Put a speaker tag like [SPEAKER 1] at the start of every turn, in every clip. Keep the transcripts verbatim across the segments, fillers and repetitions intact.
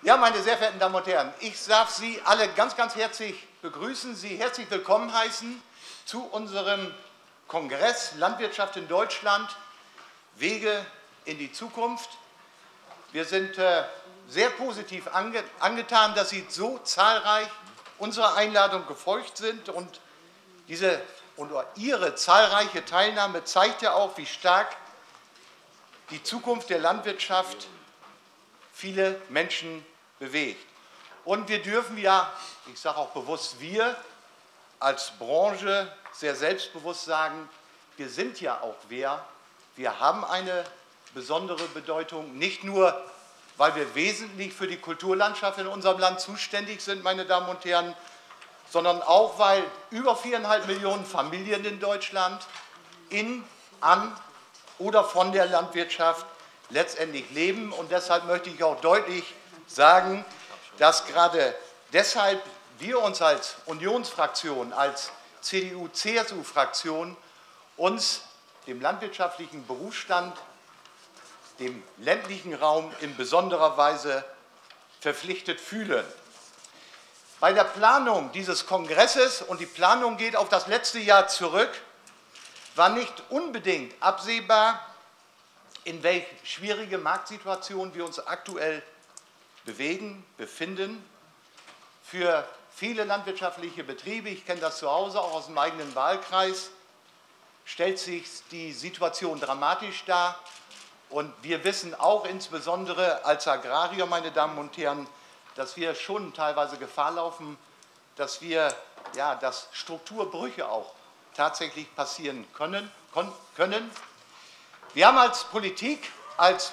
[SPEAKER 1] Ja, meine sehr verehrten Damen und Herren, ich darf Sie alle ganz, ganz herzlich begrüßen, Sie herzlich willkommen heißen zu unserem Kongress Landwirtschaft in Deutschland, Wege in die Zukunft. Wir sind äh, sehr positiv ange angetan, dass Sie so zahlreich unserer Einladung gefolgt sind und diese und Ihre zahlreiche Teilnahme zeigt ja auch, wie stark die Zukunft der Landwirtschaft viele Menschen bewegt. Und wir dürfen ja, ich sage auch bewusst wir, als Branche sehr selbstbewusst sagen, wir sind ja auch wer, wir haben eine besondere Bedeutung, nicht nur, weil wir wesentlich für die Kulturlandschaft in unserem Land zuständig sind, meine Damen und Herren, sondern auch, weil über viereinhalb Millionen Familien in Deutschland in, an oder von der Landwirtschaft letztendlich leben. Und deshalb möchte ich auch deutlich sagen, dass gerade deshalb wir uns als Unionsfraktion, als C D U C S U-Fraktion uns dem landwirtschaftlichen Berufsstand, dem ländlichen Raum in besonderer Weise verpflichtet fühlen. Bei der Planung dieses Kongresses, und die Planung geht auf das letzte Jahr zurück, war nicht unbedingt absehbar, in welch schwierige Marktsituation wir uns aktuell bewegen, befinden. Für viele landwirtschaftliche Betriebe, ich kenne das zu Hause auch aus dem eigenen Wahlkreis, stellt sich die Situation dramatisch dar. Und wir wissen auch insbesondere als Agrarier, meine Damen und Herren, dass wir schon teilweise Gefahr laufen, dass wir, ja, dass Strukturbrüche auch tatsächlich passieren können, können. Wir haben als Politik, als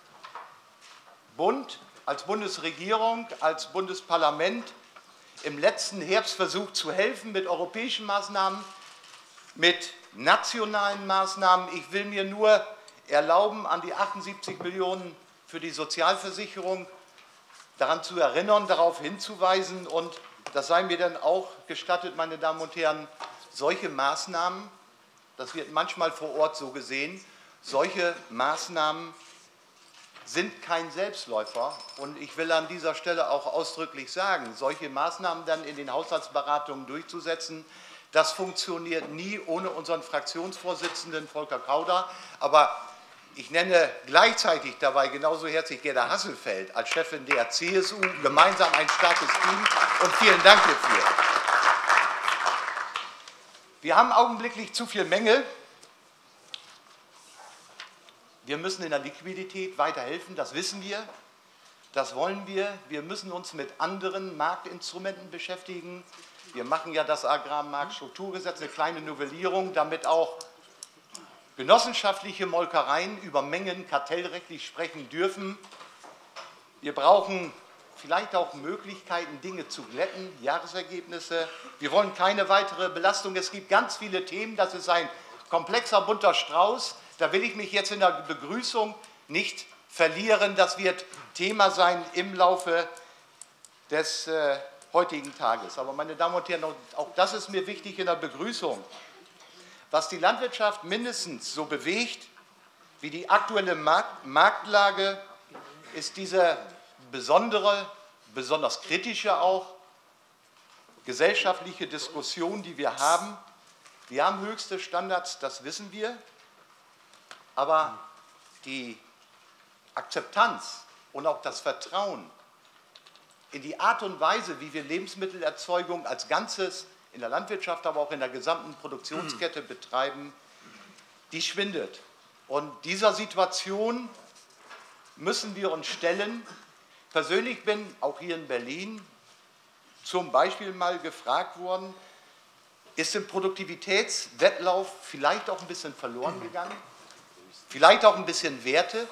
[SPEAKER 1] Bund, als Bundesregierung, als Bundesparlament im letzten Herbst versucht zu helfen mit europäischen Maßnahmen, mit nationalen Maßnahmen. Ich will mir nur erlauben, an die achtundsiebzig Millionen für die Sozialversicherung daran zu erinnern, darauf hinzuweisen. Und das sei mir dann auch gestattet, meine Damen und Herren, solche Maßnahmen, das wird manchmal vor Ort so gesehen, solche Maßnahmen sind kein Selbstläufer. Und ich will an dieser Stelle auch ausdrücklich sagen, solche Maßnahmen dann in den Haushaltsberatungen durchzusetzen, das funktioniert nie ohne unseren Fraktionsvorsitzenden Volker Kauder. Aber ich nenne gleichzeitig dabei genauso herzlich Gerda Hasselfeld als Chefin der C S U, gemeinsam ein starkes Team, und vielen Dank dafür. Wir haben augenblicklich zu viel Mängel. Wir müssen in der Liquidität weiterhelfen, das wissen wir, das wollen wir. Wir müssen uns mit anderen Marktinstrumenten beschäftigen. Wir machen ja das Agrarmarktstrukturgesetz, eine kleine Novellierung, damit auch genossenschaftliche Molkereien über Mengen kartellrechtlich sprechen dürfen. Wir brauchen vielleicht auch Möglichkeiten, Dinge zu glätten, Jahresergebnisse. Wir wollen keine weitere Belastung. Es gibt ganz viele Themen, das ist ein komplexer, bunter Strauß. Da will ich mich jetzt in der Begrüßung nicht verlieren. Das wird Thema sein im Laufe des äh, heutigen Tages. Aber meine Damen und Herren, auch das ist mir wichtig in der Begrüßung. Was die Landwirtschaft mindestens so bewegt wie die aktuelle Markt Marktlage, ist diese besondere, besonders kritische auch gesellschaftliche Diskussion, die wir haben. Wir haben höchste Standards, das wissen wir, aber die Akzeptanz und auch das Vertrauen in die Art und Weise, wie wir Lebensmittelerzeugung als Ganzes in der Landwirtschaft, aber auch in der gesamten Produktionskette betreiben, die schwindet. Und dieser Situation müssen wir uns stellen. Persönlich bin auch hier in Berlin zum Beispiel mal gefragt worden, ist im Produktivitätswettlauf vielleicht auch ein bisschen verloren gegangen? Vielleicht auch ein bisschen Werte?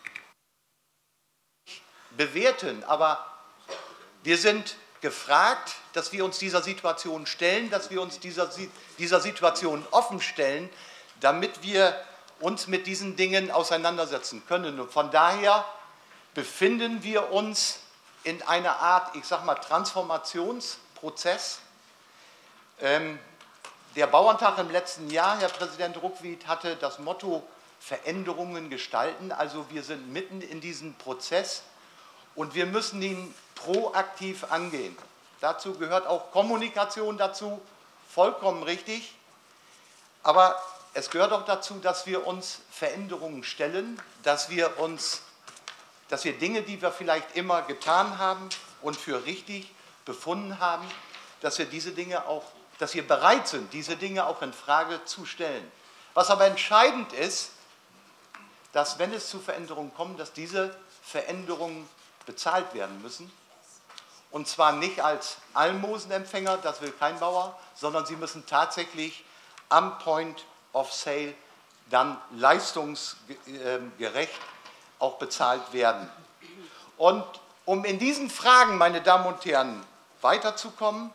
[SPEAKER 1] Bewerten, aber wir sind gefragt, dass wir uns dieser Situation stellen, dass wir uns dieser, dieser Situation offen stellen, damit wir uns mit diesen Dingen auseinandersetzen können. Und von daher befinden wir uns in einer Art, ich sage mal, Transformationsprozess. Ähm, der Bauerntag im letzten Jahr, Herr Präsident Ruckwied, hatte das Motto Veränderungen gestalten. Also wir sind mitten in diesem Prozess und wir müssen ihn proaktiv angehen. Dazu gehört auch Kommunikation dazu, vollkommen richtig. Aber es gehört auch dazu, dass wir uns Veränderungen stellen, dass wir uns, dass wir Dinge, die wir vielleicht immer getan haben und für richtig befunden haben, dass wir diese Dinge auch, dass wir bereit sind, diese Dinge auch in Frage zu stellen. Was aber entscheidend ist, dass wenn es zu Veränderungen kommt, dass diese Veränderungen bezahlt werden müssen. Und zwar nicht als Almosenempfänger, das will kein Bauer, sondern sie müssen tatsächlich am Point of Sale dann leistungsgerecht auch bezahlt werden. Und um in diesen Fragen, meine Damen und Herren, weiterzukommen,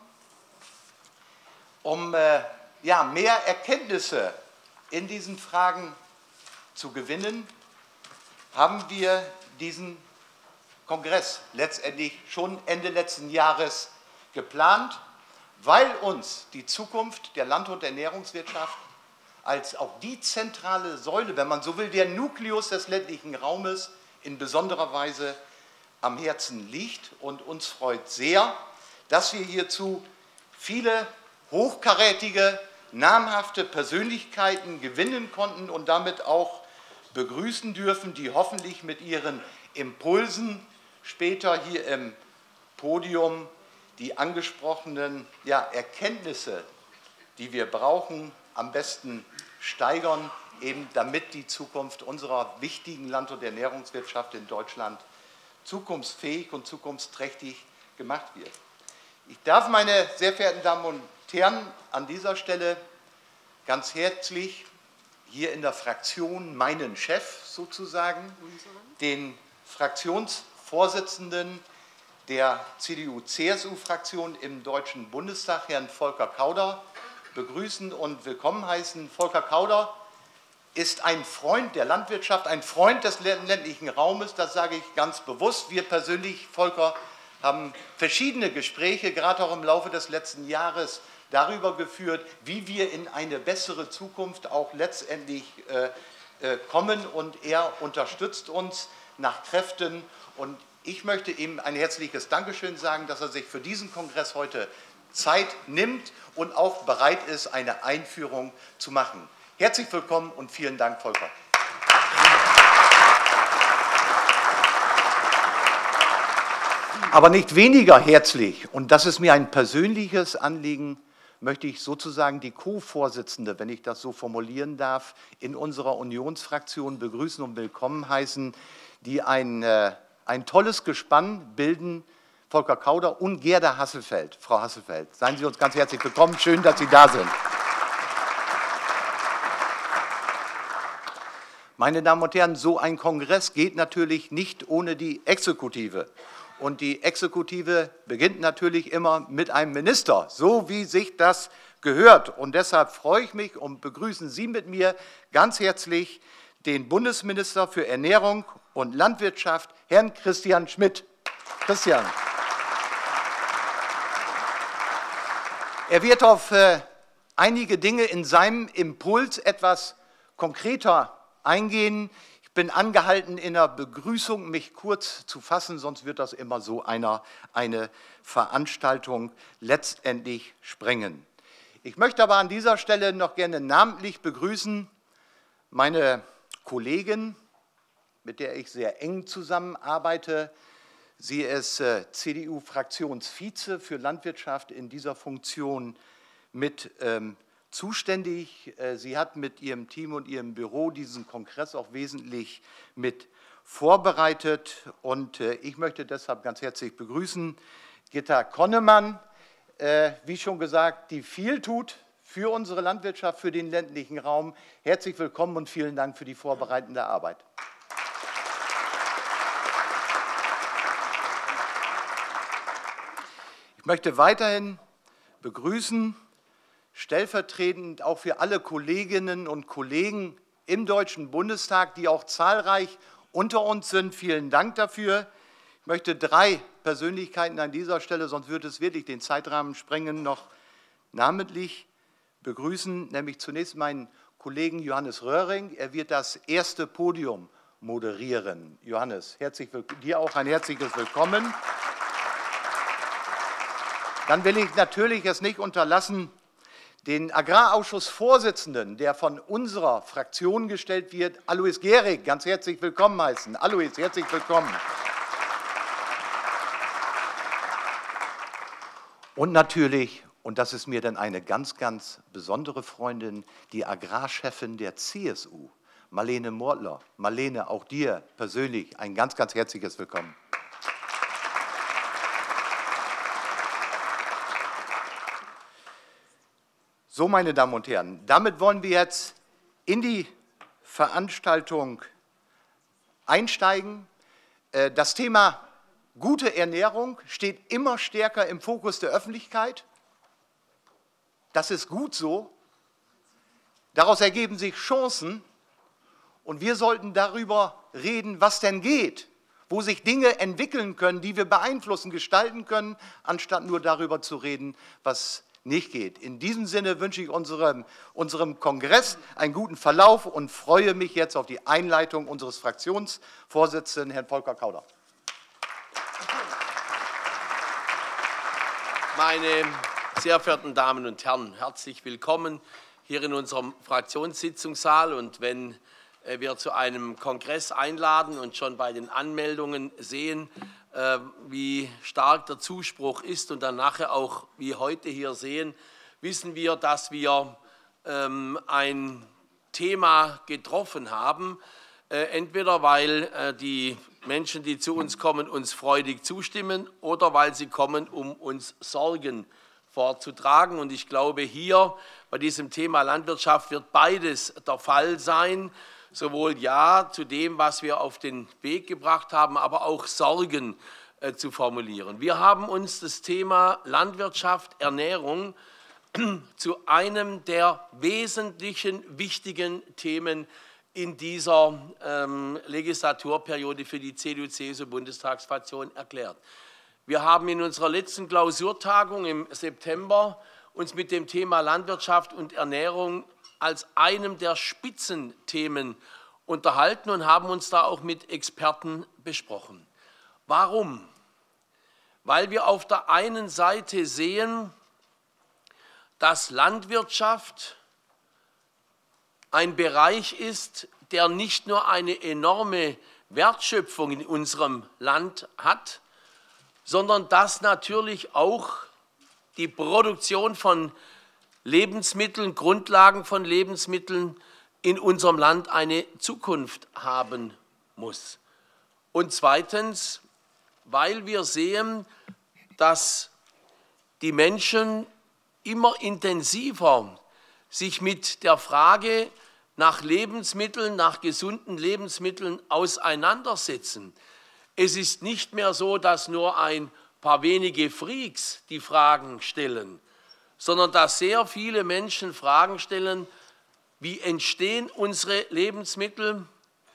[SPEAKER 1] um äh, ja, mehr Erkenntnisse in diesen Fragen zu gewinnen, haben wir diesen Kongress letztendlich schon Ende letzten Jahres geplant, weil uns die Zukunft der Land- und Ernährungswirtschaft als auch die zentrale Säule, wenn man so will, der Nukleus des ländlichen Raumes in besonderer Weise am Herzen liegt. Und uns freut sehr, dass wir hierzu viele hochkarätige, namhafte Persönlichkeiten gewinnen konnten und damit auch begrüßen dürfen, die hoffentlich mit ihren Impulsen später hier im Podium die angesprochenen ja, Erkenntnisse, die wir brauchen, am besten steigern, eben damit die Zukunft unserer wichtigen Land- und Ernährungswirtschaft in Deutschland zukunftsfähig und zukunftsträchtig gemacht wird. Ich darf, meine sehr verehrten Damen und Herren, an dieser Stelle ganz herzlich hier in der Fraktion meinen Chef sozusagen, den Fraktionsvorsitzenden der C D U C S U-Fraktion im Deutschen Bundestag, Herrn Volker Kauder, begrüßen und willkommen heißen. Volker Kauder ist ein Freund der Landwirtschaft, ein Freund des ländlichen Raumes, das sage ich ganz bewusst. Wir persönlich, Volker, haben verschiedene Gespräche, gerade auch im Laufe des letzten Jahres, darüber geführt, wie wir in eine bessere Zukunft auch letztendlich äh, äh, kommen, und er unterstützt uns nach Kräften. Und ich möchte ihm ein herzliches Dankeschön sagen, dass er sich für diesen Kongress heute Zeit nimmt und auch bereit ist, eine Einführung zu machen. Herzlich willkommen und vielen Dank, Volker. Aber nicht weniger herzlich, und das ist mir ein persönliches Anliegen, möchte ich sozusagen die Co-Vorsitzende, wenn ich das so formulieren darf, in unserer Unionsfraktion begrüßen und willkommen heißen, die ein, äh, ein tolles Gespann bilden, Volker Kauder und Gerda Hasselfeld. Frau Hasselfeld, seien Sie uns ganz herzlich willkommen, schön, dass Sie da sind. Meine Damen und Herren, so ein Kongress geht natürlich nicht ohne die Exekutive. Und die Exekutive beginnt natürlich immer mit einem Minister, so wie sich das gehört. Und deshalb freue ich mich und begrüßen Sie mit mir ganz herzlich den Bundesminister für Ernährung und Landwirtschaft, Herrn Christian Schmidt. Christian. Er wird auf äh, einige Dinge in seinem Impuls etwas konkreter eingehen. Ich bin angehalten, in der Begrüßung mich kurz zu fassen, sonst wird das immer so einer, eine Veranstaltung letztendlich sprengen. Ich möchte aber an dieser Stelle noch gerne namentlich begrüßen meine Kollegin, mit der ich sehr eng zusammenarbeite. Sie ist äh, C D U-Fraktionsvize für Landwirtschaft, in dieser Funktion mit ähm, zuständig. Sie hat mit ihrem Team und ihrem Büro diesen Kongress auch wesentlich mit vorbereitet. Und ich möchte deshalb ganz herzlich begrüßen Gitta Konnemann, wie schon gesagt, die viel tut für unsere Landwirtschaft, für den ländlichen Raum. Herzlich willkommen und vielen Dank für die vorbereitende Arbeit. Ich möchte weiterhin begrüßen, stellvertretend auch für alle Kolleginnen und Kollegen im Deutschen Bundestag, die auch zahlreich unter uns sind. Vielen Dank dafür. Ich möchte drei Persönlichkeiten an dieser Stelle, sonst würde es wirklich den Zeitrahmen sprengen, noch namentlich begrüßen, nämlich zunächst meinen Kollegen Johannes Röhring. Er wird das erste Podium moderieren. Johannes, herzlich dir auch ein herzliches Willkommen. Dann will ich natürlich es nicht unterlassen, den Agrarausschussvorsitzenden, der von unserer Fraktion gestellt wird, Alois Gehrig, ganz herzlich willkommen heißen. Alois, herzlich willkommen. Und natürlich, und das ist mir dann eine ganz, ganz besondere Freundin, die Agrarchefin der C S U, Marlene Mortler. Marlene, auch dir persönlich ein ganz, ganz herzliches Willkommen. So, meine Damen und Herren, damit wollen wir jetzt in die Veranstaltung einsteigen. Das Thema gute Ernährung steht immer stärker im Fokus der Öffentlichkeit. Das ist gut so. Daraus ergeben sich Chancen und wir sollten darüber reden, was denn geht, wo sich Dinge entwickeln können, die wir beeinflussen, gestalten können, anstatt nur darüber zu reden, was nicht geht. In diesem Sinne wünsche ich unserem, unserem Kongress einen guten Verlauf und freue mich jetzt auf die Einleitung unseres Fraktionsvorsitzenden, Herrn Volker Kauder.
[SPEAKER 2] Meine sehr verehrten Damen und Herren, herzlich willkommen hier in unserem Fraktionssitzungssaal. Und wenn wir zu einem Kongress einladen und schon bei den Anmeldungen sehen, wie stark der Zuspruch ist und dann nachher auch wie heute hier sehen, wissen wir, dass wir ein Thema getroffen haben, entweder weil die Menschen, die zu uns kommen, uns freudig zustimmen oder weil sie kommen, um uns Sorgen vorzutragen. Und ich glaube, hier bei diesem Thema Landwirtschaft wird beides der Fall sein. Sowohl Ja zu dem, was wir auf den Weg gebracht haben, aber auch Sorgen äh, zu formulieren. Wir haben uns das Thema Landwirtschaft, Ernährung zu einem der wesentlichen, wichtigen Themen in dieser ähm, Legislaturperiode für die C D U-C S U-Bundestagsfraktion erklärt. Wir haben in unserer letzten Klausurtagung im September uns mit dem Thema Landwirtschaft und Ernährung als einem der Spitzenthemen unterhalten und haben uns da auch mit Experten besprochen. Warum? Weil wir auf der einen Seite sehen, dass Landwirtschaft ein Bereich ist, der nicht nur eine enorme Wertschöpfung in unserem Land hat, sondern dass natürlich auch die Produktion von Lebensmitteln, Grundlagen von Lebensmitteln in unserem Land eine Zukunft haben muss. Und zweitens, weil wir sehen, dass die Menschen immer intensiver sich mit der Frage nach Lebensmitteln, nach gesunden Lebensmitteln auseinandersetzen. Es ist nicht mehr so, dass nur ein paar wenige Freaks die Fragen stellen, sondern dass sehr viele Menschen Fragen stellen, wie entstehen unsere Lebensmittel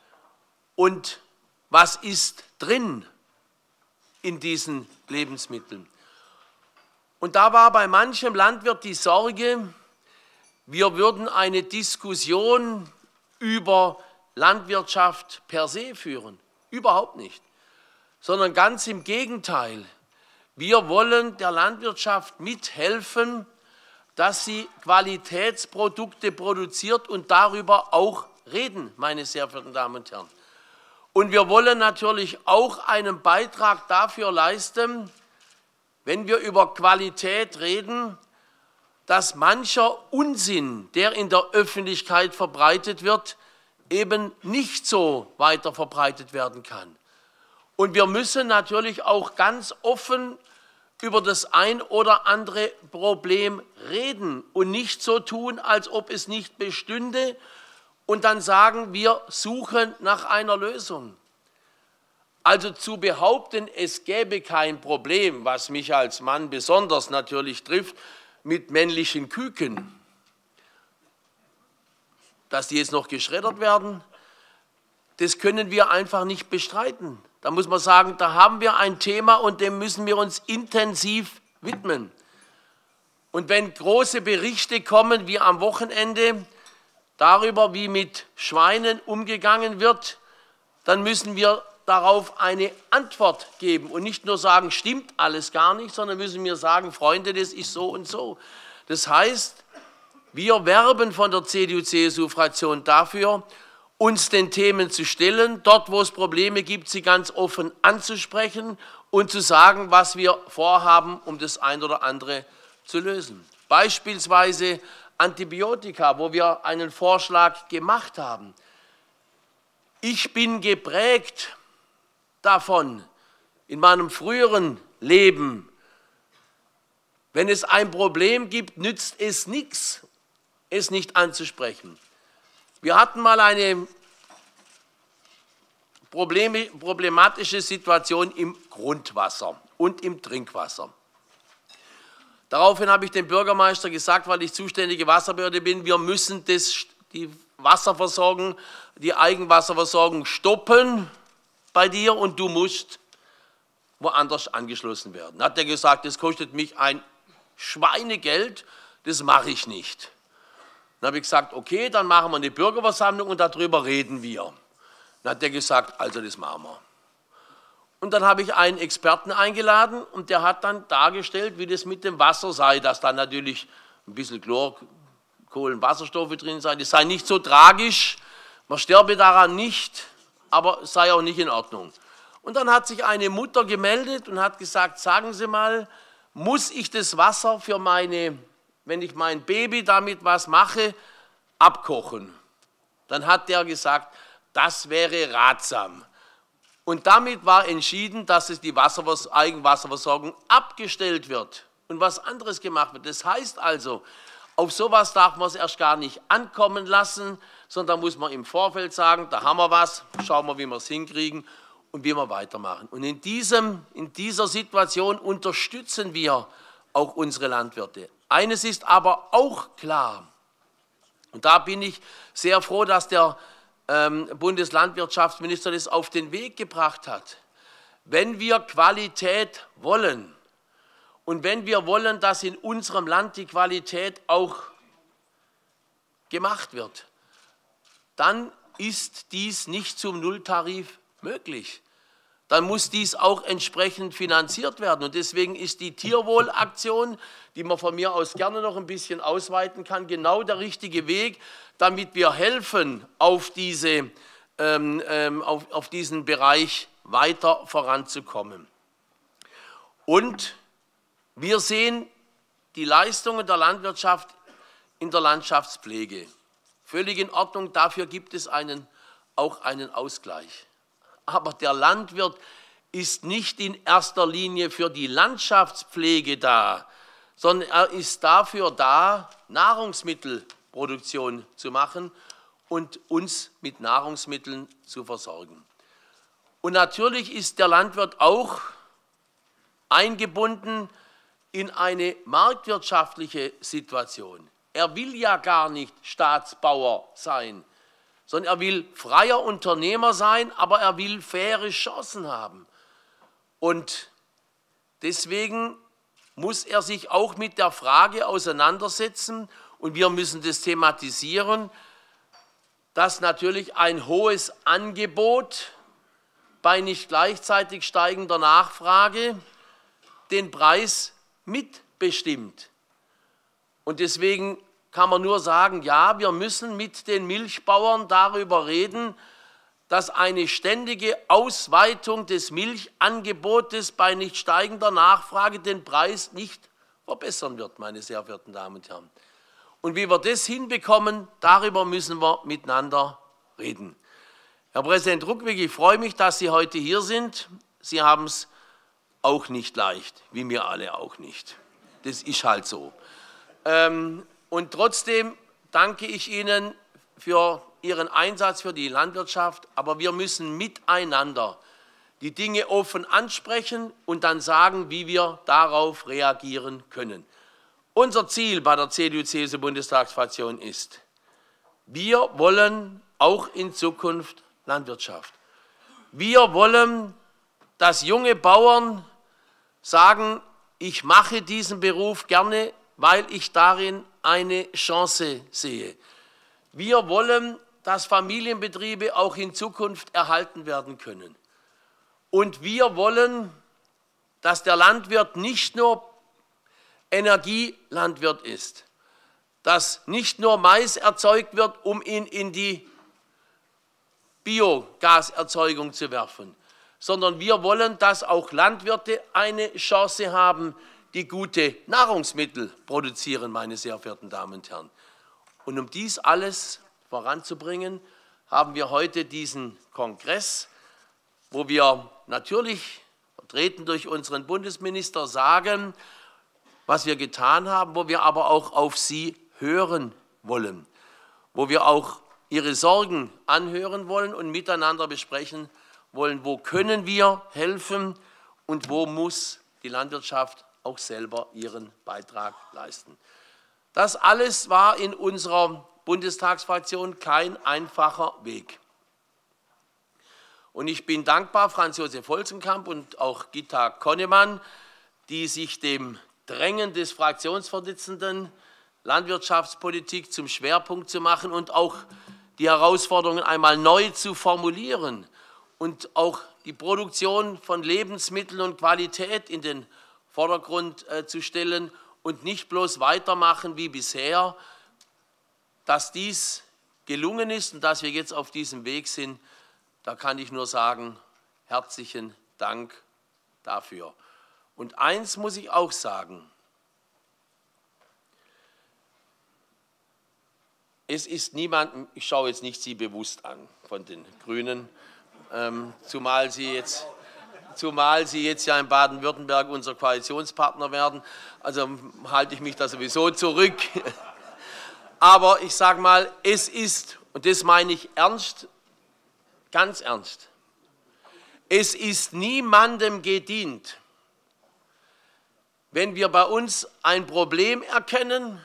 [SPEAKER 2] und was ist drin in diesen Lebensmitteln. Und da war bei manchem Landwirt die Sorge, wir würden eine Diskussion über Landwirtschaft per se führen. Überhaupt nicht, sondern ganz im Gegenteil. Wir wollen der Landwirtschaft mithelfen, dass sie Qualitätsprodukte produziert und darüber auch reden, meine sehr verehrten Damen und Herren. Und wir wollen natürlich auch einen Beitrag dafür leisten, wenn wir über Qualität reden, dass mancher Unsinn, der in der Öffentlichkeit verbreitet wird, eben nicht so weiter verbreitet werden kann. Und wir müssen natürlich auch ganz offen über das ein oder andere Problem reden und nicht so tun, als ob es nicht bestünde und dann sagen, wir suchen nach einer Lösung. Also zu behaupten, es gäbe kein Problem, was mich als Mann besonders natürlich trifft, mit männlichen Küken, dass die jetzt noch geschreddert werden, das können wir einfach nicht bestreiten. Da muss man sagen, da haben wir ein Thema und dem müssen wir uns intensiv widmen. Und wenn große Berichte kommen, wie am Wochenende, darüber, wie mit Schweinen umgegangen wird, dann müssen wir darauf eine Antwort geben und nicht nur sagen, stimmt alles gar nicht, sondern müssen wir sagen, Freunde, das ist so und so. Das heißt, wir werben von der C D U-C S U-Fraktion dafür, uns den Themen zu stellen, dort, wo es Probleme gibt, sie ganz offen anzusprechen und zu sagen, was wir vorhaben, um das ein oder andere zu lösen. Beispielsweise Antibiotika, wo wir einen Vorschlag gemacht haben. Ich bin geprägt davon, in meinem früheren Leben, wenn es ein Problem gibt, nützt es nichts, es nicht anzusprechen. Wir hatten mal eine problematische Situation im Grundwasser und im Trinkwasser. Daraufhin habe ich dem Bürgermeister gesagt, weil ich zuständige Wasserbehörde bin, wir müssen das, die Wasserversorgung, die Eigenwasserversorgung stoppen bei dir und du musst woanders angeschlossen werden. Dann hat er gesagt, das kostet mich ein Schweinegeld, das mache ich nicht. Dann habe ich gesagt, okay, dann machen wir eine Bürgerversammlung und darüber reden wir. Dann hat er gesagt, also das machen wir. Und dann habe ich einen Experten eingeladen und der hat dann dargestellt, wie das mit dem Wasser sei, dass da natürlich ein bisschen Chlor, Kohlenwasserstoffe drin seien. Das sei nicht so tragisch, man sterbe daran nicht, aber es sei auch nicht in Ordnung. Und dann hat sich eine Mutter gemeldet und hat gesagt, sagen Sie mal, muss ich das Wasser für meine, wenn ich mein Baby damit was mache, abkochen? Dann hat der gesagt, das wäre ratsam. Und damit war entschieden, dass es die Wasservers- Eigenwasserversorgung abgestellt wird und was anderes gemacht wird. Das heißt also, auf sowas darf man es erst gar nicht ankommen lassen, sondern da muss man im Vorfeld sagen, da haben wir was, schauen wir, wie wir es hinkriegen und wie wir weitermachen. Und in, diesem, in dieser Situation unterstützen wir auch unsere Landwirte. Eines ist aber auch klar, und da bin ich sehr froh, dass der ähm, Bundeslandwirtschaftsminister das auf den Weg gebracht hat. Wenn wir Qualität wollen und wenn wir wollen, dass in unserem Land die Qualität auch gemacht wird, dann ist dies nicht zum Nulltarif möglich. Dann muss dies auch entsprechend finanziert werden. Und deswegen ist die Tierwohlaktion, die man von mir aus gerne noch ein bisschen ausweiten kann, genau der richtige Weg, damit wir helfen, auf, diese, ähm, ähm, auf, auf diesen Bereich weiter voranzukommen. Und wir sehen die Leistungen der Landwirtschaft in der Landschaftspflege. Völlig in Ordnung, dafür gibt es einen, auch einen Ausgleich. Aber der Landwirt ist nicht in erster Linie für die Landschaftspflege da, sondern er ist dafür da, Nahrungsmittelproduktion zu machen und uns mit Nahrungsmitteln zu versorgen. Und natürlich ist der Landwirt auch eingebunden in eine marktwirtschaftliche Situation. Er will ja gar nicht Staatsbauer sein, sondern er will freier Unternehmer sein, aber er will faire Chancen haben. Und deswegen muss er sich auch mit der Frage auseinandersetzen, und wir müssen das thematisieren, dass natürlich ein hohes Angebot bei nicht gleichzeitig steigender Nachfrage den Preis mitbestimmt. Und deswegen kann man nur sagen, ja, wir müssen mit den Milchbauern darüber reden, dass eine ständige Ausweitung des Milchangebotes bei nicht steigender Nachfrage den Preis nicht verbessern wird, meine sehr verehrten Damen und Herren. Und wie wir das hinbekommen, darüber müssen wir miteinander reden. Herr Präsident Ruckwick, ich freue mich, dass Sie heute hier sind. Sie haben es auch nicht leicht, wie wir alle auch nicht. Das ist halt so. Ähm, und trotzdem danke ich Ihnen für Ihren Einsatz für die Landwirtschaft, aber wir müssen miteinander die Dinge offen ansprechen und dann sagen, wie wir darauf reagieren können. Unser Ziel bei der C D U-C S U-Bundestagsfraktion ist, wir wollen auch in Zukunft Landwirtschaft. Wir wollen, dass junge Bauern sagen, ich mache diesen Beruf gerne, weil ich darin eine Chance sehe. Wir wollen, dass Familienbetriebe auch in Zukunft erhalten werden können. Und wir wollen, dass der Landwirt nicht nur Energielandwirt ist, dass nicht nur Mais erzeugt wird, um ihn in die Biogaserzeugung zu werfen, sondern wir wollen, dass auch Landwirte eine Chance haben, die gute Nahrungsmittel produzieren, meine sehr verehrten Damen und Herren. Und um dies alles voranzubringen, haben wir heute diesen Kongress, wo wir natürlich, vertreten durch unseren Bundesminister, sagen, was wir getan haben, wo wir aber auch auf Sie hören wollen, wo wir auch Ihre Sorgen anhören wollen und miteinander besprechen wollen, wo können wir helfen und wo muss die Landwirtschaft auch selber ihren Beitrag leisten. Das alles war in unserer Bundestagsfraktion kein einfacher Weg. Und ich bin dankbar, Franz Josef Holzenkamp und auch Gitta Connemann, die sich dem Drängen des Fraktionsvorsitzenden, Landwirtschaftspolitik zum Schwerpunkt zu machen und auch die Herausforderungen einmal neu zu formulieren und auch die Produktion von Lebensmitteln und Qualität in den Vordergrund äh, zu stellen und nicht bloß weitermachen wie bisher. Dass dies gelungen ist und dass wir jetzt auf diesem Weg sind, da kann ich nur sagen, herzlichen Dank dafür. Und eins muss ich auch sagen, es ist niemandem, ich schaue jetzt nicht Sie bewusst an von den Grünen, ähm, zumal Sie jetzt... Zumal Sie jetzt ja in Baden-Württemberg unser Koalitionspartner werden. Also halte ich mich da sowieso zurück. Aber ich sage mal, es ist, und das meine ich ernst, ganz ernst, es ist niemandem gedient, wenn wir bei uns ein Problem erkennen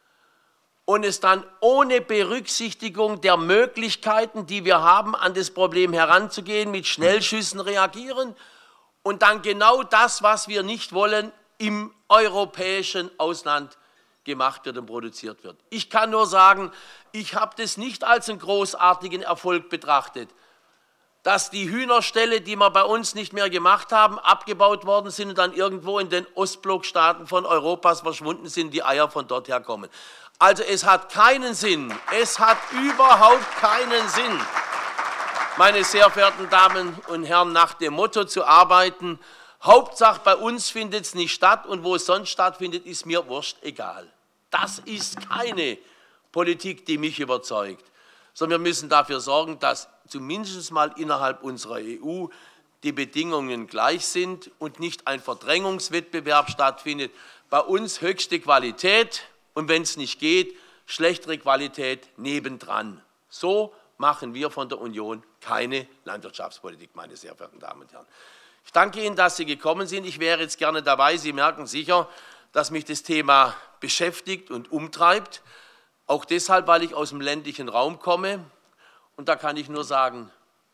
[SPEAKER 2] und es dann ohne Berücksichtigung der Möglichkeiten, die wir haben, an das Problem heranzugehen, mit Schnellschüssen reagieren und dann genau das, was wir nicht wollen, im europäischen Ausland gemacht wird und produziert wird. Ich kann nur sagen, ich habe das nicht als einen großartigen Erfolg betrachtet, dass die Hühnerställe, die wir bei uns nicht mehr gemacht haben, abgebaut worden sind und dann irgendwo in den Ostblockstaaten von Europas verschwunden sind, die Eier von dort herkommen. Also es hat keinen Sinn, es hat überhaupt keinen Sinn, meine sehr verehrten Damen und Herren, nach dem Motto zu arbeiten, Hauptsache bei uns findet es nicht statt und wo es sonst stattfindet, ist mir wurscht egal. Das ist keine Politik, die mich überzeugt, sondern wir müssen dafür sorgen, dass zumindest mal innerhalb unserer E U die Bedingungen gleich sind und nicht ein Verdrängungswettbewerb stattfindet. Bei uns höchste Qualität und wenn es nicht geht, schlechtere Qualität nebendran. So machen wir von der Union keine Landwirtschaftspolitik, meine sehr verehrten Damen und Herren. Ich danke Ihnen, dass Sie gekommen sind. Ich wäre jetzt gerne dabei. Sie merken sicher, dass mich das Thema beschäftigt und umtreibt. Auch deshalb, weil ich aus dem ländlichen Raum komme. Und da kann ich nur sagen,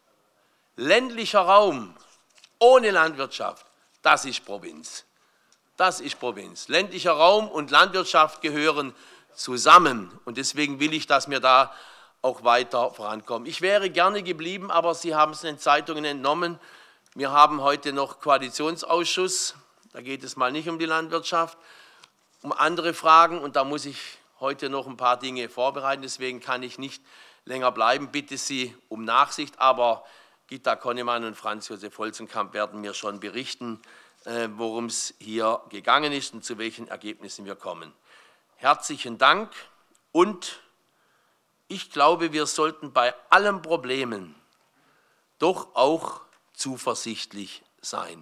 [SPEAKER 2] ländlicher Raum ohne Landwirtschaft, das ist Provinz. Das ist Provinz. Ländlicher Raum und Landwirtschaft gehören zusammen. Und deswegen will ich, dass wir da auch weiter vorankommen. Ich wäre gerne geblieben, aber Sie haben es in den Zeitungen entnommen. Wir haben heute noch Koalitionsausschuss. Da geht es mal nicht um die Landwirtschaft, um andere Fragen. Und da muss ich heute noch ein paar Dinge vorbereiten. Deswegen kann ich nicht länger bleiben. Bitte Sie um Nachsicht. Aber Gitta Connemann und Franz Josef Holzenkamp werden mir schon berichten, worum es hier gegangen ist und zu welchen Ergebnissen wir kommen. Herzlichen Dank und ich glaube, wir sollten bei allen Problemen doch auch zuversichtlich sein.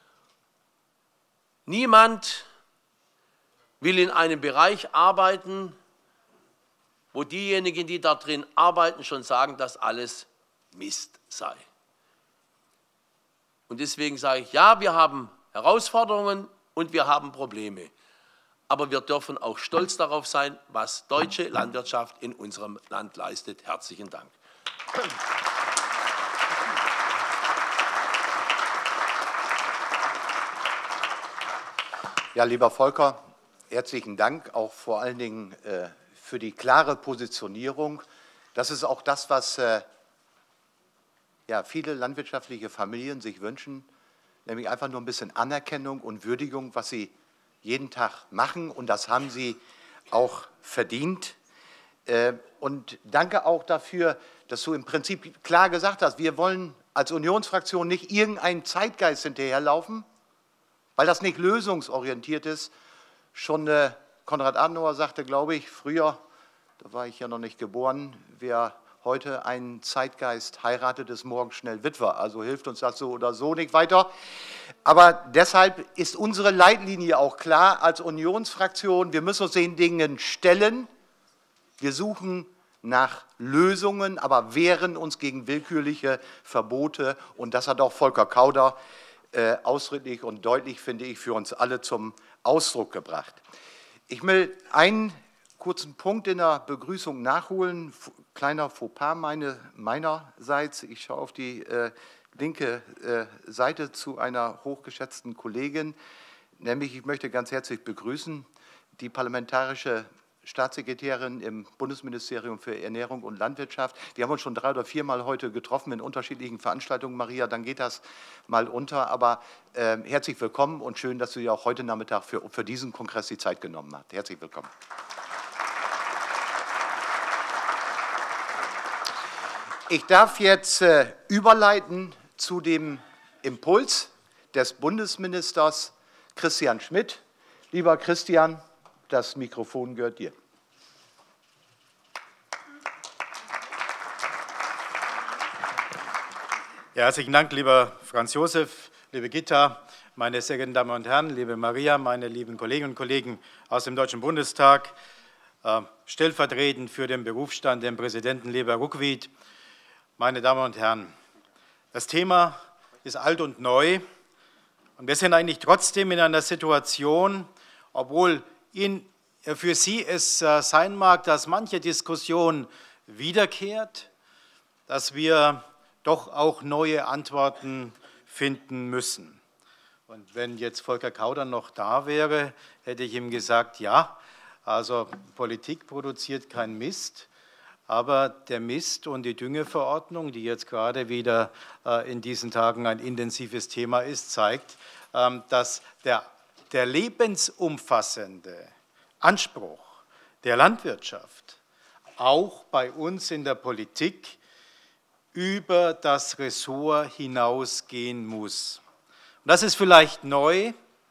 [SPEAKER 2] Niemand will in einem Bereich arbeiten, wo diejenigen, die da drin arbeiten, schon sagen, dass alles Mist sei. Und deswegen sage ich, ja, wir haben Herausforderungen und wir haben Probleme. Aber wir dürfen auch stolz darauf sein, was deutsche Landwirtschaft in unserem Land leistet. Herzlichen Dank.
[SPEAKER 1] Ja, lieber Volker, herzlichen Dank auch vor allen Dingen äh, für die klare Positionierung, Das ist auch das, was äh, ja, viele landwirtschaftliche Familien sich wünschen, nämlich einfach nur ein bisschen Anerkennung und Würdigung, was sie jeden Tag machen. Und das haben sie auch verdient. Äh, und danke auch dafür, dass du im Prinzip klar gesagt hast, wir wollen als Unionsfraktion nicht irgendeinen Zeitgeist hinterherlaufen, weil das nicht lösungsorientiert ist. Schon äh, Konrad Adenauer sagte, glaube ich, früher, da war ich ja noch nicht geboren, wer heute einen Zeitgeist heiratet, ist morgen schnell Witwer. Also hilft uns das so oder so nicht weiter. Aber deshalb ist unsere Leitlinie auch klar als Unionsfraktion. Wir müssen uns den Dingen stellen. Wir suchen nach Lösungen, aber wehren uns gegen willkürliche Verbote. Und das hat auch Volker Kauder äh, ausdrücklich und deutlich, finde ich, für uns alle zum Ausdruck gebracht. Ich will einen kurzen Punkt in der Begrüßung nachholen. Kleiner Fauxpas meine, meinerseits. Ich schaue auf die äh, linke äh, Seite zu einer hochgeschätzten Kollegin. Nämlich, ich möchte ganz herzlich begrüßen die parlamentarische Staatssekretärin im Bundesministerium für Ernährung und Landwirtschaft. Wir haben uns schon drei oder viermal heute getroffen in unterschiedlichen Veranstaltungen, Maria, dann geht das mal unter. Aber äh, herzlich willkommen und schön, dass du dir auch heute Nachmittag für, für diesen Kongress die Zeit genommen hast. Herzlich willkommen. Ich darf jetzt äh, überleiten zu dem Impuls des Bundesministers Christian Schmidt. Lieber Christian, das Mikrofon gehört dir.
[SPEAKER 3] Ja, herzlichen Dank, lieber Franz Josef, liebe Gitta, meine sehr geehrten Damen und Herren, liebe Maria, meine lieben Kolleginnen und Kollegen aus dem Deutschen Bundestag, äh, stellvertretend für den Berufsstand, den Präsidenten, lieber Ruckwied, meine Damen und Herren. Das Thema ist alt und neu und wir sind eigentlich trotzdem in einer Situation, obwohl in, für Sie es äh, sein mag, dass manche Diskussion wiederkehrt, dass wir doch auch neue Antworten finden müssen. Und wenn jetzt Volker Kauder noch da wäre, hätte ich ihm gesagt, ja, also Politik produziert keinen Mist, aber der Mist und die Düngeverordnung, die jetzt gerade wieder äh, in diesen Tagen ein intensives Thema ist, zeigt, ähm, dass der Der lebensumfassende Anspruch der Landwirtschaft auch bei uns in der Politik über das Ressort hinausgehen muss. Und das ist vielleicht neu,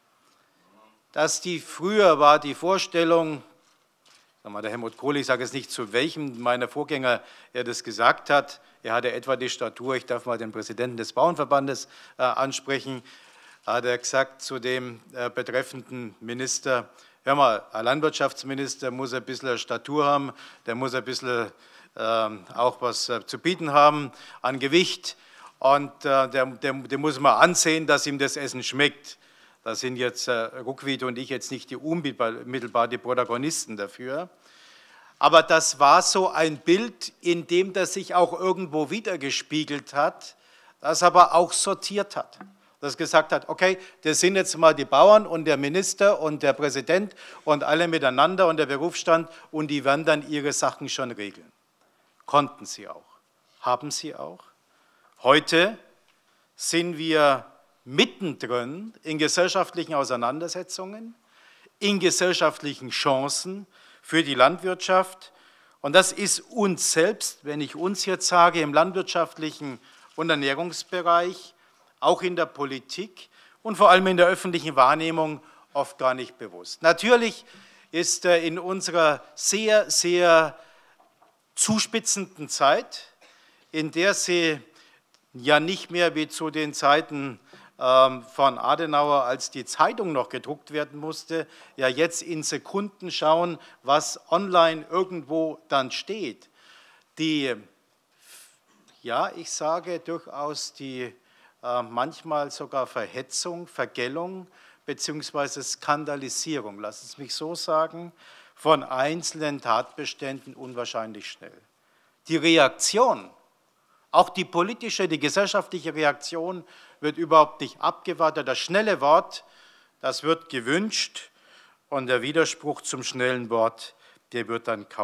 [SPEAKER 3] dass die früher war die Vorstellung, der Helmut Kohl, ich sage jetzt nicht, zu welchem meiner Vorgänger er das gesagt hat, er hatte etwa die Statur, ich darf mal den Präsidenten des Bauernverbandes äh, ansprechen, hat er gesagt zu dem äh, betreffenden Minister, hör mal, ein Landwirtschaftsminister muss ein bisschen Statur haben, der muss ein bisschen äh, auch was äh, zu bieten haben an Gewicht und äh, der, der, der muss mal ansehen, dass ihm das Essen schmeckt. Da sind jetzt äh, Ruckwied und ich jetzt nicht die unmittelbar die Protagonisten dafür. Aber das war so ein Bild, in dem das sich auch irgendwo wiedergespiegelt hat, das aber auch sortiert hat. Das gesagt hat, okay, das sind jetzt mal die Bauern und der Minister und der Präsident und alle miteinander und der Berufsstand und die werden dann ihre Sachen schon regeln. Konnten sie auch, haben sie auch. Heute sind wir mittendrin in gesellschaftlichen Auseinandersetzungen, in gesellschaftlichen Chancen für die Landwirtschaft. Und das ist uns selbst, wenn ich uns jetzt sage, im landwirtschaftlichen und Ernährungsbereich, auch in der Politik und vor allem in der öffentlichen Wahrnehmung oft gar nicht bewusst. Natürlich ist in unserer sehr, sehr zuspitzenden Zeit, in der sie ja nicht mehr wie zu den Zeiten von Adenauer, als die Zeitung noch gedruckt werden musste, ja jetzt in Sekunden schauen, was online irgendwo dann steht. Die, ja, ich sage durchaus die äh, manchmal sogar Verhetzung, Vergällung beziehungsweise Skandalisierung, lass es mich so sagen, von einzelnen Tatbeständen unwahrscheinlich schnell. Die Reaktion, auch die politische, die gesellschaftliche Reaktion wird überhaupt nicht abgewartet. Das schnelle Wort, das wird gewünscht und der Widerspruch zum schnellen Wort, der wird dann kaum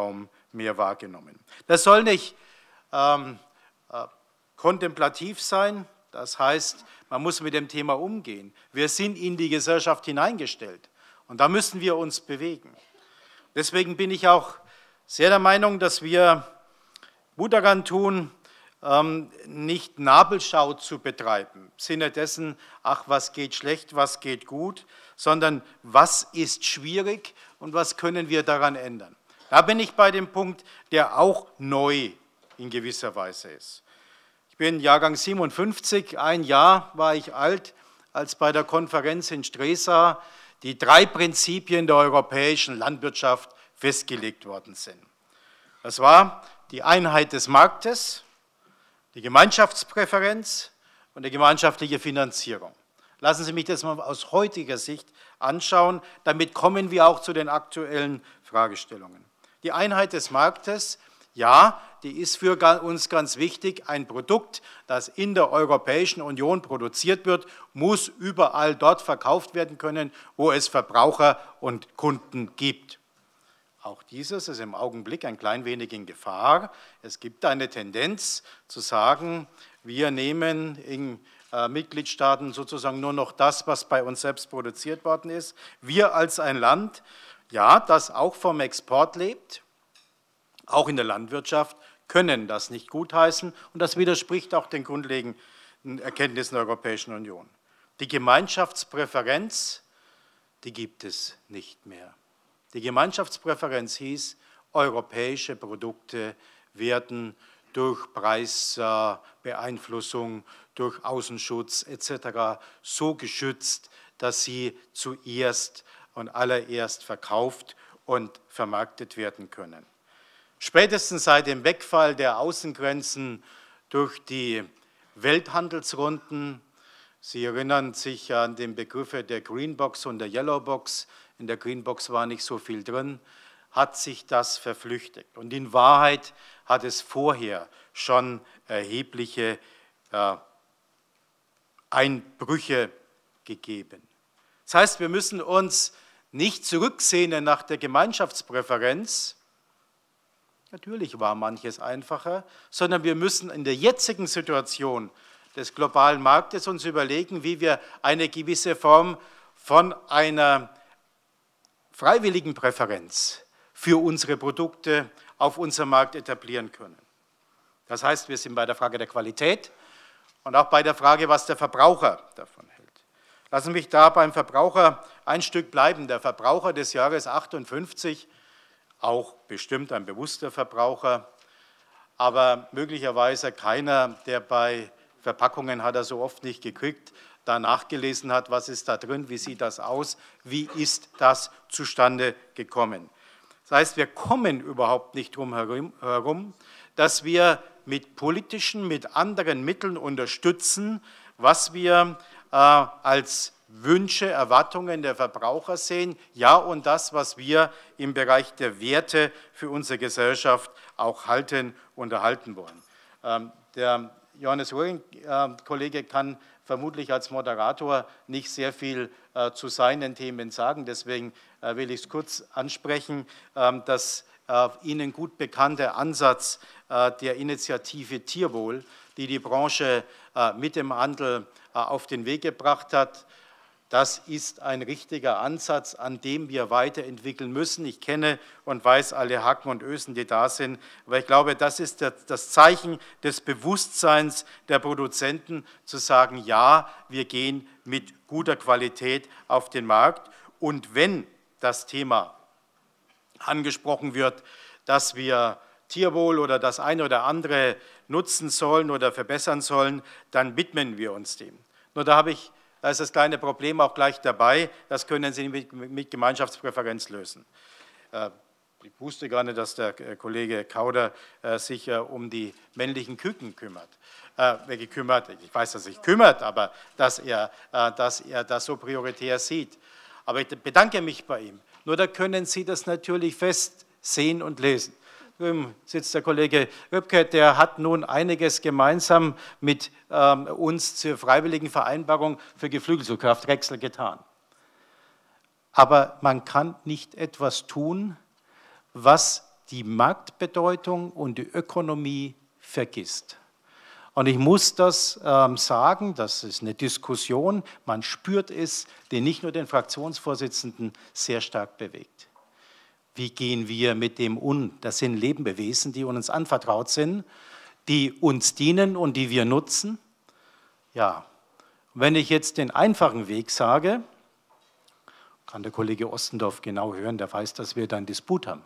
[SPEAKER 3] mehr wahrgenommen. Das soll nicht ähm, äh, kontemplativ sein, das heißt, man muss mit dem Thema umgehen. Wir sind in die Gesellschaft hineingestellt und da müssen wir uns bewegen. Deswegen bin ich auch sehr der Meinung, dass wir gut daran tun, ähm, nicht Nabelschau zu betreiben, im Sinne dessen, ach, was geht schlecht, was geht gut, sondern was ist schwierig und was können wir daran ändern. Da bin ich bei dem Punkt, der auch neu in gewisser Weise ist. Ich bin Jahrgang siebenundfünfzig, ein Jahr war ich alt, als bei der Konferenz in Stresa die drei Prinzipien der europäischen Landwirtschaft festgelegt worden sind. Das war die Einheit des Marktes, die Gemeinschaftspräferenz und die gemeinschaftliche Finanzierung. Lassen Sie mich das mal aus heutiger Sicht anschauen, damit kommen wir auch zu den aktuellen Fragestellungen. Die Einheit des Marktes, ja, die ist für uns ganz wichtig. Ein Produkt, das in der Europäischen Union produziert wird, muss überall dort verkauft werden können, wo es Verbraucher und Kunden gibt. Auch dieses ist im Augenblick ein klein wenig in Gefahr. Es gibt eine Tendenz zu sagen, wir nehmen in äh, Mitgliedstaaten sozusagen nur noch das, was bei uns selbst produziert worden ist. Wir als ein Land, ja, das auch vom Export lebt, auch in der Landwirtschaft, können das nicht gutheißen und das widerspricht auch den grundlegenden Erkenntnissen der Europäischen Union. Die Gemeinschaftspräferenz, die gibt es nicht mehr. Die Gemeinschaftspräferenz hieß, europäische Produkte werden durch Preisbeeinflussung, durch Außenschutz et cetera so geschützt, dass sie zuerst und allererst verkauft und vermarktet werden können. Spätestens seit dem Wegfall der Außengrenzen durch die Welthandelsrunden, Sie erinnern sich an den Begriffe der Green Box und der Yellow Box, in der Green Box war nicht so viel drin, hat sich das verflüchtigt. Und in Wahrheit hat es vorher schon erhebliche äh, Einbrüche gegeben. Das heißt, wir müssen uns nicht zurücksehnen nach der Gemeinschaftspräferenz, natürlich war manches einfacher, sondern wir müssen in der jetzigen Situation des globalen Marktes uns überlegen, wie wir eine gewisse Form von einer freiwilligen Präferenz für unsere Produkte auf unserem Markt etablieren können. Das heißt, wir sind bei der Frage der Qualität und auch bei der Frage, was der Verbraucher davon hält. Lassen Sie mich da beim Verbraucher ein Stück bleiben. Der Verbraucher des Jahres achtundfünfzig, auch bestimmt ein bewusster Verbraucher, aber möglicherweise keiner, der bei Verpackungen hat er so oft nicht gekriegt, da nachgelesen hat, was ist da drin, wie sieht das aus, wie ist das zustande gekommen. Das heißt, wir kommen überhaupt nicht drum herum, dass wir mit politischen, mit anderen Mitteln unterstützen, was wir äh, als Wünsche, Erwartungen der Verbraucher sehen, ja, und das, was wir im Bereich der Werte für unsere Gesellschaft auch halten und erhalten wollen. Ähm, der Johannes Röhring, äh, Kollege, kann vermutlich als Moderator nicht sehr viel äh, zu seinen Themen sagen. Deswegen äh, will ich es kurz ansprechen, äh, dass äh, Ihnen gut bekannte Ansatz äh, der Initiative Tierwohl, die die Branche äh, mit dem Handel äh, auf den Weg gebracht hat, das ist ein richtiger Ansatz, an dem wir weiterentwickeln müssen. Ich kenne und weiß alle Haken und Ösen, die da sind, aber ich glaube, das ist das Zeichen des Bewusstseins der Produzenten, zu sagen, ja, wir gehen mit guter Qualität auf den Markt. Und wenn das Thema angesprochen wird, dass wir Tierwohl oder das eine oder andere nutzen sollen oder verbessern sollen, dann widmen wir uns dem. Nur da habe ich Da ist das kleine Problem auch gleich dabei, das können Sie mit, mit Gemeinschaftspräferenz lösen. Ich wusste gar nicht, dass der Kollege Kauder sich um die männlichen Küken kümmert. Äh, gekümmert. Ich weiß, dass er sich kümmert, aber dass er, dass er das so prioritär sieht. Aber ich bedanke mich bei ihm. Nur da können Sie das natürlich fest sehen und lesen. Drüben sitzt der Kollege Röpke, der hat nun einiges gemeinsam mit ähm, uns zur freiwilligen Vereinbarung für Geflügelzuchtkraftwechsel getan. Aber man kann nicht etwas tun, was die Marktbedeutung und die Ökonomie vergisst. Und ich muss das ähm, sagen, das ist eine Diskussion, man spürt es, die nicht nur den Fraktionsvorsitzenden sehr stark bewegt. Wie gehen wir mit dem um? Das sind Lebewesen, die uns anvertraut sind, die uns dienen und die wir nutzen. Ja, wenn ich jetzt den einfachen Weg sage, kann der Kollege Ostendorf genau hören, der weiß, dass wir da einen Disput haben,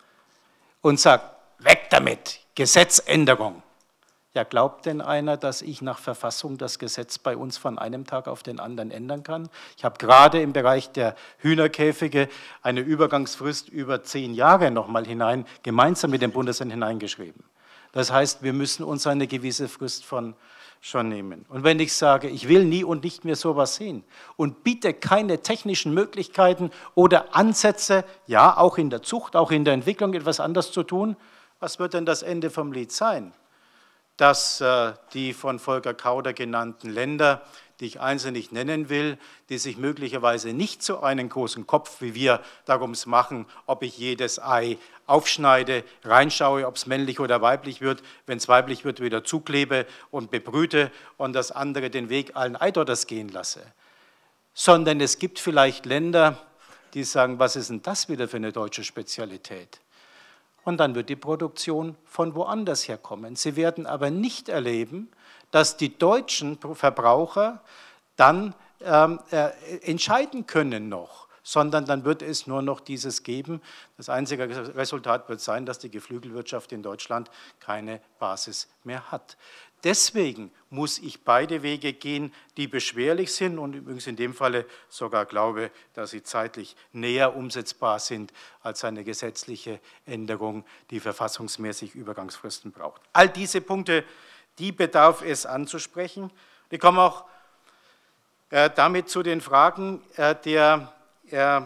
[SPEAKER 3] und sagt, weg damit, Gesetzänderung. Ja, glaubt denn einer, dass ich nach Verfassung das Gesetz bei uns von einem Tag auf den anderen ändern kann? Ich habe gerade im Bereich der Hühnerkäfige eine Übergangsfrist über zehn Jahre nochmal hinein, gemeinsam mit dem Bundesland hineingeschrieben. Das heißt, wir müssen uns eine gewisse Frist von schon nehmen. Und wenn ich sage, ich will nie und nicht mehr sowas sehen und biete keine technischen Möglichkeiten oder Ansätze, ja, auch in der Zucht, auch in der Entwicklung etwas anders zu tun, was wird denn das Ende vom Lied sein? Dass äh, die von Volker Kauder genannten Länder, die ich einzeln nicht nennen will, die sich möglicherweise nicht so einen großen Kopf wie wir darum machen, ob ich jedes Ei aufschneide, reinschaue, ob es männlich oder weiblich wird, wenn es weiblich wird, wieder zuklebe und bebrüte und das andere den Weg allen Eidotters gehen lasse. Sondern es gibt vielleicht Länder, die sagen, was ist denn das wieder für eine deutsche Spezialität? Und dann wird die Produktion von woanders herkommen. Sie werden aber nicht erleben, dass die deutschen Verbraucher dann ähm, äh, entscheiden können noch, sondern dann wird es nur noch dieses geben. Das einzige Resultat wird sein, dass die Geflügelwirtschaft in Deutschland keine Basis mehr hat. Deswegen muss ich beide Wege gehen, die beschwerlich sind und übrigens in dem Falle sogar glaube, dass sie zeitlich näher umsetzbar sind als eine gesetzliche Änderung, die verfassungsmäßig Übergangsfristen braucht. All diese Punkte, die bedarf es anzusprechen. Wir kommen auch äh, damit zu den Fragen äh, der äh,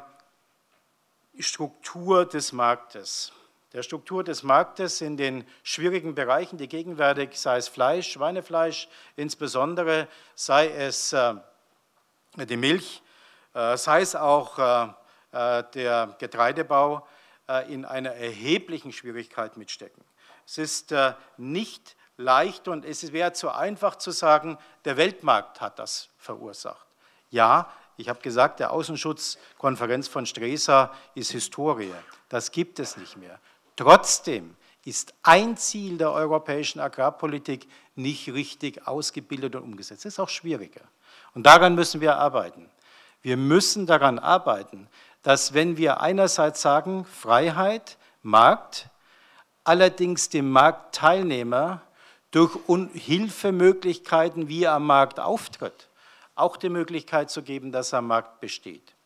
[SPEAKER 3] Struktur des Marktes. Der Struktur des Marktes in den schwierigen Bereichen, die gegenwärtig, sei es Fleisch, Schweinefleisch insbesondere, sei es äh, die Milch, äh, sei es auch äh, der Getreidebau, äh, in einer erheblichen Schwierigkeit mitstecken. Es ist äh, nicht leicht und es wäre zu einfach zu sagen, der Weltmarkt hat das verursacht. Ja, ich habe gesagt, der Außenschutzkonferenz von Stresa ist Historie. Das gibt es nicht mehr. Trotzdem ist ein Ziel der europäischen Agrarpolitik nicht richtig ausgebildet und umgesetzt. Das ist auch schwieriger. Und daran müssen wir arbeiten. Wir müssen daran arbeiten, dass wenn wir einerseits sagen, Freiheit, Markt, allerdings dem Marktteilnehmer durch Hilfemöglichkeiten, wie er am Markt auftritt, auch die Möglichkeit zu geben, dass er am Markt besteht.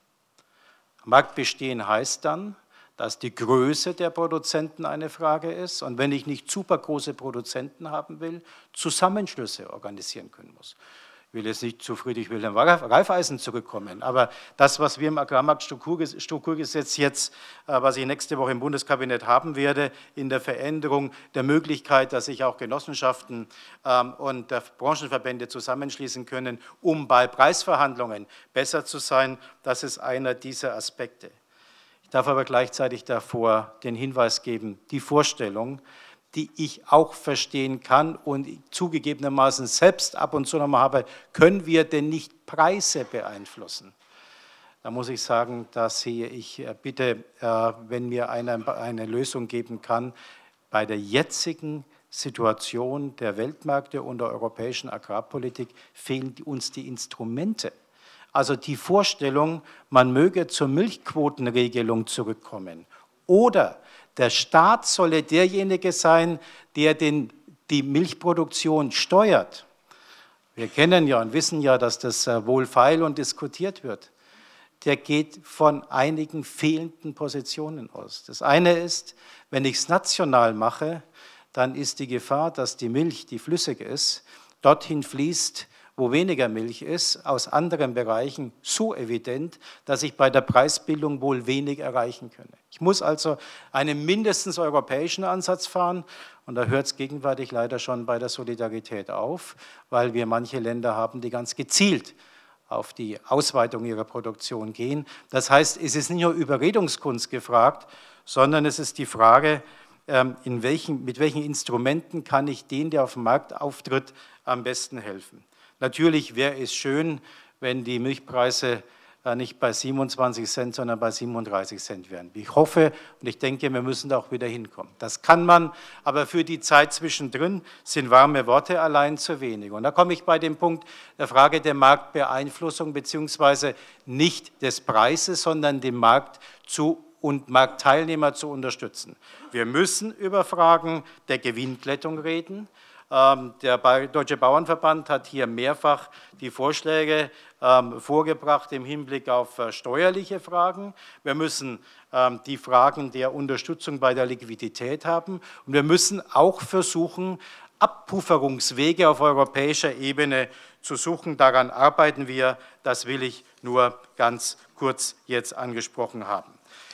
[SPEAKER 3] Markt bestehen heißt dann, dass die Größe der Produzenten eine Frage ist und wenn ich nicht super große Produzenten haben will, Zusammenschlüsse organisieren können muss. Ich will jetzt nicht zu Friedrich Wilhelm Raiffeisen zurückkommen, aber das, was wir im Agrarmarktstrukturgesetz jetzt, was ich nächste Woche im Bundeskabinett haben werde, in der Veränderung der Möglichkeit, dass sich auch Genossenschaften und Branchenverbände zusammenschließen können, um bei Preisverhandlungen besser zu sein, das ist einer dieser Aspekte. Ich darf aber gleichzeitig davor den Hinweis geben, die Vorstellung, die ich auch verstehen kann und zugegebenermaßen selbst ab und zu noch mal habe, können wir denn nicht Preise beeinflussen? Da muss ich sagen, da sehe ich bitte, wenn mir einer eine Lösung geben kann, bei der jetzigen Situation der Weltmärkte und der europäischen Agrarpolitik fehlen uns die Instrumente. Also die Vorstellung, man möge zur Milchquotenregelung zurückkommen oder der Staat solle derjenige sein, der den, die Milchproduktion steuert. Wir kennen ja und wissen ja, dass das wohlfeil und diskutiert wird. Der geht von einigen fehlenden Positionen aus. Das eine ist, wenn ich es national mache, dann ist die Gefahr, dass die Milch, die flüssig ist, dorthin fließt, wo weniger Milch ist, aus anderen Bereichen so evident, dass ich bei der Preisbildung wohl wenig erreichen könne. Ich muss also einen mindestens europäischen Ansatz fahren und da hört es gegenwärtig leider schon bei der Solidarität auf, weil wir manche Länder haben, die ganz gezielt auf die Ausweitung ihrer Produktion gehen. Das heißt, es ist nicht nur Überredungskunst gefragt, sondern es ist die Frage, in welchen, mit welchen Instrumenten kann ich den, der auf dem Markt auftritt, am besten helfen. Natürlich wäre es schön, wenn die Milchpreise nicht bei siebenundzwanzig Cent, sondern bei siebenunddreißig Cent wären. Ich hoffe und ich denke, wir müssen da auch wieder hinkommen. Das kann man, aber für die Zeit zwischendrin sind warme Worte allein zu wenig. Und da komme ich bei dem Punkt der Frage der Marktbeeinflussung beziehungsweise nicht des Preises, sondern dem Markt zu und Marktteilnehmer zu unterstützen. Wir müssen über Fragen der Gewinnglättung reden. Der Deutsche Bauernverband hat hier mehrfach die Vorschläge vorgebracht im Hinblick auf steuerliche Fragen. Wir müssen die Fragen der Unterstützung bei der Liquidität haben und wir müssen auch versuchen, Abpufferungswege auf europäischer Ebene zu suchen. Daran arbeiten wir. Das will ich nur ganz kurz jetzt angesprochen haben.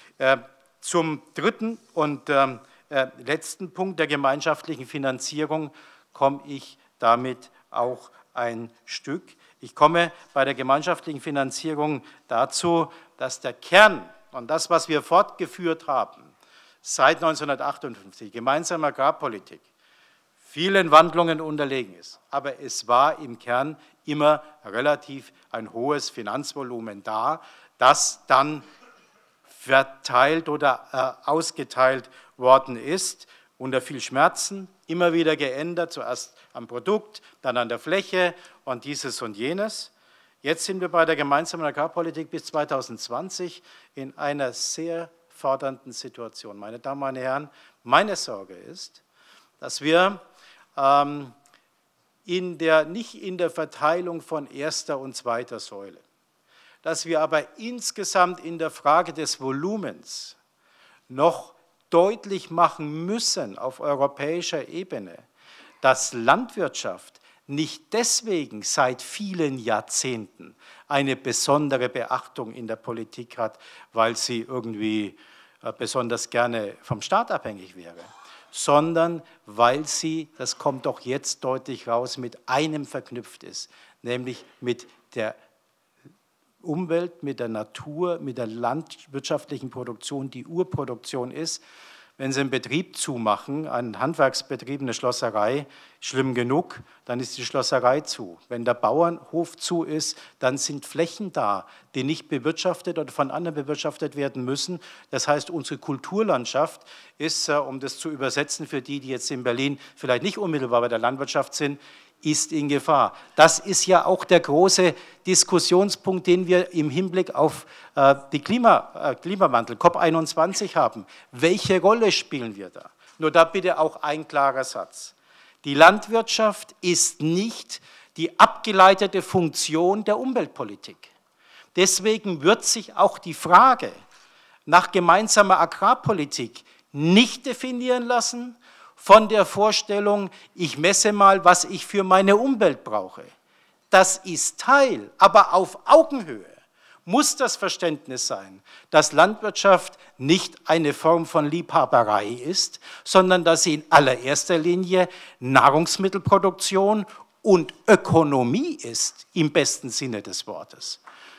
[SPEAKER 3] Zum dritten und letzten Punkt der gemeinschaftlichen Finanzierung komme ich damit auch ein Stück. Ich komme bei der gemeinschaftlichen Finanzierung dazu, dass der Kern und das, was wir fortgeführt haben seit neunzehnhundertachtundfünfzig, gemeinsame Agrarpolitik, vielen Wandlungen unterlegen ist. Aber es war im Kern immer relativ ein hohes Finanzvolumen da, das dann verteilt oder äh, ausgeteilt worden ist, unter viel Schmerzen, immer wieder geändert, zuerst am Produkt, dann an der Fläche und dieses und jenes. Jetzt sind wir bei der gemeinsamen Agrarpolitik bis zweitausendzwanzig in einer sehr fordernden Situation. Meine Damen, meine Herren, meine Sorge ist, dass wir ähm, in der, nicht in der Verteilung von erster und zweiter Säule, dass wir aber insgesamt in der Frage des Volumens noch deutlich machen müssen auf europäischer Ebene, dass Landwirtschaft nicht deswegen seit vielen Jahrzehnten eine besondere Beachtung in der Politik hat, weil sie irgendwie besonders gerne vom Staat abhängig wäre, sondern weil sie, das kommt doch jetzt deutlich raus, mit einem verknüpft ist, nämlich mit der Umwelt, mit der Natur, mit der landwirtschaftlichen Produktion, die Urproduktion ist. Wenn Sie einen Betrieb zumachen, einen Handwerksbetrieb, eine Schlosserei, schlimm genug, dann ist die Schlosserei zu. Wenn der Bauernhof zu ist, dann sind Flächen da, die nicht bewirtschaftet oder von anderen bewirtschaftet werden müssen. Das heißt, unsere Kulturlandschaft ist, um das zu übersetzen für die, die jetzt in Berlin vielleicht nicht unmittelbar bei der Landwirtschaft sind, ist in Gefahr. Das ist ja auch der große Diskussionspunkt, den wir im Hinblick auf äh, die Klima, äh, Klimawandel, COP einundzwanzig haben. Welche Rolle spielen wir da? Nur da bitte auch ein klarer Satz. Die Landwirtschaft ist nicht die abgeleitete Funktion der Umweltpolitik. Deswegen wird sich auch die Frage nach gemeinsamer Agrarpolitik nicht definieren lassen von der Vorstellung, ich messe mal, was ich für meine Umwelt brauche. Das ist Teil, aber auf Augenhöhe muss das Verständnis sein, dass Landwirtschaft nicht eine Form von Liebhaberei ist, sondern dass sie in allererster Linie Nahrungsmittelproduktion und Ökonomie ist, im besten Sinne des Wortes.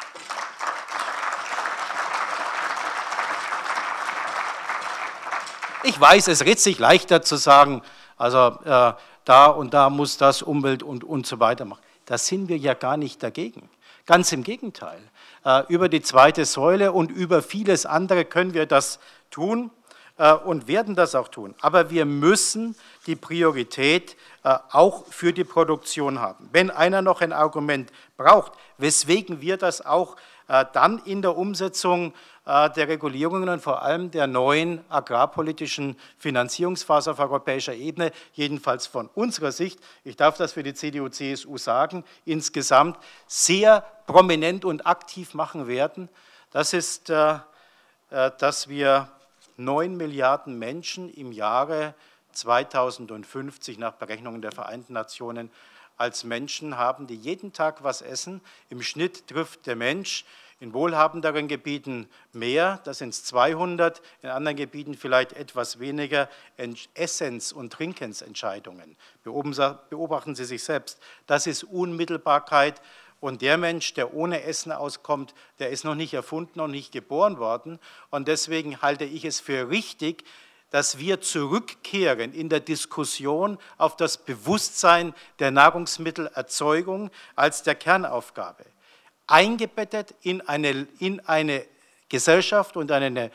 [SPEAKER 3] Ich weiß, es rät sich leichter zu sagen, also äh, da und da muss das Umwelt und, und so weiter machen. Da sind wir ja gar nicht dagegen. Ganz im Gegenteil. Äh, über die zweite Säule und über vieles andere können wir das tun äh, und werden das auch tun. Aber wir müssen die Priorität äh, auch für die Produktion haben. Wenn einer noch ein Argument braucht, weswegen wir das auch äh, dann in der Umsetzung der Regulierungen und vor allem der neuen agrarpolitischen Finanzierungsphase auf europäischer Ebene, jedenfalls von unserer Sicht, ich darf das für die C D U C S U sagen, insgesamt sehr prominent und aktiv machen werden, das ist, dass wir neun Milliarden Menschen im Jahre zweitausendfünfzig nach Berechnungen der Vereinten Nationen als Menschen haben, die jeden Tag was essen. Im Schnitt trifft der Mensch in wohlhabenderen Gebieten mehr, das sind es zweihundert, in anderen Gebieten vielleicht etwas weniger, Essens- und Trinkensentscheidungen. Beobachten Sie sich selbst. Das ist Unmittelbarkeit Und der Mensch, der ohne Essen auskommt, der ist noch nicht erfunden und nicht geboren worden. Und deswegen halte ich es für richtig, dass wir zurückkehren in der Diskussion auf das Bewusstsein der Nahrungsmittelerzeugung als der Kernaufgabe, eingebettet in eine, in eine Gesellschaft und eine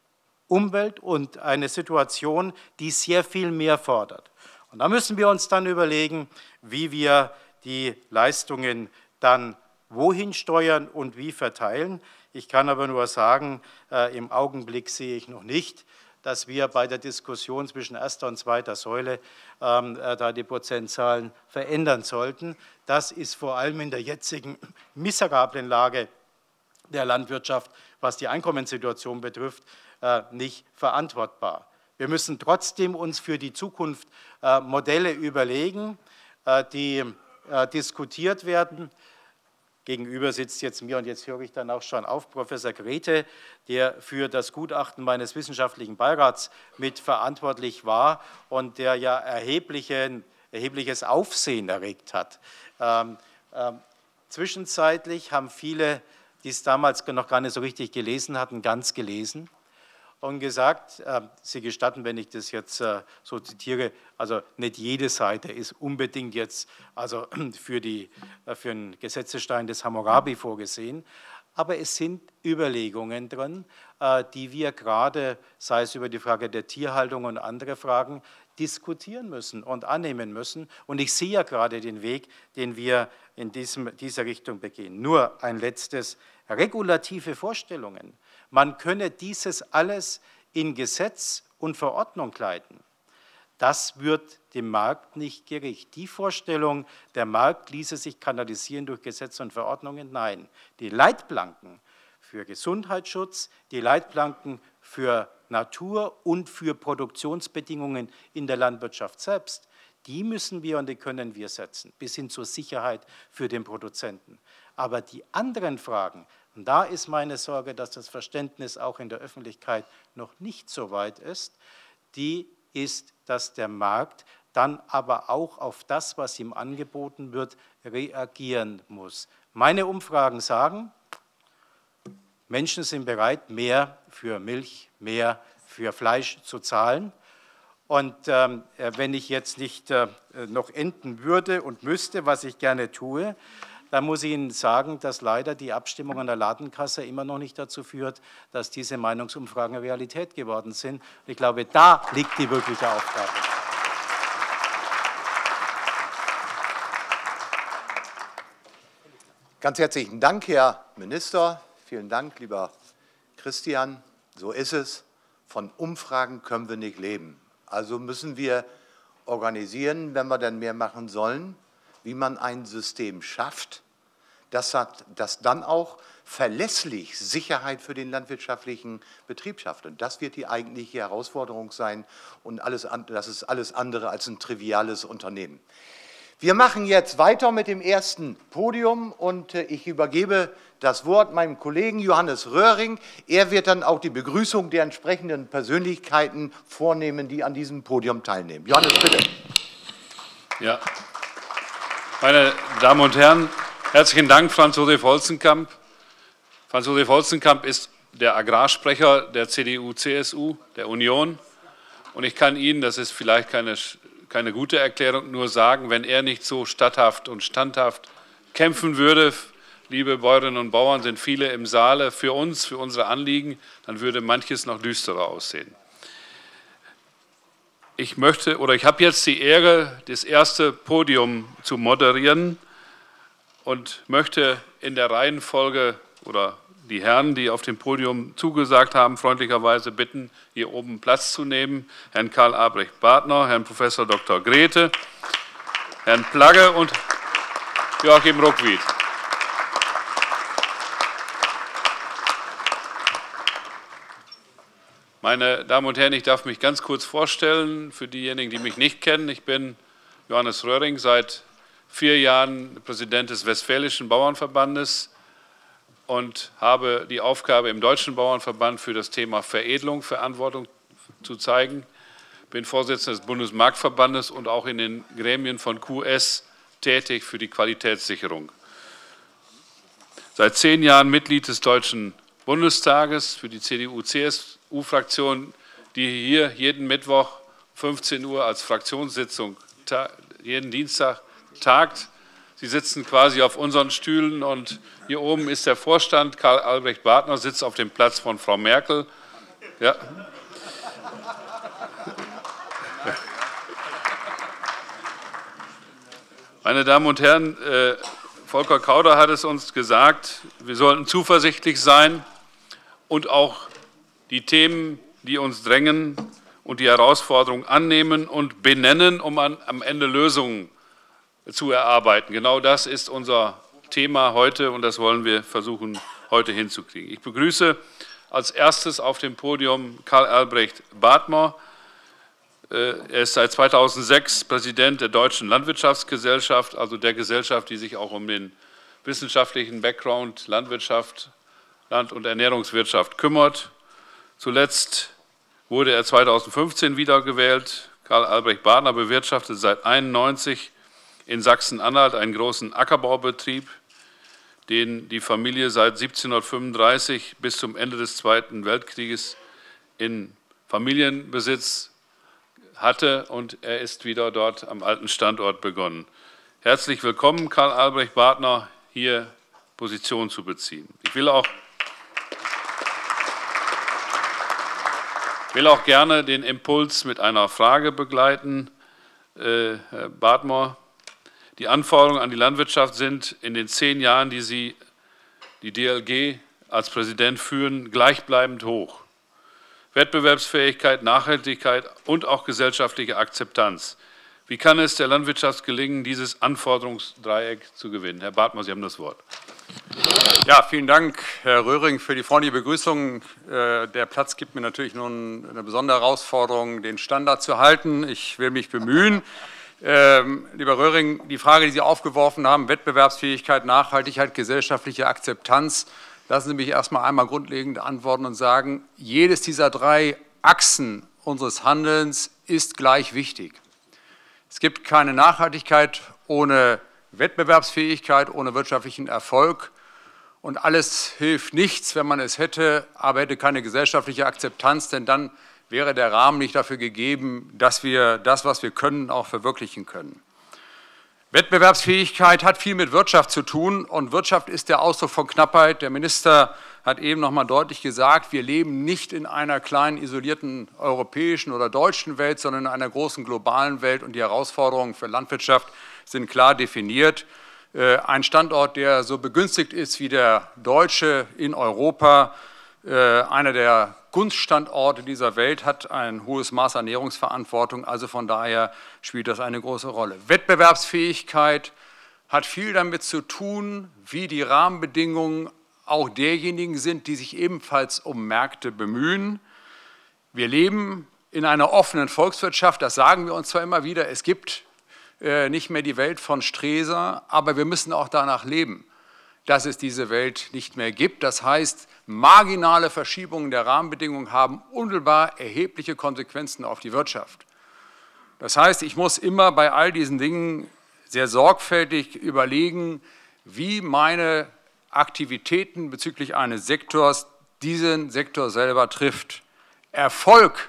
[SPEAKER 3] Umwelt und eine Situation, die sehr viel mehr fordert. Und da müssen wir uns dann überlegen, wie wir die Leistungen dann wohin steuern und wie verteilen. Ich kann aber nur sagen, äh, im Augenblick sehe ich noch nicht, dass wir bei der Diskussion zwischen erster und zweiter Säule ähm, äh, da die Prozentzahlen verändern sollten. Das ist vor allem in der jetzigen miserablen Lage der Landwirtschaft, was die Einkommenssituation betrifft, äh, nicht verantwortbar. Wir müssen trotzdem uns für die Zukunft äh, Modelle überlegen, äh, die äh, diskutiert werden. Gegenüber sitzt jetzt mir, und jetzt höre ich dann auch schon auf, Professor Grete, der für das Gutachten meines wissenschaftlichen Beirats mitverantwortlich war und der ja erheblichen, erhebliches Aufsehen erregt hat. Ähm, ähm, zwischenzeitlich haben viele, die es damals noch gar nicht so richtig gelesen hatten, ganz gelesen und gesagt, äh, Sie gestatten, wenn ich das jetzt äh, so zitiere, also nicht jede Seite ist unbedingt jetzt also für, die, äh, für den Gesetzestein des Hammurabi vorgesehen, aber es sind Überlegungen drin, äh, die wir gerade, sei es über die Frage der Tierhaltung und andere Fragen, diskutieren müssen und annehmen müssen. Und ich sehe ja gerade den Weg, den wir in diesem, dieser Richtung begehen. Nur ein letztes, regulative Vorstellungen. Man könne dieses alles in Gesetz und Verordnung kleiden. Das wird dem Markt nicht gerecht. Die Vorstellung, der Markt ließe sich kanalisieren durch Gesetze und Verordnungen, nein. Die Leitplanken für Gesundheitsschutz, die Leitplanken für Natur und für Produktionsbedingungen in der Landwirtschaft selbst, die müssen wir und die können wir setzen, bis hin zur Sicherheit für den Produzenten. Aber die anderen Fragen, und da ist meine Sorge, dass das Verständnis auch in der Öffentlichkeit noch nicht so weit ist, die ist, dass der Markt dann aber auch auf das, was ihm angeboten wird, reagieren muss. Meine Umfragen sagen, Menschen sind bereit, mehr für Milch, mehr für Fleisch zu zahlen. Und ähm, wenn ich jetzt nicht äh, noch enden würde und müsste, was ich gerne tue, dann muss ich Ihnen sagen, dass leider die Abstimmung an der Ladenkasse immer noch nicht dazu führt, dass diese Meinungsumfragen Realität geworden sind. Ich glaube, da liegt die wirkliche Aufgabe.
[SPEAKER 1] Ganz herzlichen Dank, Herr Minister. Vielen Dank, lieber Christian. So ist es. Von Umfragen können wir nicht leben. Also müssen wir organisieren, wenn wir dann mehr machen sollen, wie man ein System schafft, das, hat, das dann auch verlässlich Sicherheit für den landwirtschaftlichen Betrieb schafft. Und das wird die eigentliche Herausforderung sein. Und alles, das ist alles andere als ein triviales Unternehmen. Wir machen jetzt weiter mit dem ersten Podium und ich übergebe das Wort meinem Kollegen Johannes Röhring. Er wird dann auch die Begrüßung der entsprechenden Persönlichkeiten vornehmen, die an diesem Podium teilnehmen. Johannes, bitte.
[SPEAKER 4] Ja. Meine Damen und Herren, herzlichen Dank, Franz Josef Holzenkamp. Franz Josef Holzenkamp ist der Agrarsprecher der C D U C S U, der Union. Und ich kann Ihnen, das ist vielleicht keine, keine gute Erklärung, nur sagen, wenn er nicht so statthaft und standhaft kämpfen würde, liebe Bäuerinnen und Bauern, sind viele im Saale für uns, für unsere Anliegen, dann würde manches noch düsterer aussehen. Ich möchte oder ich habe jetzt die Ehre, das erste Podium zu moderieren und möchte in der Reihenfolge oder die Herren, die auf dem Podium zugesagt haben, freundlicherweise bitten, hier oben Platz zu nehmen. Herrn Karl Albrecht Bartner, Herrn Professor Doktor Grete, Herrn Plagge und Joachim Ruckwied. Meine Damen und Herren, ich darf mich ganz kurz vorstellen, für diejenigen, die mich nicht kennen. Ich bin Johannes Röhring, seit vier Jahren Präsident des Westfälischen Bauernverbandes und habe die Aufgabe, im Deutschen Bauernverband für das Thema Veredelung Verantwortung zu zeigen. Ich bin Vorsitzender des Bundesmarktverbandes und auch in den Gremien von Q S tätig für die Qualitätssicherung. seit zehn Jahren Mitglied des Deutschen Bundestages für die C D U C S U-Fraktion, die hier jeden Mittwoch fünfzehn Uhr als Fraktionssitzung jeden Dienstag tagt. Sie sitzen quasi auf unseren Stühlen und hier oben ist der Vorstand. Karl Albrecht Badner sitzt auf dem Platz von Frau Merkel. Ja. Meine Damen und Herren, äh, Volker Kauder hat es uns gesagt, wir sollten zuversichtlich sein und auch die Themen, die uns drängen und die Herausforderungen annehmen und benennen, um an, am Ende Lösungen zu erarbeiten. Genau das ist unser Thema heute und das wollen wir versuchen, heute hinzukriegen. Ich begrüße als erstes auf dem Podium Karl Albrecht Badmer. Er ist seit zweitausendsechs Präsident der Deutschen Landwirtschaftsgesellschaft, also der Gesellschaft, die sich auch um den wissenschaftlichen Background Landwirtschaft, Land- und Ernährungswirtschaft kümmert. Zuletzt wurde er zweitausendfünfzehn wiedergewählt. Karl Albrecht Badner bewirtschaftet seit einundneunzig in Sachsen-Anhalt einen großen Ackerbaubetrieb, den die Familie seit siebzehnhundertfünfunddreißig bis zum Ende des Zweiten Weltkrieges in Familienbesitz hatte, und er ist wieder dort am alten Standort begonnen. Herzlich willkommen, Karl Albrecht Badner, hier Position zu beziehen. Ich will auch, will auch gerne den Impuls mit einer Frage begleiten. Äh, Herr Badmer, die Anforderungen an die Landwirtschaft sind in den zehn Jahren, die Sie die D L G als Präsident führen, gleichbleibend hoch. Wettbewerbsfähigkeit, Nachhaltigkeit und auch gesellschaftliche Akzeptanz. Wie kann es der Landwirtschaft gelingen, dieses Anforderungsdreieck zu gewinnen? Herr Badmer, Sie haben das Wort.
[SPEAKER 5] Ja, vielen Dank, Herr Röhring, für die freundliche Begrüßung. Der Platz gibt mir natürlich nun eine besondere Herausforderung, den Standard zu halten. Ich will mich bemühen. Ähm, lieber Röhring, die Frage, die Sie aufgeworfen haben, Wettbewerbsfähigkeit, Nachhaltigkeit, gesellschaftliche Akzeptanz, lassen Sie mich erst mal einmal grundlegend antworten und sagen, jedes dieser drei Achsen unseres Handelns ist gleich wichtig. Es gibt keine Nachhaltigkeit ohne Wettbewerbsfähigkeit, ohne wirtschaftlichen Erfolg. Und alles hilft nichts, wenn man es hätte, aber hätte keine gesellschaftliche Akzeptanz, denn dann wäre der Rahmen nicht dafür gegeben, dass wir das, was wir können, auch verwirklichen können. Wettbewerbsfähigkeit hat viel mit Wirtschaft zu tun und Wirtschaft ist der Ausdruck von Knappheit. Der Minister hat eben noch mal deutlich gesagt, wir leben nicht in einer kleinen, isolierten europäischen oder deutschen Welt, sondern in einer großen globalen Welt und die Herausforderungen für Landwirtschaft sind klar definiert. Ein Standort, der so begünstigt ist wie der deutsche in Europa, einer der Gunststandorte dieser Welt, hat ein hohes Maß an Ernährungsverantwortung, also von daher spielt das eine große Rolle. Wettbewerbsfähigkeit hat viel damit zu tun, wie die Rahmenbedingungen auch derjenigen sind, die sich ebenfalls um Märkte bemühen. Wir leben in einer offenen Volkswirtschaft, das sagen wir uns zwar immer wieder, es gibt äh, nicht mehr die Welt von Streser, aber wir müssen auch danach leben, dass es diese Welt nicht mehr gibt. Das heißt, marginale Verschiebungen der Rahmenbedingungen haben unmittelbar erhebliche Konsequenzen auf die Wirtschaft. Das heißt, ich muss immer bei all diesen Dingen sehr sorgfältig überlegen, wie meine Aktivitäten bezüglich eines Sektors diesen Sektor selber trifft. Erfolg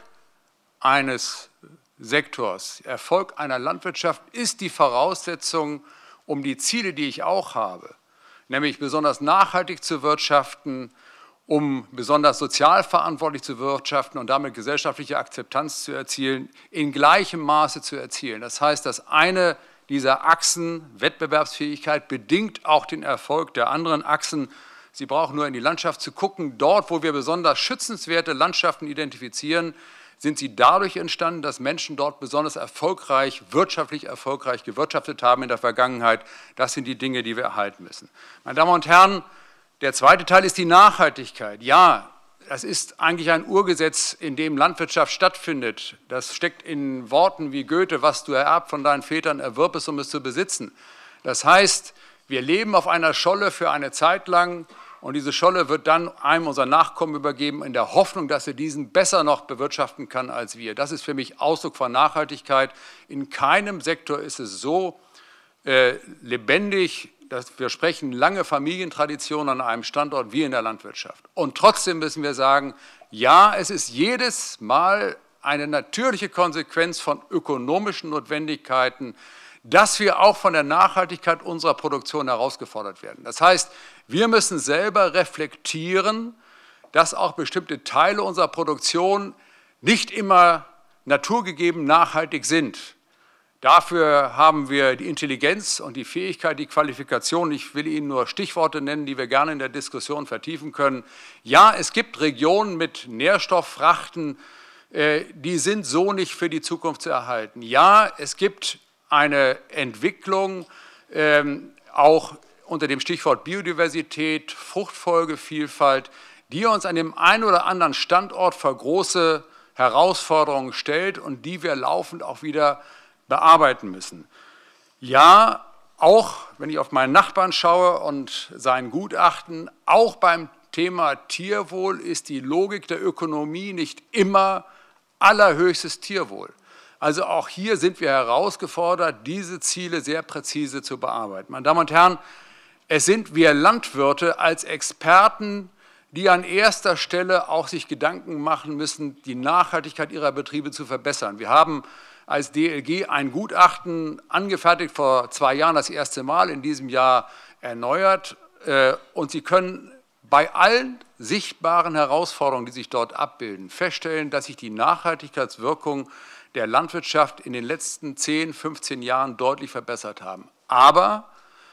[SPEAKER 5] eines Sektors, Erfolg einer Landwirtschaft ist die Voraussetzung, um die Ziele, die ich auch habe, nämlich besonders nachhaltig zu wirtschaften, um besonders sozial verantwortlich zu wirtschaften und damit gesellschaftliche Akzeptanz zu erzielen, in gleichem Maße zu erzielen. Das heißt, dass eine dieser Achsen, Wettbewerbsfähigkeit, bedingt auch den Erfolg der anderen Achsen. Sie brauchen nur in die Landschaft zu gucken. Dort, wo wir besonders schützenswerte Landschaften identifizieren, sind sie dadurch entstanden, dass Menschen dort besonders erfolgreich, wirtschaftlich erfolgreich gewirtschaftet haben in der Vergangenheit. Das sind die Dinge, die wir erhalten müssen. Meine Damen und Herren, der zweite Teil ist die Nachhaltigkeit. Ja, das ist eigentlich ein Urgesetz, in dem Landwirtschaft stattfindet. Das steckt in Worten wie Goethe, was du ererbt von deinen Vätern, erwirb es, um es zu besitzen. Das heißt, wir leben auf einer Scholle für eine Zeit lang und diese Scholle wird dann einem unserer Nachkommen übergeben, in der Hoffnung, dass er diesen besser noch bewirtschaften kann als wir. Das ist für mich Ausdruck von Nachhaltigkeit. In keinem Sektor ist es so äh, lebendig, dass wir sprechen lange Familientradition an einem Standort wie in der Landwirtschaft. Und trotzdem müssen wir sagen, ja, es ist jedes Mal eine natürliche Konsequenz von ökonomischen Notwendigkeiten, dass wir auch von der Nachhaltigkeit unserer Produktion herausgefordert werden. Das heißt, wir müssen selber reflektieren, dass auch bestimmte Teile unserer Produktion nicht immer naturgegeben nachhaltig sind. Dafür haben wir die Intelligenz und die Fähigkeit, die Qualifikation. Ich will Ihnen nur Stichworte nennen, die wir gerne in der Diskussion vertiefen können. Ja, es gibt Regionen mit Nährstofffrachten, die sind so nicht für die Zukunft zu erhalten. Ja, es gibt eine Entwicklung, auch unter dem Stichwort Biodiversität, Fruchtfolgevielfalt, die uns an dem einen oder anderen Standort vor große Herausforderungen stellt und die wir laufend auch wieder bearbeiten müssen. Ja, auch wenn ich auf meinen Nachbarn schaue und sein Gutachten, auch beim Thema Tierwohl ist die Logik der Ökonomie nicht immer allerhöchstes Tierwohl. Also auch hier sind wir herausgefordert, diese Ziele sehr präzise zu bearbeiten. Meine Damen und Herren, es sind wir Landwirte als Experten, die an erster Stelle auch sich Gedanken machen müssen, die Nachhaltigkeit ihrer Betriebe zu verbessern. Wir haben als D L G ein Gutachten angefertigt, vor zwei Jahren das erste Mal, in diesem Jahr erneuert. Und Sie können bei allen sichtbaren Herausforderungen, die sich dort abbilden, feststellen, dass sich die Nachhaltigkeitswirkung der Landwirtschaft in den letzten zehn, fünfzehn Jahren deutlich verbessert haben. Aber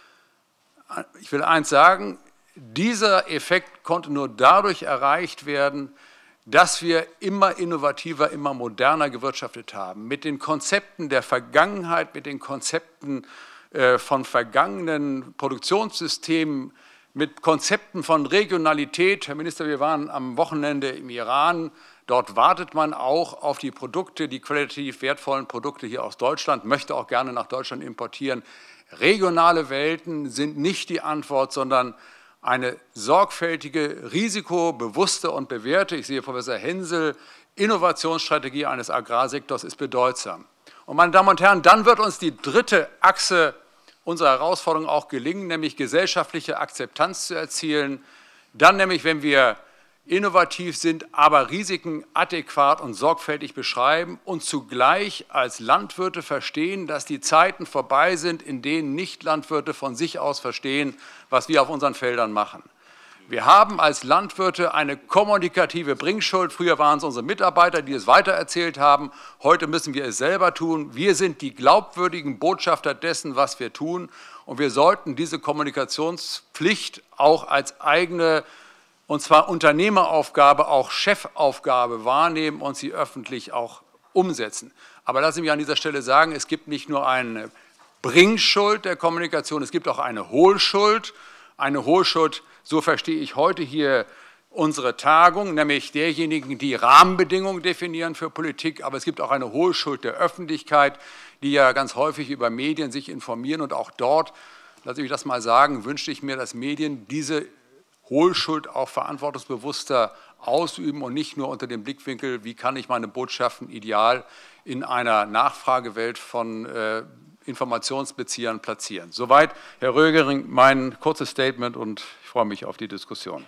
[SPEAKER 5] ich will eins sagen, dieser Effekt konnte nur dadurch erreicht werden, dass wir immer innovativer, immer moderner gewirtschaftet haben. Mit den Konzepten der Vergangenheit, mit den Konzepten äh, von vergangenen Produktionssystemen, mit Konzepten von Regionalität. Herr Minister, wir waren am Wochenende im Iran. Dort wartet man auch auf die Produkte, die qualitativ wertvollen Produkte hier aus Deutschland, möchte auch gerne nach Deutschland importieren. Regionale Welten sind nicht die Antwort, sondern eine sorgfältige, risikobewusste und bewährte, ich sehe Professor Hensel, Innovationsstrategie eines Agrarsektors ist bedeutsam. Und meine Damen und Herren, dann wird uns die dritte Achse unserer Herausforderung auch gelingen, nämlich gesellschaftliche Akzeptanz zu erzielen. Dann nämlich, wenn wir innovativ sind, aber Risiken adäquat und sorgfältig beschreiben und zugleich als Landwirte verstehen, dass die Zeiten vorbei sind, in denen Nicht-Landwirte von sich aus verstehen, was wir auf unseren Feldern machen. Wir haben als Landwirte eine kommunikative Bringschuld. Früher waren es unsere Mitarbeiter, die es weitererzählt haben. Heute müssen wir es selber tun. Wir sind die glaubwürdigen Botschafter dessen, was wir tun. Und wir sollten diese Kommunikationspflicht auch als eigene, und zwar Unternehmeraufgabe, auch Chefaufgabe wahrnehmen und sie öffentlich auch umsetzen. Aber lassen Sie mich an dieser Stelle sagen, es gibt nicht nur eine Bringschuld der Kommunikation, es gibt auch eine Hohlschuld. Eine Hohlschuld, so verstehe ich heute hier unsere Tagung, nämlich derjenigen, die Rahmenbedingungen definieren für Politik. Aber es gibt auch eine Hohlschuld der Öffentlichkeit, die ja ganz häufig über Medien sich informieren. Und auch dort, lasse ich mich das mal sagen, wünschte ich mir, dass Medien diese Hohlschuld auch verantwortungsbewusster ausüben und nicht nur unter dem Blickwinkel, wie kann ich meine Botschaften ideal in einer Nachfragewelt von äh, Informationsbeziehern platzieren. Soweit, Herr Rögering, mein kurzes Statement und ich freue mich auf die Diskussion.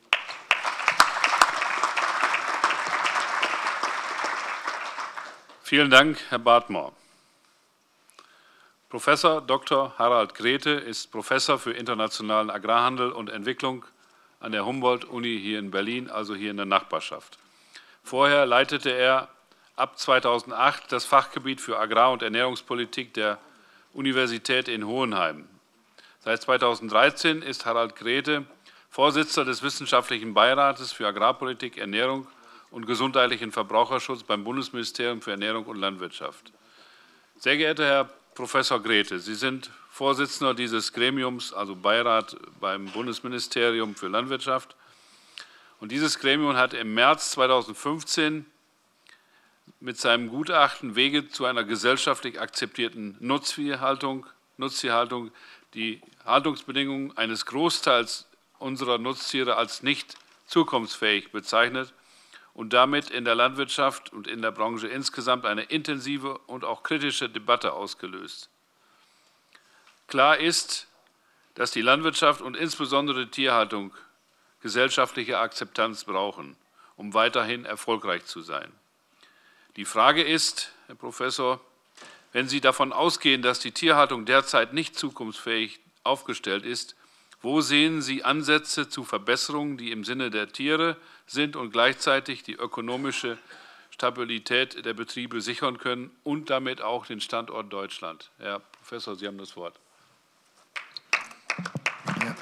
[SPEAKER 4] Vielen Dank, Herr Bartmore. Professor Doktor Harald Grete ist Professor für internationalen Agrarhandel und Entwicklung an der Humboldt-Uni hier in Berlin, also hier in der Nachbarschaft. Vorher leitete er ab zweitausendacht das Fachgebiet für Agrar- und Ernährungspolitik der Universität in Hohenheim. Seit zweitausenddreizehn ist Harald Grete Vorsitzender des Wissenschaftlichen Beirates für Agrarpolitik, Ernährung und gesundheitlichen Verbraucherschutz beim Bundesministerium für Ernährung und Landwirtschaft. Sehr geehrter Herr Professor Grete, Sie sind Vorsitzender dieses Gremiums, also Beirat beim Bundesministerium für Landwirtschaft. Und dieses Gremium hat im März zweitausendfünfzehn mit seinem Gutachten Wege zu einer gesellschaftlich akzeptierten Nutzviehhaltung, Nutztierhaltung die Haltungsbedingungen eines Großteils unserer Nutztiere als nicht zukunftsfähig bezeichnet und damit in der Landwirtschaft und in der Branche insgesamt eine intensive und auch kritische Debatte ausgelöst. Klar ist, dass die Landwirtschaft und insbesondere die Tierhaltung gesellschaftliche Akzeptanz brauchen, um weiterhin erfolgreich zu sein. Die Frage ist, Herr Professor, wenn Sie davon ausgehen, dass die Tierhaltung derzeit nicht zukunftsfähig aufgestellt ist, wo sehen Sie Ansätze zu Verbesserungen, die im Sinne der Tiere sind und gleichzeitig die ökonomische Stabilität der Betriebe sichern können und damit auch den Standort Deutschland? Herr Professor, Sie haben das Wort.
[SPEAKER 6] Ja.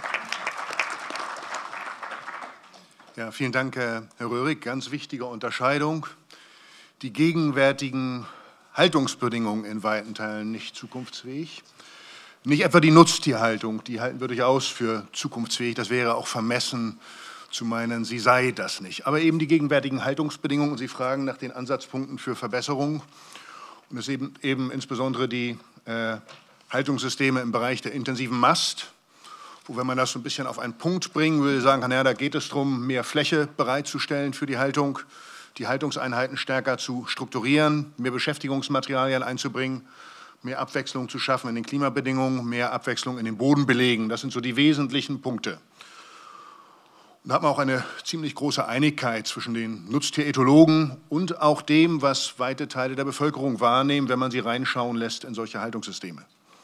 [SPEAKER 6] Ja, vielen Dank, Herr Röhrig. Ganz wichtige Unterscheidung. Die gegenwärtigen Haltungsbedingungen in weiten Teilen nicht zukunftsfähig. Nicht etwa die Nutztierhaltung, die halten wir durchaus für zukunftsfähig. Das wäre auch vermessen zu meinen, sie sei das nicht. Aber eben die gegenwärtigen Haltungsbedingungen. Sie fragen nach den Ansatzpunkten für Verbesserung. Und es sind eben, eben insbesondere die äh, Haltungssysteme im Bereich der intensiven Mast, wo, wenn man das so ein bisschen auf einen Punkt bringen will, sagen kann, ja, da geht es darum, mehr Fläche bereitzustellen für die Haltung, die Haltungseinheiten stärker zu strukturieren, mehr Beschäftigungsmaterialien einzubringen, mehr Abwechslung zu schaffen in den Klimabedingungen, mehr Abwechslung in den Bodenbelegen. Das sind so die wesentlichen Punkte. Und da hat man auch eine ziemlich große Einigkeit zwischen den Nutztierethologen und auch dem, was weite Teile der Bevölkerung wahrnehmen, wenn man sie reinschauen lässt in solche Haltungssysteme.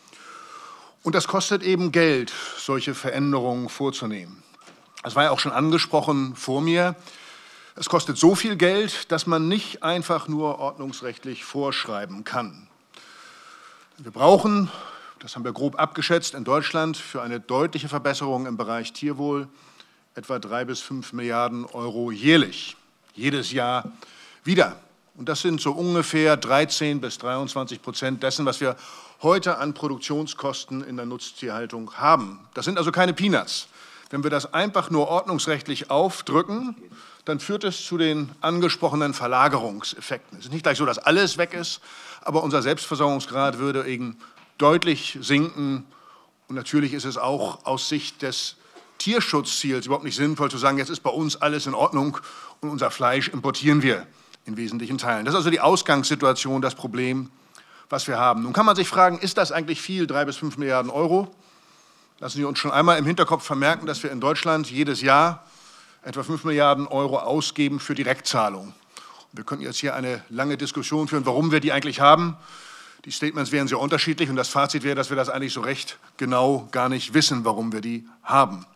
[SPEAKER 6] Und das kostet eben Geld, solche Veränderungen vorzunehmen. Das war ja auch schon angesprochen vor mir. Es kostet so viel Geld, dass man nicht einfach nur ordnungsrechtlich vorschreiben kann. Wir brauchen, das haben wir grob abgeschätzt, in Deutschland für eine deutliche Verbesserung im Bereich Tierwohl etwa drei bis fünf Milliarden Euro jährlich, jedes Jahr wieder. Und das sind so ungefähr dreizehn bis dreiundzwanzig Prozent dessen, was wir heute an Produktionskosten in der Nutztierhaltung haben. Das sind also keine Peanuts. Wenn wir das einfach nur ordnungsrechtlich aufdrücken, dann führt es zu den angesprochenen Verlagerungseffekten. Es ist nicht gleich so, dass alles weg ist, aber unser Selbstversorgungsgrad würde eben deutlich sinken. Und natürlich ist es auch aus Sicht des Tierschutzziels überhaupt nicht sinnvoll zu sagen, jetzt ist bei uns alles in Ordnung und unser Fleisch importieren wir in wesentlichen Teilen. Das ist also die Ausgangssituation, das Problem, was wir haben. Nun kann man sich fragen, ist das eigentlich viel, drei bis fünf Milliarden Euro? Lassen Sie uns schon einmal im Hinterkopf vermerken, dass wir in Deutschland jedes Jahr etwa fünf Milliarden Euro ausgeben für Direktzahlungen. Wir könnten jetzt hier eine lange Diskussion führen, warum wir die eigentlich haben. Die Statements wären sehr unterschiedlich und das Fazit wäre, dass wir das eigentlich so recht genau gar nicht wissen, warum wir die haben.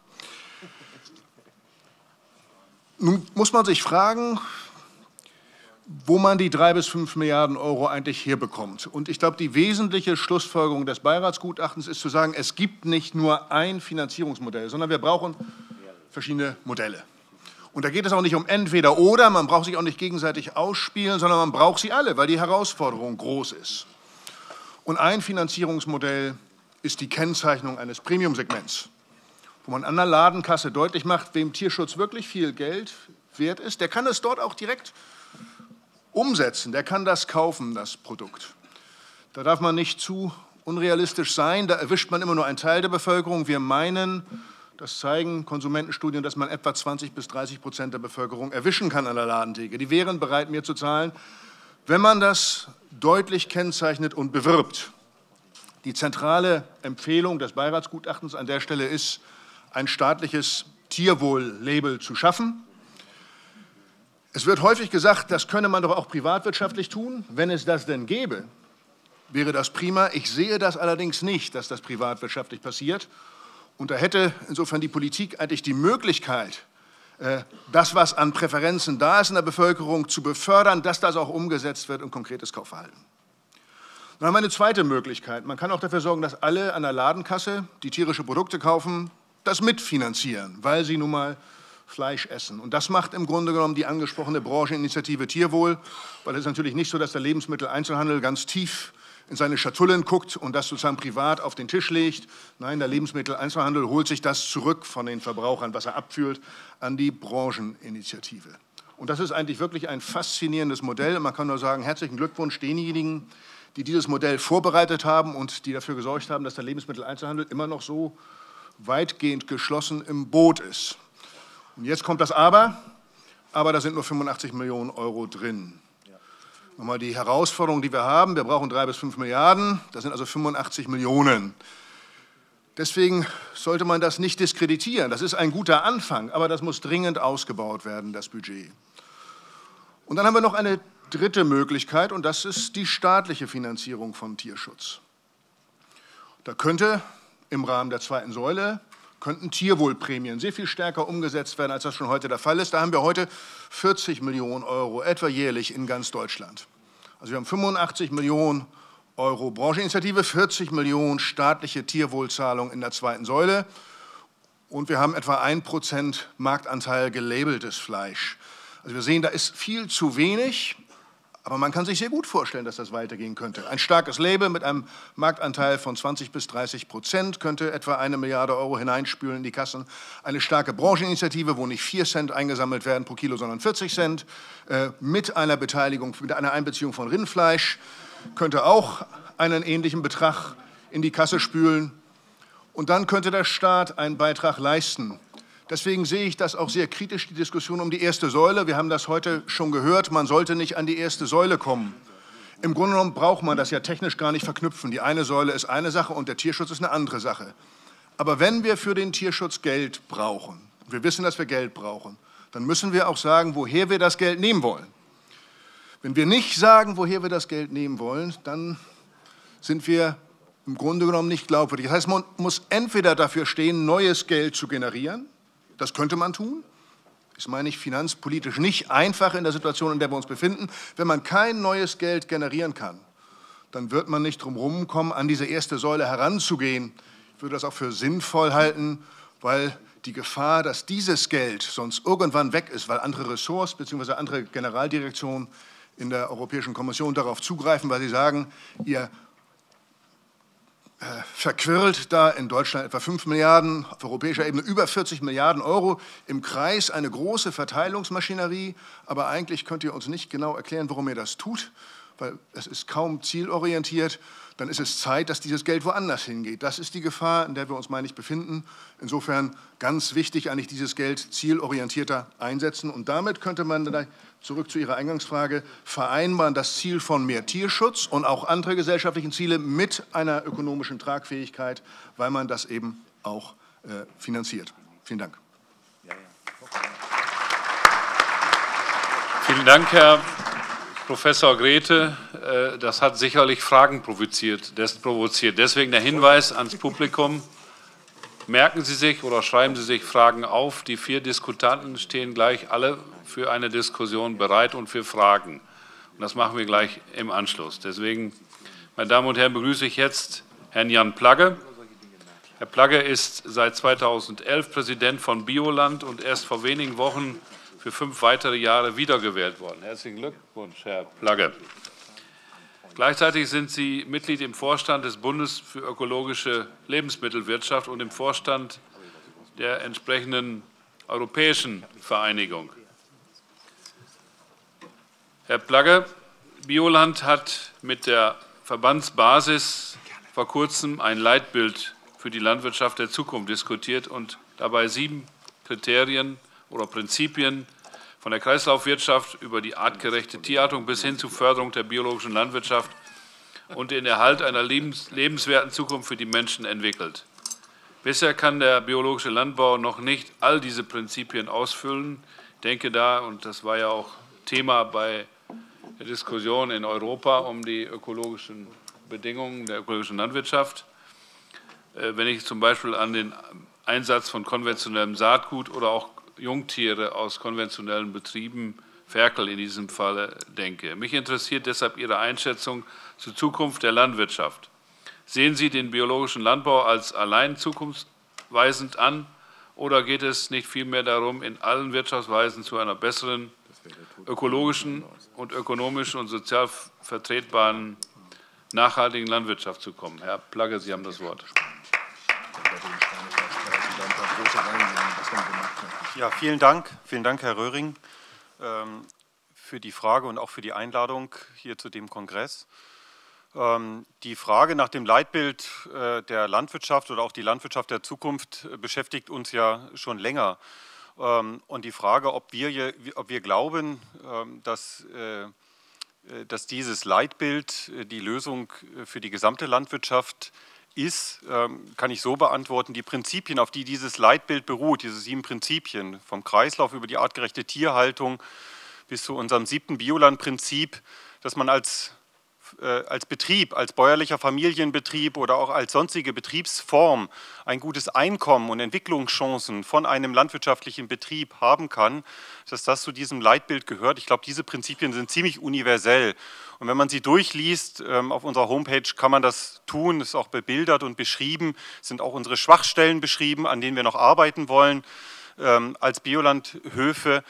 [SPEAKER 6] Nun muss man sich fragen, wo man die drei bis fünf Milliarden Euro eigentlich herbekommt. Und ich glaube, die wesentliche Schlussfolgerung des Beiratsgutachtens ist zu sagen, es gibt nicht nur ein Finanzierungsmodell, sondern wir brauchen verschiedene Modelle. Und da geht es auch nicht um entweder oder, man braucht sich auch nicht gegenseitig ausspielen, sondern man braucht sie alle, weil die Herausforderung groß ist. Und ein Finanzierungsmodell ist die Kennzeichnung eines Premium-Segments, wo man an der Ladenkasse deutlich macht, wem Tierschutz wirklich viel Geld wert ist, der kann es dort auch direkt umsetzen, der kann das kaufen, das Produkt. Da darf man nicht zu unrealistisch sein, da erwischt man immer nur einen Teil der Bevölkerung. Wir meinen, das zeigen Konsumentenstudien, dass man etwa zwanzig bis dreißig Prozent der Bevölkerung erwischen kann an der Ladentheke. Die wären bereit, mehr zu zahlen, wenn man das deutlich kennzeichnet und bewirbt. Die zentrale Empfehlung des Beiratsgutachtens an der Stelle ist, ein staatliches Tierwohl-Label zu schaffen. Es wird häufig gesagt, das könne man doch auch privatwirtschaftlich tun. Wenn es das denn gäbe, wäre das prima. Ich sehe das allerdings nicht, dass das privatwirtschaftlich passiert. Und da hätte insofern die Politik eigentlich die Möglichkeit, das, was an Präferenzen da ist in der Bevölkerung, zu befördern, dass das auch umgesetzt wird in konkretes Kaufverhalten. Dann haben wir eine zweite Möglichkeit. Man kann auch dafür sorgen, dass alle an der Ladenkasse, die tierische Produkte kaufen, das mitfinanzieren, weil sie nun mal Fleisch essen. Und das macht im Grunde genommen die angesprochene Brancheninitiative Tierwohl, weil es ist natürlich nicht so, dass der Lebensmitteleinzelhandel ganz tief in seine Schatullen guckt und das sozusagen privat auf den Tisch legt. Nein, der Lebensmitteleinzelhandel holt sich das zurück von den Verbrauchern, was er abführt, an die Brancheninitiative. Und das ist eigentlich wirklich ein faszinierendes Modell. Man kann nur sagen, herzlichen Glückwunsch denjenigen, die dieses Modell vorbereitet haben und die dafür gesorgt haben, dass der Lebensmitteleinzelhandel immer noch so weitgehend geschlossen im Boot ist. Und jetzt kommt das Aber, aber da sind nur fünfundachtzig Millionen Euro drin. Nochmal die Herausforderung, die wir haben, wir brauchen drei bis fünf Milliarden, das sind also fünfundachtzig Millionen. Deswegen sollte man das nicht diskreditieren. Das ist ein guter Anfang, aber das muss dringend ausgebaut werden, das Budget. Und dann haben wir noch eine dritte Möglichkeit, und das ist die staatliche Finanzierung von Tierschutz. Da könnte im Rahmen der zweiten Säule könnten Tierwohlprämien sehr viel stärker umgesetzt werden, als das schon heute der Fall ist. Da haben wir heute vierzig Millionen Euro, etwa jährlich in ganz Deutschland. Also wir haben fünfundachtzig Millionen Euro Brancheninitiative, vierzig Millionen staatliche Tierwohlzahlung in der zweiten Säule und wir haben etwa ein Prozent Marktanteil gelabeltes Fleisch. Also wir sehen, da ist viel zu wenig, aber man kann sich sehr gut vorstellen, dass das weitergehen könnte. Ein starkes Label mit einem Marktanteil von zwanzig bis dreißig Prozent könnte etwa eine Milliarde Euro hineinspülen in die Kassen. Eine starke Brancheninitiative, wo nicht vier Cent eingesammelt werden pro Kilo, sondern vierzig Cent, äh, mit einer Beteiligung, mit einer Einbeziehung von Rindfleisch, könnte auch einen ähnlichen Betrag in die Kasse spülen. Und dann könnte der Staat einen Beitrag leisten. Deswegen sehe ich das auch sehr kritisch, die Diskussion um die erste Säule. Wir haben das heute schon gehört, man sollte nicht an die erste Säule kommen. Im Grunde genommen braucht man das ja technisch gar nicht verknüpfen. Die eine Säule ist eine Sache und der Tierschutz ist eine andere Sache. Aber wenn wir für den Tierschutz Geld brauchen, wir wissen, dass wir Geld brauchen, dann müssen wir auch sagen, woher wir das Geld nehmen wollen. Wenn wir nicht sagen, woher wir das Geld nehmen wollen, dann sind wir im Grunde genommen nicht glaubwürdig. Das heißt, man muss entweder dafür stehen, neues Geld zu generieren. Das könnte man tun. Das meine ich finanzpolitisch nicht einfach in der Situation, in der wir uns befinden. Wenn man kein neues Geld generieren kann, dann wird man nicht drum herum kommen, an diese erste Säule heranzugehen. Ich würde das auch für sinnvoll halten, weil die Gefahr, dass dieses Geld sonst irgendwann weg ist, weil andere Ressorts bzw. andere Generaldirektionen in der Europäischen Kommission darauf zugreifen, weil sie sagen, ihr verquirlt da in Deutschland etwa fünf Milliarden, auf europäischer Ebene über vierzig Milliarden Euro, im Kreis eine große Verteilungsmaschinerie. Aber eigentlich könnt ihr uns nicht genau erklären, warum ihr das tut, weil es ist kaum zielorientiert. Dann ist es Zeit, dass dieses Geld woanders hingeht. Das ist die Gefahr, in der wir uns, meine ich, befinden. Insofern ganz wichtig, eigentlich dieses Geld zielorientierter einsetzen. Und damit könnte man dann, zurück zu Ihrer Eingangsfrage, vereinbaren das Ziel von mehr Tierschutz und auch andere gesellschaftlichen Ziele mit einer ökonomischen Tragfähigkeit, weil man das eben auch äh, finanziert. Vielen Dank.
[SPEAKER 4] Vielen Dank, Herr Professor Grete. Das hat sicherlich Fragen provoziert. Deswegen der Hinweis ans Publikum. Merken Sie sich oder schreiben Sie sich Fragen auf. Die vier Diskutanten stehen gleich alle für eine Diskussion bereit und für Fragen. Und das machen wir gleich im Anschluss. Deswegen, meine Damen und Herren, begrüße ich jetzt Herrn Jan Plagge. Herr Plagge ist seit zweitausendelf Präsident von Bioland und erst vor wenigen Wochen für fünf weitere Jahre wiedergewählt worden. Herzlichen Glückwunsch, Herr Plagge. Gleichzeitig sind Sie Mitglied im Vorstand des Bundes für ökologische Lebensmittelwirtschaft und im Vorstand der entsprechenden europäischen Vereinigung. Herr Plagge, Bioland hat mit der Verbandsbasis vor kurzem ein Leitbild für die Landwirtschaft der Zukunft diskutiert und dabei sieben Kriterien oder Prinzipien von der Kreislaufwirtschaft über die artgerechte Tierhaltung bis hin zur Förderung der biologischen Landwirtschaft und den Erhalt einer lebens lebenswerten Zukunft für die Menschen entwickelt. Bisher kann der biologische Landbau noch nicht all diese Prinzipien ausfüllen. Ich denke da, und das war ja auch Thema bei der Diskussion in Europa um die ökologischen Bedingungen der ökologischen Landwirtschaft, wenn ich zum Beispiel an den Einsatz von konventionellem Saatgut oder auch Jungtiere aus konventionellen Betrieben, Ferkel in diesem Falle, denke. Mich interessiert deshalb Ihre Einschätzung zur Zukunft der Landwirtschaft. Sehen Sie den biologischen Landbau als allein zukunftsweisend an oder geht es nicht vielmehr darum, in allen Wirtschaftsweisen zu einer besseren ökologischen und ökonomischen und sozial vertretbaren nachhaltigen Landwirtschaft zu kommen? Herr Plagge, Sie haben das Wort.
[SPEAKER 7] Ja, vielen Dank. Vielen Dank, Herr Röhring, ähm, für die Frage und auch für die Einladung hier zu dem Kongress. Ähm, die Frage nach dem Leitbild äh, der Landwirtschaft oder auch die Landwirtschaft der Zukunft äh, beschäftigt uns ja schon länger. Ähm, und die Frage, ob wir, ob wir glauben, ähm, dass, äh, dass dieses Leitbild äh, die Lösung für die gesamte Landwirtschaft ist, kann ich so beantworten, die Prinzipien, auf die dieses Leitbild beruht, diese sieben Prinzipien, vom Kreislauf über die artgerechte Tierhaltung bis zu unserem siebten Biolandprinzip, dass man als, äh, als Betrieb, als bäuerlicher Familienbetrieb oder auch als sonstige Betriebsform ein gutes Einkommen und Entwicklungschancen von einem landwirtschaftlichen Betrieb haben kann, dass das zu diesem Leitbild gehört. Ich glaube, diese Prinzipien sind ziemlich universell. Und wenn man sie durchliest, ähm, auf unserer Homepage kann man das tun, ist auch bebildert und beschrieben, sind auch unsere Schwachstellen beschrieben, an denen wir noch arbeiten wollen ähm, als Biolandhöfe.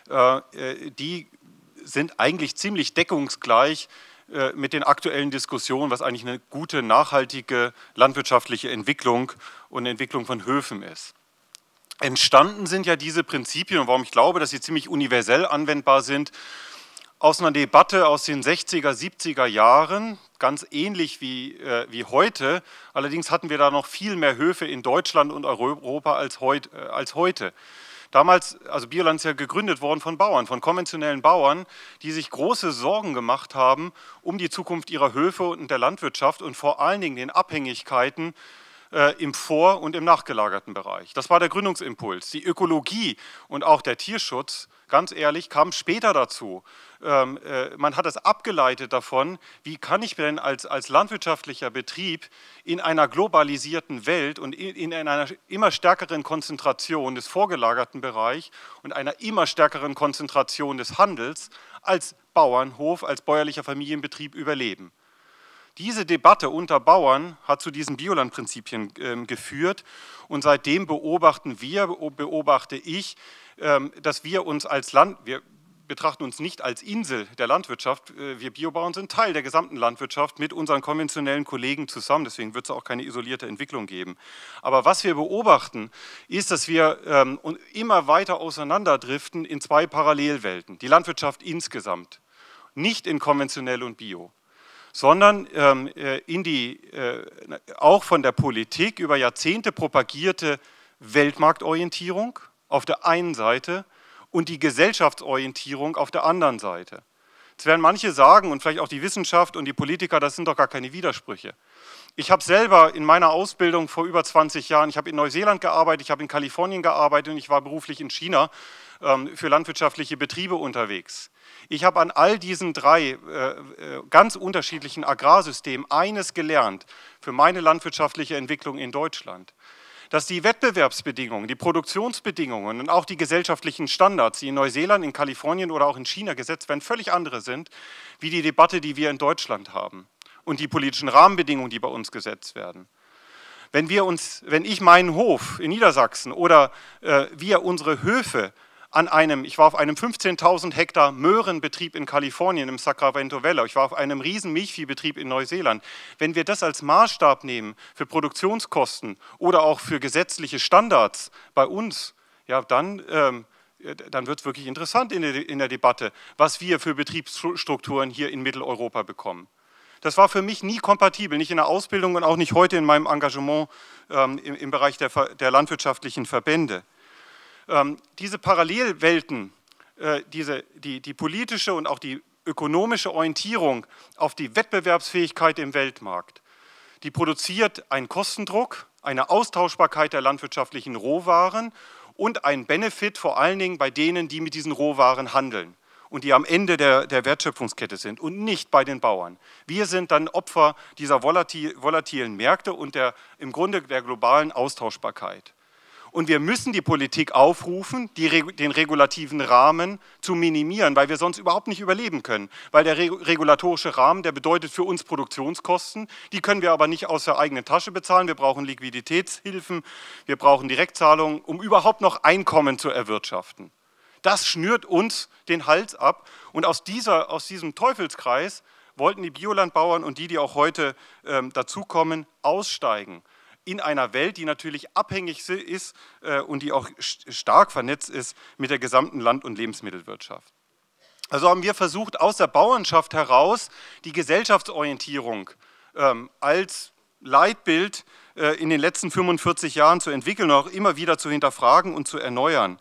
[SPEAKER 7] Die sind eigentlich ziemlich deckungsgleich mit den aktuellen Diskussionen, was eigentlich eine gute, nachhaltige landwirtschaftliche Entwicklung und Entwicklung von Höfen ist. Entstanden sind ja diese Prinzipien, und warum ich glaube, dass sie ziemlich universell anwendbar sind, aus einer Debatte aus den sechziger, siebziger Jahren, ganz ähnlich wie, äh, wie heute. Allerdings hatten wir da noch viel mehr Höfe in Deutschland und Europa als, heut, äh, als heute. Damals, also Bioland ist ja gegründet worden von Bauern, von konventionellen Bauern, die sich große Sorgen gemacht haben um die Zukunft ihrer Höfe und der Landwirtschaft und vor allen Dingen den Abhängigkeiten äh, im vor- und im nachgelagerten Bereich. Das war der Gründungsimpuls. Die Ökologie und auch der Tierschutz, ganz ehrlich, kam später dazu. Ähm, äh, man hat es abgeleitet davon, wie kann ich denn als, als landwirtschaftlicher Betrieb in einer globalisierten Welt und in, in einer immer stärkeren Konzentration des vorgelagerten Bereichs und einer immer stärkeren Konzentration des Handels als Bauernhof, als bäuerlicher Familienbetrieb überleben. Diese Debatte unter Bauern hat zu diesen Biolandprinzipien äh, geführt und seitdem beobachten wir, beobachte ich, äh, dass wir uns als Land, wir betrachten uns nicht als Insel der Landwirtschaft, wir Biobauern sind Teil der gesamten Landwirtschaft mit unseren konventionellen Kollegen zusammen, deswegen wird es auch keine isolierte Entwicklung geben. Aber was wir beobachten, ist, dass wir ähm, immer weiter auseinanderdriften in zwei Parallelwelten, die Landwirtschaft insgesamt, nicht in konventionell und Bio, sondern ähm, in die äh, auch von der Politik über Jahrzehnte propagierte Weltmarktorientierung auf der einen Seite und die Gesellschaftsorientierung auf der anderen Seite. Jetzt werden manche sagen, und vielleicht auch die Wissenschaft und die Politiker, das sind doch gar keine Widersprüche. Ich habe selber in meiner Ausbildung vor über zwanzig Jahren, ich habe in Neuseeland gearbeitet, ich habe in Kalifornien gearbeitet und ich war beruflich in China ähm, für landwirtschaftliche Betriebe unterwegs. Ich habe an all diesen drei äh, ganz unterschiedlichen Agrarsystemen eines gelernt für meine landwirtschaftliche Entwicklung in Deutschland: dass die Wettbewerbsbedingungen, die Produktionsbedingungen und auch die gesellschaftlichen Standards, die in Neuseeland, in Kalifornien oder auch in China gesetzt werden, völlig andere sind, wie die Debatte, die wir in Deutschland haben und die politischen Rahmenbedingungen, die bei uns gesetzt werden. Wenn wir uns, wenn ich meinen Hof in Niedersachsen oder äh, wir unsere Höfe an einem, ich war auf einem fünfzehntausend Hektar Möhrenbetrieb in Kalifornien, im Sacramento Valley, ich war auf einem riesen Milchviehbetrieb in Neuseeland. Wenn wir das als Maßstab nehmen für Produktionskosten oder auch für gesetzliche Standards bei uns, ja, dann, ähm, dann wird es wirklich interessant in der, in der Debatte, was wir für Betriebsstrukturen hier in Mitteleuropa bekommen. Das war für mich nie kompatibel, nicht in der Ausbildung und auch nicht heute in meinem Engagement ähm, im, im Bereich der, der landwirtschaftlichen Verbände. Ähm, diese Parallelwelten, äh, diese, die, die politische und auch die ökonomische Orientierung auf die Wettbewerbsfähigkeit im Weltmarkt, die produziert einen Kostendruck, eine Austauschbarkeit der landwirtschaftlichen Rohwaren und einen Benefit vor allen Dingen bei denen, die mit diesen Rohwaren handeln und die am Ende der, der Wertschöpfungskette sind und nicht bei den Bauern. Wir sind dann Opfer dieser volatil, volatilen Märkte und der, im Grunde der globalen Austauschbarkeit. Und wir müssen die Politik aufrufen, die, den regulativen Rahmen zu minimieren, weil wir sonst überhaupt nicht überleben können. Weil der regulatorische Rahmen, der bedeutet für uns Produktionskosten, die können wir aber nicht aus der eigenen Tasche bezahlen. Wir brauchen Liquiditätshilfen, wir brauchen Direktzahlungen, um überhaupt noch Einkommen zu erwirtschaften. Das schnürt uns den Hals ab. Und aus, dieser, aus diesem Teufelskreis wollten die Biolandbauern und die, die auch heute ähm, dazukommen, aussteigen. In einer Welt, die natürlich abhängig ist äh, und die auch stark vernetzt ist mit der gesamten Land- und Lebensmittelwirtschaft. Also haben wir versucht, aus der Bauernschaft heraus die Gesellschaftsorientierung ähm, als Leitbild äh, in den letzten fünfundvierzig Jahren zu entwickeln und auch immer wieder zu hinterfragen und zu erneuern.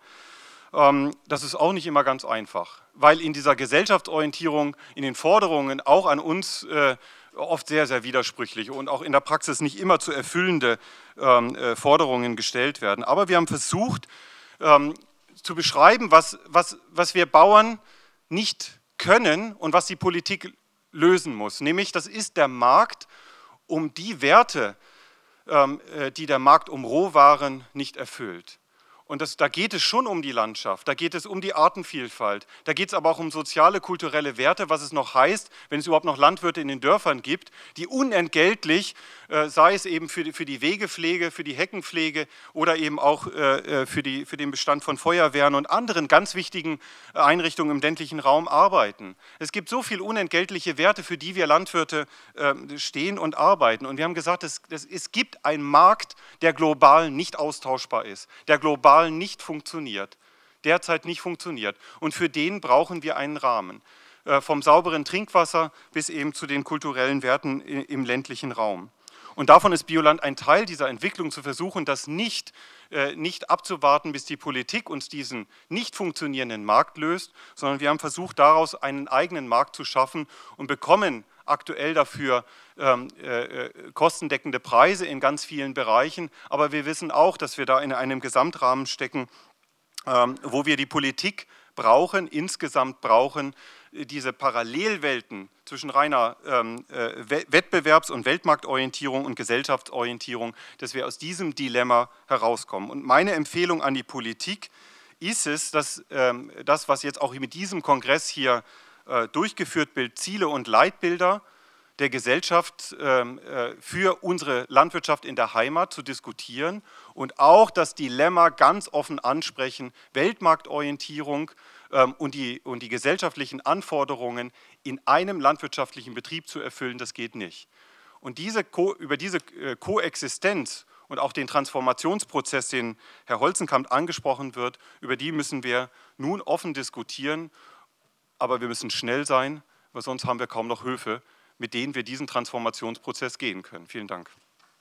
[SPEAKER 7] Ähm, das ist auch nicht immer ganz einfach, weil in dieser Gesellschaftsorientierung, in den Forderungen auch an uns äh, oft sehr, sehr widersprüchliche und auch in der Praxis nicht immer zu erfüllende ähm, äh, Forderungen gestellt werden. Aber wir haben versucht ähm, zu beschreiben, was, was, was wir Bauern nicht können und was die Politik lösen muss. Nämlich, das ist der Markt, um die Werte, ähm, äh, die der Markt um Rohwaren nicht erfüllt. Und das, da geht es schon um die Landschaft, da geht es um die Artenvielfalt, da geht es aber auch um soziale, kulturelle Werte, was es noch heißt, wenn es überhaupt noch Landwirte in den Dörfern gibt, die unentgeltlich, äh, sei es eben für die, für die Wegepflege, für die Heckenpflege oder eben auch äh, für, die, für den Bestand von Feuerwehren und anderen ganz wichtigen Einrichtungen im ländlichen Raum arbeiten. Es gibt so viele unentgeltliche Werte, für die wir Landwirte äh, stehen und arbeiten. Und wir haben gesagt, es, es, es gibt einen Markt, der global nicht austauschbar ist, der global nicht funktioniert, derzeit nicht funktioniert. Und für den brauchen wir einen Rahmen, äh, vom sauberen Trinkwasser bis eben zu den kulturellen Werten im ländlichen Raum. Und davon ist Bioland ein Teil dieser Entwicklung, zu versuchen, das nicht, äh, nicht abzuwarten, bis die Politik uns diesen nicht funktionierenden Markt löst, sondern wir haben versucht, daraus einen eigenen Markt zu schaffen und bekommen aktuell dafür ähm, äh, kostendeckende Preise in ganz vielen Bereichen. Aber wir wissen auch, dass wir da in einem Gesamtrahmen stecken, ähm, wo wir die Politik brauchen, insgesamt brauchen, diese Parallelwelten zwischen reiner ähm, äh, Wettbewerbs- und Weltmarktorientierung und Gesellschaftsorientierung, dass wir aus diesem Dilemma herauskommen. Und meine Empfehlung an die Politik ist es, dass ähm, das, was jetzt auch mit diesem Kongress hier äh, durchgeführt wird, Ziele und Leitbilder der Gesellschaft ähm, äh, für unsere Landwirtschaft in der Heimat zu diskutieren und auch das Dilemma ganz offen ansprechen, Weltmarktorientierung ähm, und, die, und die gesellschaftlichen Anforderungen in einem landwirtschaftlichen Betrieb zu erfüllen, das geht nicht. Und diese Ko über diese äh, Koexistenz und auch den Transformationsprozess, den Herr Holzenkamp angesprochen wird, über die müssen wir nun offen diskutieren, aber wir müssen schnell sein, weil sonst haben wir kaum noch Höfe, mit denen wir diesen Transformationsprozess gehen können. Vielen Dank.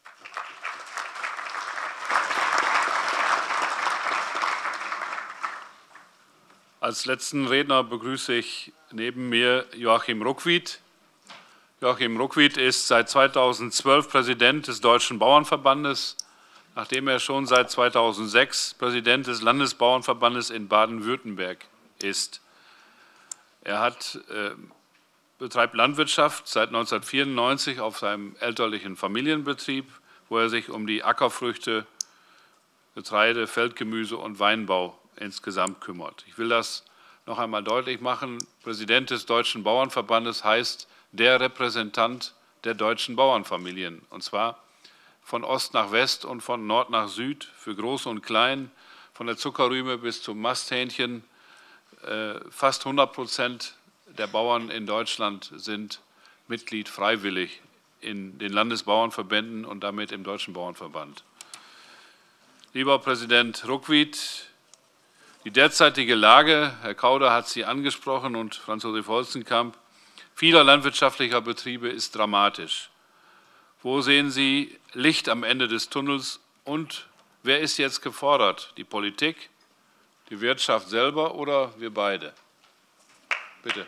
[SPEAKER 4] Als letzten Redner begrüße ich neben mir Joachim Ruckwied. Joachim Ruckwied ist seit zweitausendzwölf Präsident des Deutschen Bauernverbandes, nachdem er schon seit zweitausendsechs Präsident des Landesbauernverbandes in Baden-Württemberg ist. Er hat äh, betreibt Landwirtschaft seit neunzehnhundertvierundneunzig auf seinem elterlichen Familienbetrieb, wo er sich um die Ackerfrüchte, Getreide, Feldgemüse und Weinbau insgesamt kümmert. Ich will das noch einmal deutlich machen. Präsident des Deutschen Bauernverbandes heißt der Repräsentant der deutschen Bauernfamilien, und zwar von Ost nach West und von Nord nach Süd, für Groß und Klein, von der Zuckerrübe bis zum Masthähnchen. Fast hundert Prozent der Bauern in Deutschland sind Mitglied freiwillig in den Landesbauernverbänden und damit im Deutschen Bauernverband. Lieber Präsident Ruckwied, die derzeitige Lage, Herr Kauder hat sie angesprochen und Franz Josef Holzenkamp, vieler landwirtschaftlicher Betriebe ist dramatisch. Wo sehen Sie Licht am Ende des Tunnels und wer ist jetzt gefordert? Die Politik, die Wirtschaft selber oder wir beide? Bitte.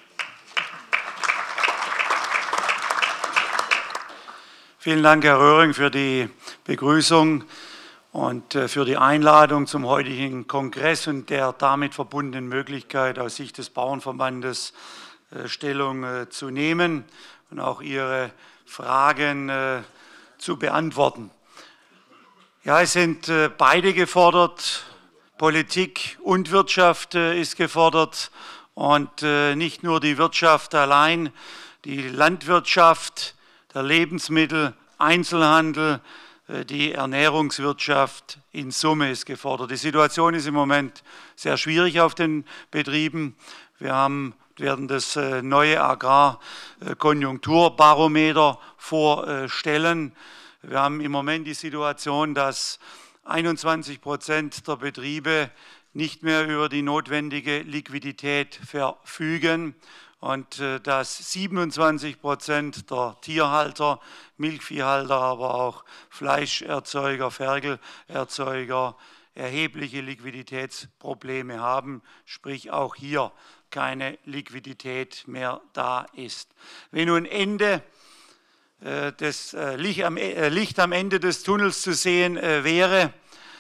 [SPEAKER 8] Vielen Dank, Herr Röhring, für die Begrüßung und für die Einladung zum heutigen Kongress und der damit verbundenen Möglichkeit, aus Sicht des Bauernverbandes Stellung zu nehmen und auch Ihre Fragen zu beantworten. Ja, es sind beide gefordert. Politik und Wirtschaft ist gefordert und nicht nur die Wirtschaft allein, die Landwirtschaft, der Lebensmittel, Einzelhandel, die Ernährungswirtschaft in Summe ist gefordert. Die Situation ist im Moment sehr schwierig auf den Betrieben. Wir haben, werden das neue Agrarkonjunkturbarometer vorstellen. Wir haben im Moment die Situation, dass einundzwanzig Prozent der Betriebe nicht mehr über die notwendige Liquidität verfügen und dass siebenundzwanzig Prozent der Tierhalter, Milchviehhalter, aber auch Fleischerzeuger, Ferkelerzeuger erhebliche Liquiditätsprobleme haben, sprich auch hier keine Liquidität mehr da ist. Wenn nun Ende das Licht am Ende des Tunnels zu sehen wäre,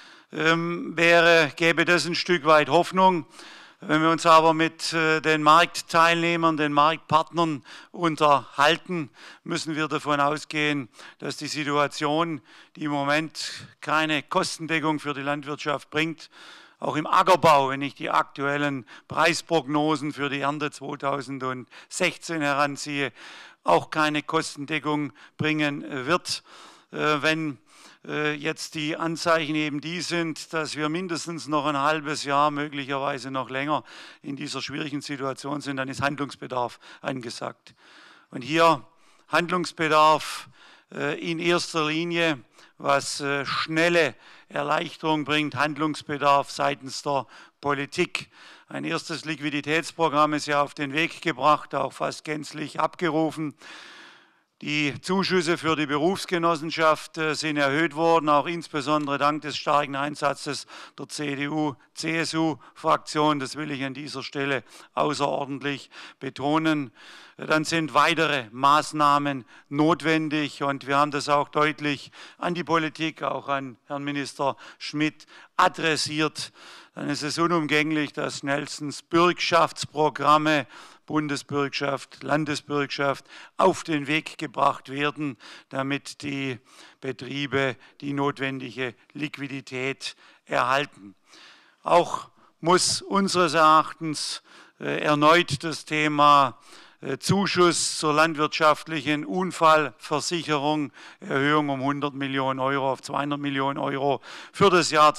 [SPEAKER 8] wäre, gäbe das ein Stück weit Hoffnung. Wenn wir uns aber mit den Marktteilnehmern, den Marktpartnern unterhalten, müssen wir davon ausgehen, dass die Situation, die im Moment keine Kostendeckung für die Landwirtschaft bringt, auch im Ackerbau, wenn ich die aktuellen Preisprognosen für die Ernte zweitausendsechzehn heranziehe, auch keine Kostendeckung bringen wird. Wenn jetzt die Anzeichen eben die sind, dass wir mindestens noch ein halbes Jahr, möglicherweise noch länger in dieser schwierigen Situation sind, dann ist Handlungsbedarf angesagt. Und hier Handlungsbedarf in erster Linie, was schnelle Erleichterung bringt, Handlungsbedarf seitens der Politik. Ein erstes Liquiditätsprogramm ist ja auf den Weg gebracht, auch fast gänzlich abgerufen. Die Zuschüsse für die Berufsgenossenschaft sind erhöht worden, auch insbesondere dank des starken Einsatzes der C D U C S U-Fraktion. Das will ich an dieser Stelle außerordentlich betonen. Dann sind weitere Maßnahmen notwendig und wir haben das auch deutlich an die Politik, auch an Herrn Minister Schmidt adressiert. Dann ist es unumgänglich, dass schnellstens Bürgschaftsprogramme, Bundesbürgschaft, Landesbürgschaft auf den Weg gebracht werden, damit die Betriebe die notwendige Liquidität erhalten. Auch muss unseres Erachtens äh, erneut das Thema äh, Zuschuss zur landwirtschaftlichen Unfallversicherung, Erhöhung um hundert Millionen Euro auf zweihundert Millionen Euro für das Jahr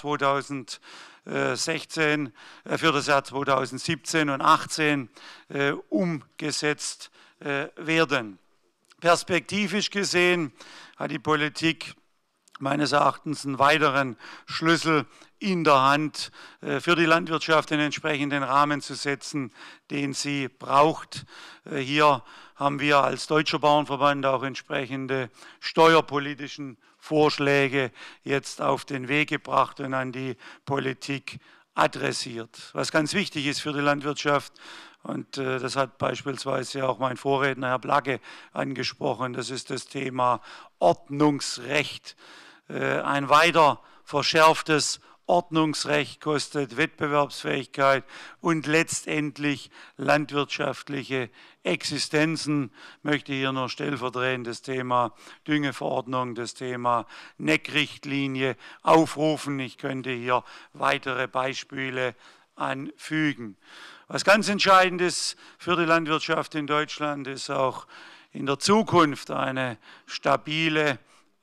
[SPEAKER 8] zweitausendsechzehn, äh, für das Jahr zweitausendsiebzehn und achtzehn äh, umgesetzt äh, werden. Perspektivisch gesehen hat die Politik meines Erachtens einen weiteren Schlüssel in der Hand, äh, für die Landwirtschaft den entsprechenden Rahmen zu setzen, den sie braucht. Äh, hier haben wir als Deutscher Bauernverband auch entsprechende steuerpolitischen Vorschläge jetzt auf den Weg gebracht und an die Politik adressiert. Was ganz wichtig ist für die Landwirtschaft, und äh, das hat beispielsweise auch mein Vorredner Herr Blacke angesprochen, das ist das Thema Ordnungsrecht. Äh, ein weiter verschärftes Ordnungsrecht kostet Wettbewerbsfähigkeit und letztendlich landwirtschaftliche Existenzen. Ich möchte hier nur stellvertretend das Thema Düngeverordnung, das Thema N E C-Richtlinie aufrufen. Ich könnte hier weitere Beispiele anfügen. Was ganz entscheidend ist für die Landwirtschaft in Deutschland, ist auch in der Zukunft eine stabile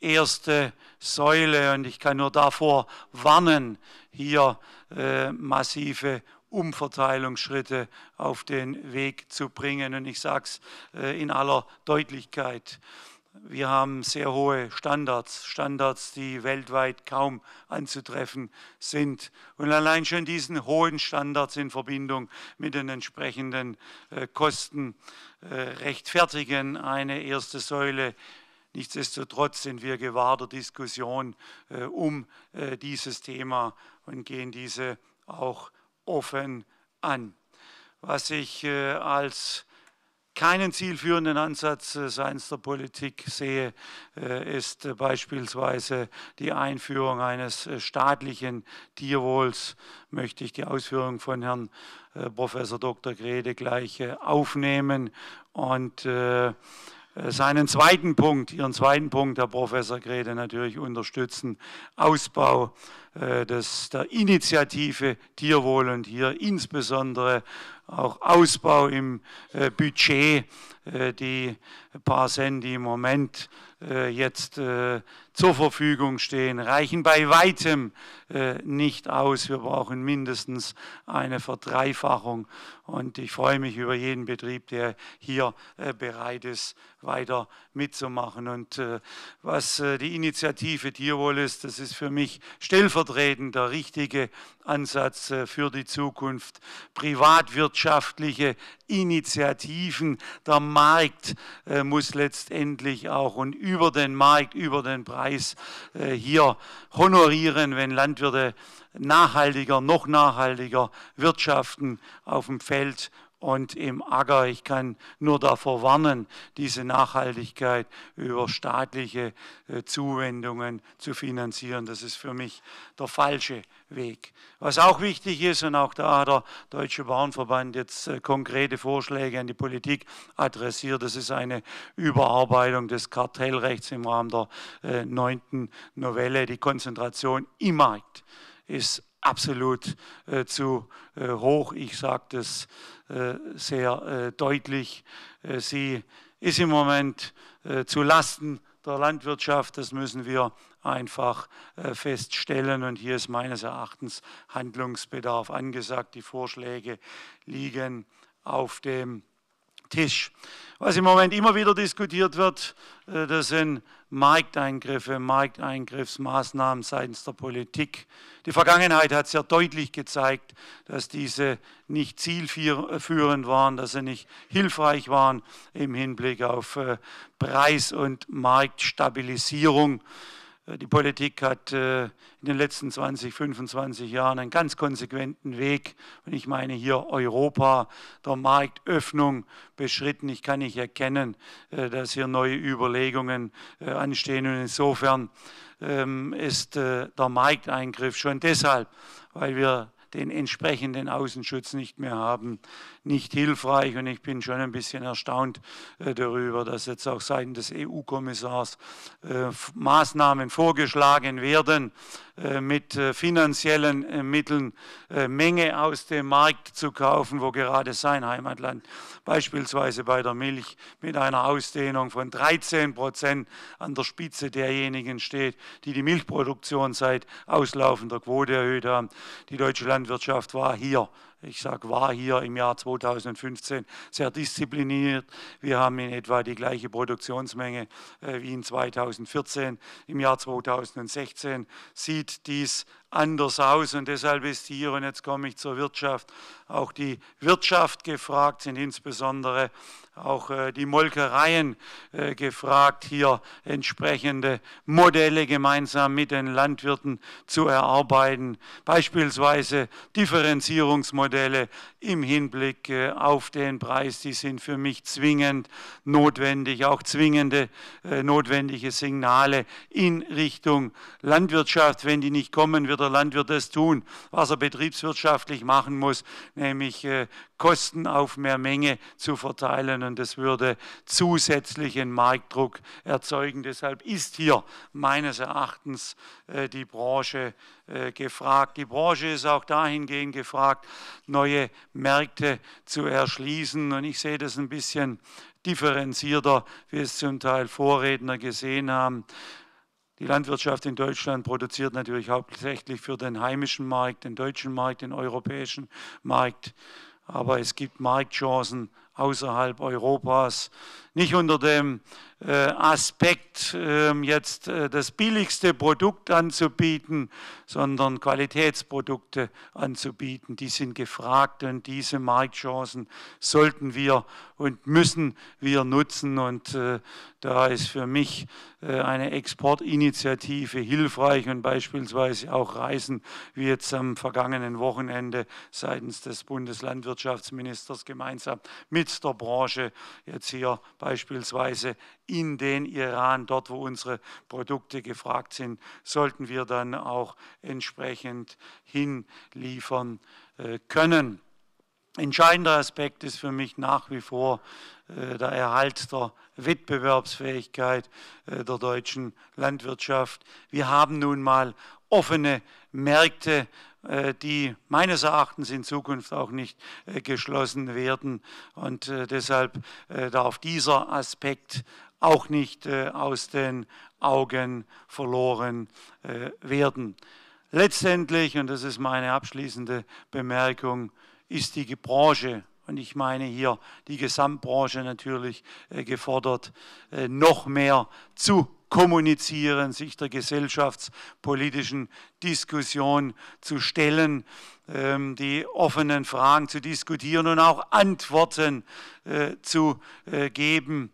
[SPEAKER 8] erste Säule, und ich kann nur davor warnen, hier äh, massive Umverteilungsschritte auf den Weg zu bringen. Und ich sage es äh, in aller Deutlichkeit. Wir haben sehr hohe Standards, Standards, die weltweit kaum anzutreffen sind. Und allein schon diesen hohen Standards in Verbindung mit den entsprechenden äh, Kosten äh, rechtfertigen eine erste Säule. Nichtsdestotrotz sind wir gewahr der Diskussion äh, um äh, dieses Thema und gehen diese auch offen an. Was ich äh, als keinen zielführenden Ansatz äh, seitens der Politik sehe, äh, ist äh, beispielsweise die Einführung eines äh, staatlichen Tierwohls. Möchte ich die Ausführungen von Herrn äh, Professor Doktor Grede gleich äh, aufnehmen und äh, seinen zweiten Punkt, Ihren zweiten Punkt, Herr Professor Grede, natürlich unterstützen. Ausbau äh, des, der Initiative Tierwohl und hier insbesondere auch Ausbau im äh, Budget. Äh, die paar Cent, die im Moment äh, jetzt äh, zur Verfügung stehen, reichen bei weitem äh, nicht aus. Wir brauchen mindestens eine Verdreifachung. Und ich freue mich über jeden Betrieb, der hier äh, bereit ist, weiter mitzumachen. Und äh, was äh, die Initiative Tierwohl ist, das ist für mich stellvertretend der richtige Ansatz äh, für die Zukunft. Privatwirtschaftliche Initiativen, der Markt äh, muss letztendlich auch und über den Markt, über den Preis äh, hier honorieren, wenn Landwirte nachhaltiger, noch nachhaltiger wirtschaften auf dem Feld und im Acker. Ich kann nur davor warnen, diese Nachhaltigkeit über staatliche Zuwendungen zu finanzieren. Das ist für mich der falsche Weg. Was auch wichtig ist, und auch da hat der Deutsche Bauernverband jetzt konkrete Vorschläge an die Politik adressiert, das ist eine Überarbeitung des Kartellrechts im Rahmen der äh, neunten Novelle. Die Konzentration im Markt ist absolut äh, zu äh, hoch. Ich sage das äh, sehr äh, deutlich. Äh, sie ist im Moment äh, zu Lasten der Landwirtschaft. Das müssen wir einfach äh, feststellen. Und hier ist meines Erachtens Handlungsbedarf angesagt. Die Vorschläge liegen auf dem Tisch. Was im Moment immer wieder diskutiert wird, äh, das sind Markteingriffe, Markteingriffsmaßnahmen seitens der Politik. Die Vergangenheit hat sehr deutlich gezeigt, dass diese nicht zielführend waren, dass sie nicht hilfreich waren im Hinblick auf Preis- und Marktstabilisierung. Die Politik hat in den letzten zwanzig, fünfundzwanzig Jahren einen ganz konsequenten Weg, und ich meine hier Europa, der Marktöffnung beschritten. Ich kann nicht erkennen, dass hier neue Überlegungen anstehen, und insofern ist der Markteingriff schon deshalb, weil wir den entsprechenden Außenschutz nicht mehr haben, nicht hilfreich. Und ich bin schon ein bisschen erstaunt äh, darüber, dass jetzt auch seitens des E U-Kommissars äh, Maßnahmen vorgeschlagen werden, äh, mit äh, finanziellen äh, Mitteln äh, Menge aus dem Markt zu kaufen, wo gerade sein Heimatland beispielsweise bei der Milch mit einer Ausdehnung von dreizehn Prozent an der Spitze derjenigen steht, die die Milchproduktion seit auslaufender Quote erhöht haben. Die deutsche Landwirtschaft war hier, ich sage war hier im Jahr zweitausendfünfzehn sehr diszipliniert. Wir haben in etwa die gleiche Produktionsmenge äh, wie in zweitausendvierzehn. Im Jahr zweitausendsechzehn sieht dies anders aus, und deshalb ist hier, und jetzt komme ich zur Wirtschaft, auch die Wirtschaft gefragt, sind insbesondere auch äh, die Molkereien äh, gefragt, hier entsprechende Modelle gemeinsam mit den Landwirten zu erarbeiten, beispielsweise Differenzierungsmodelle im Hinblick äh, auf den Preis, die sind für mich zwingend notwendig, auch zwingende äh, notwendige Signale in Richtung Landwirtschaft. Wenn die nicht kommen, wird der Landwirt das tun, was er betriebswirtschaftlich machen muss, nämlich äh, Kosten auf mehr Menge zu verteilen, und das würde zusätzlichen Marktdruck erzeugen. Deshalb ist hier meines Erachtens äh, die Branche äh, gefragt. Die Branche ist auch dahingehend gefragt, neue Märkte zu erschließen, und ich sehe das ein bisschen differenzierter, wie es zum Teil Vorredner gesehen haben. Die Landwirtschaft in Deutschland produziert natürlich hauptsächlich für den heimischen Markt, den deutschen Markt, den europäischen Markt. Aber es gibt Marktchancen außerhalb Europas, nicht unter dem äh, Aspekt, äh, jetzt äh, das billigste Produkt anzubieten, sondern Qualitätsprodukte anzubieten. Die sind gefragt, und diese Marktchancen sollten wir und müssen wir nutzen. Und äh, da ist für mich äh, eine Exportinitiative hilfreich, und beispielsweise auch Reisen, wie jetzt am vergangenen Wochenende seitens des Bundeslandwirtschaftsministers gemeinsam mit der Branche jetzt hier beispielsweise in den Iran, dort wo unsere Produkte gefragt sind, sollten wir dann auch entsprechend hinliefern äh, können. Entscheidender Aspekt ist für mich nach wie vor äh, der Erhalt der Wettbewerbsfähigkeit äh, der deutschen Landwirtschaft. Wir haben nun mal offene Märkte, äh, die meines Erachtens in Zukunft auch nicht äh, geschlossen werden, und äh, deshalb äh, darf dieser Aspekt auch nicht äh, aus den Augen verloren äh, werden. Letztendlich, und das ist meine abschließende Bemerkung, ist die Branche, und ich meine hier die Gesamtbranche natürlich äh, gefordert, äh, noch mehr zu kommunizieren, sich der gesellschaftspolitischen Diskussion zu stellen, ähm, die offenen Fragen zu diskutieren und auch Antworten äh, zu äh, geben.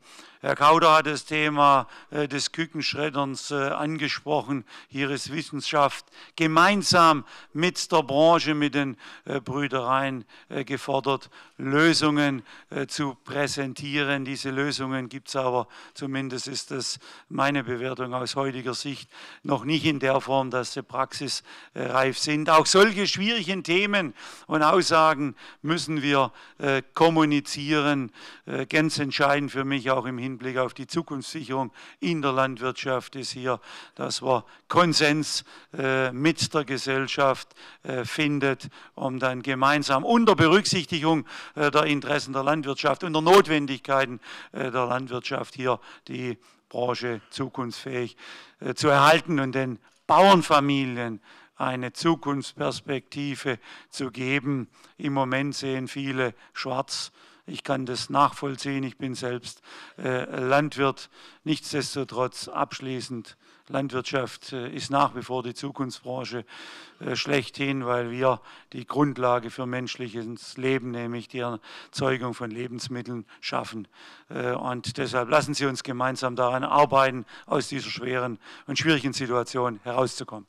[SPEAKER 8] Herr Kauder hat das Thema äh, des Kükenschredderns äh, angesprochen. Hier ist Wissenschaft gemeinsam mit der Branche, mit den äh, Brüdereien äh, gefordert, Lösungen äh, zu präsentieren. Diese Lösungen gibt es aber, zumindest ist das meine Bewertung aus heutiger Sicht, noch nicht in der Form, dass sie praxisreif sind. Auch solche schwierigen Themen und Aussagen müssen wir äh, kommunizieren. Äh, ganz entscheidend für mich auch im Hinblick auf die Zukunftssicherung in der Landwirtschaft ist hier, dass wir Konsens äh, mit der Gesellschaft äh, findet, um dann gemeinsam unter Berücksichtigung äh, der Interessen der Landwirtschaft und der Notwendigkeiten äh, der Landwirtschaft hier die Branche zukunftsfähig äh, zu erhalten und den Bauernfamilien eine Zukunftsperspektive zu geben. Im Moment sehen viele schwarz. Ich kann das nachvollziehen. Ich bin selbst äh, Landwirt. Nichtsdestotrotz abschließend, Landwirtschaft äh, ist nach wie vor die Zukunftsbranche äh, schlechthin, weil wir die Grundlage für menschliches Leben, nämlich die Erzeugung von Lebensmitteln, schaffen. Äh, und deshalb lassen Sie uns gemeinsam daran arbeiten, aus dieser schweren und schwierigen Situation herauszukommen.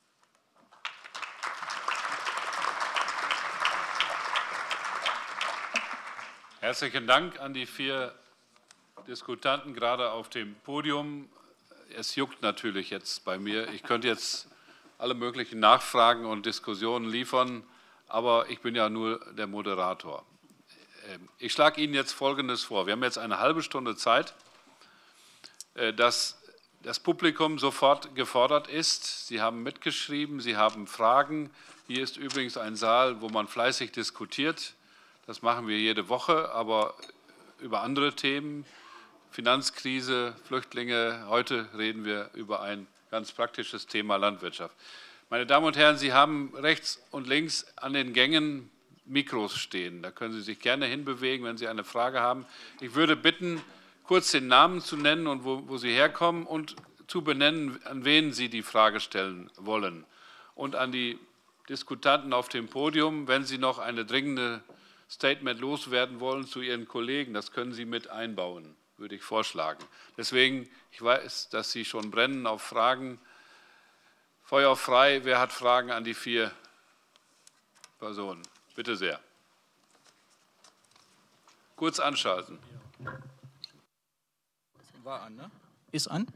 [SPEAKER 4] Herzlichen Dank an die vier Diskutanten, gerade auf dem Podium. Es juckt natürlich jetzt bei mir. Ich könnte jetzt alle möglichen Nachfragen und Diskussionen liefern, aber ich bin ja nur der Moderator. Ich schlage Ihnen jetzt Folgendes vor. Wir haben jetzt eine halbe Stunde Zeit, dass das Publikum sofort gefordert ist. Sie haben mitgeschrieben, Sie haben Fragen. Hier ist übrigens ein Saal, wo man fleißig diskutiert. Das machen wir jede Woche, aber über andere Themen, Finanzkrise, Flüchtlinge. Heute reden wir über ein ganz praktisches Thema Landwirtschaft. Meine Damen und Herren, Sie haben rechts und links an den Gängen Mikros stehen. Da können Sie sich gerne hinbewegen, wenn Sie eine Frage haben. Ich würde bitten, kurz den Namen zu nennen und wo, wo Sie herkommen und zu benennen, an wen Sie die Frage stellen wollen. Und an die Diskutanten auf dem Podium, wenn Sie noch eine dringende Statement loswerden wollen zu Ihren Kollegen, das können Sie mit einbauen, würde ich vorschlagen. Deswegen, ich weiß, dass Sie schon brennen auf Fragen. Feuer frei, wer hat Fragen an die vier Personen? Bitte sehr. Kurz anschalten.
[SPEAKER 9] War an, ne? Ist an.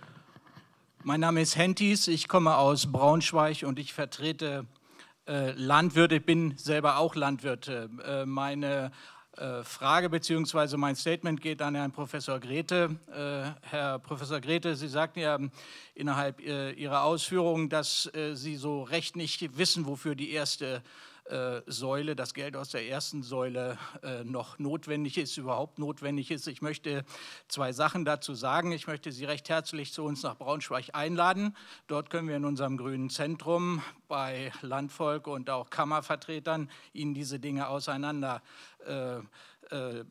[SPEAKER 9] Mein Name ist Hentis, ich komme aus Braunschweig und ich vertrete Äh, Landwirte, ich bin selber auch Landwirt. Äh, meine äh, Frage bzw. mein Statement geht an Herrn Professor Grete. Äh, Herr Professor Grete, Sie sagten ja innerhalb äh, Ihrer Ausführungen, dass äh, Sie so recht nicht wissen, wofür die erste äh, Säule, das Geld aus der ersten Säule äh, noch notwendig ist, überhaupt notwendig ist. Ich möchte zwei Sachen dazu sagen. Ich möchte Sie recht herzlich zu uns nach Braunschweig einladen. Dort können wir in unserem grünen Zentrum bei Landvolk und auch Kammervertretern Ihnen diese Dinge auseinander äh, äh,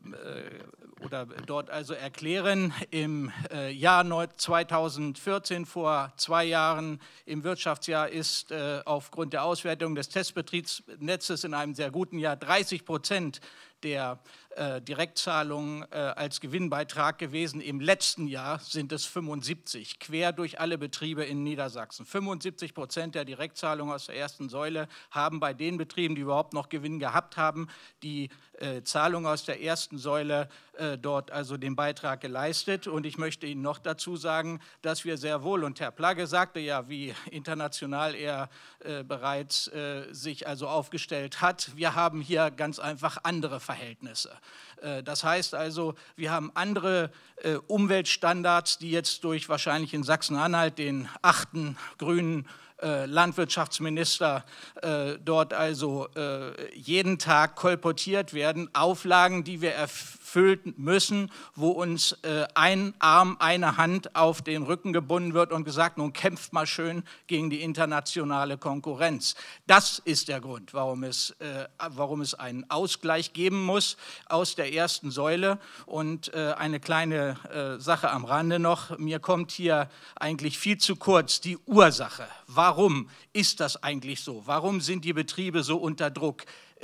[SPEAKER 9] oder dort also erklären. Im äh, Jahr zweitausendvierzehn, vor zwei Jahren im Wirtschaftsjahr, ist äh, aufgrund der Auswertung des Testbetriebsnetzes in einem sehr guten Jahr dreißig Prozent der äh, Direktzahlungen äh, als Gewinnbeitrag gewesen. Im letzten Jahr sind es fünfundsiebzig, quer durch alle Betriebe in Niedersachsen. fünfundsiebzig Prozent der Direktzahlungen aus der ersten Säule haben bei den Betrieben, die überhaupt noch Gewinn gehabt haben, die äh, Zahlung aus der ersten Säule äh, dort also den Beitrag geleistet. Und ich möchte Ihnen noch dazu sagen, dass wir sehr wohl, und Herr Plagge sagte ja, wie international er äh, bereits äh, sich also aufgestellt hat, wir haben hier ganz einfach andere Verhältnisse. Das heißt also, wir haben andere äh, Umweltstandards, die jetzt durch wahrscheinlich in Sachsen-Anhalt den achten grünen äh, Landwirtschaftsminister äh, dort also äh, jeden Tag kolportiert werden. Auflagen, die wir erfüllen müssen, wo uns äh, ein Arm, eine Hand auf den Rücken gebunden wird und gesagt, nun kämpft mal schön gegen die internationale Konkurrenz. Das ist der Grund, warum es, äh, warum es einen Ausgleich geben muss aus der ersten Säule. Und äh, eine kleine äh, Sache am Rande noch, mir kommt hier eigentlich viel zu kurz die Ursache. Warum ist das eigentlich so? Warum sind die Betriebe so unter Druck?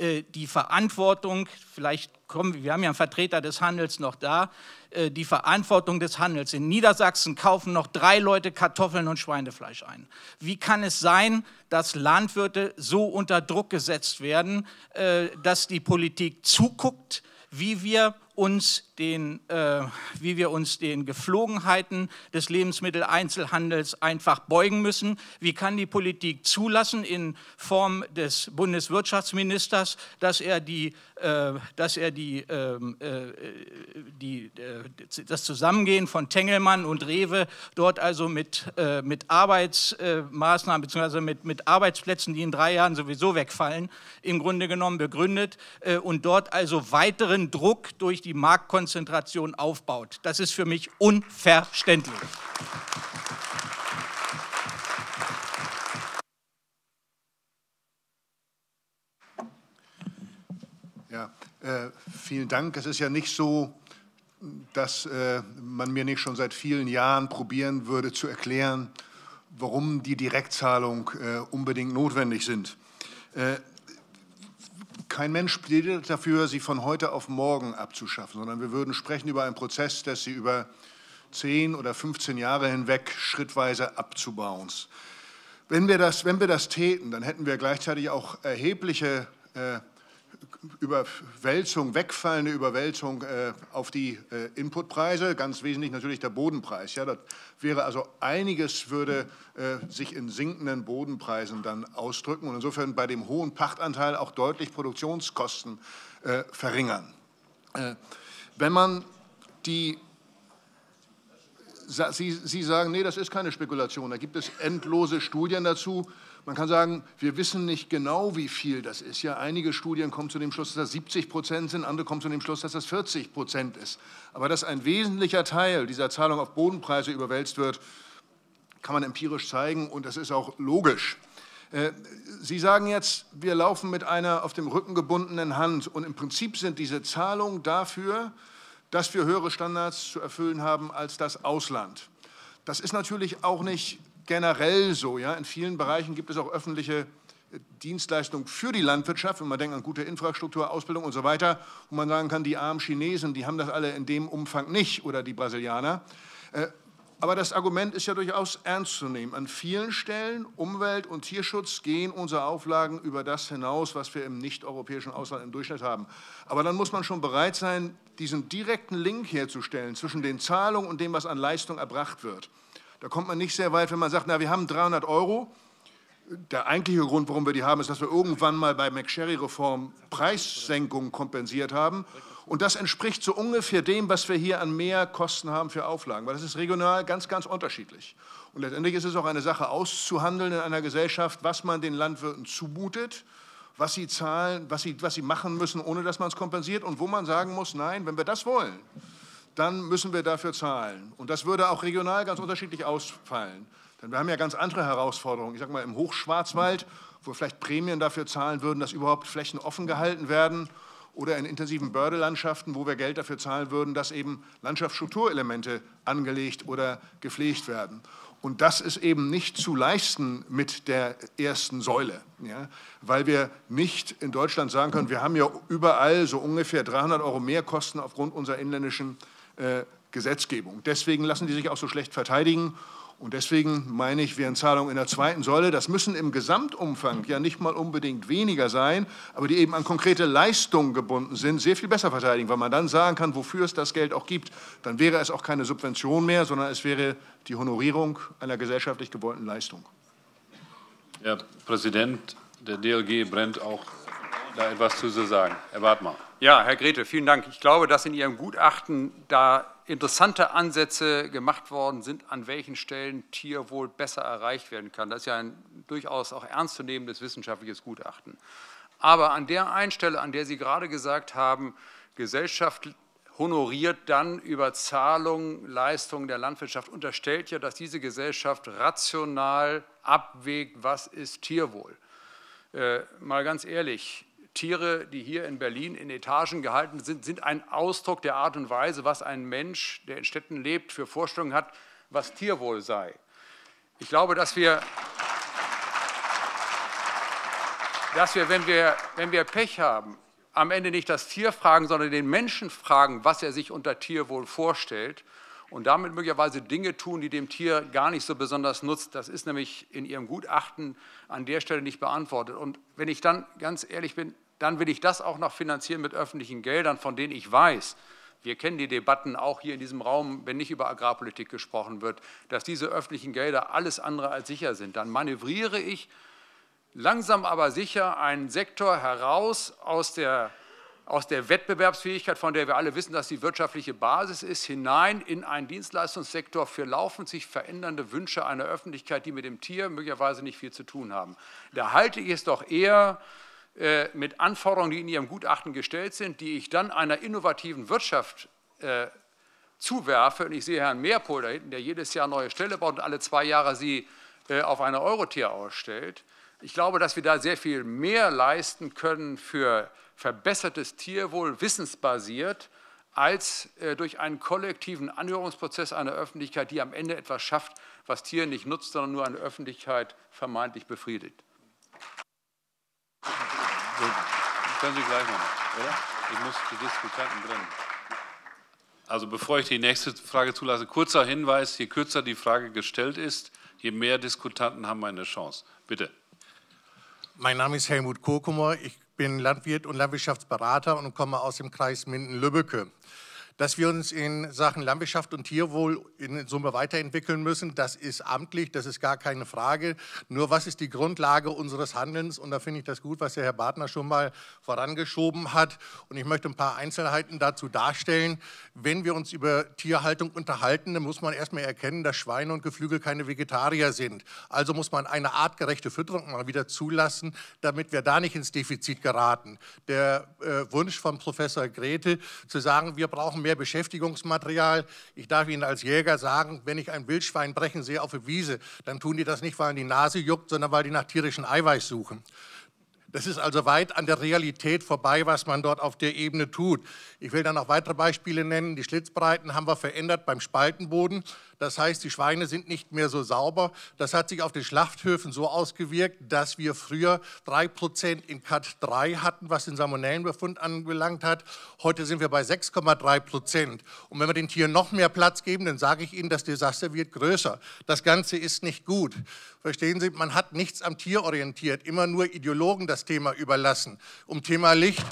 [SPEAKER 9] die Verantwortung, vielleicht kommen, wir haben ja einen Vertreter des Handels noch da, die Verantwortung des Handels. In Niedersachsen kaufen noch drei Leute Kartoffeln und Schweinefleisch ein. Wie kann es sein, dass Landwirte so unter Druck gesetzt werden, dass die Politik zuguckt, wie wir uns den, äh, wie wir uns den Geflogenheiten des Lebensmitteleinzelhandels einfach beugen müssen? Wie kann die Politik zulassen in Form des Bundeswirtschaftsministers, dass er die, äh, dass er die, äh, die, äh, das Zusammengehen von Tengelmann und Rewe dort also mit, äh, mit Arbeitsmaßnahmen bzw. Mit, mit Arbeitsplätzen, die in drei Jahren sowieso wegfallen, im Grunde genommen begründet äh, und dort also weiteren Druck durch die Marktkonzentration aufbaut. Das ist für mich unverständlich.
[SPEAKER 6] Ja, äh, vielen Dank. Es ist ja nicht so, dass äh, man mir nicht schon seit vielen Jahren probieren würde zu erklären, warum die Direktzahlung äh, unbedingt notwendig sind. Äh, Kein Mensch plädiert dafür, sie von heute auf morgen abzuschaffen, sondern wir würden sprechen über einen Prozess, der sie über zehn oder fünfzehn Jahre hinweg schrittweise abzubauen. Wenn wir das, wenn wir das täten, dann hätten wir gleichzeitig auch erhebliche äh, Überwälzung, wegfallende Überwälzung äh, auf die äh, Inputpreise, ganz wesentlich natürlich der Bodenpreis. Ja, das wäre also einiges würde äh, sich in sinkenden Bodenpreisen dann ausdrücken und insofern bei dem hohen Pachtanteil auch deutlich Produktionskosten äh, verringern. Äh, wenn man die Sie, Sie sagen, nee, das ist keine Spekulation, da gibt es endlose Studien dazu. Man kann sagen, wir wissen nicht genau, wie viel das ist. Ja, einige Studien kommen zu dem Schluss, dass das siebzig Prozent sind, andere kommen zu dem Schluss, dass das vierzig Prozent ist. Aber dass ein wesentlicher Teil dieser Zahlung auf Bodenpreise überwälzt wird, kann man empirisch zeigen und das ist auch logisch. Sie sagen jetzt, wir laufen mit einer auf dem Rücken gebundenen Hand und im Prinzip sind diese Zahlungen dafür, dass wir höhere Standards zu erfüllen haben als das Ausland. Das ist natürlich auch nicht generell so. Ja? In vielen Bereichen gibt es auch öffentliche Dienstleistungen für die Landwirtschaft, wenn man denkt an gute Infrastruktur, Ausbildung und so weiter, wo man sagen kann, die armen Chinesen, die haben das alle in dem Umfang nicht oder die Brasilianer. Aber das Argument ist ja durchaus ernst zu nehmen. An vielen Stellen, Umwelt- und Tierschutz, gehen unsere Auflagen über das hinaus, was wir im nicht-europäischen Ausland im Durchschnitt haben. Aber dann muss man schon bereit sein, diesen direkten Link herzustellen zwischen den Zahlungen und dem, was an Leistung erbracht wird. Da kommt man nicht sehr weit, wenn man sagt, na, wir haben dreihundert Euro. Der eigentliche Grund, warum wir die haben, ist, dass wir irgendwann mal bei McSherry-Reform Preissenkungen kompensiert haben. Und das entspricht so ungefähr dem, was wir hier an mehr Kosten haben für Auflagen. Weil das ist regional ganz, ganz unterschiedlich. Und letztendlich ist es auch eine Sache auszuhandeln in einer Gesellschaft, was man den Landwirten zumutet, was sie zahlen, was sie, was sie machen müssen, ohne dass man es kompensiert. Und wo man sagen muss, nein, wenn wir das wollen, dann müssen wir dafür zahlen. Und das würde auch regional ganz unterschiedlich ausfallen. Denn wir haben ja ganz andere Herausforderungen. Ich sage mal, im Hochschwarzwald, wo wir vielleicht Prämien dafür zahlen würden, dass überhaupt Flächen offen gehalten werden, oder in intensiven Bördelandschaften, wo wir Geld dafür zahlen würden, dass eben Landschaftsstrukturelemente angelegt oder gepflegt werden. Und das ist eben nicht zu leisten mit der ersten Säule, ja, weil wir nicht in Deutschland sagen können, wir haben ja überall so ungefähr dreihundert Euro mehr Kosten aufgrund unserer inländischen äh, Gesetzgebung. Deswegen lassen die sich auch so schlecht verteidigen. Und deswegen meine ich, wären Zahlungen in der zweiten Säule, das müssen im Gesamtumfang ja nicht mal unbedingt weniger sein, aber die eben an konkrete Leistungen gebunden sind, sehr viel besser verteidigen, weil man dann sagen kann, wofür es das Geld auch gibt. Dann wäre es auch keine Subvention mehr, sondern es wäre die Honorierung einer gesellschaftlich gewollten Leistung.
[SPEAKER 4] Herr Präsident, der D L G brennt auch, da etwas zu sagen. Herr Bartmann.
[SPEAKER 5] Ja, Herr Grete, vielen Dank. Ich glaube, dass in Ihrem Gutachten da interessante Ansätze gemacht worden sind, an welchen Stellen Tierwohl besser erreicht werden kann. Das ist ja ein durchaus auch ernstzunehmendes wissenschaftliches Gutachten. Aber an der einen Stelle, an der Sie gerade gesagt haben, Gesellschaft honoriert dann über Zahlungen Leistungen der Landwirtschaft, unterstellt ja, dass diese Gesellschaft rational abwägt, was ist Tierwohl. Äh, mal ganz ehrlich, Tiere, die hier in Berlin in Etagen gehalten sind, sind ein Ausdruck der Art und Weise, was ein Mensch, der in Städten lebt, für Vorstellungen hat, was Tierwohl sei. Ich glaube, dass wir, dass wir, wenn wir, wenn wir Pech haben, am Ende nicht das Tier fragen, sondern den Menschen fragen, was er sich unter Tierwohl vorstellt und damit möglicherweise Dinge tun, die dem Tier gar nicht so besonders nutzt. Das ist nämlich in Ihrem Gutachten an der Stelle nicht beantwortet. Und wenn ich dann ganz ehrlich bin, dann will ich das auch noch finanzieren mit öffentlichen Geldern, von denen ich weiß, wir kennen die Debatten auch hier in diesem Raum, wenn nicht über Agrarpolitik gesprochen wird, dass diese öffentlichen Gelder alles andere als sicher sind. Dann manövriere ich langsam aber sicher einen Sektor heraus aus der, aus der Wettbewerbsfähigkeit, von der wir alle wissen, dass die wirtschaftliche Basis ist, hinein in einen Dienstleistungssektor für laufend sich verändernde Wünsche einer Öffentlichkeit, die mit dem Tier möglicherweise nicht viel zu tun haben. Da halte ich es doch eher äh, mit Anforderungen, die in Ihrem Gutachten gestellt sind, die ich dann einer innovativen Wirtschaft äh, zuwerfe. Und ich sehe Herrn Meerpohl da hinten, der jedes Jahr neue Stelle baut und alle zwei Jahre sie äh, auf eine Eurotier ausstellt. Ich glaube, dass wir da sehr viel mehr leisten können für verbessertes Tierwohl, wissensbasiert, als äh, durch einen kollektiven Anhörungsprozess einer Öffentlichkeit, die am Ende etwas schafft, was Tiere nicht nutzt, sondern nur eine Öffentlichkeit vermeintlich befriedigt.
[SPEAKER 4] So, können Sie gleich machen, oder? Ich muss die Diskutanten trennen. Also bevor ich die nächste Frage zulasse, kurzer Hinweis, je kürzer die Frage gestellt ist, je mehr Diskutanten haben eine Chance. Bitte.
[SPEAKER 10] Mein Name ist Helmut Kokumer, ich bin Landwirt und Landwirtschaftsberater und komme aus dem Kreis Minden-Lübbecke. Dass wir uns in Sachen Landwirtschaft und Tierwohl in Summe weiterentwickeln müssen, das ist amtlich, das ist gar keine Frage. Nur was ist die Grundlage unseres Handelns? Und da finde ich das gut, was der Herr Bartner schon mal vorangeschoben hat. Und ich möchte ein paar Einzelheiten dazu darstellen. Wenn wir uns über Tierhaltung unterhalten, dann muss man erstmal erkennen, dass Schweine und Geflügel keine Vegetarier sind. Also muss man eine artgerechte Fütterung mal wieder zulassen, damit wir da nicht ins Defizit geraten. Der äh, Wunsch von Professor Grete zu sagen, wir brauchen mehr Beschäftigungsmaterial. Ich darf Ihnen als Jäger sagen, wenn ich ein Wildschwein brechen sehe auf der Wiese, dann tun die das nicht, weil die Nase juckt, sondern weil die nach tierischem Eiweiß suchen. Das ist also weit an der Realität vorbei, was man dort auf der Ebene tut. Ich will dann noch weitere Beispiele nennen. Die Schlitzbreiten haben wir verändert beim Spaltenboden. Das heißt, die Schweine sind nicht mehr so sauber. Das hat sich auf den Schlachthöfen so ausgewirkt, dass wir früher drei Prozent in Cut drei hatten, was den Salmonellenbefund anbelangt hat. Heute sind wir bei sechs Komma drei Prozent. Und wenn wir den Tieren noch mehr Platz geben, dann sage ich Ihnen, das Desaster wird größer. Das Ganze ist nicht gut. Verstehen Sie, man hat nichts am Tier orientiert, immer nur Ideologen das Thema überlassen. Um Thema Licht.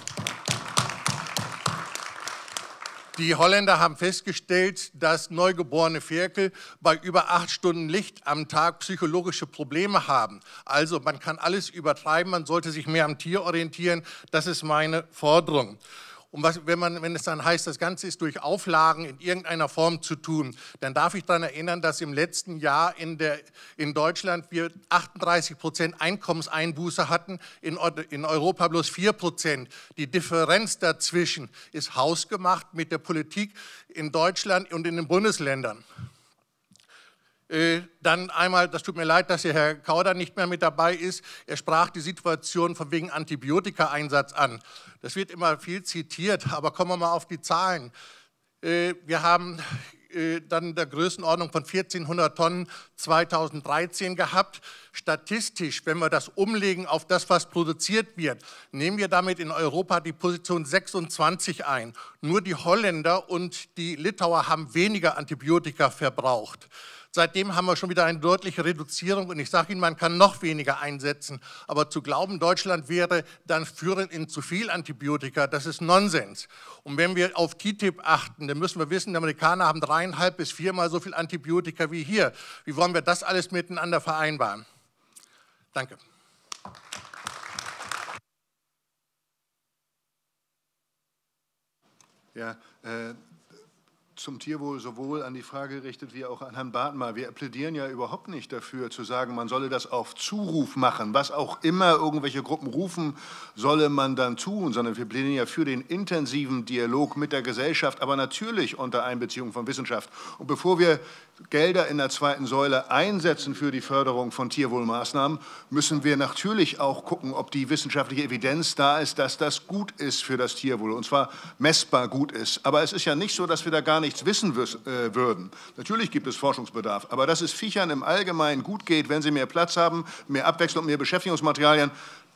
[SPEAKER 10] Die Holländer haben festgestellt, dass neugeborene Ferkel bei über acht Stunden Licht am Tag psychologische Probleme haben. Also man kann alles übertreiben, man sollte sich mehr am Tier orientieren. Das ist meine Forderung. Und was, wenn, man, wenn es dann heißt, das Ganze ist durch Auflagen in irgendeiner Form zu tun, dann darf ich daran erinnern, dass im letzten Jahr in, der, in Deutschland wir achtunddreißig Prozent Einkommenseinbuße hatten, in, in Europa bloß vier Prozent. Die Differenz dazwischen ist hausgemacht mit der Politik in Deutschland und in den Bundesländern. Dann einmal, das tut mir leid, dass der Herr Kauder nicht mehr mit dabei ist, er sprach die Situation von wegen Antibiotikaeinsatz an. Das wird immer viel zitiert, aber kommen wir mal auf die Zahlen. Wir haben dann der Größenordnung von vierzehnhundert Tonnen zweitausenddreizehn gehabt. Statistisch, wenn wir das umlegen auf das, was produziert wird, nehmen wir damit in Europa die Position sechsundzwanzig ein. Nur die Holländer und die Litauer haben weniger Antibiotika verbraucht. Seitdem haben wir schon wieder eine deutliche Reduzierung und ich sage Ihnen, man kann noch weniger einsetzen. Aber zu glauben, Deutschland wäre dann führend in zu viel Antibiotika, das ist Nonsens. Und wenn wir auf T T I P achten, dann müssen wir wissen, die Amerikaner haben dreieinhalb bis viermal so viel Antibiotika wie hier. Wie wollen wir das alles miteinander vereinbaren? Danke.
[SPEAKER 6] Ja, äh zum Tierwohl sowohl an die Frage gerichtet wie auch an Herrn Bartmer. Wir plädieren ja überhaupt nicht dafür, zu sagen, man solle das auf Zuruf machen. Was auch immer irgendwelche Gruppen rufen, solle man dann tun, sondern wir plädieren ja für den intensiven Dialog mit der Gesellschaft, aber natürlich unter Einbeziehung von Wissenschaft. Und bevor wir Gelder in der zweiten Säule einsetzen für die Förderung von Tierwohlmaßnahmen, müssen wir natürlich auch gucken, ob die wissenschaftliche Evidenz da ist, dass das gut ist für das Tierwohl, und zwar messbar gut ist. Aber es ist ja nicht so, dass wir da gar nichts wissen äh, würden. Natürlich gibt es Forschungsbedarf, aber dass es Viechern im Allgemeinen gut geht, wenn sie mehr Platz haben, mehr Abwechslung, mehr Beschäftigungsmaterialien,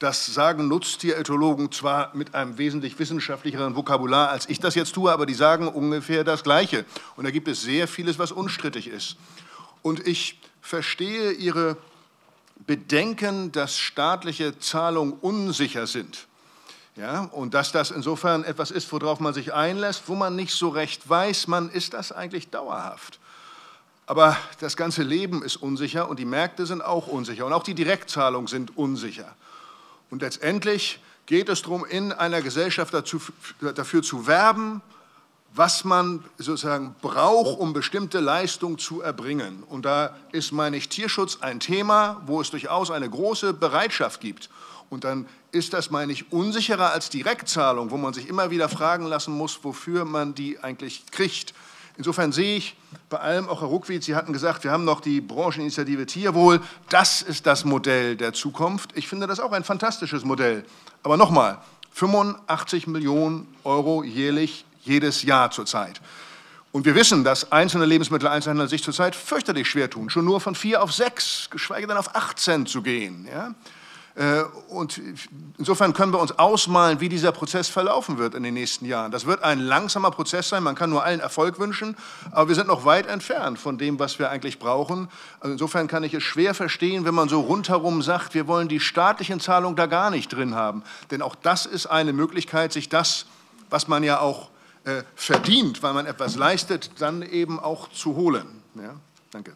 [SPEAKER 6] Das sagen Nutztierethologen zwar mit einem wesentlich wissenschaftlicheren Vokabular, als ich das jetzt tue, aber die sagen ungefähr das Gleiche. Und da gibt es sehr vieles, was unstrittig ist. Und ich verstehe Ihre Bedenken, dass staatliche Zahlungen unsicher sind. Ja, und dass das insofern etwas ist, worauf man sich einlässt, wo man nicht so recht weiß, man, ist das eigentlich dauerhaft? Aber das ganze Leben ist unsicher und die Märkte sind auch unsicher und auch die Direktzahlungen sind unsicher. Und letztendlich geht es darum, in einer Gesellschaft dazu, dafür zu werben, was man sozusagen braucht, um bestimmte Leistungen zu erbringen. Und da ist, meine ich, Tierschutz ein Thema, wo es durchaus eine große Bereitschaft gibt. Und dann ist das, meine ich, unsicherer als Direktzahlung, wo man sich immer wieder fragen lassen muss, wofür man die eigentlich kriegt. Insofern sehe ich bei allem, auch Herr Ruckwied, Sie hatten gesagt, wir haben noch die Brancheninitiative Tierwohl. Das ist das Modell der Zukunft. Ich finde das auch ein fantastisches Modell. Aber nochmal, fünfundachtzig Millionen Euro jährlich, jedes Jahr zurzeit. Und wir wissen, dass einzelne Lebensmitteleinzelhändler sich zurzeit fürchterlich schwer tun, schon nur von vier auf sechs, geschweige denn auf achtzehn zu gehen. Ja? Und insofern können wir uns ausmalen, wie dieser Prozess verlaufen wird in den nächsten Jahren. Das wird ein langsamer Prozess sein, man kann nur allen Erfolg wünschen, aber wir sind noch weit entfernt von dem, was wir eigentlich brauchen. Also insofern kann ich es schwer verstehen, wenn man so rundherum sagt, wir wollen die staatlichen Zahlungen da gar nicht drin haben. Denn auch das ist eine Möglichkeit, sich das, was man ja auch äh, verdient, weil man etwas leistet, dann eben auch zu holen. Ja? Danke.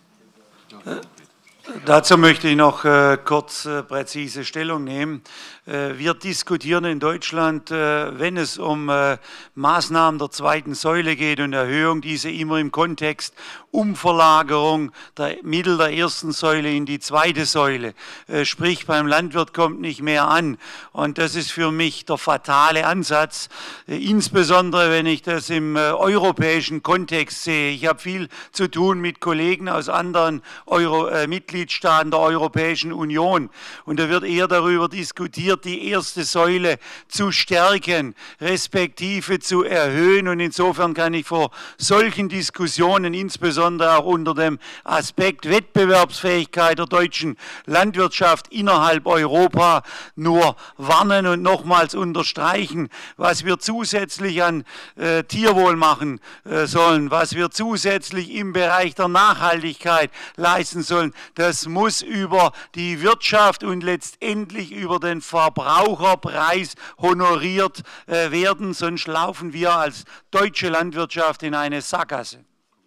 [SPEAKER 8] Dazu möchte ich noch äh, kurz äh, präzise Stellung nehmen. Äh, wir diskutieren in Deutschland, äh, wenn es um äh, Maßnahmen der zweiten Säule geht und Erhöhung, diese immer im Kontext Umverlagerung der Mittel der ersten Säule in die zweite Säule. Äh, sprich, beim Landwirt kommt nicht mehr an. Und das ist für mich der fatale Ansatz, äh, insbesondere wenn ich das im äh, europäischen Kontext sehe. Ich habe viel zu tun mit Kollegen aus anderen Euro, äh, Mitgliedstaaten der Europäischen Union. Und da wird eher darüber diskutiert, die erste Säule zu stärken, respektive zu erhöhen. Und insofern kann ich vor solchen Diskussionen, insbesondere auch unter dem Aspekt Wettbewerbsfähigkeit der deutschen Landwirtschaft innerhalb Europa, nur warnen und nochmals unterstreichen, was wir zusätzlich an äh, Tierwohl machen äh, sollen, was wir zusätzlich im Bereich der Nachhaltigkeit leisten sollen. Das muss über die Wirtschaft und letztendlich über den Verbraucherpreis honoriert äh, werden, sonst laufen wir als deutsche Landwirtschaft in eine Sackgasse.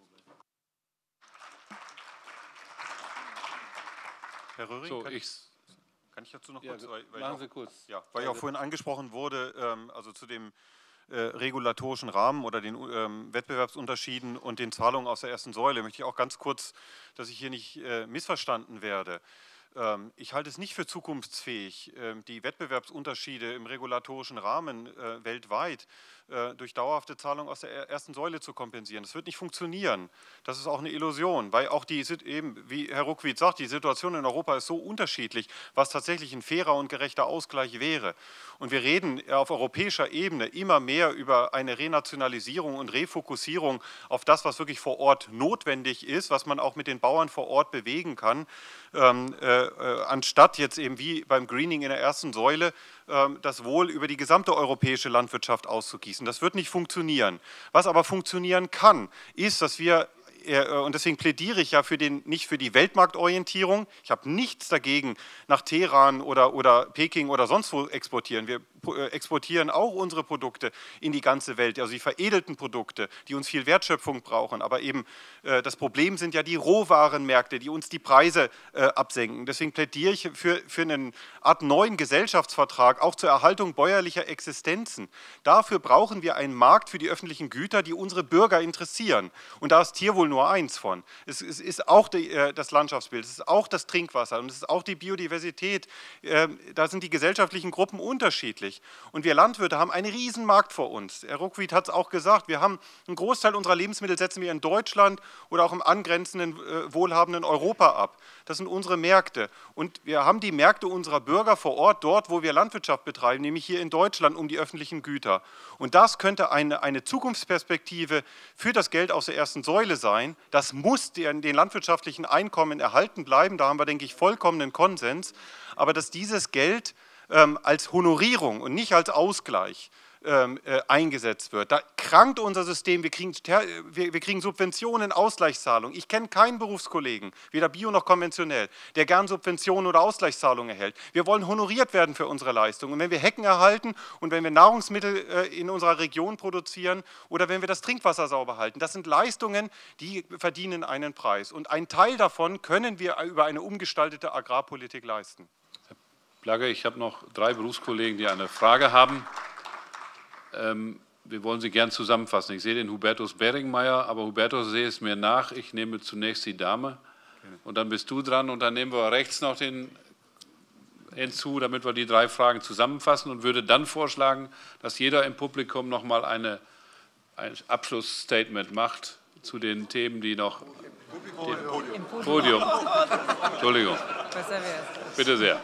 [SPEAKER 7] Herr Röhring,
[SPEAKER 4] so,
[SPEAKER 7] kann,
[SPEAKER 4] ich,
[SPEAKER 7] kann ich dazu noch
[SPEAKER 4] ja,
[SPEAKER 7] kurz? Weil, weil
[SPEAKER 4] machen
[SPEAKER 7] auch,
[SPEAKER 4] Sie kurz.
[SPEAKER 7] Ja, weil ja auch vorhin angesprochen wurde, ähm, also zu dem äh, regulatorischen Rahmen oder den ähm, Wettbewerbsunterschieden und den Zahlungen aus der ersten Säule, möchte ich auch ganz kurz, dass ich hier nicht äh, missverstanden werde. Ähm, ich halte es nicht für zukunftsfähig, äh, die Wettbewerbsunterschiede im regulatorischen Rahmen äh, weltweit äh, durch dauerhafte Zahlungen aus der ersten Säule zu kompensieren. Das wird nicht funktionieren. Das ist auch eine Illusion, weil auch die, eben, wie Herr Ruckwied sagt, die Situation in Europa ist so unterschiedlich, was tatsächlich ein fairer und gerechter Ausgleich wäre. Und wir reden auf europäischer Ebene immer mehr über eine Renationalisierung und Refokussierung auf das, was wirklich vor Ort notwendig ist, was man auch mit den Bauern vor Ort bewegen kann, ähm, äh, äh, anstatt jetzt eben wie beim Greening in der ersten Säule äh, das Wohl über die gesamte europäische Landwirtschaft auszugießen. Das wird nicht funktionieren. Was aber funktionieren kann, ist, dass wir, und deswegen plädiere ich ja für den, nicht für die Weltmarktorientierung. Ich habe nichts dagegen, nach Teheran oder, oder Peking oder sonst wo exportieren. Wir exportieren auch unsere Produkte in die ganze Welt, also die veredelten Produkte, die uns viel Wertschöpfung brauchen. Aber eben äh, das Problem sind ja die Rohwarenmärkte, die uns die Preise äh, absenken. Deswegen plädiere ich für, für eine Art neuen Gesellschaftsvertrag, auch zur Erhaltung bäuerlicher Existenzen. Dafür brauchen wir einen Markt für die öffentlichen Güter, die unsere Bürger interessieren. Und da ist Tierwohl nur eins von. Es, es ist auch die, äh, das Landschaftsbild, es ist auch das Trinkwasser und es ist auch die Biodiversität. Äh, da sind die gesellschaftlichen Gruppen unterschiedlich. Und wir Landwirte haben einen riesen Markt vor uns. Herr Ruckwied hat es auch gesagt, wir haben einen Großteil unserer Lebensmittel setzen wir in Deutschland oder auch im angrenzenden äh, wohlhabenden Europa ab. Das sind unsere Märkte. Und wir haben die Märkte unserer Bürger vor Ort, dort, wo wir Landwirtschaft betreiben, nämlich hier in Deutschland um die öffentlichen Güter. Und das könnte eine, eine Zukunftsperspektive für das Geld aus der ersten Säule sein. Das muss den, den landwirtschaftlichen Einkommen erhalten bleiben. Da haben wir, denke ich, vollkommenen Konsens. Aber dass dieses Geld ähm, als Honorierung und nicht als Ausgleich ähm, äh, eingesetzt wird. Da krankt unser System, wir kriegen, wir, wir kriegen Subventionen, Ausgleichszahlungen. Ich kenne keinen Berufskollegen, weder bio noch konventionell, der gern Subventionen oder Ausgleichszahlungen erhält. Wir wollen honoriert werden für unsere Leistung. Und wenn wir Hecken erhalten und wenn wir Nahrungsmittel äh, in unserer Region produzieren oder wenn wir das Trinkwasser sauber halten, das sind Leistungen, die verdienen einen Preis. Und einen Teil davon können wir über eine umgestaltete Agrarpolitik leisten.
[SPEAKER 4] Herr Plagge, ich habe noch drei Berufskollegen, die eine Frage haben. Ähm, wir wollen Sie gern zusammenfassen. Ich sehe den Hubertus Beringmeier, aber Hubertus, sehe es mir nach. Ich nehme zunächst die Dame und dann bist du dran und dann nehmen wir rechts noch den hinzu, damit wir die drei Fragen zusammenfassen und würde dann vorschlagen, dass jeder im Publikum noch mal eine, ein Abschlussstatement macht zu den Themen, die noch... Im Podium. Podium. Entschuldigung. Bitte sehr.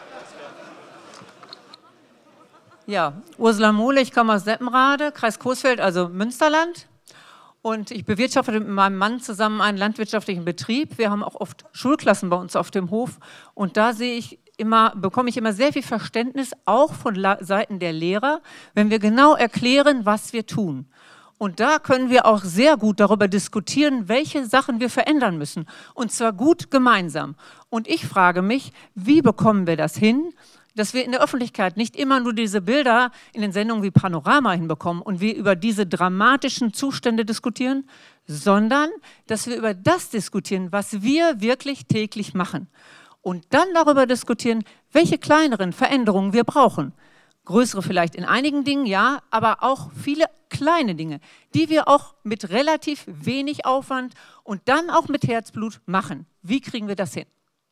[SPEAKER 11] Ja, Ursula Mohle, ich komme aus Seppenrade, Kreis Coesfeld, also Münsterland. Und ich bewirtschafte mit meinem Mann zusammen einen landwirtschaftlichen Betrieb. Wir haben auch oft Schulklassen bei uns auf dem Hof. Und da sehe ich immer, bekomme ich immer sehr viel Verständnis, auch von Seiten der Lehrer, wenn wir genau erklären, was wir tun. Und da können wir auch sehr gut darüber diskutieren, welche Sachen wir verändern müssen. Und zwar gut gemeinsam. Und ich frage mich, wie bekommen wir das hin, dass wir in der Öffentlichkeit nicht immer nur diese Bilder in den Sendungen wie Panorama hinbekommen und wir über diese dramatischen Zustände diskutieren, sondern dass wir über das diskutieren, was wir wirklich täglich machen. Und dann darüber diskutieren, welche kleineren Veränderungen wir brauchen. Größere vielleicht in einigen Dingen, ja, aber auch viele kleine Dinge, die wir auch mit relativ wenig Aufwand und dann auch mit Herzblut machen. Wie kriegen wir das hin?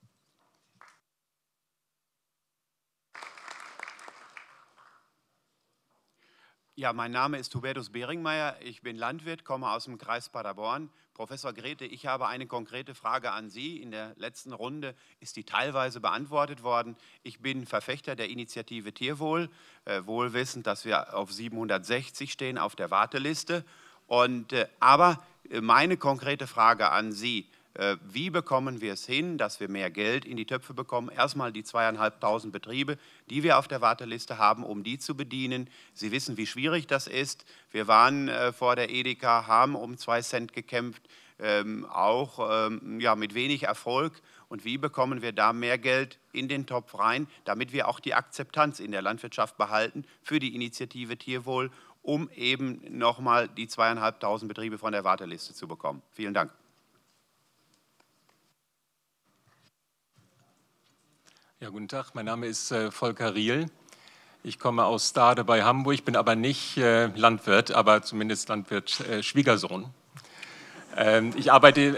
[SPEAKER 12] Ja, mein Name ist Hubertus Beringmeier, ich bin Landwirt, komme aus dem Kreis Paderborn. Professor Grete, ich habe eine konkrete Frage an Sie. In der letzten Runde ist die teilweise beantwortet worden. Ich bin Verfechter der Initiative Tierwohl, äh, wohl wissend, dass wir auf siebenhundertsechzig stehen auf der Warteliste. Und, äh, aber meine konkrete Frage an Sie: Wie bekommen wir es hin, dass wir mehr Geld in die Töpfe bekommen? Erstmal die zweieinhalbtausend Betriebe, die wir auf der Warteliste haben, um die zu bedienen. Sie wissen, wie schwierig das ist. Wir waren äh, vor der Edeka, haben um zwei Cent gekämpft, ähm, auch ähm, ja, mit wenig Erfolg. Und wie bekommen wir da mehr Geld in den Topf rein, damit wir auch die Akzeptanz in der Landwirtschaft behalten für die Initiative Tierwohl, um eben nochmal die zweieinhalbtausend Betriebe von der Warteliste zu bekommen? Vielen Dank.
[SPEAKER 13] Ja, guten Tag, mein Name ist äh, Volker Riel. Ich komme aus Stade bei Hamburg, bin aber nicht äh, Landwirt, aber zumindest Landwirt äh, Schwiegersohn. Ähm, ich, arbeite,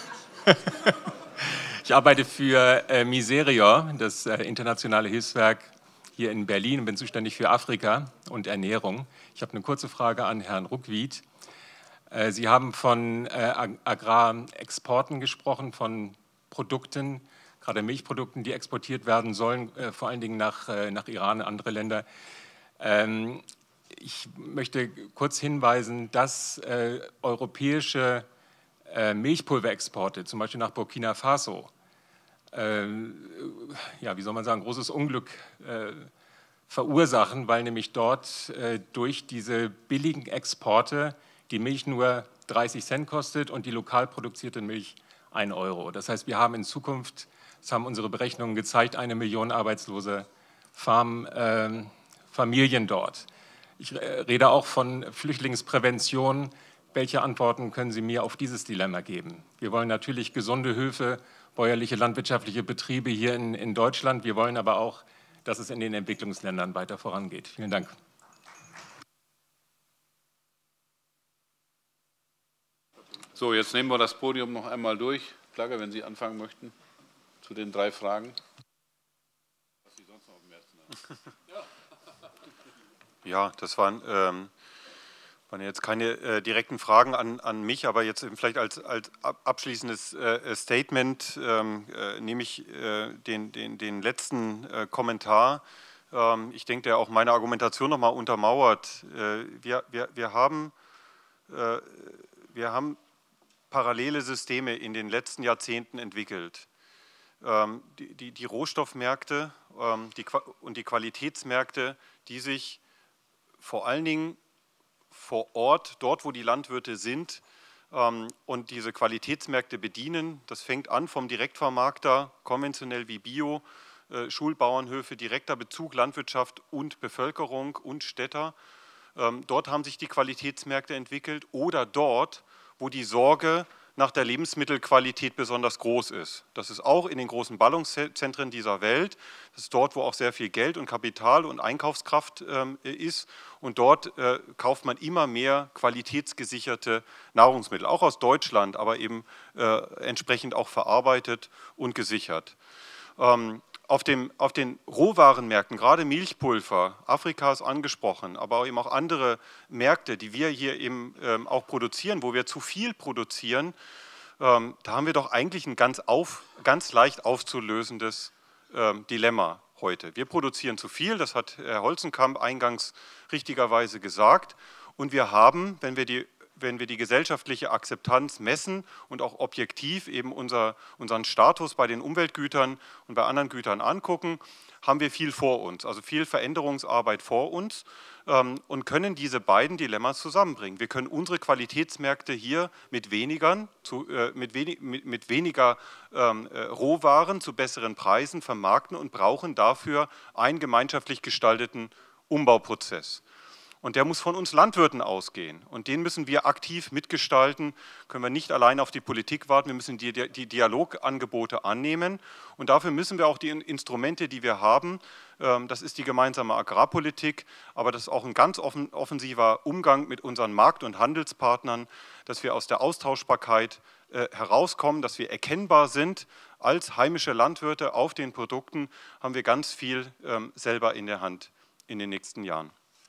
[SPEAKER 13] ich arbeite für äh, Miserior, das äh, internationale Hilfswerk hier in Berlin, und bin zuständig für Afrika und Ernährung. Ich habe eine kurze Frage an Herrn Ruckwied. Äh, Sie haben von äh, Agrarexporten gesprochen, von Produkten, gerade Milchprodukten, die exportiert werden sollen, äh, vor allen Dingen nach, äh, nach Iran und andere Länder. Ähm, ich möchte kurz hinweisen, dass äh, europäische äh, Milchpulverexporte, zum Beispiel nach Burkina Faso, äh, ja, wie soll man sagen, großes Unglück äh, verursachen, weil nämlich dort äh, durch diese billigen Exporte die Milch nur dreißig Cent kostet und die lokal produzierte Milch ein Euro. Das heißt, wir haben in Zukunft, das haben unsere Berechnungen gezeigt, eine Million arbeitslose Farmfamilien äh, dort. Ich rede auch von Flüchtlingsprävention. Welche Antworten können Sie mir auf dieses Dilemma geben? Wir wollen natürlich gesunde Höfe, bäuerliche landwirtschaftliche Betriebe hier in, in Deutschland. Wir wollen aber auch, dass es in den Entwicklungsländern weiter vorangeht. Vielen Dank.
[SPEAKER 4] So, jetzt nehmen wir das Podium noch einmal durch. Plagge, wenn Sie anfangen möchten, zu den drei Fragen. Was Sie sonst noch auf dem Herzen haben.
[SPEAKER 7] Ja, das waren, ähm, waren jetzt keine äh, direkten Fragen an, an mich, aber jetzt vielleicht als, als abschließendes äh, Statement ähm, äh, nehme ich äh, den, den, den letzten äh, Kommentar. Ähm, ich denke, der auch meine Argumentation nochmal untermauert. Äh, wir, wir, wir haben, äh, wir haben parallele Systeme in den letzten Jahrzehnten entwickelt. Die, die, die Rohstoffmärkte ähm, die, und die Qualitätsmärkte, die sich vor allen Dingen vor Ort, dort wo die Landwirte sind, ähm, und diese Qualitätsmärkte bedienen. Das fängt an vom Direktvermarkter, konventionell wie Bio, äh, Schulbauernhöfe, direkter Bezug Landwirtschaft und Bevölkerung und Städter. Ähm, dort haben sich die Qualitätsmärkte entwickelt oder dort, wo die Sorge nach der Lebensmittelqualität besonders groß ist. Das ist auch in den großen Ballungszentren dieser Welt. Das ist dort, wo auch sehr viel Geld und Kapital und Einkaufskraft ähm, ist. Und dort äh, kauft man immer mehr qualitätsgesicherte Nahrungsmittel, auch aus Deutschland, aber eben äh, entsprechend auch verarbeitet und gesichert. Ähm, Auf, dem, auf den Rohwarenmärkten, gerade Milchpulver, Afrika ist angesprochen, aber eben auch andere Märkte, die wir hier eben ähm, auch produzieren, wo wir zu viel produzieren, ähm, da haben wir doch eigentlich ein ganz, auf, ganz leicht aufzulösendes ähm, Dilemma heute. Wir produzieren zu viel, das hat Herr Holzenkamp eingangs richtigerweise gesagt, und wir haben, wenn wir die wenn wir die gesellschaftliche Akzeptanz messen und auch objektiv eben unser, unseren Status bei den Umweltgütern und bei anderen Gütern angucken, haben wir viel vor uns, also viel Veränderungsarbeit vor uns ähm, und können diese beiden Dilemmas zusammenbringen. Wir können unsere Qualitätsmärkte hier mit, wenigern, zu, äh, mit, wenig, mit, mit weniger ähm, äh, Rohwaren zu besseren Preisen vermarkten und brauchen dafür einen gemeinschaftlich gestalteten Umbauprozess. Und der muss von uns Landwirten ausgehen. Und den müssen wir aktiv mitgestalten. Können wir nicht allein auf die Politik warten. Wir müssen die, die Dialogangebote annehmen. Und dafür müssen wir auch die Instrumente, die wir haben, das ist die gemeinsame Agrarpolitik, aber das ist auch ein ganz offen, offensiver Umgang mit unseren Markt- und Handelspartnern, dass wir aus der Austauschbarkeit äh, herauskommen, dass wir erkennbar sind. Als heimische Landwirte auf den Produkten haben wir ganz viel ähm, selber in der Hand in den nächsten Jahren.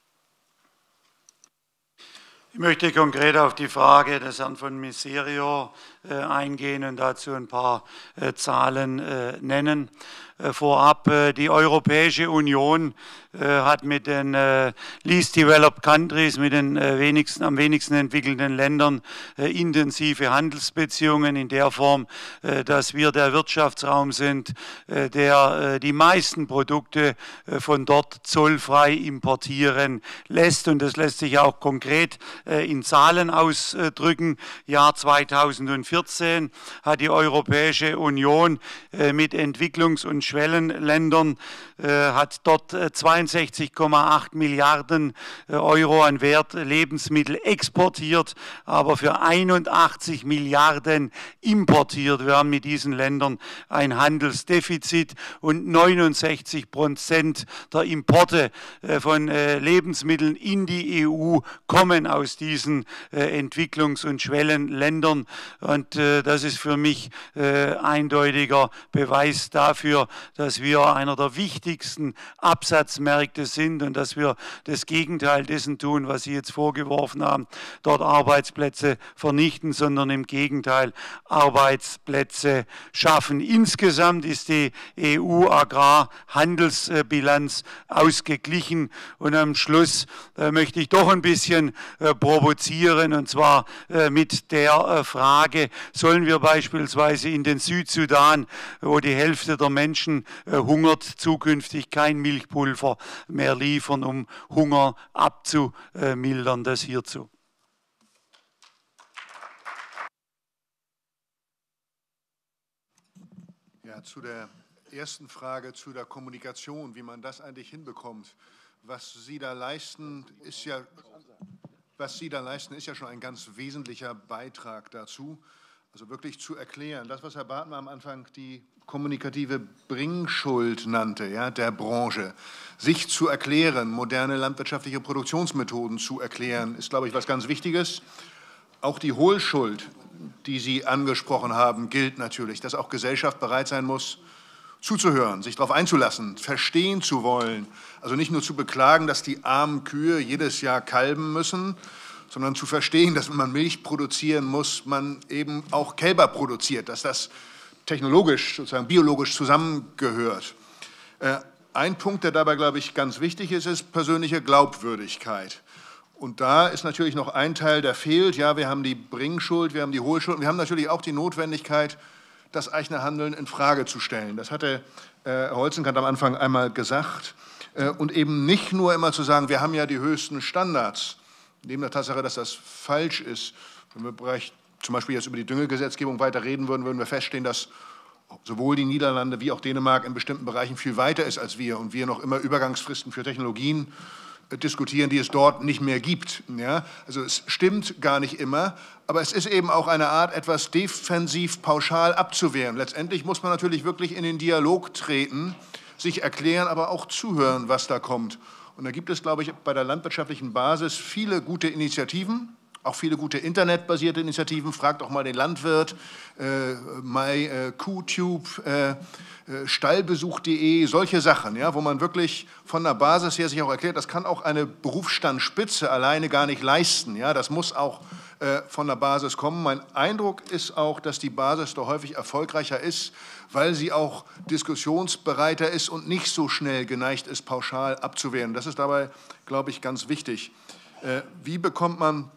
[SPEAKER 8] Ich möchte konkret auf die Frage des Herrn von Miserio äh, eingehen und dazu ein paar äh, Zahlen äh, nennen. Äh, vorab, äh, die Europäische Union äh, hat mit den äh, Least Developed Countries, mit den äh, wenigsten, am wenigsten entwickelten Ländern äh, intensive Handelsbeziehungen in der Form, äh, dass wir der Wirtschaftsraum sind, äh, der äh, die meisten Produkte äh, von dort zollfrei importieren lässt. Und das lässt sich auch konkret in Zahlen ausdrücken. Jahr zweitausendvierzehn hat die Europäische Union mit Entwicklungs- und Schwellenländern hat dort zweiundsechzig Komma acht Milliarden Euro an Wert Lebensmittel exportiert, aber für einundachtzig Milliarden importiert. Wir haben mit diesen Ländern ein Handelsdefizit und neunundsechzig Prozent der Importe von Lebensmitteln in die E U kommen aus diesen äh, Entwicklungs- und Schwellenländern. Und äh, das ist für mich äh, eindeutiger Beweis dafür, dass wir einer der wichtigsten Absatzmärkte sind und dass wir das Gegenteil dessen tun, was Sie jetzt vorgeworfen haben, dort Arbeitsplätze vernichten, sondern im Gegenteil Arbeitsplätze schaffen. Insgesamt ist die E U-Agrarhandelsbilanz ausgeglichen und am Schluss äh, möchte ich doch ein bisschen äh, provozieren, und zwar äh, mit der äh, Frage, sollen wir beispielsweise in den Südsudan, wo die Hälfte der Menschen äh, hungert, zukünftig kein Milchpulver mehr liefern, um Hunger abzumildern? Das hierzu.
[SPEAKER 6] Ja, zu der ersten Frage, zu der Kommunikation, wie man das eigentlich hinbekommt. Was Sie da leisten, ist ja... Was Sie da leisten, ist ja schon ein ganz wesentlicher Beitrag dazu, also wirklich zu erklären. Das, was Herr Bartmann am Anfang die kommunikative Bringschuld nannte, ja, der Branche, sich zu erklären, moderne landwirtschaftliche Produktionsmethoden zu erklären, ist, glaube ich, was ganz Wichtiges. Auch die Hohlschuld, die Sie angesprochen haben, gilt natürlich, dass auch Gesellschaft bereit sein muss, zuzuhören, sich darauf einzulassen, verstehen zu wollen. Also nicht nur zu beklagen, dass die armen Kühe jedes Jahr kalben müssen, sondern zu verstehen, dass wenn man Milch produzieren muss, man eben auch Kälber produziert, dass das technologisch, sozusagen biologisch zusammengehört. Äh, ein Punkt, der dabei, glaube ich, ganz wichtig ist, ist persönliche Glaubwürdigkeit. Und da ist natürlich noch ein Teil, der fehlt. Ja, wir haben die Bringschuld, wir haben die Hohlschuld, wir haben natürlich auch die Notwendigkeit, das Eichner Handeln in Frage zu stellen. Das hatte Herr Holzenkamp am Anfang einmal gesagt. Und eben nicht nur immer zu sagen, wir haben ja die höchsten Standards, neben der Tatsache, dass das falsch ist. Wenn wir im Bereich zum Beispiel jetzt über die Düngegesetzgebung weiter reden würden, würden wir feststellen, dass sowohl die Niederlande wie auch Dänemark in bestimmten Bereichen viel weiter ist als wir und wir noch immer Übergangsfristen für Technologien diskutieren, die es dort nicht mehr gibt. Ja? Also es stimmt gar nicht immer, aber es ist eben auch eine Art, etwas defensiv pauschal abzuwehren. Letztendlich muss man natürlich wirklich in den Dialog treten, sich erklären, aber auch zuhören, was da kommt. Und da gibt es, glaube ich, bei der landwirtschaftlichen Basis viele gute Initiativen, auch viele gute internetbasierte Initiativen. Fragt auch mal den Landwirt, äh, MyQTube, äh, Stallbesuch punkt de, solche Sachen, ja, wo man wirklich von der Basis her sich auch erklärt, das kann auch eine Berufsstandspitze alleine gar nicht leisten. Ja, das muss auch äh, von der Basis kommen. Mein Eindruck ist auch, dass die Basis da häufig erfolgreicher ist, weil sie auch diskussionsbereiter ist und nicht so schnell geneigt ist, pauschal abzuwehren. Das ist dabei, glaube ich, ganz wichtig. Äh, wie bekommt man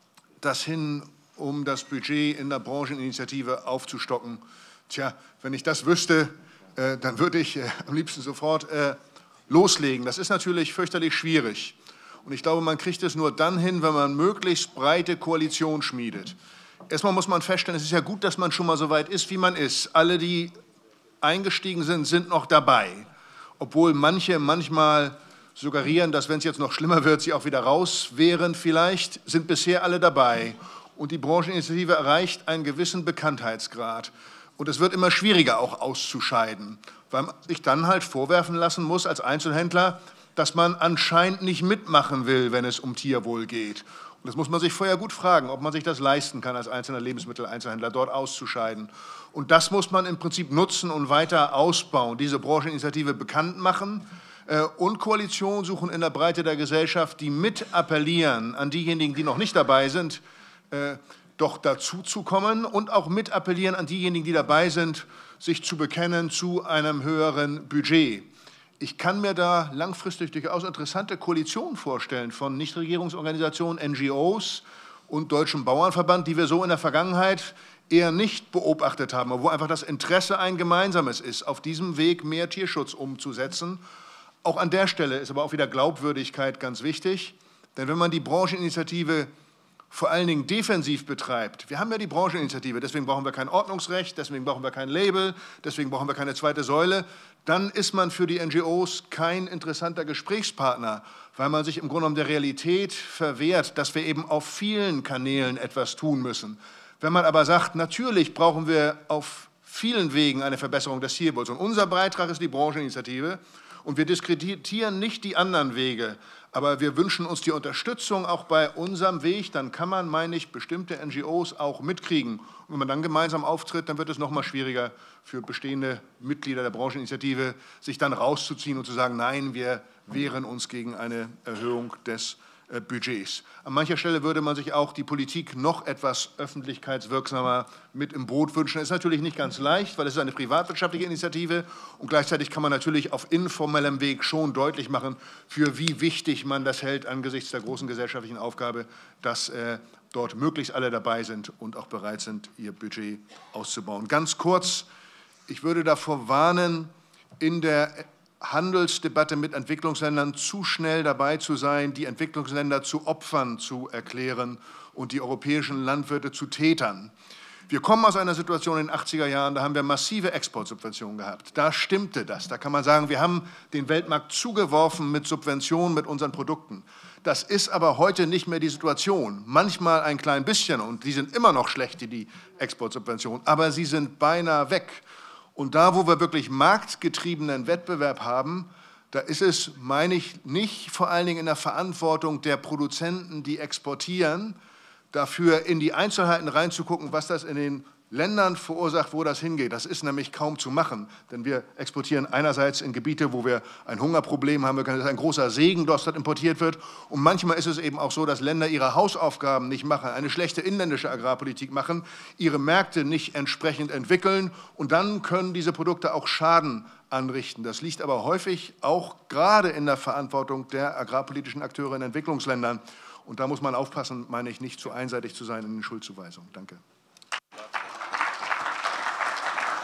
[SPEAKER 6] das hin, um das Budget in der Brancheninitiative aufzustocken? Tja, wenn ich das wüsste, äh, dann würde ich äh, am liebsten sofort äh, loslegen. Das ist natürlich fürchterlich schwierig. Und ich glaube, man kriegt es nur dann hin, wenn man möglichst breite Koalition schmiedet. Erstmal muss man feststellen, es ist ja gut, dass man schon mal so weit ist, wie man ist. Alle, die eingestiegen sind, sind noch dabei. Obwohl manche manchmal suggerieren, dass, wenn es jetzt noch schlimmer wird, sie auch wieder raus wären vielleicht, sind bisher alle dabei. Und die Brancheninitiative erreicht einen gewissen Bekanntheitsgrad. Und es wird immer schwieriger, auch auszuscheiden, weil man sich dann halt vorwerfen lassen muss als Einzelhändler, dass man anscheinend nicht mitmachen will, wenn es um Tierwohl geht. Und das muss man sich vorher gut fragen, ob man sich das leisten kann, als einzelner Lebensmitteleinzelhändler dort auszuscheiden. Und das muss man im Prinzip nutzen und weiter ausbauen, diese Brancheninitiative bekannt machen äh, und Koalition suchen in der Breite der Gesellschaft, die mit appellieren an diejenigen, die noch nicht dabei sind, äh, doch dazu zu kommen und auch mit appellieren an diejenigen, die dabei sind, sich zu bekennen zu einem höheren Budget. Ich kann mir da langfristig durchaus interessante Koalitionen vorstellen von Nichtregierungsorganisationen, N G Os und Deutschem Bauernverband, die wir so in der Vergangenheit eher nicht beobachtet haben, wo einfach das Interesse ein gemeinsames ist, auf diesem Weg mehr Tierschutz umzusetzen. Auch an der Stelle ist aber auch wieder Glaubwürdigkeit ganz wichtig, denn wenn man die Brancheninitiative vor allen Dingen defensiv betreibt. Wir haben ja die Brancheninitiative, deswegen brauchen wir kein Ordnungsrecht, deswegen brauchen wir kein Label, deswegen brauchen wir keine zweite Säule. Dann ist man für die N G Os kein interessanter Gesprächspartner, weil man sich im Grunde genommen der Realität verwehrt, dass wir eben auf vielen Kanälen etwas tun müssen. Wenn man aber sagt, natürlich brauchen wir auf vielen Wegen eine Verbesserung des Tierwohls und unser Beitrag ist die Brancheninitiative und wir diskreditieren nicht die anderen Wege, aber wir wünschen uns die Unterstützung auch bei unserem Weg, dann kann man, meine ich, bestimmte N G Os auch mitkriegen. Und wenn man dann gemeinsam auftritt, dann wird es noch mal schwieriger für bestehende Mitglieder der Brancheninitiative, sich dann rauszuziehen und zu sagen, nein, wir wehren uns gegen eine Erhöhung des Budgets. An mancher Stelle würde man sich auch die Politik noch etwas öffentlichkeitswirksamer mit im Boot wünschen. Das ist natürlich nicht ganz leicht, weil es ist eine privatwirtschaftliche Initiative und gleichzeitig kann man natürlich auf informellem Weg schon deutlich machen, für wie wichtig man das hält angesichts der großen gesellschaftlichen Aufgabe, dass äh, dort möglichst alle dabei sind und auch bereit sind, ihr Budget auszubauen. Ganz kurz, ich würde davor warnen, in der Handelsdebatte mit Entwicklungsländern zu schnell dabei zu sein, die Entwicklungsländer zu Opfern zu erklären und die europäischen Landwirte zu Tätern. Wir kommen aus einer Situation in den achtziger Jahren, da haben wir massive Exportsubventionen gehabt. Da stimmte das. Da kann man sagen, wir haben den Weltmarkt zugeworfen mit Subventionen, mit unseren Produkten. Das ist aber heute nicht mehr die Situation. Manchmal ein klein bisschen und die sind immer noch schlecht, die Exportsubventionen, aber sie sind beinahe weg. Und da, wo wir wirklich marktgetriebenen Wettbewerb haben, da ist es, meine ich, nicht vor allen Dingen in der Verantwortung der Produzenten, die exportieren, dafür in die Einzelheiten reinzugucken, was das in den Ländern verursacht, wo das hingeht. Das ist nämlich kaum zu machen, denn wir exportieren einerseits in Gebiete, wo wir ein Hungerproblem haben, das ist ein großer Segen, dass dort importiert wird. Und manchmal ist es eben auch so, dass Länder ihre Hausaufgaben nicht machen, eine schlechte inländische Agrarpolitik machen, ihre Märkte nicht entsprechend entwickeln und dann können diese Produkte auch Schaden anrichten. Das liegt aber häufig auch gerade in der Verantwortung der agrarpolitischen Akteure in Entwicklungsländern. Und da muss man aufpassen, meine ich, nicht zu einseitig zu sein in den Schuldzuweisungen. Danke.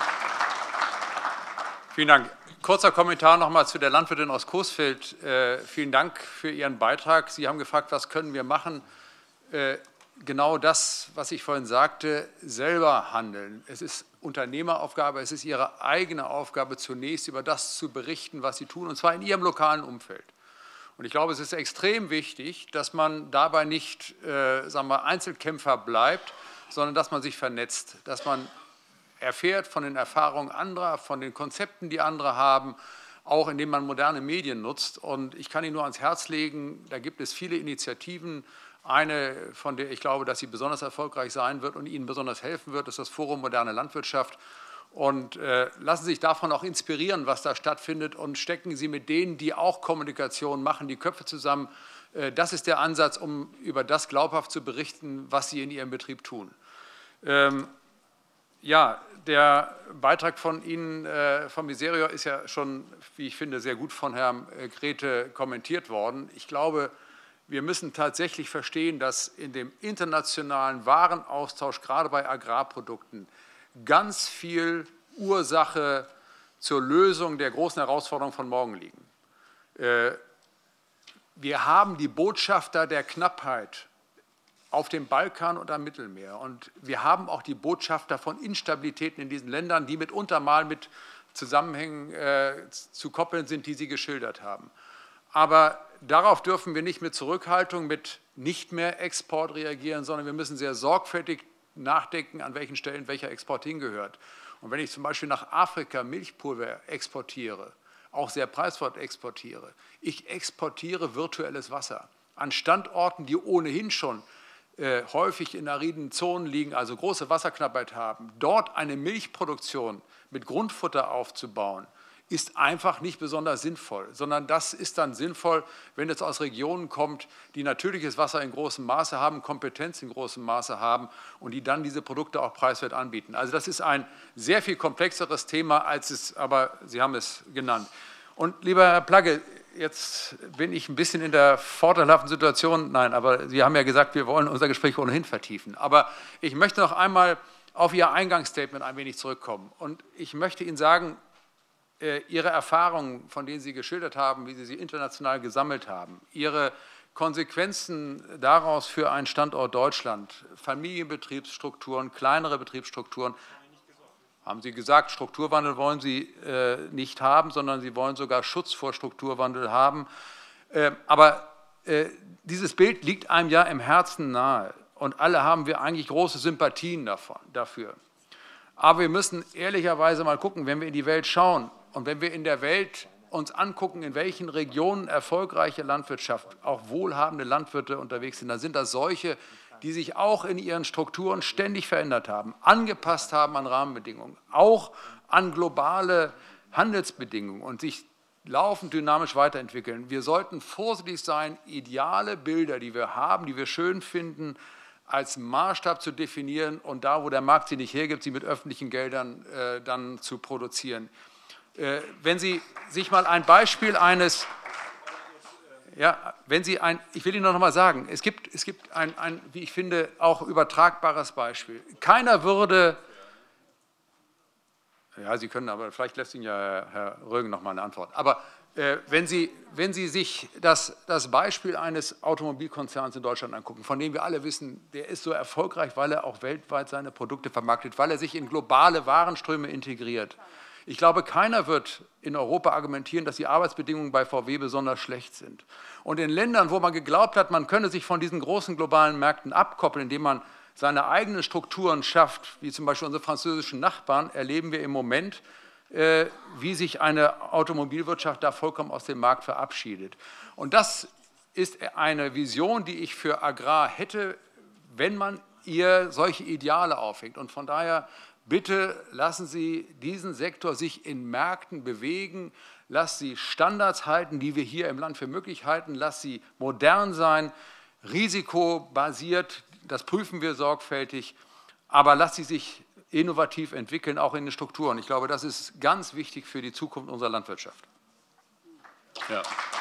[SPEAKER 5] Vielen Dank. Kurzer Kommentar noch mal zu der Landwirtin aus Coesfeld. Äh, vielen Dank für Ihren Beitrag. Sie haben gefragt, was können wir machen? Äh, genau das, was ich vorhin sagte, selber handeln. Es ist Unternehmeraufgabe, es ist Ihre eigene Aufgabe, zunächst über das zu berichten, was Sie tun, und zwar in Ihrem lokalen Umfeld. Und ich glaube, es ist extrem wichtig, dass man dabei nicht äh, sagen wir, Einzelkämpfer bleibt, sondern dass man sich vernetzt, dass man erfährt von den Erfahrungen anderer, von den Konzepten, die andere haben, auch indem man moderne Medien nutzt. Und ich kann Ihnen nur ans Herz legen, da gibt es viele Initiativen. Eine, von der ich glaube, dass sie besonders erfolgreich sein wird und Ihnen besonders helfen wird, ist das Forum Moderne Landwirtschaft. Und äh, lassen Sie sich davon auch inspirieren, was da stattfindet, und stecken Sie mit denen, die auch Kommunikation machen, die Köpfe zusammen. Äh, das ist der Ansatz, um über das glaubhaft zu berichten, was Sie in Ihrem Betrieb tun. Ähm, Ja, der Beitrag von Ihnen, äh, von Miserio, ist ja schon, wie ich finde, sehr gut von Herrn äh, Grete kommentiert worden. Ich glaube, wir müssen tatsächlich verstehen, dass in dem internationalen Warenaustausch, gerade bei Agrarprodukten, ganz viel Ursache zur Lösung der großen Herausforderungen von morgen liegen. Äh, wir haben die Botschafter der Knappheit auf dem Balkan und am Mittelmeer. Und wir haben auch die Botschafter von Instabilitäten in diesen Ländern, die mitunter mal mit Zusammenhängen äh, zu koppeln sind, die Sie geschildert haben. Aber darauf dürfen wir nicht mit Zurückhaltung, mit nicht mehr Export reagieren, sondern wir müssen sehr sorgfältig nachdenken, an welchen Stellen welcher Export hingehört. Und wenn ich zum Beispiel nach Afrika Milchpulver exportiere, auch sehr preiswert exportiere, ich exportiere virtuelles Wasser an Standorten, die ohnehin schon Äh, häufig in ariden Zonen liegen, also große Wasserknappheit haben, dort eine Milchproduktion mit Grundfutter aufzubauen, ist einfach nicht besonders sinnvoll, sondern das ist dann sinnvoll, wenn es aus Regionen kommt, die natürliches Wasser in großem Maße haben, Kompetenz in großem Maße haben und die dann diese Produkte auch preiswert anbieten. Also das ist ein sehr viel komplexeres Thema, als es, aber Sie haben es genannt. Und lieber Herr Plagge, jetzt bin ich ein bisschen in der vorteilhaften Situation. Nein, aber Sie haben ja gesagt, wir wollen unser Gespräch ohnehin vertiefen. Aber ich möchte noch einmal auf Ihr Eingangsstatement ein wenig zurückkommen. Und ich möchte Ihnen sagen, äh, Ihre Erfahrungen, von denen Sie geschildert haben, wie Sie sie international gesammelt haben, Ihre Konsequenzen daraus für einen Standort Deutschland, Familienbetriebsstrukturen, kleinere Betriebsstrukturen, haben Sie gesagt, Strukturwandel wollen Sie äh, nicht haben, sondern Sie wollen sogar Schutz vor Strukturwandel haben. Äh, aber äh, dieses Bild liegt einem ja im Herzen nahe. Und alle haben wir eigentlich große Sympathien davon, dafür. Aber wir müssen ehrlicherweise mal gucken, wenn wir in die Welt schauen und wenn wir in der Welt uns angucken, in welchen Regionen erfolgreiche Landwirtschaft, auch wohlhabende Landwirte unterwegs sind, dann sind das solche, die sich auch in ihren Strukturen ständig verändert haben, angepasst haben an Rahmenbedingungen, auch an globale Handelsbedingungen und sich laufend dynamisch weiterentwickeln. Wir sollten vorsichtig sein, ideale Bilder, die wir haben, die wir schön finden, als Maßstab zu definieren und da, wo der Markt sie nicht hergibt, sie mit öffentlichen Geldern äh, dann zu produzieren. Äh, wenn Sie sich mal ein Beispiel eines Ja, wenn Sie ein, ich will Ihnen noch mal sagen, es gibt, es gibt ein, ein, wie ich finde, auch übertragbares Beispiel. Keiner würde, ja, Sie können, aber vielleicht lässt Ihnen ja Herr Rögen noch mal eine Antwort. Aber äh, wenn, Sie, wenn Sie sich das, das Beispiel eines Automobilkonzerns in Deutschland angucken, von dem wir alle wissen, der ist so erfolgreich, weil er auch weltweit seine Produkte vermarktet, weil er sich in globale Warenströme integriert. Ich glaube, keiner wird in Europa argumentieren, dass die Arbeitsbedingungen bei V W besonders schlecht sind. Und in Ländern, wo man geglaubt hat, man könne sich von diesen großen globalen Märkten abkoppeln, indem man seine eigenen Strukturen schafft, wie zum Beispiel unsere französischen Nachbarn, erleben wir im Moment, äh, wie sich eine Automobilwirtschaft da vollkommen aus dem Markt verabschiedet. Und das ist eine Vision, die ich für Agrar hätte, wenn man ihr solche Ideale aufhängt. Und von daher bitte lassen Sie diesen Sektor sich in Märkten bewegen, lassen Sie Standards halten, die wir hier im Land für möglich halten, lassen Sie modern sein, risikobasiert, das prüfen wir sorgfältig, aber lassen Sie sich innovativ entwickeln, auch in den Strukturen. Ich glaube, das ist ganz wichtig für die Zukunft unserer Landwirtschaft.
[SPEAKER 4] Ja.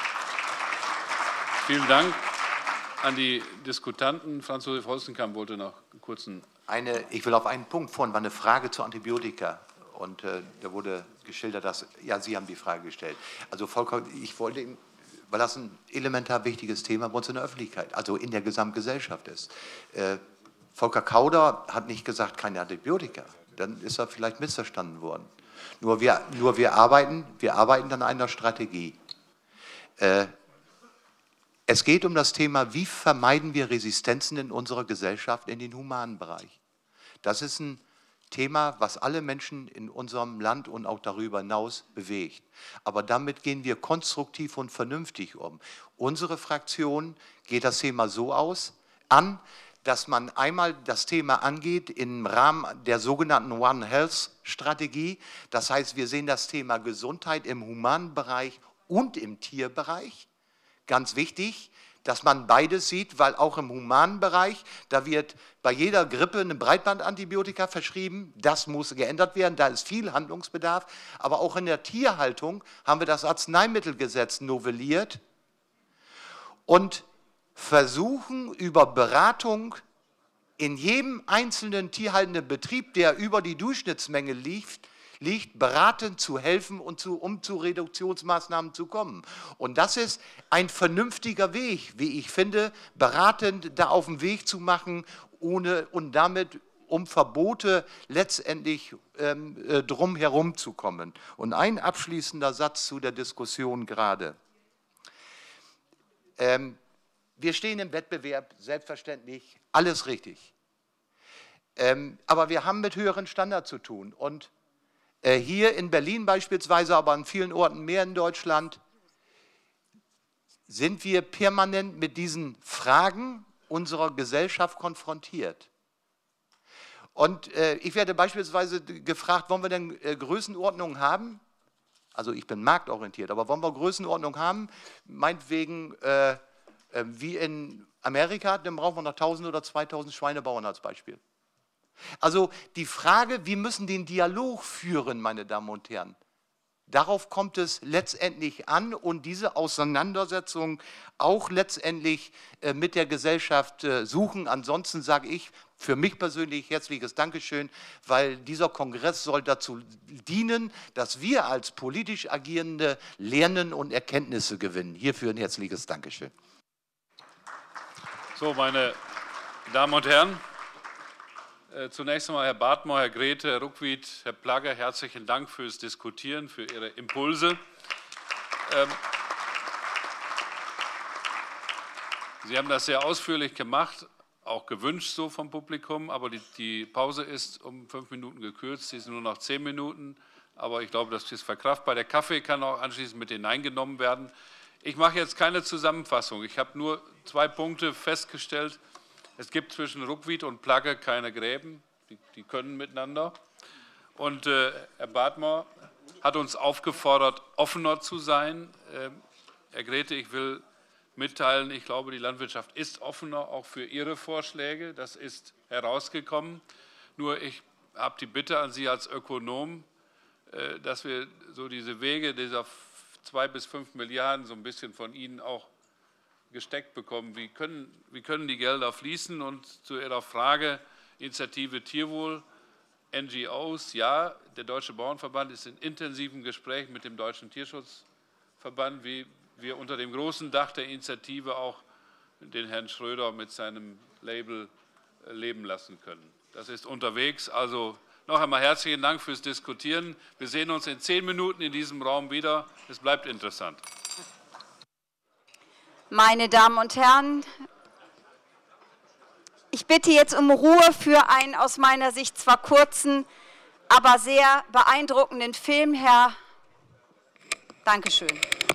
[SPEAKER 4] Vielen Dank an die Diskutanten. Franz-Josef Holzenkamp wollte noch einen kurzen...
[SPEAKER 1] Eine, ich will auf einen Punkt vorhin, war eine Frage zu Antibiotika. und äh, da wurde geschildert, dass, ja, Sie haben die Frage gestellt. Also vollkommen, ich wollte Ihnen, weil das ein elementar wichtiges Thema bei uns in der Öffentlichkeit, also in der Gesamtgesellschaft ist. Äh, Volker Kauder hat nicht gesagt, keine Antibiotika. Dann ist er vielleicht missverstanden worden. Nur wir, nur wir, arbeiten, wir arbeiten an einer Strategie. Äh, es geht um das Thema, wie vermeiden wir Resistenzen in unserer Gesellschaft in den humanen Bereich. Das ist ein Thema, was alle Menschen in unserem Land und auch darüber hinaus bewegt. Aber damit gehen wir konstruktiv und vernünftig um. Unsere Fraktion geht das Thema so aus, an, dass man einmal das Thema angeht im Rahmen der sogenannten One Health Strategie. Das heißt, wir sehen das Thema Gesundheit im humanen Bereich und im Tierbereich. Ganz wichtig, dass man beides sieht, weil auch im humanen Bereich, da wird bei jeder Grippe eine Breitbandantibiotika verschrieben. Das muss geändert werden, da ist viel Handlungsbedarf. Aber auch in der Tierhaltung haben wir das Arzneimittelgesetz novelliert und versuchen über Beratung in jedem einzelnen tierhaltenden Betrieb, der über die Durchschnittsmenge liegt, liegt, beratend zu helfen und zu, um zu Reduktionsmaßnahmen zu kommen. Und das ist ein vernünftiger Weg, wie ich finde, beratend da auf den Weg zu machen, ohne und damit um Verbote letztendlich ähm, äh, drum herum zu kommen. Und ein abschließender Satz zu der Diskussion gerade. Ähm, wir stehen im Wettbewerb, selbstverständlich, alles richtig. Ähm, aber wir haben mit höheren Standards zu tun. Und äh, hier in Berlin beispielsweise, aber an vielen Orten mehr in Deutschland, sind wir permanent mit diesen Fragen unserer Gesellschaft konfrontiert. Und äh, ich werde beispielsweise gefragt, wollen wir denn äh, Größenordnungen haben? Also ich bin marktorientiert, aber wollen wir Größenordnung haben? Meinetwegen äh, äh, wie in Amerika, dann brauchen wir noch tausend oder zweitausend Schweinebauern als Beispiel. Also die Frage, wir müssen den Dialog führen, meine Damen und Herren. Darauf kommt es letztendlich an und diese Auseinandersetzung auch letztendlich äh, mit der Gesellschaft äh, suchen. Ansonsten sage ich für mich persönlich herzliches Dankeschön, weil dieser Kongress soll dazu dienen, dass wir als politisch Agierende lernen und Erkenntnisse gewinnen. Hierfür ein herzliches Dankeschön.
[SPEAKER 4] So, meine Damen und Herren, äh, zunächst einmal Herr Bartmer, Herr Grete, Herr Ruckwied, Herr Plagge, herzlichen Dank fürs Diskutieren, für Ihre Impulse. Ähm, Sie haben das sehr ausführlich gemacht, auch gewünscht so vom Publikum, aber die, die Pause ist um fünf Minuten gekürzt, sie ist nur noch zehn Minuten, aber ich glaube, das ist verkraftbar. Der Kaffee kann auch anschließend mit hineingenommen werden. Ich mache jetzt keine Zusammenfassung, ich habe nur zwei Punkte festgestellt. Es gibt zwischen Ruckwied und Plagge keine Gräben, die, die können miteinander. Und äh, Herr Bartmer hat uns aufgefordert, offener zu sein. Äh, Herr Grete, ich will mitteilen, ich glaube, die Landwirtschaft ist offener, auch für Ihre Vorschläge. Das ist herausgekommen. Nur ich habe die Bitte an Sie als Ökonom, äh, dass wir so diese Wege dieser zwei bis fünf Milliarden so ein bisschen von Ihnen auch gesteckt bekommen. Wie können, wie können die Gelder fließen? Und zu Ihrer Frage, Initiative Tierwohl, N G Os, ja, der Deutsche Bauernverband ist in intensiven Gesprächen mit dem Deutschen Tierschutzverband, wie wir unter dem großen Dach der Initiative auch den Herrn Schröder mit seinem Label leben lassen können. Das ist unterwegs. Also noch einmal herzlichen Dank fürs Diskutieren. Wir sehen uns in zehn Minuten in diesem Raum wieder. Es bleibt interessant.
[SPEAKER 14] Meine Damen und Herren, ich bitte jetzt um Ruhe für einen aus meiner Sicht zwar kurzen, aber sehr beeindruckenden Film. Herr, Dankeschön.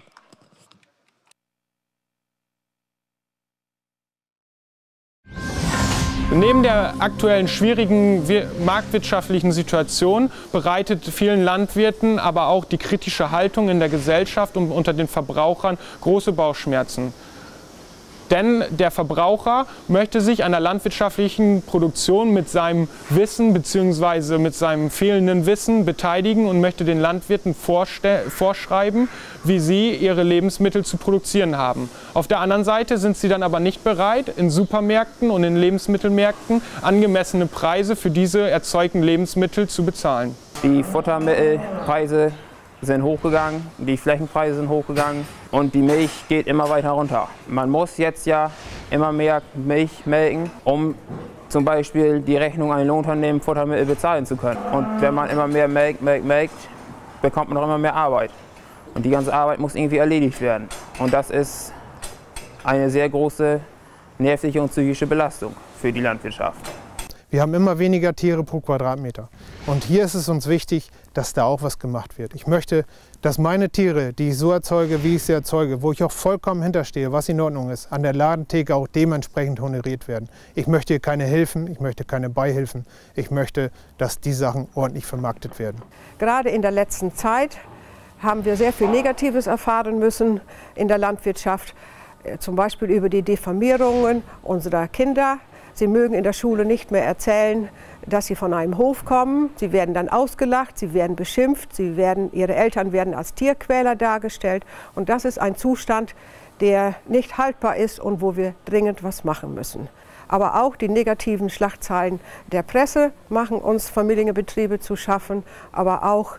[SPEAKER 15] Neben der aktuellen schwierigen marktwirtschaftlichen Situation bereitet vielen Landwirten aber auch die kritische Haltung in der Gesellschaft und unter den Verbrauchern große Bauchschmerzen. Denn der Verbraucher möchte sich an der landwirtschaftlichen Produktion mit seinem Wissen bzw. mit seinem fehlenden Wissen beteiligen und möchte den Landwirten vorschreiben, wie sie ihre Lebensmittel zu produzieren haben. Auf der anderen Seite sind sie dann aber nicht bereit, in Supermärkten und in Lebensmittelmärkten angemessene Preise für diese erzeugten Lebensmittel zu bezahlen.
[SPEAKER 16] Die Futtermittelpreise sind hochgegangen, die Flächenpreise sind hochgegangen und die Milch geht immer weiter runter. Man muss jetzt ja immer mehr Milch melken, um zum Beispiel die Rechnung an ein Lohnunternehmen Futtermittel bezahlen zu können. Und wenn man immer mehr melkt, melkt, melkt, bekommt man auch immer mehr Arbeit. Und die ganze Arbeit muss irgendwie erledigt werden. Und das ist eine sehr große nervliche und psychische Belastung für die Landwirtschaft.
[SPEAKER 15] Wir haben immer weniger Tiere pro Quadratmeter. Und hier ist es uns wichtig, dass da auch was gemacht wird. Ich möchte, dass meine Tiere, die ich so erzeuge, wie ich sie erzeuge, wo ich auch vollkommen hinterstehe, was in Ordnung ist, an der Ladentheke auch dementsprechend honoriert werden. Ich möchte hier keine Hilfen, ich möchte keine Beihilfen. Ich möchte, dass die Sachen ordentlich vermarktet werden.
[SPEAKER 17] Gerade in der letzten Zeit haben wir sehr viel Negatives erfahren müssen in der Landwirtschaft. Zum Beispiel über die Diffamierungen unserer Kinder. Sie mögen in der Schule nicht mehr erzählen, dass sie von einem Hof kommen. Sie werden dann ausgelacht, sie werden beschimpft, sie werden, ihre Eltern werden als Tierquäler dargestellt. Und das ist ein Zustand, der nicht haltbar ist und wo wir dringend was machen müssen. Aber auch die negativen Schlagzeilen der Presse machen uns Familienbetriebe zu schaffen, aber auch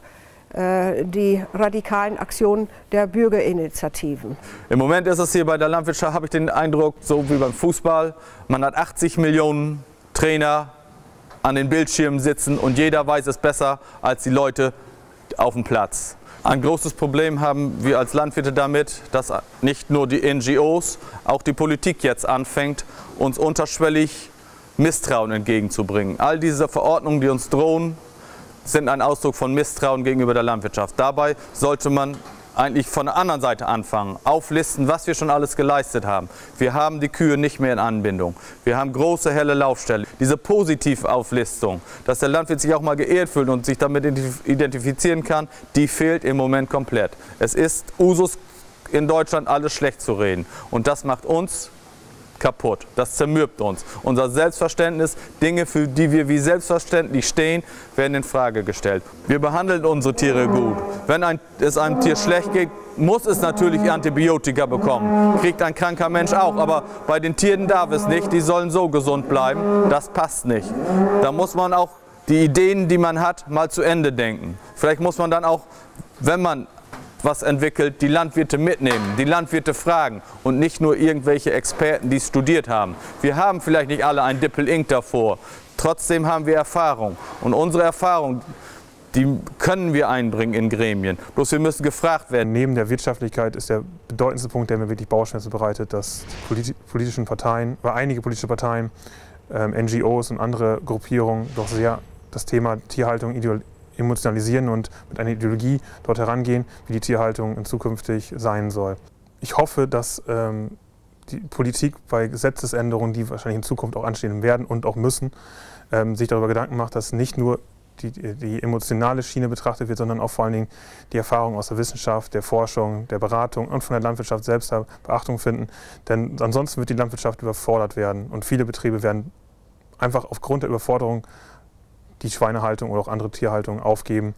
[SPEAKER 17] die radikalen Aktionen der Bürgerinitiativen.
[SPEAKER 18] Im Moment ist es hier bei der Landwirtschaft, habe ich den Eindruck, so wie beim Fußball, man hat achtzig Millionen Trainer an den Bildschirmen sitzen und jeder weiß es besser als die Leute auf dem Platz. Ein großes Problem haben wir als Landwirte damit, dass nicht nur die N G Os, auch die Politik jetzt anfängt, uns unterschwellig Misstrauen entgegenzubringen. All diese Verordnungen, die uns drohen, sind ein Ausdruck von Misstrauen gegenüber der Landwirtschaft. Dabei sollte man eigentlich von der anderen Seite anfangen, auflisten, was wir schon alles geleistet haben. Wir haben die Kühe nicht mehr in Anbindung. Wir haben große, helle Laufstellen. Diese Positivauflistung, dass der Landwirt sich auch mal geehrt fühlt und sich damit identifizieren kann, die fehlt im Moment komplett. Es ist Usus in Deutschland, alles schlecht zu reden. Und das macht uns kaputt. Das zermürbt uns. Unser Selbstverständnis, Dinge, für die wir wie selbstverständlich stehen, werden in Frage gestellt. Wir behandeln unsere Tiere gut. Wenn ein, es einem Tier schlecht geht, muss es natürlich Antibiotika bekommen. Kriegt ein kranker Mensch auch, aber bei den Tieren darf es nicht. Die sollen so gesund bleiben. Das passt nicht. Da muss man auch die Ideen, die man hat, mal zu Ende denken. Vielleicht muss man dann auch, wenn man was entwickelt, die Landwirte mitnehmen, die Landwirte fragen und nicht nur irgendwelche Experten, die es studiert haben. Wir haben vielleicht nicht alle ein Dippel-Ink davor, trotzdem haben wir Erfahrung und unsere Erfahrung, die können wir einbringen in Gremien, bloß wir müssen gefragt werden.
[SPEAKER 15] Neben der Wirtschaftlichkeit ist der bedeutendste Punkt, der mir wirklich Bauchschmerzen bereitet, dass die politischen Parteien, oder einige politische Parteien, ähm, N G Os und andere Gruppierungen doch sehr das Thema Tierhaltung ideologisieren, emotionalisieren und mit einer Ideologie dort herangehen, wie die Tierhaltung in zukünftig sein soll. Ich hoffe, dass ähm, die Politik bei Gesetzesänderungen, die wahrscheinlich in Zukunft auch anstehen werden und auch müssen, ähm, sich darüber Gedanken macht, dass nicht nur die, die emotionale Schiene betrachtet wird, sondern auch vor allen Dingen die Erfahrung aus der Wissenschaft, der Forschung, der Beratung und von der Landwirtschaft selbst Beachtung finden. Denn ansonsten wird die Landwirtschaft überfordert werden und viele Betriebe werden einfach aufgrund der Überforderung die Schweinehaltung oder auch andere Tierhaltung aufgeben.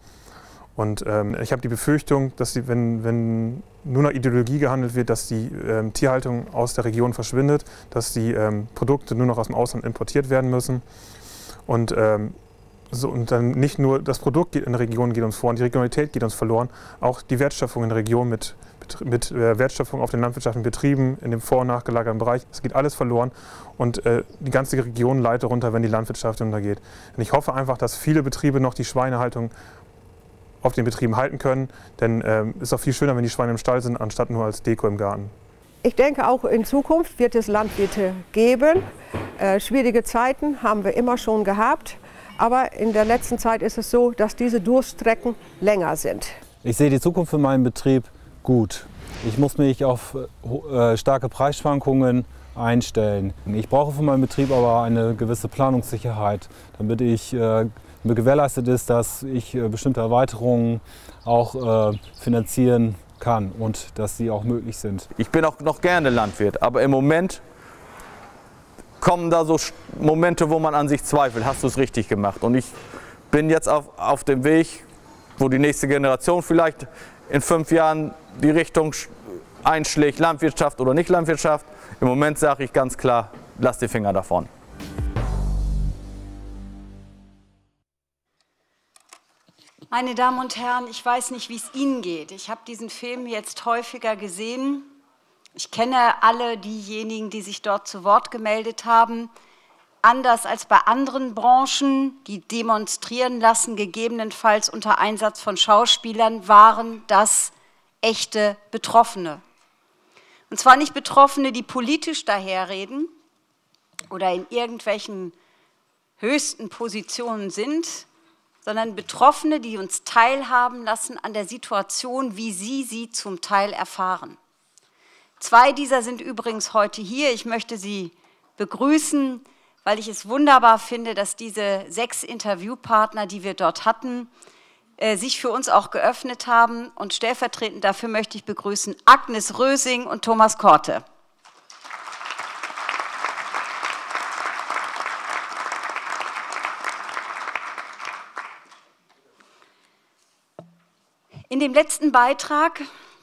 [SPEAKER 15] Und ähm, ich habe die Befürchtung, dass die, wenn, wenn nur nach Ideologie gehandelt wird, dass die ähm, Tierhaltung aus der Region verschwindet, dass die ähm, Produkte nur noch aus dem Ausland importiert werden müssen. Und, ähm, so, und dann nicht nur das Produkt geht in der Region geht uns vor und die Regionalität geht uns verloren, auch die Wertschöpfung in der Region mit, mit äh, Wertschöpfung auf den landwirtschaftlichen Betrieben, in dem vor- und nachgelagerten Bereich, es geht alles verloren. Und äh, die ganze Region leidet runter, wenn die Landwirtschaft untergeht. Und ich hoffe einfach, dass viele Betriebe noch die Schweinehaltung auf den Betrieben halten können. Denn es ähm, ist auch viel schöner, wenn die Schweine im Stall sind, anstatt nur als Deko im Garten.
[SPEAKER 17] Ich denke, auch in Zukunft wird es Landwirte geben. Äh, schwierige Zeiten haben wir immer schon gehabt. Aber in der letzten Zeit ist es so, dass diese Durststrecken länger sind.
[SPEAKER 19] Ich sehe die Zukunft für meinen Betrieb gut. Ich muss mich auf äh, starke Preisschwankungen einstellen. Ich brauche für meinen Betrieb aber eine gewisse Planungssicherheit, damit ich äh, gewährleistet ist, dass ich äh, bestimmte Erweiterungen auch äh, finanzieren kann und dass sie auch möglich sind.
[SPEAKER 18] Ich bin auch noch gerne Landwirt, aber im Moment kommen da so Momente, wo man an sich zweifelt, hast du es richtig gemacht? Und ich bin jetzt auf, auf dem Weg, wo die nächste Generation vielleicht in fünf Jahren die Richtung einschlägt, Landwirtschaft oder nicht Landwirtschaft. Im Moment sage ich ganz klar, lass die Finger davon.
[SPEAKER 14] Meine Damen und Herren, ich weiß nicht, wie es Ihnen geht. Ich habe diesen Film jetzt häufiger gesehen. Ich kenne alle diejenigen, die sich dort zu Wort gemeldet haben. Anders als bei anderen Branchen, die demonstrieren lassen, gegebenenfalls unter Einsatz von Schauspielern, waren das echte Betroffene. Und zwar nicht Betroffene, die politisch daherreden oder in irgendwelchen höchsten Positionen sind, sondern Betroffene, die uns teilhaben lassen an der Situation, wie sie sie zum Teil erfahren. Zwei dieser sind übrigens heute hier. Ich möchte sie begrüßen, weil ich es wunderbar finde, dass diese sechs Interviewpartner, die wir dort hatten, äh, sich für uns auch geöffnet haben. Und stellvertretend dafür möchte ich begrüßen Agnes Rösing und Thomas Korte. In dem letzten Beitrag,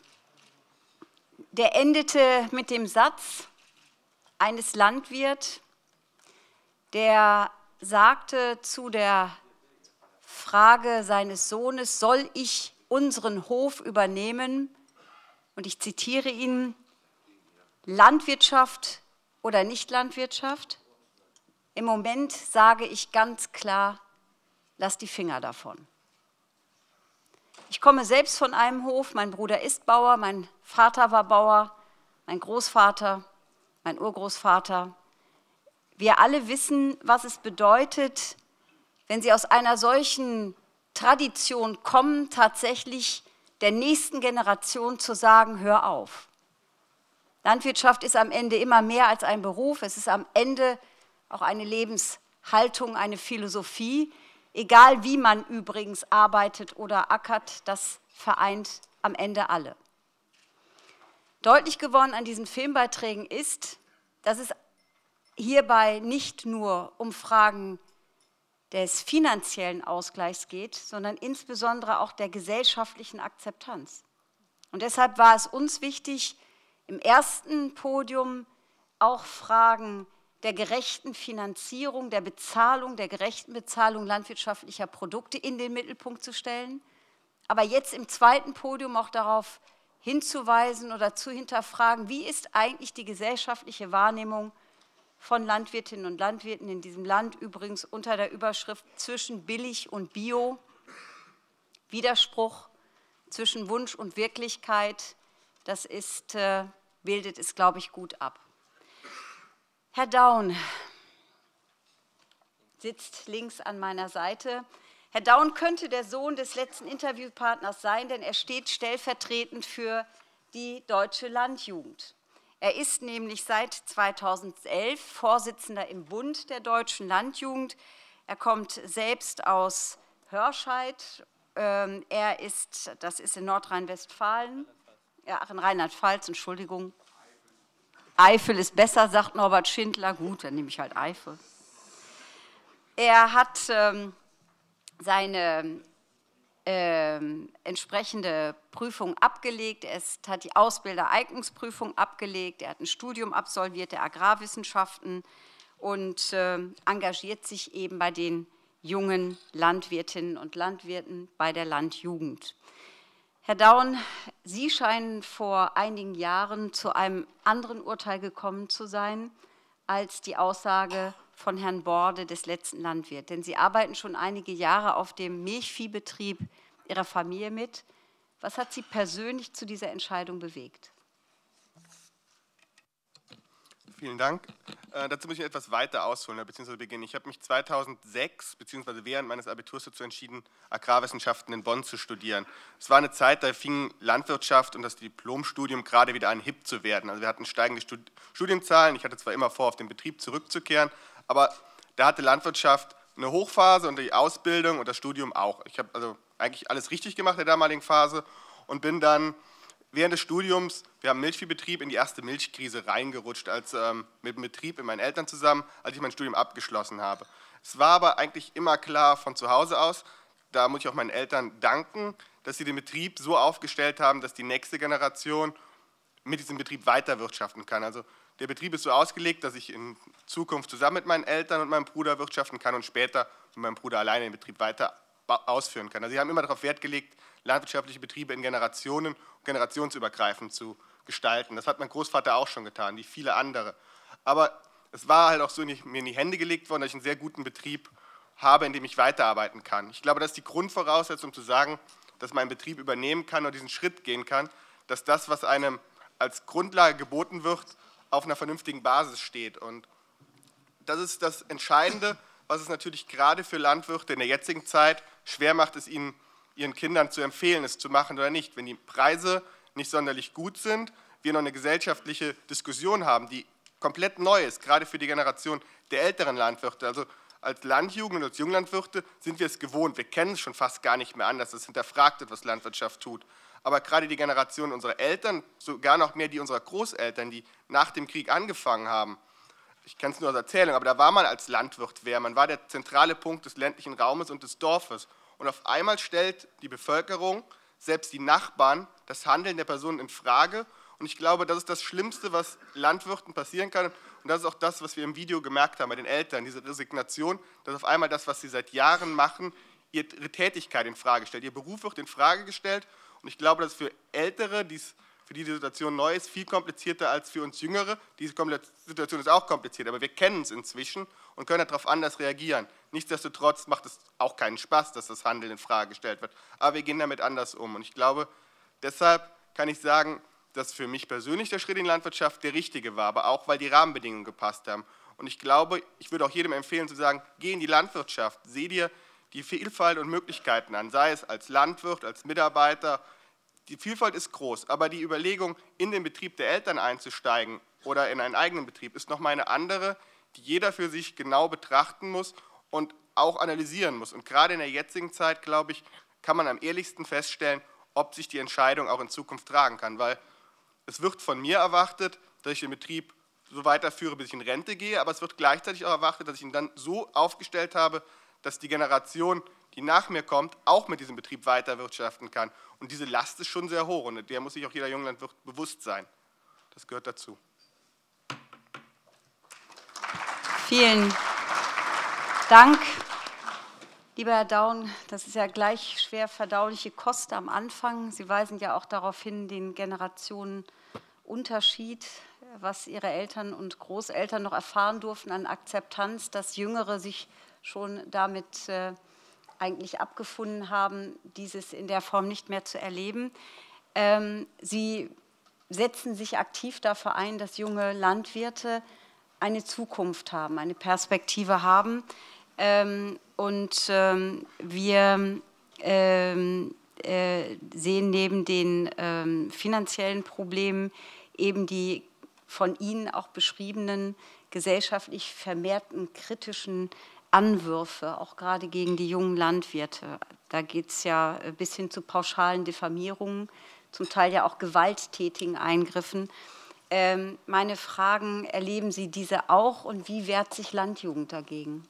[SPEAKER 14] der endete mit dem Satz eines Landwirts, der sagte zu der Frage seines Sohnes, soll ich unseren Hof übernehmen? Und ich zitiere ihn, Landwirtschaft oder Nicht-Landwirtschaft? Im Moment sage ich ganz klar, lass die Finger davon. Ich komme selbst von einem Hof, mein Bruder ist Bauer, mein Vater war Bauer, mein Großvater, mein Urgroßvater. Wir alle wissen, was es bedeutet, wenn Sie aus einer solchen Tradition kommen, tatsächlich der nächsten Generation zu sagen, hör auf. Landwirtschaft ist am Ende immer mehr als ein Beruf, es ist am Ende auch eine Lebenshaltung, eine Philosophie. Egal wie man übrigens arbeitet oder ackert, das vereint am Ende alle. Deutlich geworden an diesen Filmbeiträgen ist, dass es hierbei nicht nur um Fragen des finanziellen Ausgleichs geht, sondern insbesondere auch der gesellschaftlichen Akzeptanz. Und deshalb war es uns wichtig, im ersten Podium auch Fragen der gerechten Finanzierung, der Bezahlung, der gerechten Bezahlung landwirtschaftlicher Produkte in den Mittelpunkt zu stellen, aber jetzt im zweiten Podium auch darauf hinzuweisen oder zu hinterfragen, wie ist eigentlich die gesellschaftliche Wahrnehmung von Landwirtinnen und Landwirten in diesem Land, übrigens unter der Überschrift zwischen billig und Bio, Widerspruch zwischen Wunsch und Wirklichkeit, das ist, äh, bildet es, glaube ich, gut ab. Herr Daun sitzt links an meiner Seite. Herr Daun könnte der Sohn des letzten Interviewpartners sein, denn er steht stellvertretend für die Deutsche Landjugend. Er ist nämlich seit zweitausendelf Vorsitzender im Bund der Deutschen Landjugend. Er kommt selbst aus Hörscheid. Er ist, das ist in Nordrhein-Westfalen, ja, in Rheinland-Pfalz, Entschuldigung. Eifel ist besser, sagt Norbert Schindler. Gut, dann nehme ich halt Eifel. Er hat ähm, seine ähm, entsprechende Prüfung abgelegt. Er ist, hat die Ausbildereignungsprüfung abgelegt. Er hat ein Studium absolviert der Agrarwissenschaften und äh, engagiert sich eben bei den jungen Landwirtinnen und Landwirten bei der Landjugend. Herr Daun, Sie scheinen vor einigen Jahren zu einem anderen Urteil gekommen zu sein als die Aussage von Herrn Borde des letzten Landwirts. Denn Sie arbeiten schon einige Jahre auf dem Milchviehbetrieb Ihrer Familie mit. Was hat Sie persönlich zu dieser Entscheidung bewegt?
[SPEAKER 20] Vielen Dank. Äh, dazu muss ich etwas weiter ausholen, beziehungsweise beginnen. Ich habe mich zweitausendsechs, beziehungsweise während meines Abiturs dazu entschieden, Agrarwissenschaften in Bonn zu studieren. Es war eine Zeit, da fing Landwirtschaft und das Diplomstudium gerade wieder an, hip zu werden. Also wir hatten steigende Stud Studienzahlen. Ich hatte zwar immer vor, auf den Betrieb zurückzukehren, aber da hatte Landwirtschaft eine Hochphase und die Ausbildung und das Studium auch. Ich habe also eigentlich alles richtig gemacht in der damaligen Phase und bin dann während des Studiums, wir haben einen Milchviehbetrieb, in die erste Milchkrise reingerutscht, als ähm, mit dem Betrieb mit meinen Eltern zusammen, als ich mein Studium abgeschlossen habe. Es war aber eigentlich immer klar von zu Hause aus, da muss ich auch meinen Eltern danken, dass sie den Betrieb so aufgestellt haben, dass die nächste Generation mit diesem Betrieb weiterwirtschaften kann. Also der Betrieb ist so ausgelegt, dass ich in Zukunft zusammen mit meinen Eltern und meinem Bruder wirtschaften kann und später mit meinem Bruder alleine den Betrieb weiter ausführen kann. Also Sie haben immer darauf Wert gelegt, landwirtschaftliche Betriebe in Generationen, generationsübergreifend zu gestalten. Das hat mein Großvater auch schon getan, wie viele andere. Aber es war halt auch so mir in die Hände gelegt worden, dass ich einen sehr guten Betrieb habe, in dem ich weiterarbeiten kann. Ich glaube, das ist die Grundvoraussetzung, um zu sagen, dass mein Betrieb übernehmen kann und diesen Schritt gehen kann, dass das, was einem als Grundlage geboten wird, auf einer vernünftigen Basis steht. Und das ist das Entscheidende, was es natürlich gerade für Landwirte in der jetzigen Zeit schwer macht, es ihnen, ihren Kindern zu empfehlen, es zu machen oder nicht. Wenn die Preise nicht sonderlich gut sind, wir noch eine gesellschaftliche Diskussion haben, die komplett neu ist, gerade für die Generation der älteren Landwirte. Also als Landjugend und als Junglandwirte sind wir es gewohnt, wir kennen es schon fast gar nicht mehr anders, dass hinterfragt wird, was Landwirtschaft tut. Aber gerade die Generation unserer Eltern, sogar noch mehr die unserer Großeltern, die nach dem Krieg angefangen haben, ich kenne es nur aus Erzählung, aber da war man als Landwirt wer, man war der zentrale Punkt des ländlichen Raumes und des Dorfes. Und auf einmal stellt die Bevölkerung, selbst die Nachbarn, das Handeln der Personen in Frage. Und ich glaube, das ist das Schlimmste, was Landwirten passieren kann. Und das ist auch das, was wir im Video gemerkt haben bei den Eltern, diese Resignation, dass auf einmal das, was sie seit Jahren machen, ihre Tätigkeit in Frage stellt. Ihr Beruf wird in Frage gestellt. Und ich glaube, dass für Ältere, dies, für die die Situation neu ist, viel komplizierter als für uns Jüngere. Diese Situation ist auch kompliziert, aber wir kennen es inzwischen und können darauf anders reagieren. Nichtsdestotrotz macht es auch keinen Spaß, dass das Handeln in Frage gestellt wird. Aber wir gehen damit anders um. Und ich glaube, deshalb kann ich sagen, dass für mich persönlich der Schritt in die Landwirtschaft der richtige war, aber auch, weil die Rahmenbedingungen gepasst haben. Und ich glaube, ich würde auch jedem empfehlen zu sagen, geh in die Landwirtschaft, seh dir die Vielfalt und Möglichkeiten an, sei es als Landwirt, als Mitarbeiter. Die Vielfalt ist groß, aber die Überlegung, in den Betrieb der Eltern einzusteigen oder in einen eigenen Betrieb, ist nochmal eine andere, die jeder für sich genau betrachten muss und auch analysieren muss. Und gerade in der jetzigen Zeit, glaube ich, kann man am ehrlichsten feststellen, ob sich die Entscheidung auch in Zukunft tragen kann, weil es wird von mir erwartet, dass ich den Betrieb so weiterführe, bis ich in Rente gehe, aber es wird gleichzeitig auch erwartet, dass ich ihn dann so aufgestellt habe, dass die Generation, die nach mir kommt, auch mit diesem Betrieb weiterwirtschaften kann. Und diese Last ist schon sehr hoch und der muss sich auch jeder Junglandwirt bewusst sein. Das gehört dazu.
[SPEAKER 14] Vielen Dank, lieber Herr Daun. Das ist ja gleich schwer verdauliche Kost am Anfang. Sie weisen ja auch darauf hin, den Generationenunterschied, was Ihre Eltern und Großeltern noch erfahren durften an Akzeptanz, dass Jüngere sich schon damit äh, eigentlich abgefunden haben, dieses in der Form nicht mehr zu erleben. Ähm, Sie setzen sich aktiv dafür ein, dass junge Landwirte eine Zukunft haben, eine Perspektive haben. Ähm, und ähm, wir ähm, äh, sehen neben den ähm, finanziellen Problemen eben die von Ihnen auch beschriebenen gesellschaftlich vermehrten kritischen Anwürfe, auch gerade gegen die jungen Landwirte. Da geht es ja bis hin zu pauschalen Diffamierungen, zum Teil ja auch gewalttätigen Eingriffen. Ähm, meine Fragen, erleben Sie diese auch und wie wehrt sich Landjugend dagegen?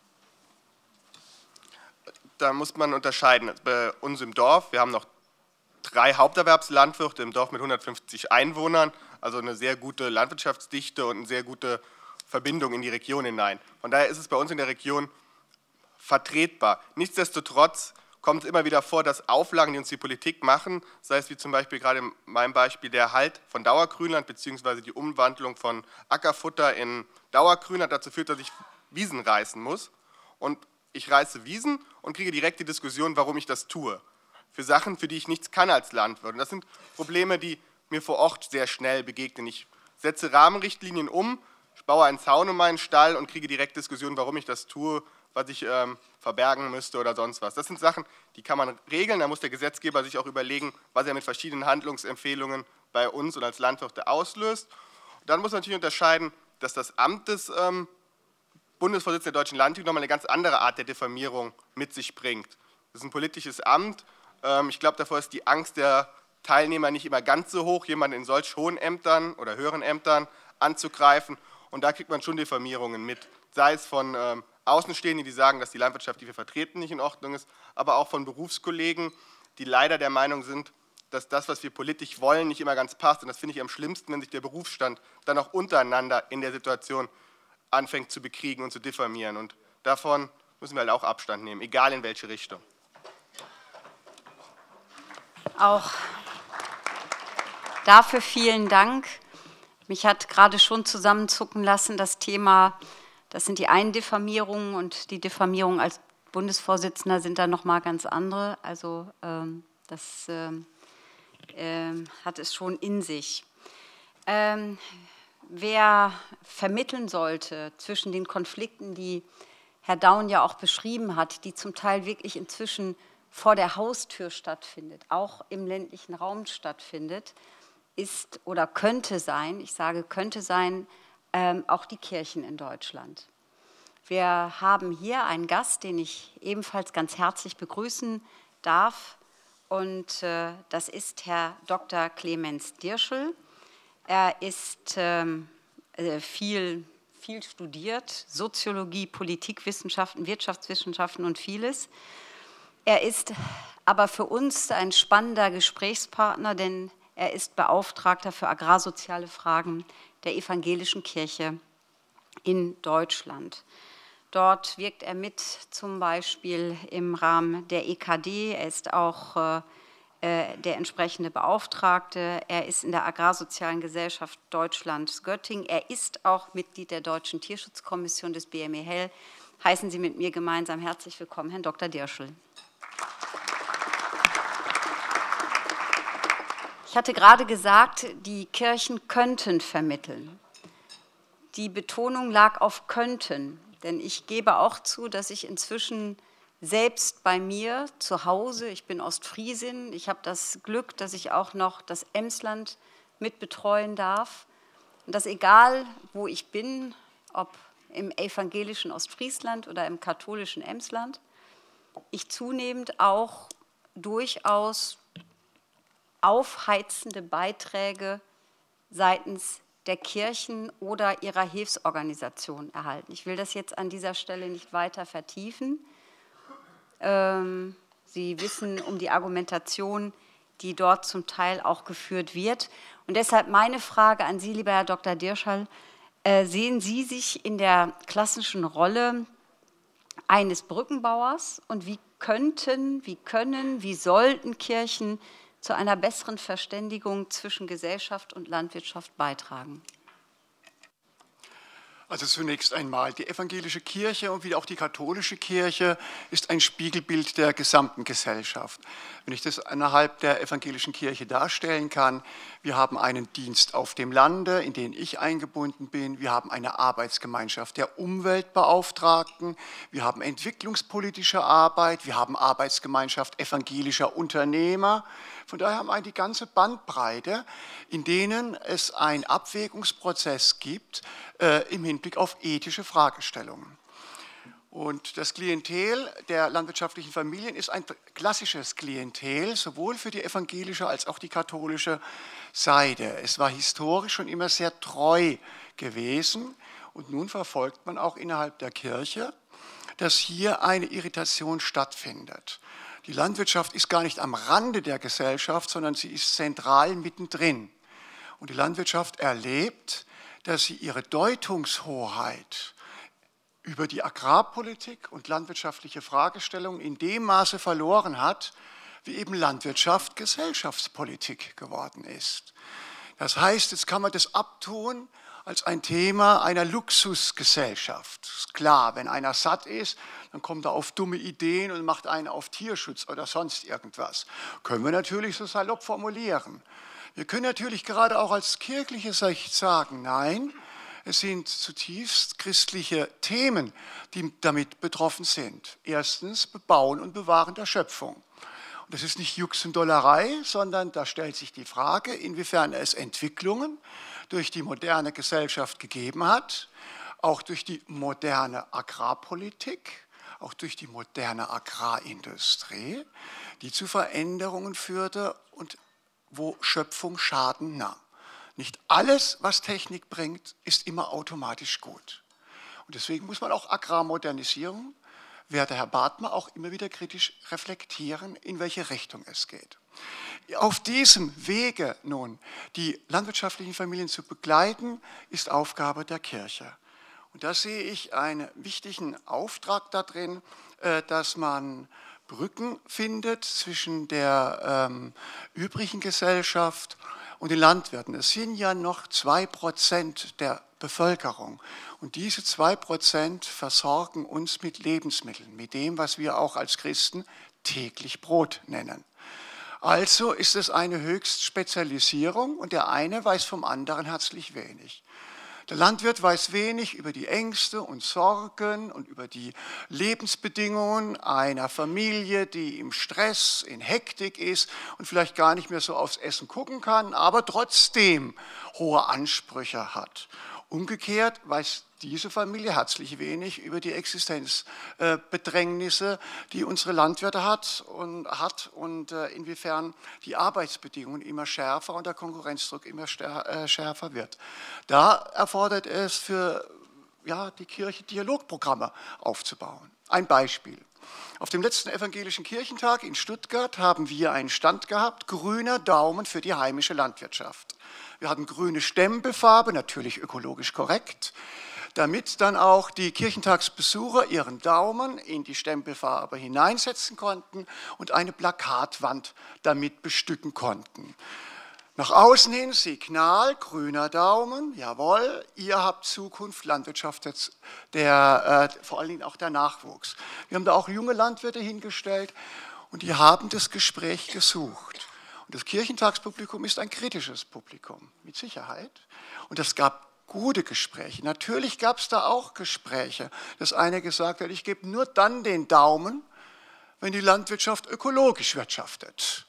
[SPEAKER 20] Da muss man unterscheiden. Bei uns im Dorf, wir haben noch drei Haupterwerbslandwirte im Dorf mit hundertfünfzig Einwohnern, also eine sehr gute Landwirtschaftsdichte und eine sehr gute Verbindung in die Region hinein. Von daher ist es bei uns in der Region vertretbar. Nichtsdestotrotz kommt es immer wieder vor, dass Auflagen, die uns die Politik machen, sei es wie zum Beispiel gerade in meinem Beispiel der Erhalt von Dauergrünland bzw. die Umwandlung von Ackerfutter in Dauergrünland dazu führt, dass ich Wiesen reißen muss. Und ich reiße Wiesen und kriege direkt die Diskussion, warum ich das tue. Für Sachen, für die ich nichts kann als Landwirt. Und das sind Probleme, die mir vor Ort sehr schnell begegnen. Ich setze Rahmenrichtlinien um, ich baue einen Zaun um meinen Stall und kriege direkt Diskussionen, warum ich das tue, was ich ähm, verbergen müsste oder sonst was. Das sind Sachen, die kann man regeln. Da muss der Gesetzgeber sich auch überlegen, was er mit verschiedenen Handlungsempfehlungen bei uns und als Landwirte auslöst. Und dann muss man natürlich unterscheiden, dass das Amt des ähm, Bundesvorsitzenden der Deutschen Landjugend nochmal eine ganz andere Art der Diffamierung mit sich bringt. Das ist ein politisches Amt. Ähm, ich glaube, davor ist die Angst der Teilnehmer nicht immer ganz so hoch, jemanden in solch hohen Ämtern oder höheren Ämtern anzugreifen. Und da kriegt man schon Diffamierungen mit, sei es von ähm, Außenstehenden, die sagen, dass die Landwirtschaft, die wir vertreten, nicht in Ordnung ist, aber auch von Berufskollegen, die leider der Meinung sind, dass das, was wir politisch wollen, nicht immer ganz passt. Und das finde ich am schlimmsten, wenn sich der Berufsstand dann auch untereinander in der Situation anfängt zu bekriegen und zu diffamieren. Und davon müssen wir halt auch Abstand nehmen, egal in welche Richtung.
[SPEAKER 14] Auch dafür vielen Dank. Mich hat gerade schon zusammenzucken lassen, das Thema, das sind die einen Diffamierungen und die Diffamierungen als Bundesvorsitzender sind da nochmal ganz andere. Also ähm, das ähm, ähm, hat es schon in sich. Ähm, wer vermitteln sollte zwischen den Konflikten, die Herr Daun ja auch beschrieben hat, die zum Teil wirklich inzwischen vor der Haustür stattfindet, auch im ländlichen Raum stattfindet, ist oder könnte sein, ich sage könnte sein, ähm, auch die Kirchen in Deutschland. Wir haben hier einen Gast, den ich ebenfalls ganz herzlich begrüßen darf, und äh, das ist Herr Doktor Clemens Dirschl. Er ist ähm, viel, viel studiert, Soziologie, Politikwissenschaften, Wirtschaftswissenschaften und vieles. Er ist aber für uns ein spannender Gesprächspartner, denn er ist Beauftragter für agrarsoziale Fragen der Evangelischen Kirche in Deutschland. Dort wirkt er mit, zum Beispiel im Rahmen der E K D. Er ist auch äh, der entsprechende Beauftragte. Er ist in der Agrarsozialen Gesellschaft Deutschlands Göttingen. Er ist auch Mitglied der Deutschen Tierschutzkommission des B M E Hell. Heißen Sie mit mir gemeinsam herzlich willkommen, Herrn Doktor Dirschl. Ich hatte gerade gesagt, die Kirchen könnten vermitteln. Die Betonung lag auf könnten, denn ich gebe auch zu, dass ich inzwischen selbst bei mir zu Hause, ich bin Ostfriesin, ich habe das Glück, dass ich auch noch das Emsland mit betreuen darf, und dass egal, wo ich bin, ob im evangelischen Ostfriesland oder im katholischen Emsland, ich zunehmend auch durchaus aufheizende Beiträge seitens der Kirchen oder ihrer Hilfsorganisationen erhalten. Ich will das jetzt an dieser Stelle nicht weiter vertiefen. Ähm, Sie wissen um die Argumentation, die dort zum Teil auch geführt wird. Und deshalb meine Frage an Sie, lieber Herr Doktor Dirschl, äh, sehen Sie sich in der klassischen Rolle eines Brückenbauers, und wie könnten, wie können, wie sollten Kirchen zu einer besseren Verständigung zwischen Gesellschaft und Landwirtschaft beitragen?
[SPEAKER 21] Also zunächst einmal, die evangelische Kirche und wie auch die katholische Kirche ist ein Spiegelbild der gesamten Gesellschaft. Wenn ich das innerhalb der evangelischen Kirche darstellen kann, wir haben einen Dienst auf dem Lande, in den ich eingebunden bin, wir haben eine Arbeitsgemeinschaft der Umweltbeauftragten, wir haben entwicklungspolitische Arbeit, wir haben Arbeitsgemeinschaft evangelischer Unternehmer. Von daher haben wir die ganze Bandbreite, in denen es einen Abwägungsprozess gibt äh, im Hinblick auf ethische Fragestellungen. Und das Klientel der landwirtschaftlichen Familien ist ein klassisches Klientel, sowohl für die evangelische als auch die katholische Seite. Es war historisch schon immer sehr treu gewesen, und nun verfolgt man auch innerhalb der Kirche, dass hier eine Irritation stattfindet. Die Landwirtschaft ist gar nicht am Rande der Gesellschaft, sondern sie ist zentral mittendrin. Und die Landwirtschaft erlebt, dass sie ihre Deutungshoheit über die Agrarpolitik und landwirtschaftliche Fragestellungen in dem Maße verloren hat, wie eben Landwirtschaft Gesellschaftspolitik geworden ist. Das heißt, jetzt kann man das abtun als ein Thema einer Luxusgesellschaft. Ist klar, wenn einer satt ist, dann kommt er auf dumme Ideen und macht einen auf Tierschutz oder sonst irgendwas. Können wir natürlich so salopp formulieren. Wir können natürlich gerade auch als kirchliche Sicht sagen, nein, es sind zutiefst christliche Themen, die damit betroffen sind. Erstens, Bebauen und Bewahren der Schöpfung. Und das ist nicht Jux und Dollerei, sondern da stellt sich die Frage, inwiefern es Entwicklungen durch die moderne Gesellschaft gegeben hat, auch durch die moderne Agrarpolitik, auch durch die moderne Agrarindustrie, die zu Veränderungen führte und wo Schöpfung Schaden nahm. Nicht alles, was Technik bringt, ist immer automatisch gut. Und deswegen muss man auch Agrarmodernisierung, werte Herr Bartmer, auch immer wieder kritisch reflektieren, in welche Richtung es geht. Auf diesem Wege nun die landwirtschaftlichen Familien zu begleiten, ist Aufgabe der Kirche. Und da sehe ich einen wichtigen Auftrag darin, dass man Brücken findet zwischen der ähm, übrigen Gesellschaft und den Landwirten. Es sind ja noch zwei Prozent der Bevölkerung. Und diese zwei Prozent versorgen uns mit Lebensmitteln, mit dem, was wir auch als Christen täglich Brot nennen. Also ist es eine Höchstspezialisierung und der eine weiß vom anderen herzlich wenig. Der Landwirt weiß wenig über die Ängste und Sorgen und über die Lebensbedingungen einer Familie, die im Stress, in Hektik ist und vielleicht gar nicht mehr so aufs Essen gucken kann, aber trotzdem hohe Ansprüche hat. Umgekehrt weiß diese Familie herzlich wenig über die Existenzbedrängnisse, die unsere Landwirte hat und, hat und inwiefern die Arbeitsbedingungen immer schärfer und der Konkurrenzdruck immer schärfer wird. Da erfordert es für ja, die Kirche Dialogprogramme aufzubauen. Ein Beispiel. Auf dem letzten evangelischen Kirchentag in Stuttgart haben wir einen Stand gehabt, grüner Daumen für die heimische Landwirtschaft. Wir hatten grüne Stempelfarbe, natürlich ökologisch korrekt, damit dann auch die Kirchentagsbesucher ihren Daumen in die Stempelfarbe hineinsetzen konnten und eine Plakatwand damit bestücken konnten. Nach außen hin Signal, grüner Daumen, jawohl, ihr habt Zukunft, Landwirtschaft, der, äh, vor allen Dingen auch der Nachwuchs. Wir haben da auch junge Landwirte hingestellt und die haben das Gespräch gesucht. Und das Kirchentagspublikum ist ein kritisches Publikum, mit Sicherheit. Und es gab gute Gespräche. Natürlich gab es da auch Gespräche, dass einer gesagt hat, ich gebe nur dann den Daumen, wenn die Landwirtschaft ökologisch wirtschaftet.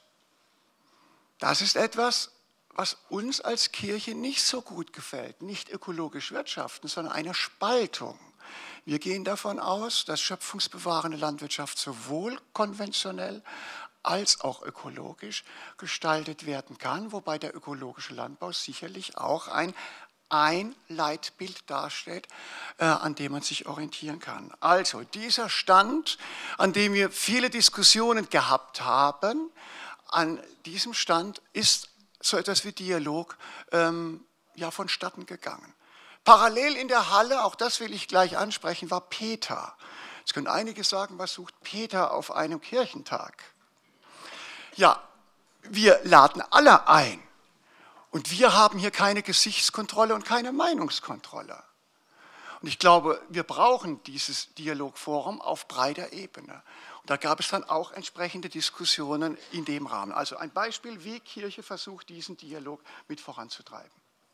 [SPEAKER 21] Das ist etwas, was uns als Kirche nicht so gut gefällt. Nicht ökologisch wirtschaften, sondern eine Spaltung. Wir gehen davon aus, dass schöpfungsbewahrende Landwirtschaft sowohl konventionell als auch ökologisch gestaltet werden kann, wobei der ökologische Landbau sicherlich auch ein ein Leitbild darstellt, äh, an dem man sich orientieren kann. Also dieser Stand, an dem wir viele Diskussionen gehabt haben, an diesem Stand ist so etwas wie Dialog ähm, ja, vonstatten gegangen. Parallel in der Halle, auch das will ich gleich ansprechen, war Peter. Jetzt können einige sagen, was sucht Peter auf einem Kirchentag? Ja, wir laden alle ein. Und wir haben hier keine Gesichtskontrolle und keine Meinungskontrolle. Und ich glaube, wir brauchen dieses Dialogforum auf breiter Ebene. Und da gab es dann auch entsprechende Diskussionen in dem Rahmen. Also ein Beispiel, wie Kirche versucht, diesen Dialog mit voranzutreiben.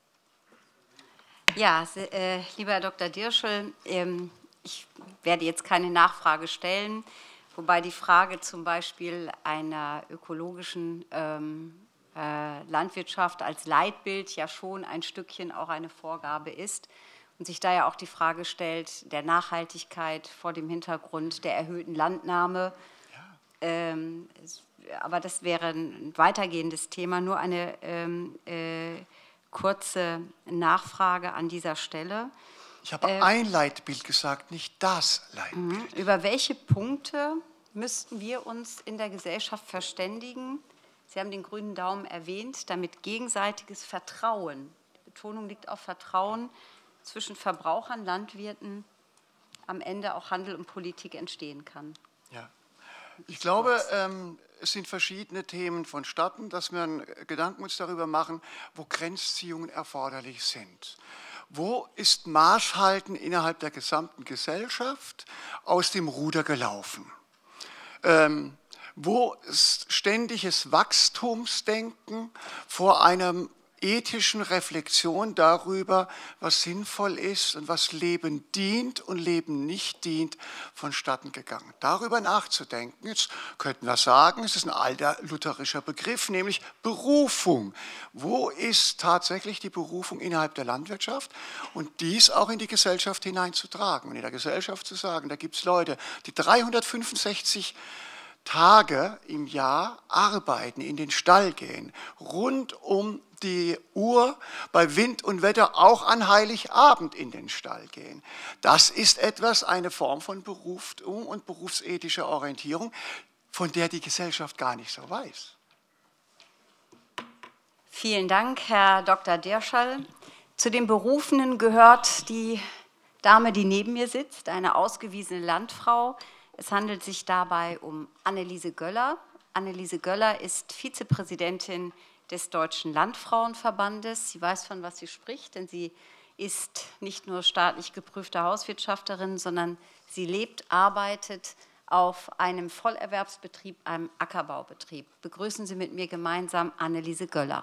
[SPEAKER 14] Ja, äh, lieber Herr Doktor Dirschel, ähm, ich werde jetzt keine Nachfrage stellen, wobei die Frage zum Beispiel einer ökologischen ähm, Landwirtschaft als Leitbild ja schon ein Stückchen auch eine Vorgabe ist und sich da ja auch die Frage stellt der Nachhaltigkeit vor dem Hintergrund der erhöhten Landnahme. Ja. Ähm, aber das wäre ein weitergehendes Thema. Nur eine ähm, äh, kurze Nachfrage an dieser Stelle.
[SPEAKER 21] Ich habe äh, ein Leitbild gesagt, nicht das Leitbild.
[SPEAKER 14] Über welche Punkte müssten wir uns in der Gesellschaft verständigen? Sie haben den grünen Daumen erwähnt, damit gegenseitiges Vertrauen, die Betonung liegt auf Vertrauen, zwischen Verbrauchern, Landwirten, am Ende auch Handel und Politik entstehen kann.
[SPEAKER 21] Ja. Ich glaube, ähm, es sind verschiedene Themen vonstatten, dass wir Gedanken uns darüber machen, wo Grenzziehungen erforderlich sind. Wo ist Maßhalten innerhalb der gesamten Gesellschaft aus dem Ruder gelaufen? Ähm, Wo ist ständiges Wachstumsdenken vor einer ethischen Reflexion darüber, was sinnvoll ist und was Leben dient und Leben nicht dient, vonstatten gegangen. Darüber nachzudenken, jetzt könnten wir sagen, es ist ein alter lutherischer Begriff, nämlich Berufung. Wo ist tatsächlich die Berufung innerhalb der Landwirtschaft und dies auch in die Gesellschaft hineinzutragen und in der Gesellschaft zu sagen, da gibt es Leute, die dreihundertfünfundsechzig Tage im Jahr arbeiten, in den Stall gehen, rund um die Uhr, bei Wind und Wetter auch an Heiligabend in den Stall gehen. Das ist etwas, eine Form von Berufung und berufsethischer Orientierung, von der die Gesellschaft gar nicht so weiß.
[SPEAKER 14] Vielen Dank, Herr Doktor Dirschel. Zu den Berufenen gehört die Dame, die neben mir sitzt, eine ausgewiesene Landfrau. Es handelt sich dabei um Anneliese Göller. Anneliese Göller ist Vizepräsidentin des Deutschen Landfrauenverbandes. Sie weiß, von was sie spricht, denn sie ist nicht nur staatlich geprüfte Hauswirtschafterin, sondern sie lebt, arbeitet auf einem Vollerwerbsbetrieb, einem Ackerbaubetrieb. Begrüßen Sie mit mir gemeinsam Anneliese Göller.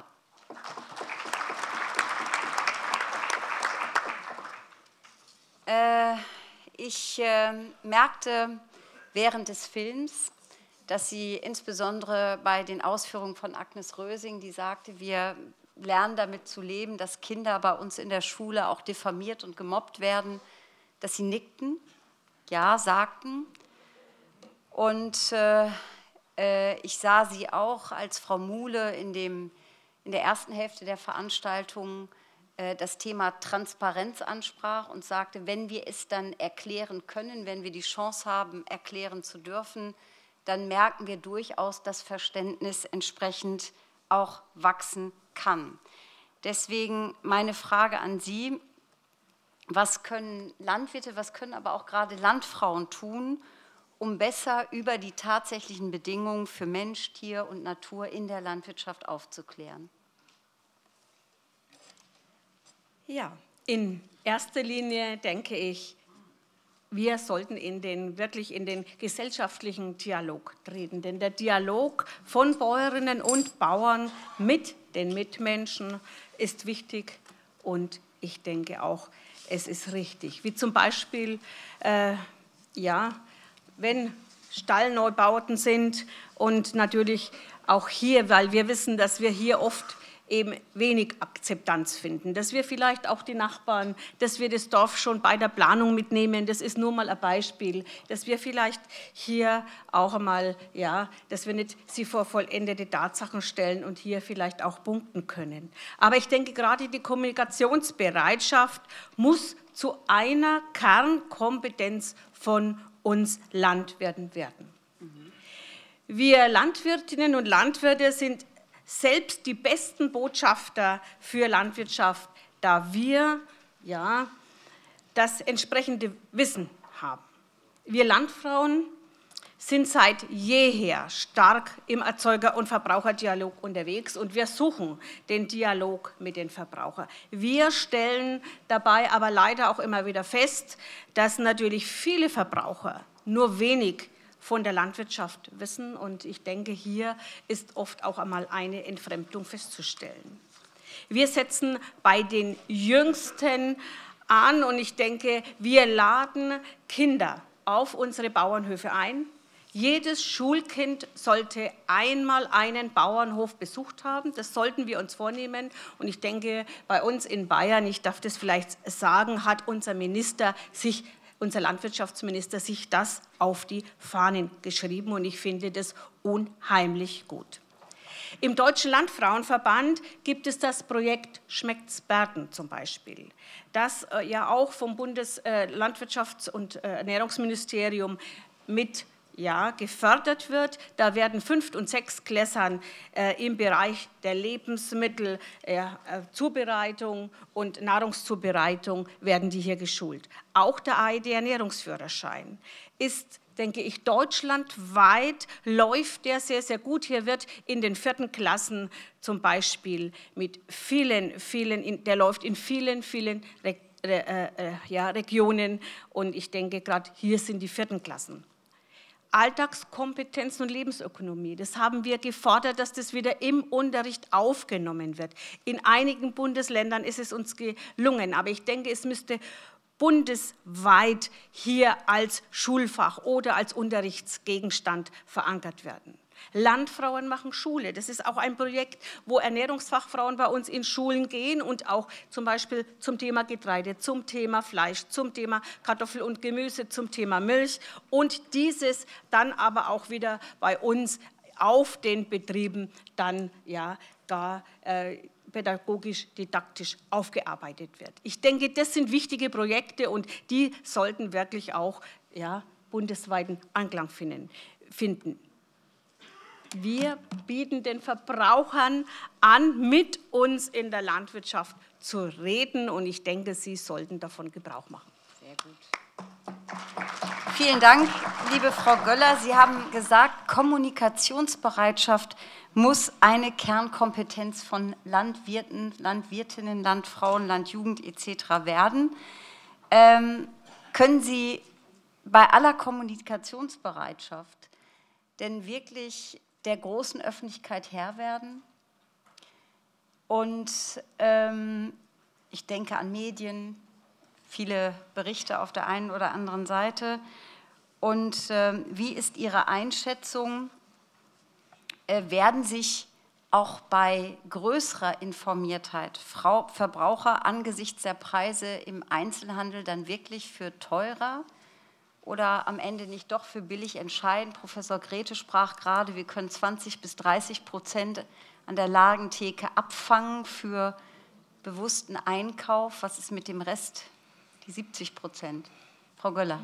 [SPEAKER 14] Äh, ich äh, merkte während des Films, dass sie insbesondere bei den Ausführungen von Agnes Rösing, die sagte, wir lernen damit zu leben, dass Kinder bei uns in der Schule auch diffamiert und gemobbt werden, dass sie nickten, ja, sagten. Und äh, äh, ich sah sie auch, als Frau Muhle in, dem, in der ersten Hälfte der Veranstaltung äh, das Thema Transparenz ansprach und sagte, wenn wir es dann erklären können, wenn wir die Chance haben, erklären zu dürfen, dann merken wir durchaus, dass Verständnis entsprechend auch wachsen kann. Deswegen meine Frage an Sie, was können Landwirte, was können aber auch gerade Landfrauen tun, um besser über die tatsächlichen Bedingungen für Mensch, Tier und Natur in der Landwirtschaft aufzuklären?
[SPEAKER 2] Ja, in erster Linie denke ich, wir sollten in den, wirklich in den gesellschaftlichen Dialog treten. Denn der Dialog von Bäuerinnen und Bauern mit den Mitmenschen ist wichtig und ich denke auch, es ist richtig. Wie zum Beispiel, äh, ja, wenn Stallneubauten sind und natürlich auch hier, weil wir wissen, dass wir hier oft eben wenig Akzeptanz finden, dass wir vielleicht auch die Nachbarn, dass wir das Dorf schon bei der Planung mitnehmen, das ist nur mal ein Beispiel, dass wir vielleicht hier auch einmal, ja, dass wir nicht sie vor vollendete Tatsachen stellen und hier vielleicht auch punkten können. Aber ich denke, gerade die Kommunikationsbereitschaft muss zu einer Kernkompetenz von uns Landwirten werden. Wir Landwirtinnen und Landwirte sind selbst die besten Botschafter für Landwirtschaft, da wir ja, das entsprechende Wissen haben. Wir Landfrauen sind seit jeher stark im Erzeuger- und Verbraucherdialog unterwegs und wir suchen den Dialog mit den Verbrauchern. Wir stellen dabei aber leider auch immer wieder fest, dass natürlich viele Verbraucher nur wenig von der Landwirtschaft wissen und ich denke, hier ist oft auch einmal eine Entfremdung festzustellen. Wir setzen bei den Jüngsten an und ich denke, wir laden Kinder auf unsere Bauernhöfe ein. Jedes Schulkind sollte einmal einen Bauernhof besucht haben. Das sollten wir uns vornehmen. Und ich denke, bei uns in Bayern, ich darf das vielleicht sagen, hat unser Minister sich unser Landwirtschaftsminister sich das auf die Fahnen geschrieben und ich finde das unheimlich gut. Im Deutschen Landfrauenverband gibt es das Projekt Schmeckt's Bergen zum Beispiel, das äh, ja auch vom Bundeslandwirtschafts- und äh, Ernährungsministerium mit ja, gefördert wird. Da werden Fünft- und Sechstklässern äh, im Bereich der Lebensmittelzubereitung äh, und Nahrungszubereitung werden die hier geschult. Auch der A E D-Ernährungsführerschein ist, denke ich, deutschlandweit läuft der sehr, sehr gut. Hier wird in den vierten Klassen zum Beispiel mit vielen, vielen, der läuft in vielen, vielen Re äh, äh, ja, Regionen und ich denke, gerade hier sind die vierten Klassen. Alltagskompetenzen und Lebensökonomie. Das haben wir gefordert, dass das wieder im Unterricht aufgenommen wird. In einigen Bundesländern ist es uns gelungen, aber ich denke, es müsste bundesweit hier als Schulfach oder als Unterrichtsgegenstand verankert werden. Landfrauen machen Schule. Das ist auch ein Projekt, wo Ernährungsfachfrauen bei uns in Schulen gehen und auch zum Beispiel zum Thema Getreide, zum Thema Fleisch, zum Thema Kartoffel und Gemüse, zum Thema Milch und dieses dann aber auch wieder bei uns auf den Betrieben dann ja da äh, pädagogisch, didaktisch aufgearbeitet wird. Ich denke, das sind wichtige Projekte und die sollten wirklich auch ja, bundesweiten Anklang finden. finden. Wir bieten den Verbrauchern an, mit uns in der Landwirtschaft zu reden und ich denke, sie sollten davon Gebrauch machen.
[SPEAKER 14] Sehr gut. Vielen Dank, liebe Frau Göller. Sie haben gesagt, Kommunikationsbereitschaft muss eine Kernkompetenz von Landwirten, Landwirtinnen, Landfrauen, Landjugend et cetera werden. Ähm, können Sie bei aller Kommunikationsbereitschaft denn wirklich der großen Öffentlichkeit Herr werden? Und ähm, ich denke an Medien, viele Berichte auf der einen oder anderen Seite. Und ähm, wie ist Ihre Einschätzung? Äh, werden sich auch bei größerer Informiertheit Frau, Verbraucher angesichts der Preise im Einzelhandel dann wirklich für teurer oder am Ende nicht doch für billig entscheiden? Professor Grete sprach gerade, wir können zwanzig bis dreißig Prozent an der Ladentheke abfangen für bewussten Einkauf. Was ist mit dem Rest, die siebzig Prozent? Frau Göller.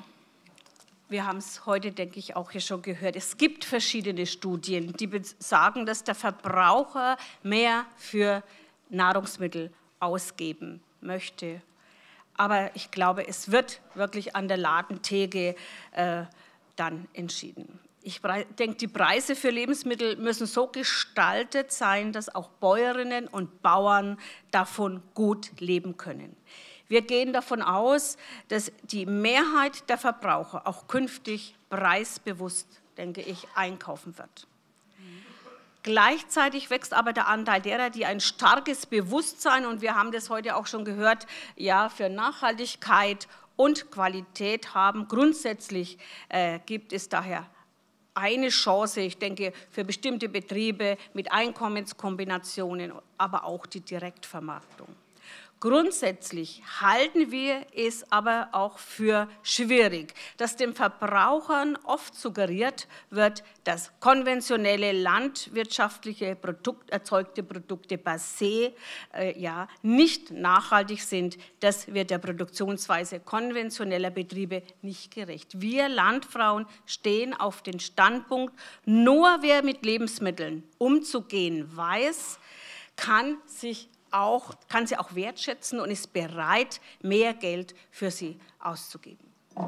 [SPEAKER 2] Wir haben es heute, denke ich, auch hier schon gehört. Es gibt verschiedene Studien, die sagen, dass der Verbraucher mehr für Nahrungsmittel ausgeben möchte. Aber ich glaube, es wird wirklich an der Ladentheke äh, dann entschieden. Ich denke, die Preise für Lebensmittel müssen so gestaltet sein, dass auch Bäuerinnen und Bauern davon gut leben können. Wir gehen davon aus, dass die Mehrheit der Verbraucher auch künftig preisbewusst, denke ich, einkaufen wird. Mhm. Gleichzeitig wächst aber der Anteil derer, die ein starkes Bewusstsein, und wir haben das heute auch schon gehört, ja, für Nachhaltigkeit und Qualität haben. Grundsätzlich äh, gibt es daher eine Chance, ich denke, für bestimmte Betriebe mit Einkommenskombinationen, aber auch die Direktvermarktung. Grundsätzlich halten wir es aber auch für schwierig, dass den Verbrauchern oft suggeriert wird, dass konventionelle landwirtschaftliche Produkt, erzeugte Produkte per se äh, ja, nicht nachhaltig sind. Das wird der Produktionsweise konventioneller Betriebe nicht gerecht. Wir Landfrauen stehen auf den Standpunkt, nur wer mit Lebensmitteln umzugehen weiß, kann sich Auch, kann sie auch wertschätzen und ist bereit, mehr Geld für sie auszugeben.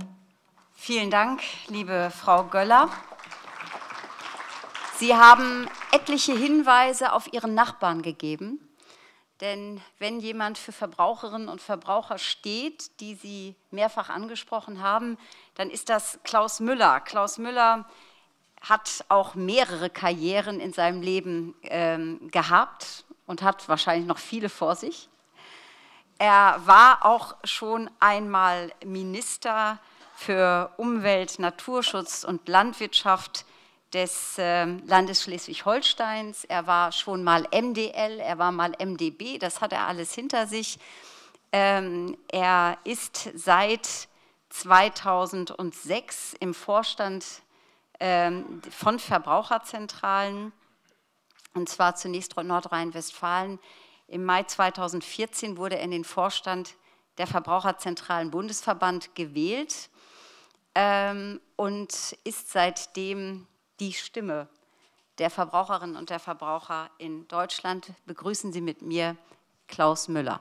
[SPEAKER 14] Vielen Dank, liebe Frau Göller. Sie haben etliche Hinweise auf Ihren Nachbarn gegeben. Denn wenn jemand für Verbraucherinnen und Verbraucher steht, die Sie mehrfach angesprochen haben, dann ist das Klaus Müller. Klaus Müller hat auch mehrere Karrieren in seinem Leben ähm, gehabt und hat wahrscheinlich noch viele vor sich. Er war auch schon einmal Minister für Umwelt, Naturschutz und Landwirtschaft des äh, Landes Schleswig-Holsteins. Er war schon mal M D L, er war mal M D B, das hat er alles hinter sich. Ähm, er ist seit zweitausendsechs im Vorstand ähm, von Verbraucherzentralen, und zwar zunächst Nordrhein-Westfalen. Im Mai zweitausendvierzehn wurde er in den Vorstand der Verbraucherzentralen Bundesverband gewählt ähm, und ist seitdem die Stimme der Verbraucherinnen und der Verbraucher in Deutschland. Begrüßen Sie mit mir Klaus Müller.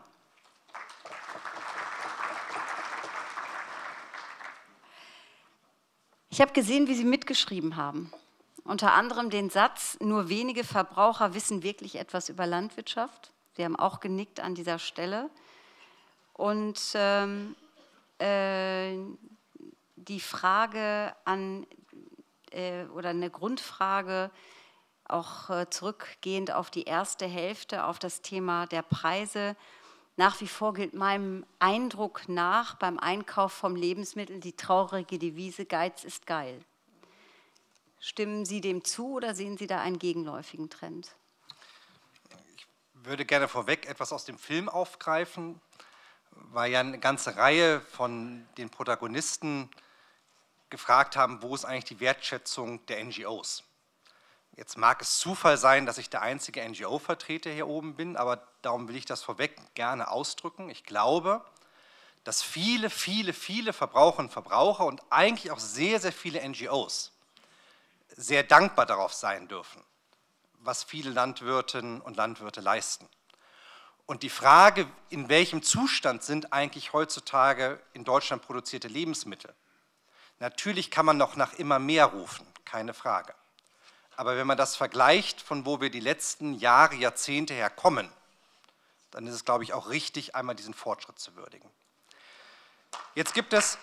[SPEAKER 14] Ich habe gesehen, wie Sie mitgeschrieben haben. Unter anderem den Satz, nur wenige Verbraucher wissen wirklich etwas über Landwirtschaft. Sie haben auch genickt an dieser Stelle. Und ähm, äh, die Frage an, äh, oder eine Grundfrage, auch äh, zurückgehend auf die erste Hälfte, auf das Thema der Preise. Nach wie vor gilt meinem Eindruck nach beim Einkauf von Lebensmitteln die traurige Devise, Geiz ist geil. Stimmen Sie dem zu oder sehen Sie da einen gegenläufigen Trend?
[SPEAKER 3] Ich würde gerne vorweg etwas aus dem Film aufgreifen, weil ja eine ganze Reihe von den Protagonisten gefragt haben, wo ist eigentlich die Wertschätzung der N G Os? Jetzt mag es Zufall sein, dass ich der einzige N G O-Vertreter hier oben bin, aber darum will ich das vorweg gerne ausdrücken. Ich glaube, dass viele, viele, viele Verbraucherinnen und Verbraucher und eigentlich auch sehr, sehr viele N G Os sehr dankbar darauf sein dürfen, was viele Landwirtinnen und Landwirte leisten. Und die Frage, in welchem Zustand sind eigentlich heutzutage in Deutschland produzierte Lebensmittel? Natürlich kann man noch nach immer mehr rufen, keine Frage. Aber wenn man das vergleicht, von wo wir die letzten Jahre, Jahrzehnte her kommen, dann ist es, glaube ich, auch richtig, einmal diesen Fortschritt zu würdigen. Jetzt gibt es,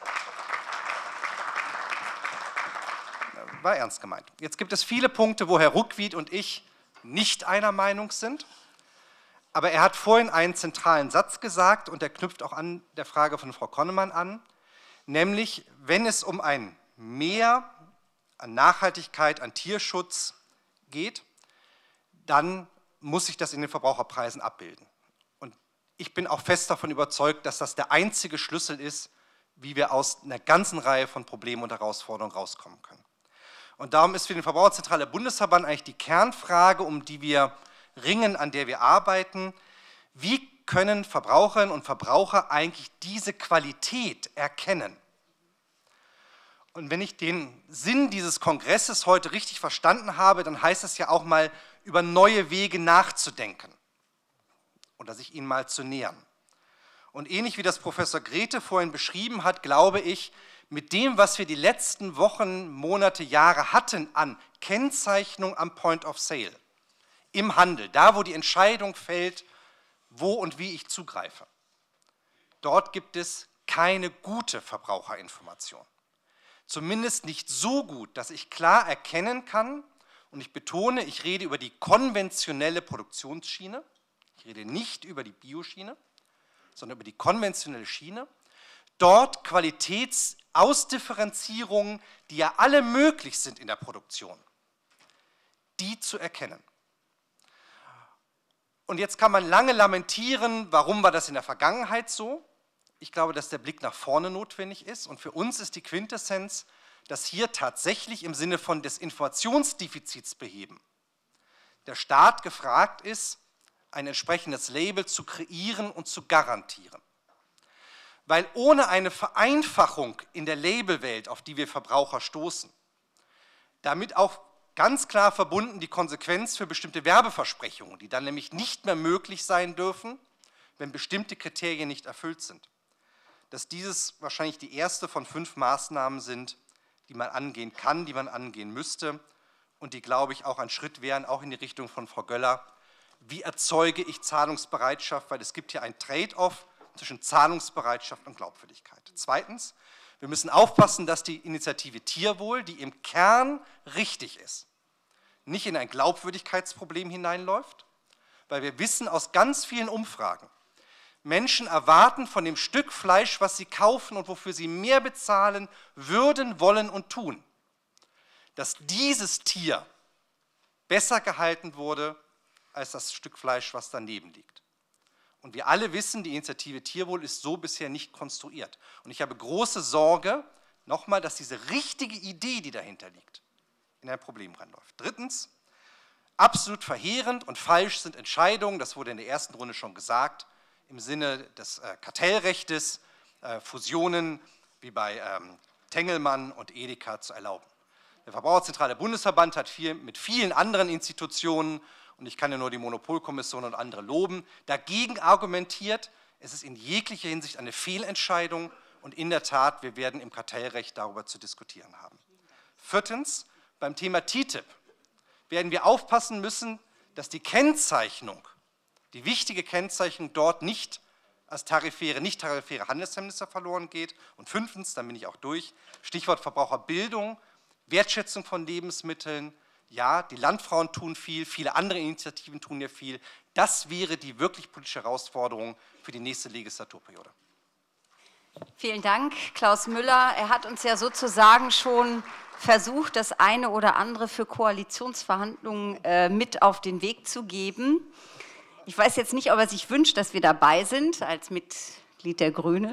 [SPEAKER 3] war ernst gemeint, jetzt gibt es viele Punkte, wo Herr Ruckwied und ich nicht einer Meinung sind. Aber er hat vorhin einen zentralen Satz gesagt, und der knüpft auch an der Frage von Frau Konnemann an, nämlich, wenn es um ein Mehr an Nachhaltigkeit, an Tierschutz geht, dann muss sich das in den Verbraucherpreisen abbilden. Und ich bin auch fest davon überzeugt, dass das der einzige Schlüssel ist, wie wir aus einer ganzen Reihe von Problemen und Herausforderungen rauskommen können. Und darum ist für den Verbraucherzentrale Bundesverband eigentlich die Kernfrage, um die wir ringen, an der wir arbeiten: Wie können Verbraucherinnen und Verbraucher eigentlich diese Qualität erkennen? Und wenn ich den Sinn dieses Kongresses heute richtig verstanden habe, dann heißt es ja auch mal, über neue Wege nachzudenken oder sich ihnen mal zu nähern. Und ähnlich wie das Professor Grete vorhin beschrieben hat, glaube ich, mit dem, was wir die letzten Wochen, Monate, Jahre hatten an Kennzeichnung am Point of Sale, im Handel, da wo die Entscheidung fällt, wo und wie ich zugreife, dort gibt es keine gute Verbraucherinformation. Zumindest nicht so gut, dass ich klar erkennen kann, und ich betone, ich rede über die konventionelle Produktionsschiene, ich rede nicht über die Bioschiene, sondern über die konventionelle Schiene, dort Qualitätsausdifferenzierungen, die ja alle möglich sind in der Produktion, die zu erkennen. Und jetzt kann man lange lamentieren, warum war das in der Vergangenheit so? Ich glaube, dass der Blick nach vorne notwendig ist, und für uns ist die Quintessenz, dass hier tatsächlich im Sinne von des Informationsdefizits beheben der Staat gefragt ist, ein entsprechendes Label zu kreieren und zu garantieren. Weil ohne eine Vereinfachung in der Labelwelt, auf die wir Verbraucher stoßen, damit auch ganz klar verbunden die Konsequenz für bestimmte Werbeversprechungen, die dann nämlich nicht mehr möglich sein dürfen, wenn bestimmte Kriterien nicht erfüllt sind, dass dieses wahrscheinlich die erste von fünf Maßnahmen sind, die man angehen kann, die man angehen müsste und die, glaube ich, auch ein Schritt wären, auch in die Richtung von Frau Göller. Wie erzeuge ich Zahlungsbereitschaft? Weil es gibt hier ein Trade-off zwischen Zahlungsbereitschaft und Glaubwürdigkeit. Zweitens, wir müssen aufpassen, dass die Initiative Tierwohl, die im Kern richtig ist, nicht in ein Glaubwürdigkeitsproblem hineinläuft, weil wir wissen aus ganz vielen Umfragen, Menschen erwarten von dem Stück Fleisch, was sie kaufen und wofür sie mehr bezahlen würden, wollen und tun, dass dieses Tier besser gehalten wurde als das Stück Fleisch, was daneben liegt. Und wir alle wissen, die Initiative Tierwohl ist so bisher nicht konstruiert. Und ich habe große Sorge, nochmal, dass diese richtige Idee, die dahinter liegt, in ein Problem reinläuft. Drittens, absolut verheerend und falsch sind Entscheidungen, das wurde in der ersten Runde schon gesagt, im Sinne des äh, Kartellrechtes, äh, Fusionen wie bei ähm, Tengelmann und Edeka zu erlauben. Der Verbraucherzentrale Bundesverband hat viel, mit vielen anderen Institutionen, und ich kann ja nur die Monopolkommission und andere loben, dagegen argumentiert, es ist in jeglicher Hinsicht eine Fehlentscheidung, und in der Tat, wir werden im Kartellrecht darüber zu diskutieren haben. Viertens, beim Thema T T I P werden wir aufpassen müssen, dass die Kennzeichnung, die wichtige Kennzeichnung dort nicht als tarifäre, nicht tarifäre Handelshemmnisse verloren geht. Und fünftens, dann bin ich auch durch, Stichwort Verbraucherbildung, Wertschätzung von Lebensmitteln. Ja, die Landfrauen tun viel, viele andere Initiativen tun ja viel. Das wäre die wirklich politische Herausforderung für die nächste Legislaturperiode.
[SPEAKER 14] Vielen Dank, Klaus Müller. Er hat uns ja sozusagen schon versucht, das eine oder andere für Koalitionsverhandlungen äh, mit auf den Weg zu geben. Ich weiß jetzt nicht, ob er sich wünscht, dass wir dabei sind, als Mitglied der Grünen.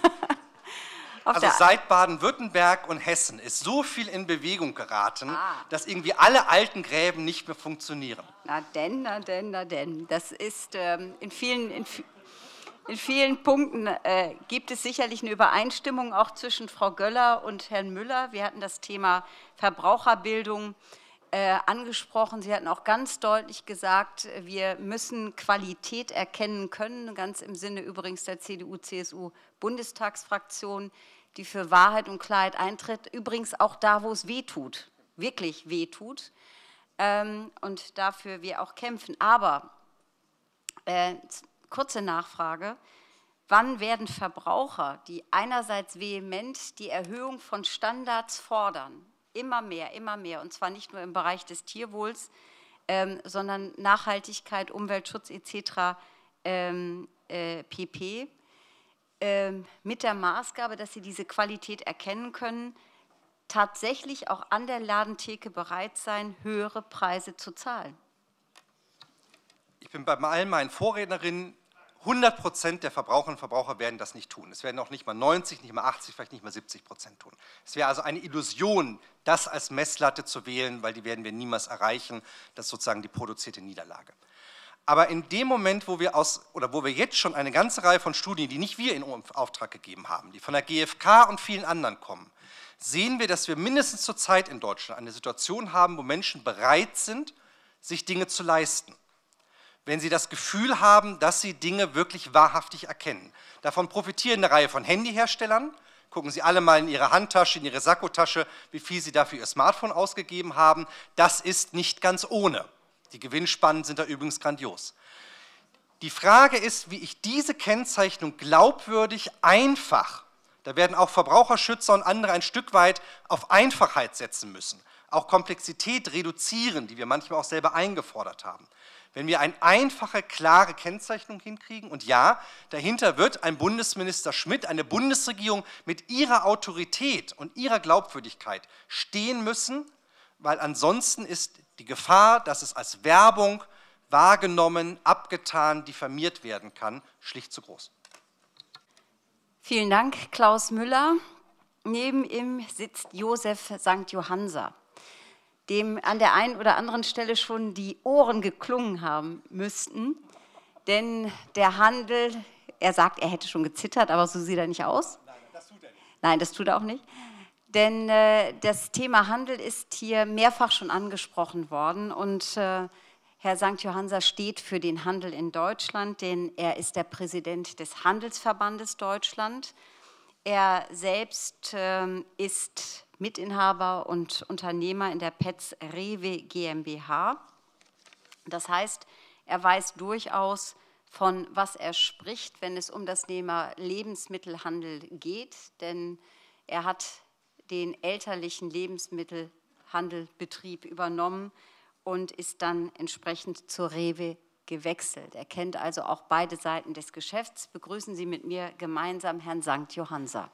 [SPEAKER 3] Also seit Baden-Württemberg und Hessen ist so viel in Bewegung geraten, ah. dass irgendwie alle alten Gräben nicht mehr funktionieren.
[SPEAKER 14] Na denn, na denn, na denn. Das ist ähm, in, vielen, in, in vielen Punkten äh, gibt es sicherlich eine Übereinstimmung auch zwischen Frau Göller und Herrn Müller. Wir hatten das Thema Verbraucherbildung Äh, angesprochen. Sie hatten auch ganz deutlich gesagt, wir müssen Qualität erkennen können, ganz im Sinne übrigens der C D U C S U Bundestagsfraktion. die für Wahrheit und Klarheit eintritt, übrigens auch da, wo es weh tut, wirklich weh tut, ähm, und dafür wir auch kämpfen. Aber, äh, kurze Nachfrage, wann werden Verbraucher, die einerseits vehement die Erhöhung von Standards fordern, immer mehr, immer mehr, und zwar nicht nur im Bereich des Tierwohls, ähm, sondern Nachhaltigkeit, Umweltschutz et cetera ähm, äh, pp., ähm, mit der Maßgabe, dass sie diese Qualität erkennen können, tatsächlich auch an der Ladentheke bereit sein, höhere Preise zu zahlen?
[SPEAKER 3] Ich bin bei all meinen Vorrednerinnen, hundert Prozent der Verbraucherinnen und Verbraucher werden das nicht tun. Es werden auch nicht mal neunzig, nicht mal achtzig, vielleicht nicht mal siebzig Prozent tun. Es wäre also eine Illusion, das als Messlatte zu wählen, weil die werden wir niemals erreichen. Das ist sozusagen die produzierte Niederlage. Aber in dem Moment, wo wir, aus, oder wo wir jetzt schon eine ganze Reihe von Studien, die nicht wir in Auftrag gegeben haben, die von der G F K und vielen anderen kommen, sehen wir, dass wir mindestens zurzeit in Deutschland eine Situation haben, wo Menschen bereit sind, sich Dinge zu leisten. Wenn sie das Gefühl haben, dass sie Dinge wirklich wahrhaftig erkennen. Davon profitieren eine Reihe von Handyherstellern. Gucken Sie alle mal in Ihre Handtasche, in Ihre Sakkotasche, wie viel Sie dafür Ihr Smartphone ausgegeben haben. Das ist nicht ganz ohne. Die Gewinnspannen sind da übrigens grandios. Die Frage ist, wie ich diese Kennzeichnung glaubwürdig, einfach, da werden auch Verbraucherschützer und andere ein Stück weit auf Einfachheit setzen müssen, auch Komplexität reduzieren, die wir manchmal auch selber eingefordert haben. Wenn wir eine einfache, klare Kennzeichnung hinkriegen, und ja, dahinter wird ein Bundesminister Schmidt, eine Bundesregierung mit ihrer Autorität und ihrer Glaubwürdigkeit stehen müssen, weil ansonsten ist die Gefahr, dass es als Werbung wahrgenommen, abgetan, diffamiert werden kann, schlicht zu groß.
[SPEAKER 14] Vielen Dank, Klaus Müller. Neben ihm sitzt Josef Sankt Johannser, dem an der einen oder anderen Stelle schon die Ohren geklungen haben müssten. Denn der Handel, er sagt, er hätte schon gezittert, aber so sieht er nicht aus. Nein, das tut er nicht. Nein, das tut er auch nicht. Denn äh, das Thema Handel ist hier mehrfach schon angesprochen worden. Und äh, Herr Sankt Johannser steht für den Handel in Deutschland, denn er ist der Präsident des Handelsverbandes Deutschland. Er selbst äh, ist Mitinhaber und Unternehmer in der Petz Rewe GmbH. Das heißt, er weiß durchaus, von was er spricht, wenn es um das Thema Lebensmittelhandel geht, denn er hat den elterlichen Lebensmittelhandelbetrieb übernommen und ist dann entsprechend zur Rewe gewechselt. Er kennt also auch beide Seiten des Geschäfts. Begrüßen Sie mit mir gemeinsam Herrn Sankt Johannser.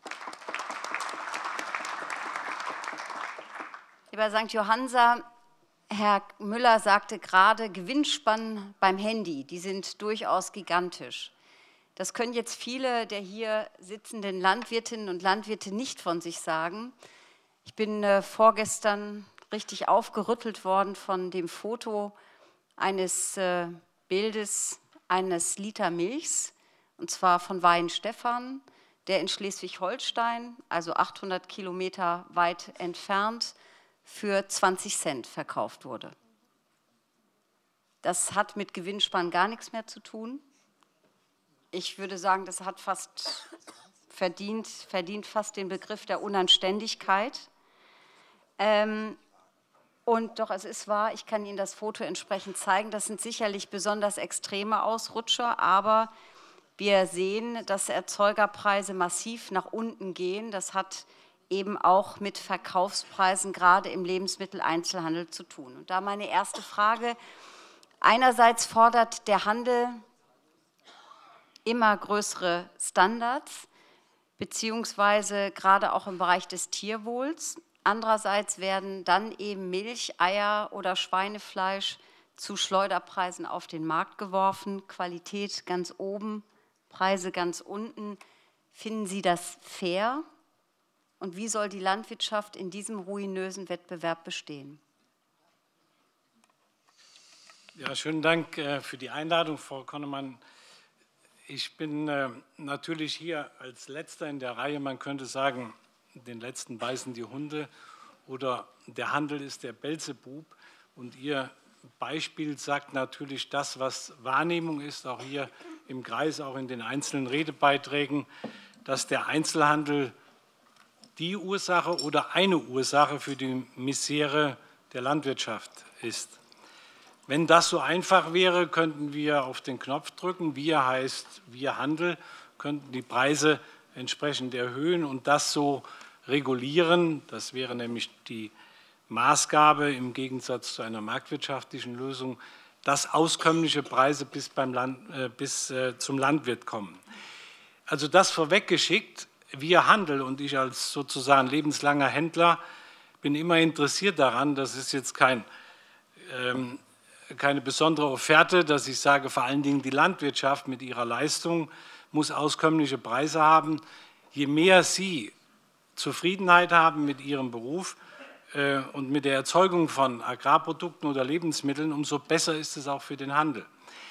[SPEAKER 14] Lieber Sankt Johannser, Herr Müller sagte gerade, Gewinnspannen beim Handy, die sind durchaus gigantisch. Das können jetzt viele der hier sitzenden Landwirtinnen und Landwirte nicht von sich sagen. Ich bin äh, vorgestern richtig aufgerüttelt worden von dem Foto eines äh, Bildes eines Liter Milchs, und zwar von Weihenstephan, der in Schleswig-Holstein, also achthundert Kilometer weit entfernt, für zwanzig Cent verkauft wurde. Das hat mit Gewinnspann gar nichts mehr zu tun. Ich würde sagen, das hat fast verdient, verdient fast den Begriff der Unanständigkeit. Ähm, und doch, es ist wahr, ich kann Ihnen das Foto entsprechend zeigen. Das sind sicherlich besonders extreme Ausrutscher, aber wir sehen, dass Erzeugerpreise massiv nach unten gehen. Das hat eben auch mit Verkaufspreisen gerade im Lebensmitteleinzelhandel zu tun. Und da meine erste Frage: Einerseits fordert der Handel immer größere Standards, beziehungsweise gerade auch im Bereich des Tierwohls. Andererseits werden dann eben Milch, Eier oder Schweinefleisch zu Schleuderpreisen auf den Markt geworfen. Qualität ganz oben, Preise ganz unten. Finden Sie das fair? Und wie soll die Landwirtschaft in diesem ruinösen Wettbewerb bestehen?
[SPEAKER 9] Ja, schönen Dank äh, für die Einladung, Frau Konnemann. Ich bin äh, natürlich hier als Letzter in der Reihe, man könnte sagen, den Letzten beißen die Hunde oder der Handel ist der Beelzebub. Und Ihr Beispiel sagt natürlich das, was Wahrnehmung ist, auch hier im Kreis, auch in den einzelnen Redebeiträgen, dass der Einzelhandel die Ursache oder eine Ursache für die Misere der Landwirtschaft ist. Wenn das so einfach wäre, könnten wir auf den Knopf drücken. Wir heißt wir Handel, könnten die Preise entsprechend erhöhen und das so regulieren. Das wäre nämlich die Maßgabe im Gegensatz zu einer marktwirtschaftlichen Lösung, dass auskömmliche Preise bis, beim Land, äh, bis äh, zum Landwirt kommen. Also das vorweggeschickt, wir Handel und ich als sozusagen lebenslanger Händler bin immer interessiert daran, das ist jetzt kein, ähm, keine besondere Offerte, dass ich sage, vor allen Dingen die Landwirtschaft mit ihrer Leistung muss auskömmliche Preise haben. Je mehr Sie Zufriedenheit haben mit Ihrem Beruf äh, und mit der Erzeugung von Agrarprodukten oder Lebensmitteln, umso besser ist es auch für den Handel.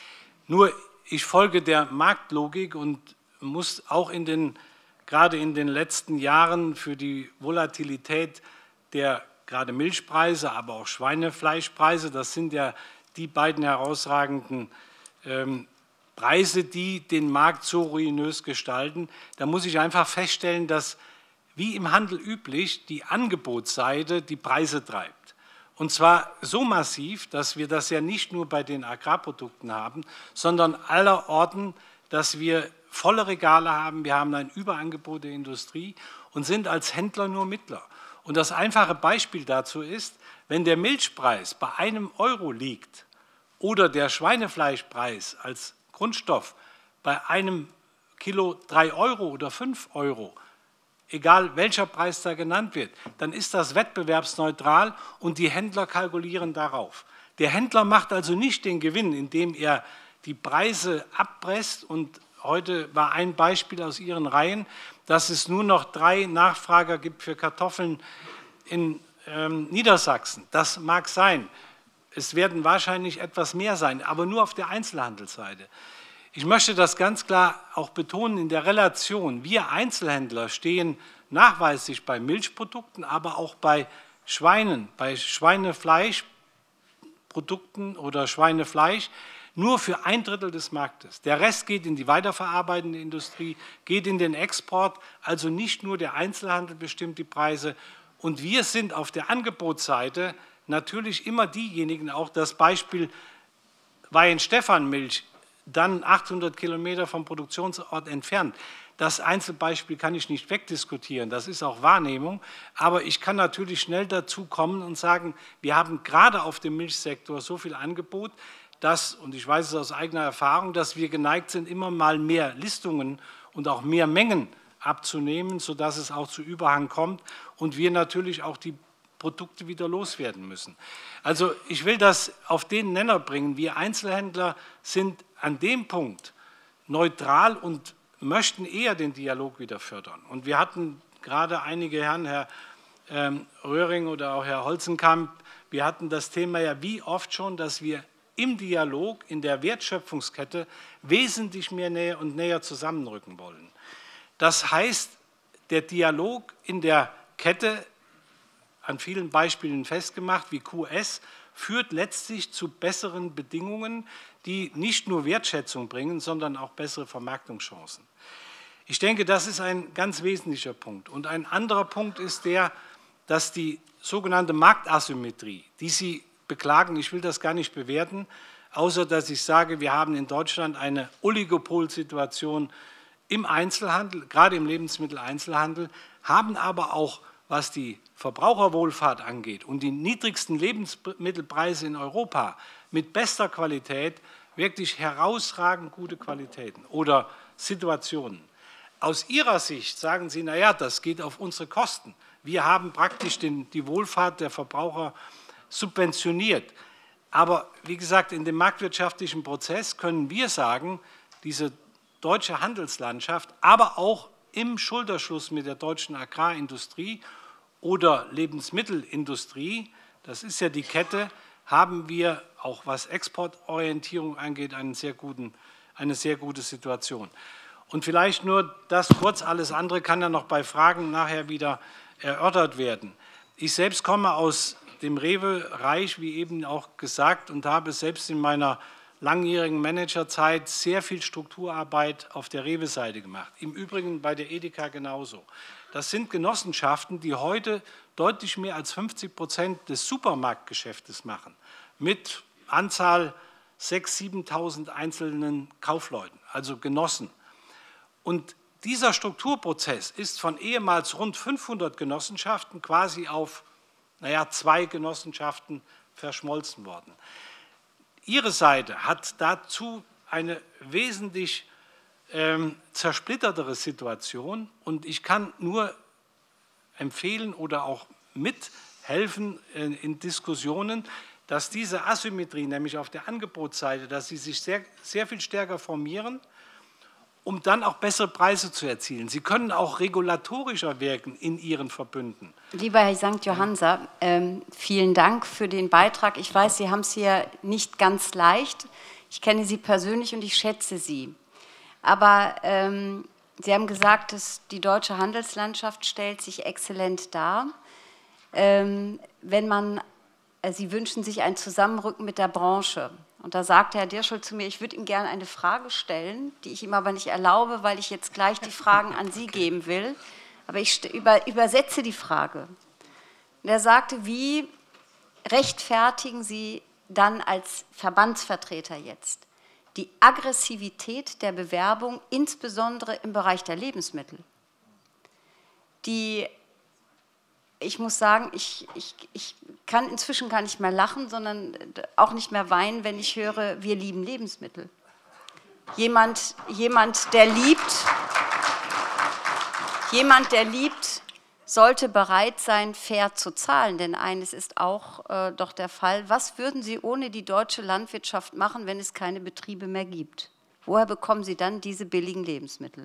[SPEAKER 9] Nur ich folge der Marktlogik und muss auch in den, gerade in den letzten Jahren für die Volatilität der gerade Milchpreise, aber auch Schweinefleischpreise, das sind ja die beiden herausragenden ähm, Preise, die den Markt so ruinös gestalten, da muss ich einfach feststellen, dass wie im Handel üblich die Angebotsseite die Preise treibt. Und zwar so massiv, dass wir das ja nicht nur bei den Agrarprodukten haben, sondern allerorten, dass wir volle Regale haben, wir haben ein Überangebot der Industrie und sind als Händler nur Mittler. Und das einfache Beispiel dazu ist, wenn der Milchpreis bei einem Euro liegt oder der Schweinefleischpreis als Grundstoff bei einem Kilo drei Euro oder fünf Euro, egal welcher Preis da genannt wird, dann ist das wettbewerbsneutral und die Händler kalkulieren darauf. Der Händler macht also nicht den Gewinn, indem er die Preise abpresst und heute war ein Beispiel aus Ihren Reihen, dass es nur noch drei Nachfrager gibt für Kartoffeln in ähm, Niedersachsen. Das mag sein. Es werden wahrscheinlich etwas mehr sein, aber nur auf der Einzelhandelsseite. Ich möchte das ganz klar auch betonen in der Relation. Wir Einzelhändler stehen nachweislich bei Milchprodukten, aber auch bei Schweinen, bei Schweinefleischprodukten oder Schweinefleisch nur für ein Drittel des Marktes. Der Rest geht in die weiterverarbeitende Industrie, geht in den Export, also nicht nur der Einzelhandel bestimmt die Preise. Und wir sind auf der Angebotsseite natürlich immer diejenigen, auch das Beispiel Weihenstephan-Milch, dann achthundert Kilometer vom Produktionsort entfernt. Das Einzelbeispiel kann ich nicht wegdiskutieren, das ist auch Wahrnehmung, aber ich kann natürlich schnell dazu kommen und sagen, wir haben gerade auf dem Milchsektor so viel Angebot, dass, und ich weiß es aus eigener Erfahrung, dass wir geneigt sind, immer mal mehr Listungen und auch mehr Mengen abzunehmen, sodass es auch zu Überhang kommt und wir natürlich auch die Produkte wieder loswerden müssen. Also ich will das auf den Nenner bringen. Wir Einzelhändler sind an dem Punkt neutral und möchten eher den Dialog wieder fördern. Und wir hatten gerade einige Herren, Herr ähm, Röhring oder auch Herr Holzenkamp, wir hatten das Thema ja wie oft schon, dass wir im Dialog, in der Wertschöpfungskette wesentlich mehr näher und näher zusammenrücken wollen. Das heißt, der Dialog in der Kette, an vielen Beispielen festgemacht, wie Q S, führt letztlich zu besseren Bedingungen, die nicht nur Wertschätzung bringen, sondern auch bessere Vermarktungschancen. Ich denke, das ist ein ganz wesentlicher Punkt. Und ein anderer Punkt ist der, dass die sogenannte Marktasymmetrie, die Sie beklagen, ich will das gar nicht bewerten, außer dass ich sage, wir haben in Deutschland eine Oligopolsituation im Einzelhandel, gerade im Lebensmitteleinzelhandel, haben aber auch, was die Verbraucherwohlfahrt angeht und die niedrigsten Lebensmittelpreise in Europa mit bester Qualität, wirklich herausragend gute Qualitäten oder Situationen. Aus Ihrer Sicht sagen Sie, naja, das geht auf unsere Kosten. Wir haben praktisch den, die Wohlfahrt der Verbraucher subventioniert. Aber wie gesagt, in dem marktwirtschaftlichen Prozess können wir sagen, diese deutsche Handelslandschaft, aber auch im Schulterschluss mit der deutschen Agrarindustrie oder Lebensmittelindustrie, das ist ja die Kette, haben wir auch was Exportorientierung angeht, einen sehr guten, eine sehr gute Situation. Und vielleicht nur das kurz, alles andere kann ja noch bei Fragen nachher wieder erörtert werden. Ich selbst komme aus dem Rewe-Reich, wie eben auch gesagt, und habe selbst in meiner langjährigen Managerzeit sehr viel Strukturarbeit auf der Rewe-Seite gemacht. Im Übrigen bei der Edeka genauso. Das sind Genossenschaften, die heute deutlich mehr als fünfzig Prozent des Supermarktgeschäftes machen, mit Anzahl sechstausend, siebentausend einzelnen Kaufleuten, also Genossen. Und dieser Strukturprozess ist von ehemals rund fünfhundert Genossenschaften quasi auf, naja, zwei Genossenschaften verschmolzen worden. Ihre Seite hat dazu eine wesentlich ähm, zersplittertere Situation, und ich kann nur empfehlen oder auch mithelfen äh, in Diskussionen, dass diese Asymmetrie, nämlich auf der Angebotsseite, dass sie sich sehr, sehr viel stärker formieren, um dann auch bessere Preise zu erzielen. Sie können auch regulatorischer wirken in Ihren Verbünden.
[SPEAKER 14] Lieber Herr Sankt Johansa, ähm, vielen Dank für den Beitrag. Ich weiß, Sie haben es hier nicht ganz leicht. Ich kenne Sie persönlich und ich schätze Sie. Aber ähm, Sie haben gesagt, dass die deutsche Handelslandschaft stellt sich exzellent dar. Ähm, wenn man, äh, Sie wünschen sich ein Zusammenrücken mit der Branche. Und da sagte Herr Dirschel zu mir, ich würde ihm gerne eine Frage stellen, die ich ihm aber nicht erlaube, weil ich jetzt gleich die Fragen an Sie geben will. Aber ich über, übersetze die Frage. Und er sagte, wie rechtfertigen Sie dann als Verbandsvertreter jetzt die Aggressivität der Bewerbung, insbesondere im Bereich der Lebensmittel? Die, ich muss sagen, ich, ich, ich kann inzwischen gar nicht mehr lachen, sondern auch nicht mehr weinen, wenn ich höre, wir lieben Lebensmittel. Jemand, jemand, der liebt, jemand, der liebt, sollte bereit sein, fair zu zahlen. Denn eines ist auch äh, doch der Fall. Was würden Sie ohne die deutsche Landwirtschaft machen, wenn es keine Betriebe mehr gibt? Woher bekommen Sie dann diese billigen Lebensmittel?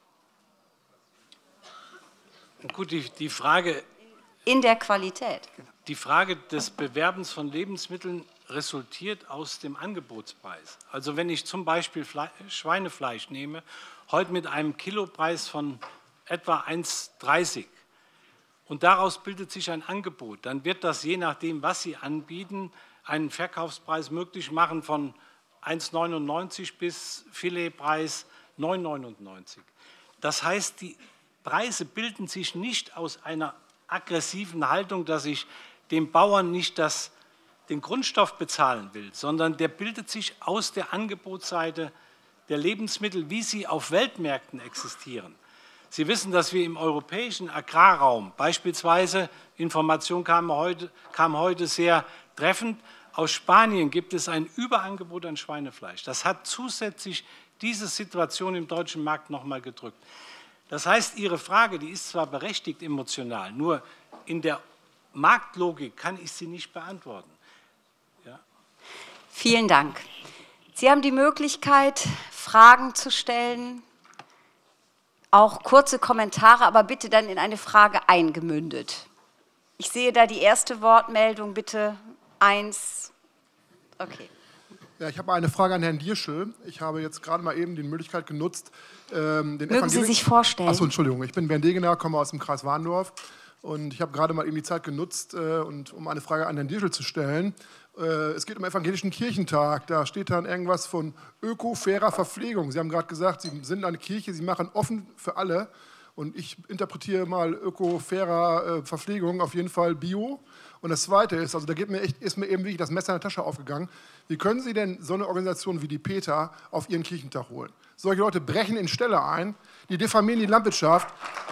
[SPEAKER 9] Gut, die, die Frage...
[SPEAKER 14] In der Qualität.
[SPEAKER 9] Die Frage des Bewerbens von Lebensmitteln resultiert aus dem Angebotspreis. Also wenn ich zum Beispiel Fle- Schweinefleisch nehme, heute mit einem Kilopreis von etwa eins Komma dreißig, und daraus bildet sich ein Angebot, dann wird das, je nachdem, was Sie anbieten, einen Verkaufspreis möglich machen von eins Komma neunundneunzig bis Filetpreis neun Komma neunundneunzig. Das heißt, die Preise bilden sich nicht aus einer aggressiven Haltung, dass ich dem Bauern nicht das, den Grundstoff bezahlen will, sondern der bildet sich aus der Angebotsseite der Lebensmittel, wie sie auf Weltmärkten existieren. Sie wissen, dass wir im europäischen Agrarraum, beispielsweise, Information kam heute, kam heute sehr treffend, aus Spanien gibt es ein Überangebot an Schweinefleisch. Das hat zusätzlich diese Situation im deutschen Markt noch mal gedrückt. Das heißt, Ihre Frage, die ist zwar berechtigt emotional, nur in der Marktlogik kann ich sie nicht beantworten. Ja.
[SPEAKER 14] Vielen Dank. Sie haben die Möglichkeit, Fragen zu stellen, auch kurze Kommentare, aber bitte dann in eine Frage eingemündet. Ich sehe da die erste Wortmeldung, bitte eins. Okay.
[SPEAKER 10] Ja, ich habe eine Frage an Herrn Dirschel. Ich habe jetzt gerade mal eben die Möglichkeit genutzt, ähm, den
[SPEAKER 14] Mögen Sie sich vorstellen?
[SPEAKER 10] Achso, Entschuldigung. Ich bin Bernd Degener, komme aus dem Kreis Warndorf. Und ich habe gerade mal eben die Zeit genutzt, äh, und, um eine Frage an Herrn Dirschel zu stellen. Äh, es geht um den Evangelischen Kirchentag. Da steht dann irgendwas von öko-fairer Verpflegung. Sie haben gerade gesagt, Sie sind eine Kirche, Sie machen offen für alle. Und ich interpretiere mal öko-fairer äh, Verpflegung auf jeden Fall Bio. Und das Zweite ist, also da geht mir echt, ist mir eben wirklich das Messer in der Tasche aufgegangen. Wie können Sie denn so eine Organisation wie die PETA auf Ihren Kirchentag holen? Solche Leute brechen in Ställe ein, die diffamieren die Landwirtschaft.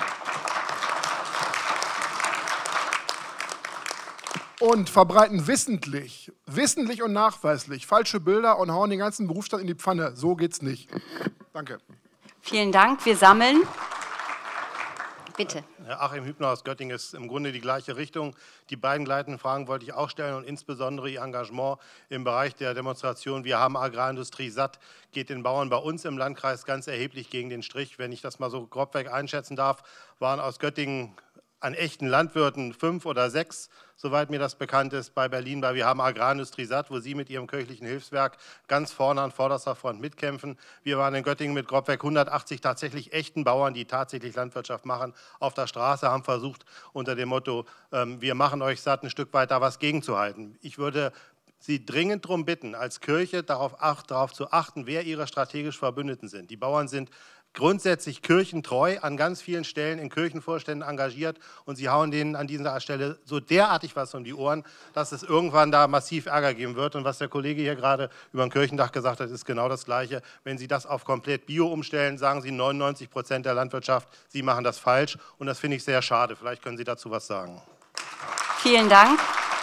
[SPEAKER 10] Und verbreiten wissentlich, wissentlich und nachweislich falsche Bilder und hauen den ganzen Berufsstand in die Pfanne. So geht's nicht. Danke.
[SPEAKER 14] Vielen Dank. Wir sammeln. Bitte.
[SPEAKER 22] Herr Achim Hübner aus Göttingen ist im Grunde die gleiche Richtung. Die beiden gleitenden Fragen wollte ich auch stellen und insbesondere Ihr Engagement im Bereich der Demonstration Wir haben Agrarindustrie satt geht den Bauern bei uns im Landkreis ganz erheblich gegen den Strich. Wenn ich das mal so grobweg einschätzen darf, waren aus Göttingen an echten Landwirten fünf oder sechs, soweit mir das bekannt ist, bei Berlin, weil wir haben Agrarindustrie satt, wo Sie mit Ihrem kirchlichen Hilfswerk ganz vorne an vorderster Front mitkämpfen. Wir waren in Göttingen mit grobweg hundertachtzig tatsächlich echten Bauern, die tatsächlich Landwirtschaft machen, auf der Straße, haben versucht, unter dem Motto, ähm, wir machen euch satt, ein Stück weit da was gegenzuhalten. Ich würde Sie dringend darum bitten, als Kirche darauf, ach, darauf zu achten, wer Ihre strategischen Verbündeten sind. Die Bauern sind grundsätzlich kirchentreu, an ganz vielen Stellen in Kirchenvorständen engagiert und sie hauen denen an dieser Stelle so derartig was um die Ohren, dass es irgendwann da massiv Ärger geben wird. Und was der Kollege hier gerade über den Kirchendach gesagt hat, ist genau das Gleiche. Wenn Sie das auf komplett Bio umstellen, sagen Sie neunundneunzig Prozent der Landwirtschaft, Sie machen das falsch und das finde ich sehr schade. Vielleicht können Sie dazu was sagen.
[SPEAKER 14] Vielen Dank.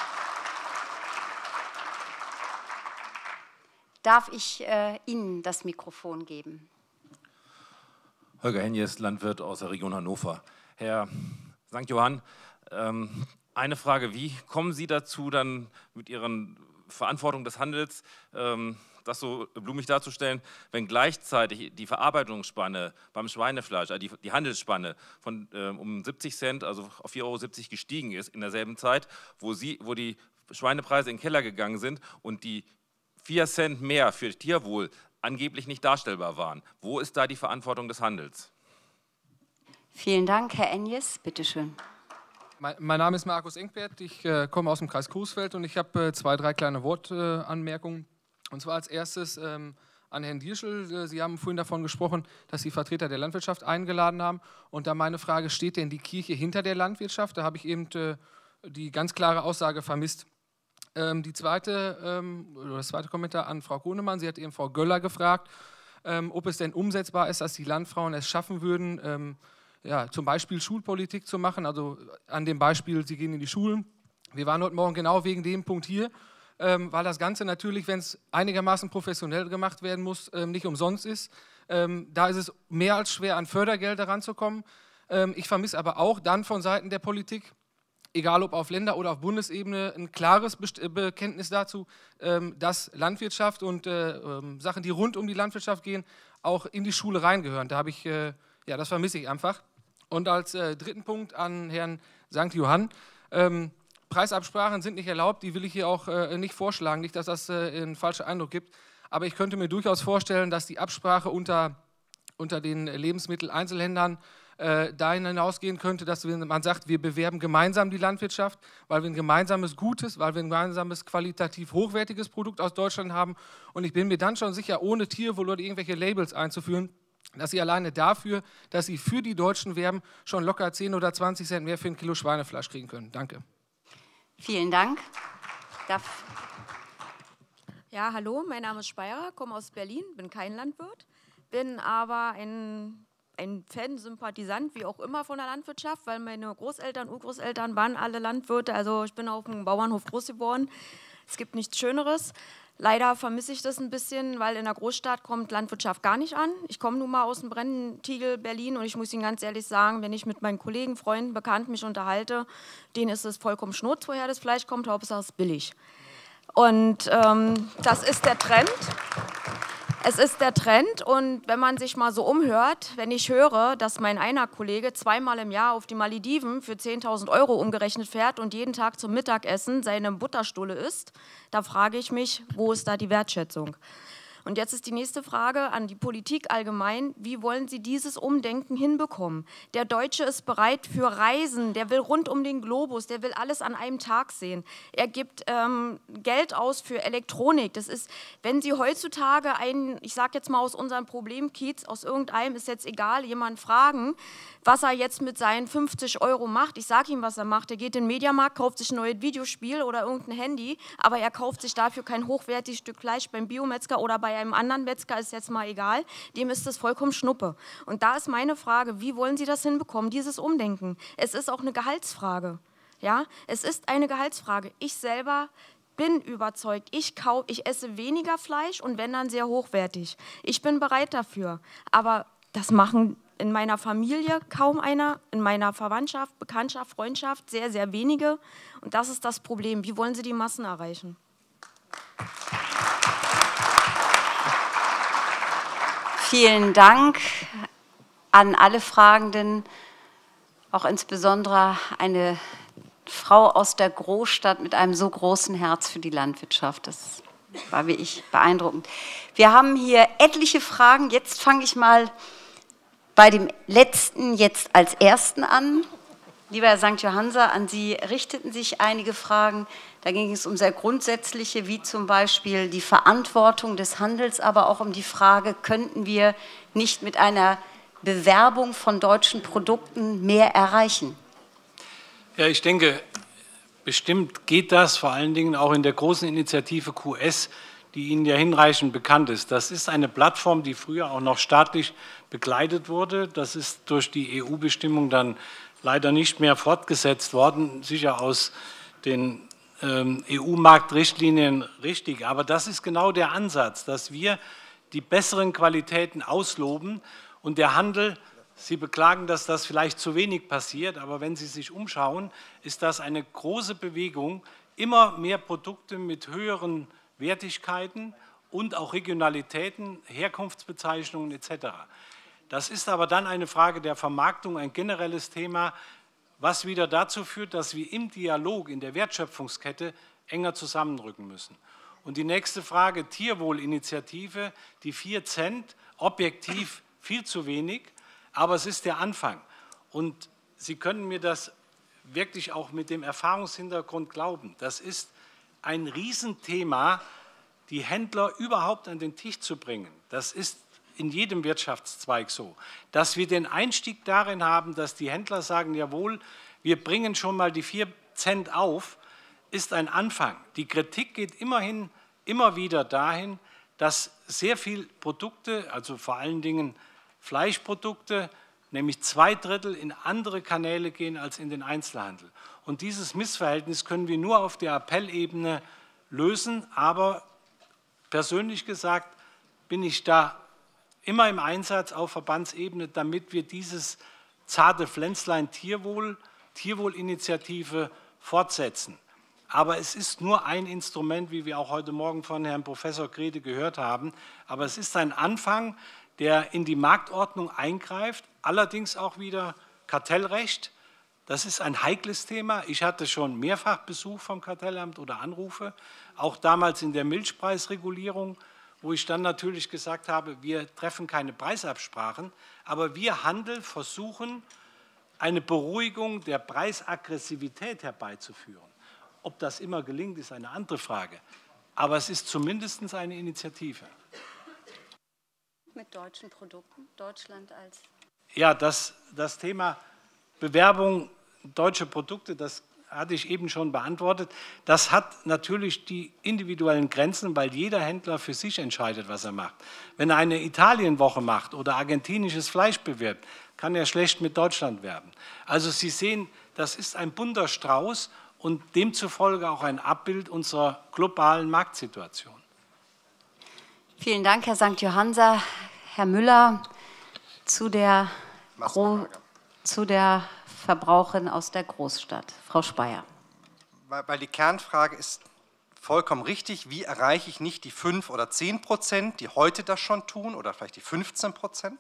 [SPEAKER 14] Darf ich äh, Ihnen das Mikrofon geben?
[SPEAKER 11] Holger Henjes, Landwirt aus der Region Hannover. Herr Sankt Johann, ähm, eine Frage, wie kommen Sie dazu, dann mit Ihren Verantwortung des Handels, ähm, das so blumig darzustellen, wenn gleichzeitig die Verarbeitungsspanne beim Schweinefleisch, also die, die Handelsspanne von äh, um siebzig Cent, also auf vier Euro siebzig gestiegen ist in derselben Zeit, wo, Sie, wo die Schweinepreise in den Keller gegangen sind und die vier Cent mehr für Tierwohl angeblich nicht darstellbar waren. Wo ist da die Verantwortung des Handels?
[SPEAKER 14] Vielen Dank, Herr Enjes, bitteschön.
[SPEAKER 12] Mein, mein Name ist Markus Engbert, ich äh, komme aus dem Kreis Coesfeld und ich habe äh, zwei, drei kleine Wortanmerkungen. Äh, und zwar als erstes ähm, an Herrn Dierschel. Äh, Sie haben vorhin davon gesprochen, dass Sie Vertreter der Landwirtschaft eingeladen haben. Und da meine Frage, steht denn die Kirche hinter der Landwirtschaft? Da habe ich eben äh, die ganz klare Aussage vermisst. Ähm, die zweite, ähm, oder das zweite Kommentar an Frau Kohnemann. Sie hat eben Frau Göller gefragt, ähm, ob es denn umsetzbar ist, dass die Landfrauen es schaffen würden, ähm, ja, zum Beispiel Schulpolitik zu machen. Also an dem Beispiel, sie gehen in die Schulen. Wir waren heute Morgen genau wegen dem Punkt hier, ähm, weil das Ganze natürlich, wenn es einigermaßen professionell gemacht werden muss, ähm, nicht umsonst ist. Ähm, da ist es mehr als schwer, an Fördergelder ranzukommen. Ähm, ich vermisse aber auch dann von Seiten der Politik, egal ob auf Länder- oder auf Bundesebene, ein klares Bekenntnis dazu, dass Landwirtschaft und Sachen, die rund um die Landwirtschaft gehen, auch in die Schule reingehören. Da habe ich, ja, das vermisse ich einfach. Und als dritten Punkt an Herrn Sankt Johann, Preisabsprachen sind nicht erlaubt, die will ich hier auch nicht vorschlagen, nicht, dass das einen falschen Eindruck gibt. Aber ich könnte mir durchaus vorstellen, dass die Absprache unter, unter den Lebensmitteleinzelhändlern Äh, dahin hinausgehen könnte, dass man sagt, wir bewerben gemeinsam die Landwirtschaft, weil wir ein gemeinsames Gutes, weil wir ein gemeinsames qualitativ hochwertiges Produkt aus Deutschland haben. Und ich bin mir dann schon sicher, ohne Tierwohl oder irgendwelche Labels einzuführen, dass Sie alleine dafür, dass Sie für die Deutschen werben, schon locker zehn oder zwanzig Cent mehr für ein Kilo Schweinefleisch kriegen können. Danke.
[SPEAKER 14] Vielen Dank. Darf
[SPEAKER 23] ja, hallo, mein Name ist Speyer, komme aus Berlin, bin kein Landwirt, bin aber ein ein Fan, Sympathisant, wie auch immer von der Landwirtschaft, weil meine Großeltern, Urgroßeltern waren alle Landwirte, also ich bin auf dem Bauernhof groß geworden. Es gibt nichts Schöneres. Leider vermisse ich das ein bisschen, weil in der Großstadt kommt Landwirtschaft gar nicht an. Ich komme nun mal aus dem Brenntiegel Berlin und ich muss Ihnen ganz ehrlich sagen, wenn ich mit meinen Kollegen, Freunden, Bekannten mich unterhalte, denen ist es vollkommen schnurz, woher das Fleisch kommt, Hauptsache es ist billig. Und ähm, das ist der Trend. Es ist der Trend und wenn man sich mal so umhört, wenn ich höre, dass mein einer Kollege zweimal im Jahr auf die Malediven für zehntausend Euro umgerechnet fährt und jeden Tag zum Mittagessen seine Butterstulle isst, da frage ich mich, wo ist da die Wertschätzung? Und jetzt ist die nächste Frage an die Politik allgemein. Wie wollen Sie dieses Umdenken hinbekommen? Der Deutsche ist bereit für Reisen, der will rund um den Globus, der will alles an einem Tag sehen. Er gibt ähm, Geld aus für Elektronik. Das ist, wenn Sie heutzutage einen, ich sage jetzt mal aus unserem Problemkiez, aus irgendeinem, ist jetzt egal, jemanden fragen, was er jetzt mit seinen fünfzig Euro macht. Ich sage ihm, was er macht. Er geht in den Mediamarkt, kauft sich ein neues Videospiel oder irgendein Handy, aber er kauft sich dafür kein hochwertiges Stück Fleisch beim Biometzger oder bei einem anderen Metzger, ist jetzt mal egal. Dem ist das vollkommen Schnuppe. Und da ist meine Frage, wie wollen Sie das hinbekommen, dieses Umdenken? Es ist auch eine Gehaltsfrage. Ja? Es ist eine Gehaltsfrage. Ich selber bin überzeugt, ich, kauf, ich esse weniger Fleisch und wenn dann sehr hochwertig. Ich bin bereit dafür. Aber das machen in meiner Familie kaum einer, in meiner Verwandtschaft, Bekanntschaft, Freundschaft sehr, sehr wenige. Und das ist das Problem. Wie wollen Sie die Massen erreichen?
[SPEAKER 14] Vielen Dank an alle Fragenden, auch insbesondere eine Frau aus der Großstadt mit einem so großen Herz für die Landwirtschaft. Das war wie ich beeindruckend. Wir haben hier etliche Fragen. Jetzt fange ich mal bei dem letzten jetzt als ersten an. Lieber Herr Sankt Johansa, an Sie richteten sich einige Fragen. Da ging es um sehr grundsätzliche, wie zum Beispiel die Verantwortung des Handels, aber auch um die Frage, könnten wir nicht mit einer Bewerbung von deutschen Produkten mehr erreichen?
[SPEAKER 9] Ja, ich denke, bestimmt geht das, vor allen Dingen auch in der großen Initiative Q S, die Ihnen ja hinreichend bekannt ist. Das ist eine Plattform, die früher auch noch staatlich begleitet wurde. Das ist durch die E U-Bestimmung dann leider nicht mehr fortgesetzt worden, sicher aus den ähm, E U-Marktrichtlinien richtig. Aber das ist genau der Ansatz, dass wir die besseren Qualitäten ausloben und der Handel, Sie beklagen, dass das vielleicht zu wenig passiert, aber wenn Sie sich umschauen, ist das eine große Bewegung, immer mehr Produkte mit höheren Wertigkeiten und auch Regionalitäten, Herkunftsbezeichnungen et cetera. Das ist aber dann eine Frage der Vermarktung, ein generelles Thema, was wieder dazu führt, dass wir im Dialog, in der Wertschöpfungskette enger zusammenrücken müssen. Und die nächste Frage, Tierwohlinitiative, die vier Cent, objektiv viel zu wenig, aber es ist der Anfang. Und Sie können mir das wirklich auch mit dem Erfahrungshintergrund glauben. Das ist ein Riesenthema, die Händler überhaupt an den Tisch zu bringen. Das ist in jedem Wirtschaftszweig so. Dass wir den Einstieg darin haben, dass die Händler sagen, jawohl, wir bringen schon mal die vier Cent auf, ist ein Anfang. Die Kritik geht immerhin immer wieder dahin, dass sehr viele Produkte, also vor allen Dingen Fleischprodukte, nämlich zwei Drittel in andere Kanäle gehen als in den Einzelhandel. Und dieses Missverhältnis können wir nur auf der Appellebene lösen, aber persönlich gesagt bin ich da immer im Einsatz auf Verbandsebene, damit wir dieses zarte Pflänzlein Tierwohl, Tierwohlinitiative fortsetzen. Aber es ist nur ein Instrument, wie wir auch heute Morgen von Herrn Professor Grede gehört haben. Aber es ist ein Anfang, der in die Marktordnung eingreift, allerdings auch wieder Kartellrecht. Das ist ein heikles Thema. Ich hatte schon mehrfach Besuch vom Kartellamt oder Anrufe, auch damals in der Milchpreisregulierung, wo ich dann natürlich gesagt habe, wir treffen keine Preisabsprachen, aber wir Handel versuchen, eine Beruhigung der Preisaggressivität herbeizuführen. Ob das immer gelingt, ist eine andere Frage. Aber es ist zumindest eine Initiative.
[SPEAKER 14] Mit deutschen Produkten, Deutschland als...
[SPEAKER 9] Ja, das, das Thema Bewerbung deutsche Produkte, das hatte ich eben schon beantwortet. Das hat natürlich die individuellen Grenzen, weil jeder Händler für sich entscheidet, was er macht. Wenn er eine Italienwoche macht oder argentinisches Fleisch bewirbt, kann er schlecht mit Deutschland werben. Also Sie sehen, das ist ein bunter Strauß und demzufolge auch ein Abbild unserer globalen Marktsituation.
[SPEAKER 14] Vielen Dank, Herr Sankt Johanser. Herr Müller, zu der, Gro zu der Verbraucherin aus der Großstadt. Frau Speyer.
[SPEAKER 3] Weil die Kernfrage ist vollkommen richtig, wie erreiche ich nicht die fünf oder zehn Prozent, die heute das schon tun, oder vielleicht die fünfzehn Prozent?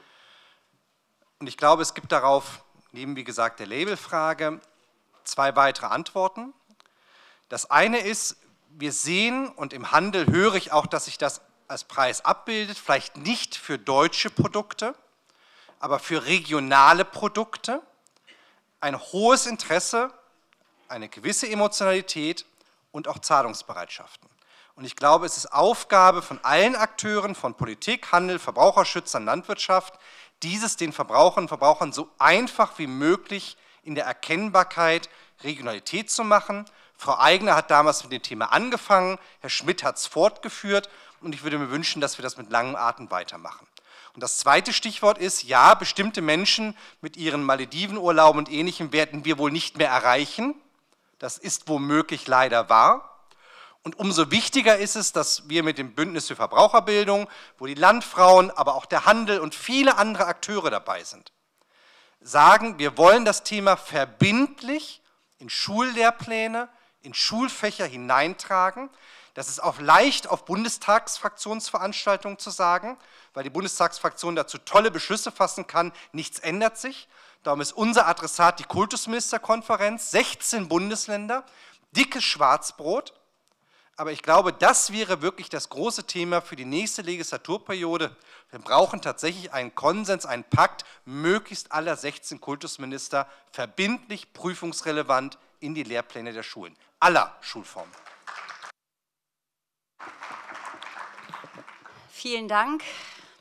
[SPEAKER 3] Und ich glaube, es gibt darauf, neben wie gesagt der Labelfrage, zwei weitere Antworten. Das eine ist, wir sehen, und im Handel höre ich auch, dass sich das als Preis abbildet, vielleicht nicht für deutsche Produkte, aber für regionale Produkte, ein hohes Interesse, eine gewisse Emotionalität und auch Zahlungsbereitschaften. Und ich glaube, es ist Aufgabe von allen Akteuren, von Politik, Handel, Verbraucherschützern, Landwirtschaft, dieses den Verbraucherinnen und Verbrauchern so einfach wie möglich in der Erkennbarkeit Regionalität zu machen. Frau Aigner hat damals mit dem Thema angefangen, Herr Schmidt hat es fortgeführt und ich würde mir wünschen, dass wir das mit langem Atem weitermachen. Und das zweite Stichwort ist, ja, bestimmte Menschen mit ihren Maledivenurlauben und Ähnlichem werden wir wohl nicht mehr erreichen. Das ist womöglich leider wahr. Und umso wichtiger ist es, dass wir mit dem Bündnis für Verbraucherbildung, wo die Landfrauen, aber auch der Handel und viele andere Akteure dabei sind, sagen, wir wollen das Thema verbindlich in Schullehrpläne, in Schulfächer hineintragen. Das ist auch leicht auf Bundestagsfraktionsveranstaltungen zu sagen, weil die Bundestagsfraktion dazu tolle Beschlüsse fassen kann, nichts ändert sich. Darum ist unser Adressat die Kultusministerkonferenz, sechzehn Bundesländer, dickes Schwarzbrot. Aber ich glaube, das wäre wirklich das große Thema für die nächste Legislaturperiode. Wir brauchen tatsächlich einen Konsens, einen Pakt, möglichst aller sechzehn Kultusminister verbindlich, prüfungsrelevant in die Lehrpläne der Schulen, aller Schulformen.
[SPEAKER 14] Vielen Dank.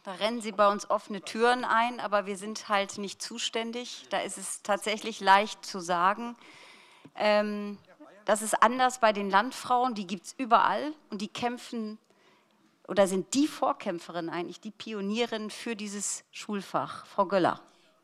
[SPEAKER 14] Da rennen Sie bei uns offene Türen ein, aber wir sind halt nicht zuständig. Da ist es tatsächlich leicht zu sagen. Ähm, das ist anders bei den Landfrauen, die gibt es überall und die kämpfen oder sind die Vorkämpferinnen eigentlich, die Pionierinnen für dieses Schulfach. Frau Göller.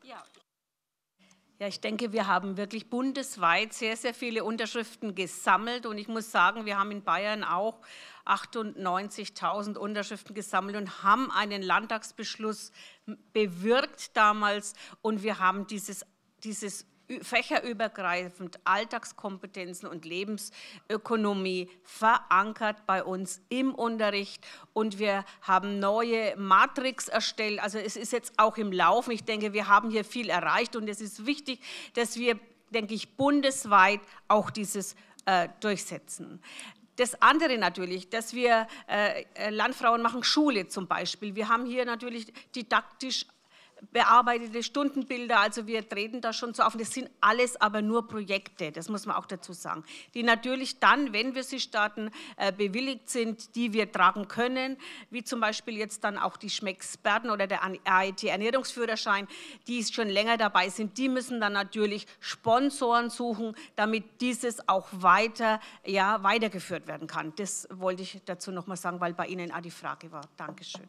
[SPEAKER 2] Ja, ich denke, wir haben wirklich bundesweit sehr, sehr viele Unterschriften gesammelt. Und ich muss sagen, wir haben in Bayern auch achtundneunzigtausend Unterschriften gesammelt und haben einen Landtagsbeschluss bewirkt damals. Und wir haben dieses, dieses fächerübergreifend Alltagskompetenzen und Lebensökonomie verankert bei uns im Unterricht. Und wir haben neue Matrix erstellt. Also es ist jetzt auch im Laufen. Ich denke, wir haben hier viel erreicht. Und es ist wichtig, dass wir, denke ich, bundesweit auch dieses äh, durchsetzen. Das andere natürlich, dass wir, äh, Landfrauen machen Schule zum Beispiel. Wir haben hier natürlich didaktisch bearbeitete Stundenbilder, also wir treten da schon so auf. Das sind alles aber nur Projekte, das muss man auch dazu sagen, die natürlich dann, wenn wir sie starten, äh, bewilligt sind, die wir tragen können, wie zum Beispiel jetzt dann auch die Schmecksperten oder der A I T-Ernährungsführerschein, die schon länger dabei sind, die müssen dann natürlich Sponsoren suchen, damit dieses auch weiter, ja, weitergeführt werden kann. Das wollte ich dazu noch mal sagen, weil bei Ihnen auch die Frage war. Dankeschön.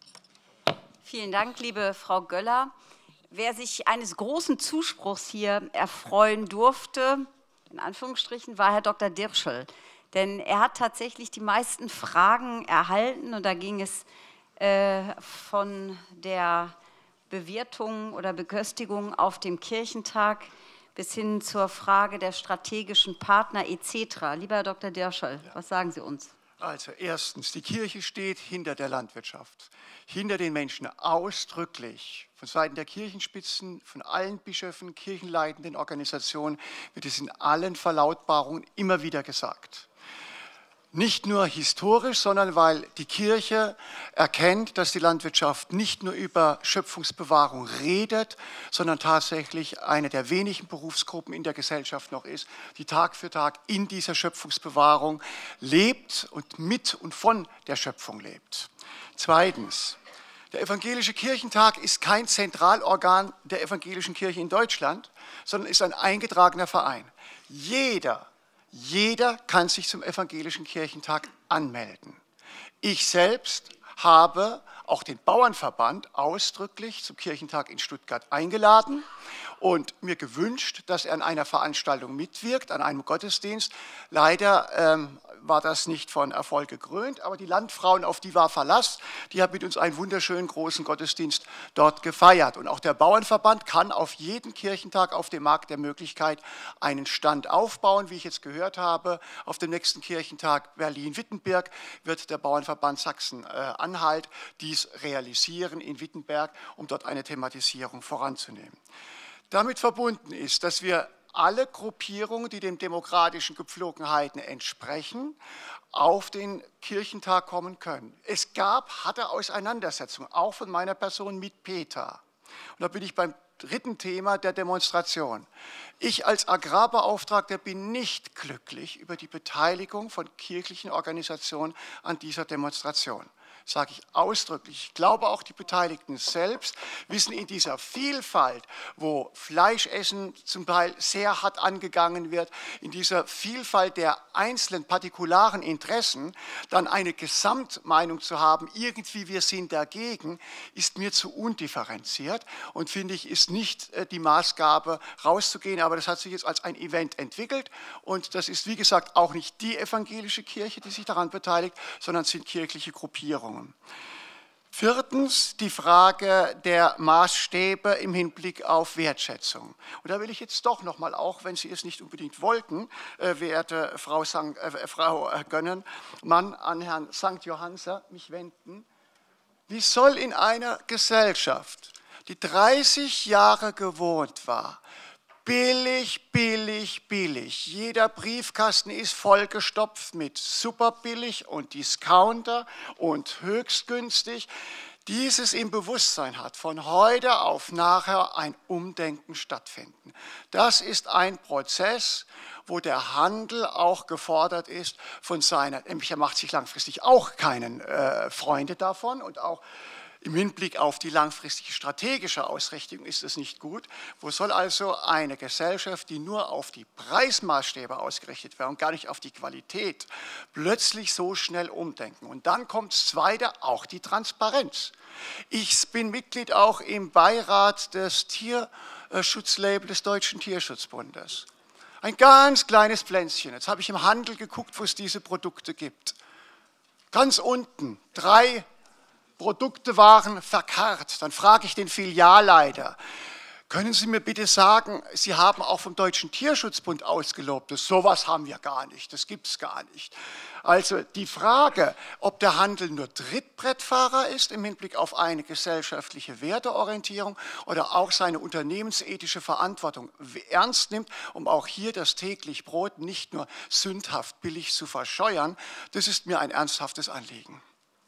[SPEAKER 14] Vielen Dank, liebe Frau Göller. Wer sich eines großen Zuspruchs hier erfreuen durfte, in Anführungsstrichen, war Herr Doktor Dirschel. Denn er hat tatsächlich die meisten Fragen erhalten. Und da ging es äh, von der Bewirtung oder Beköstigung auf dem Kirchentag bis hin zur Frage der strategischen Partner et cetera. Lieber Herr Doktor Dirschel, was sagen Sie uns?
[SPEAKER 21] Also erstens, die Kirche steht hinter der Landwirtschaft, hinter den Menschen ausdrücklich. Von Seiten der Kirchenspitzen, von allen Bischöfen, kirchenleitenden Organisationen wird es in allen Verlautbarungen immer wieder gesagt. Nicht nur historisch, sondern weil die Kirche erkennt, dass die Landwirtschaft nicht nur über Schöpfungsbewahrung redet, sondern tatsächlich eine der wenigen Berufsgruppen in der Gesellschaft noch ist, die Tag für Tag in dieser Schöpfungsbewahrung lebt und mit und von der Schöpfung lebt. Zweitens, der Evangelische Kirchentag ist kein Zentralorgan der evangelischen Kirche in Deutschland, sondern ist ein eingetragener Verein. Jeder Jeder kann sich zum Evangelischen Kirchentag anmelden. Ich selbst habe auch den Bauernverband ausdrücklich zum Kirchentag in Stuttgart eingeladen und mir gewünscht, dass er an einer Veranstaltung mitwirkt, an einem Gottesdienst. Leider ähm, war das nicht von Erfolg gekrönt, aber die Landfrauen, auf die war Verlass, die haben mit uns einen wunderschönen großen Gottesdienst dort gefeiert. Und auch der Bauernverband kann auf jeden Kirchentag auf dem Markt der Möglichkeit einen Stand aufbauen, wie ich jetzt gehört habe. Auf dem nächsten Kirchentag Berlin-Wittenberg wird der Bauernverband Sachsen-Anhalt dies realisieren in Wittenberg, um dort eine Thematisierung voranzunehmen. Damit verbunden ist, dass wir alle Gruppierungen, die den demokratischen Gepflogenheiten entsprechen, auf den Kirchentag kommen können. Es gab, hatte Auseinandersetzungen, auch von meiner Person mit Peter. Und da bin ich beim dritten Thema der Demonstration. Ich als Agrarbeauftragter bin nicht glücklich über die Beteiligung von kirchlichen Organisationen an dieser Demonstration. Sage ich ausdrücklich. Ich glaube, auch die Beteiligten selbst wissen in dieser Vielfalt, wo Fleischessen zum Teil sehr hart angegangen wird, in dieser Vielfalt der einzelnen partikularen Interessen, dann eine Gesamtmeinung zu haben, irgendwie wir sind dagegen, ist mir zu undifferenziert und finde ich, ist nicht die Maßgabe rauszugehen, aber das hat sich jetzt als ein Event entwickelt und das ist, wie gesagt, auch nicht die evangelische Kirche, die sich daran beteiligt, sondern es sind kirchliche Gruppierungen. Viertens die Frage der Maßstäbe im Hinblick auf Wertschätzung. Und da will ich jetzt doch noch mal, auch wenn Sie es nicht unbedingt wollten, äh, werte Frau, Sankt, äh, Frau Gönnenmann, an Herrn Sankt Johanser mich wenden. Wie soll in einer Gesellschaft, die dreißig Jahre gewohnt war, billig, billig, billig. Jeder Briefkasten ist vollgestopft mit superbillig und Discounter und höchst günstig. Dieses im Bewusstsein hat, von heute auf nachher ein Umdenken stattfinden. Das ist ein Prozess, wo der Handel auch gefordert ist von seiner, nämlich er macht sich langfristig auch keinen äh, Freunde davon und auch Im Hinblick auf die langfristige strategische Ausrichtung ist es nicht gut. Wo soll also eine Gesellschaft, die nur auf die Preismaßstäbe ausgerichtet wäre und gar nicht auf die Qualität, plötzlich so schnell umdenken? Und dann kommt das Zweite, auch die Transparenz. Ich bin Mitglied auch im Beirat des Tierschutzlabels des Deutschen Tierschutzbundes. Ein ganz kleines Pflänzchen. Jetzt habe ich im Handel geguckt, wo es diese Produkte gibt. Ganz unten, drei Produkte waren verkarrt. Dann frage ich den Filialleiter, können Sie mir bitte sagen, Sie haben auch vom Deutschen Tierschutzbund ausgelobt, das, sowas haben wir gar nicht, das gibt es gar nicht. Also die Frage, ob der Handel nur Trittbrettfahrer ist im Hinblick auf eine gesellschaftliche Werteorientierung oder auch seine unternehmensethische Verantwortung ernst nimmt, um auch hier das täglich Brot nicht nur sündhaft billig zu verscheuern, das ist mir ein ernsthaftes Anliegen.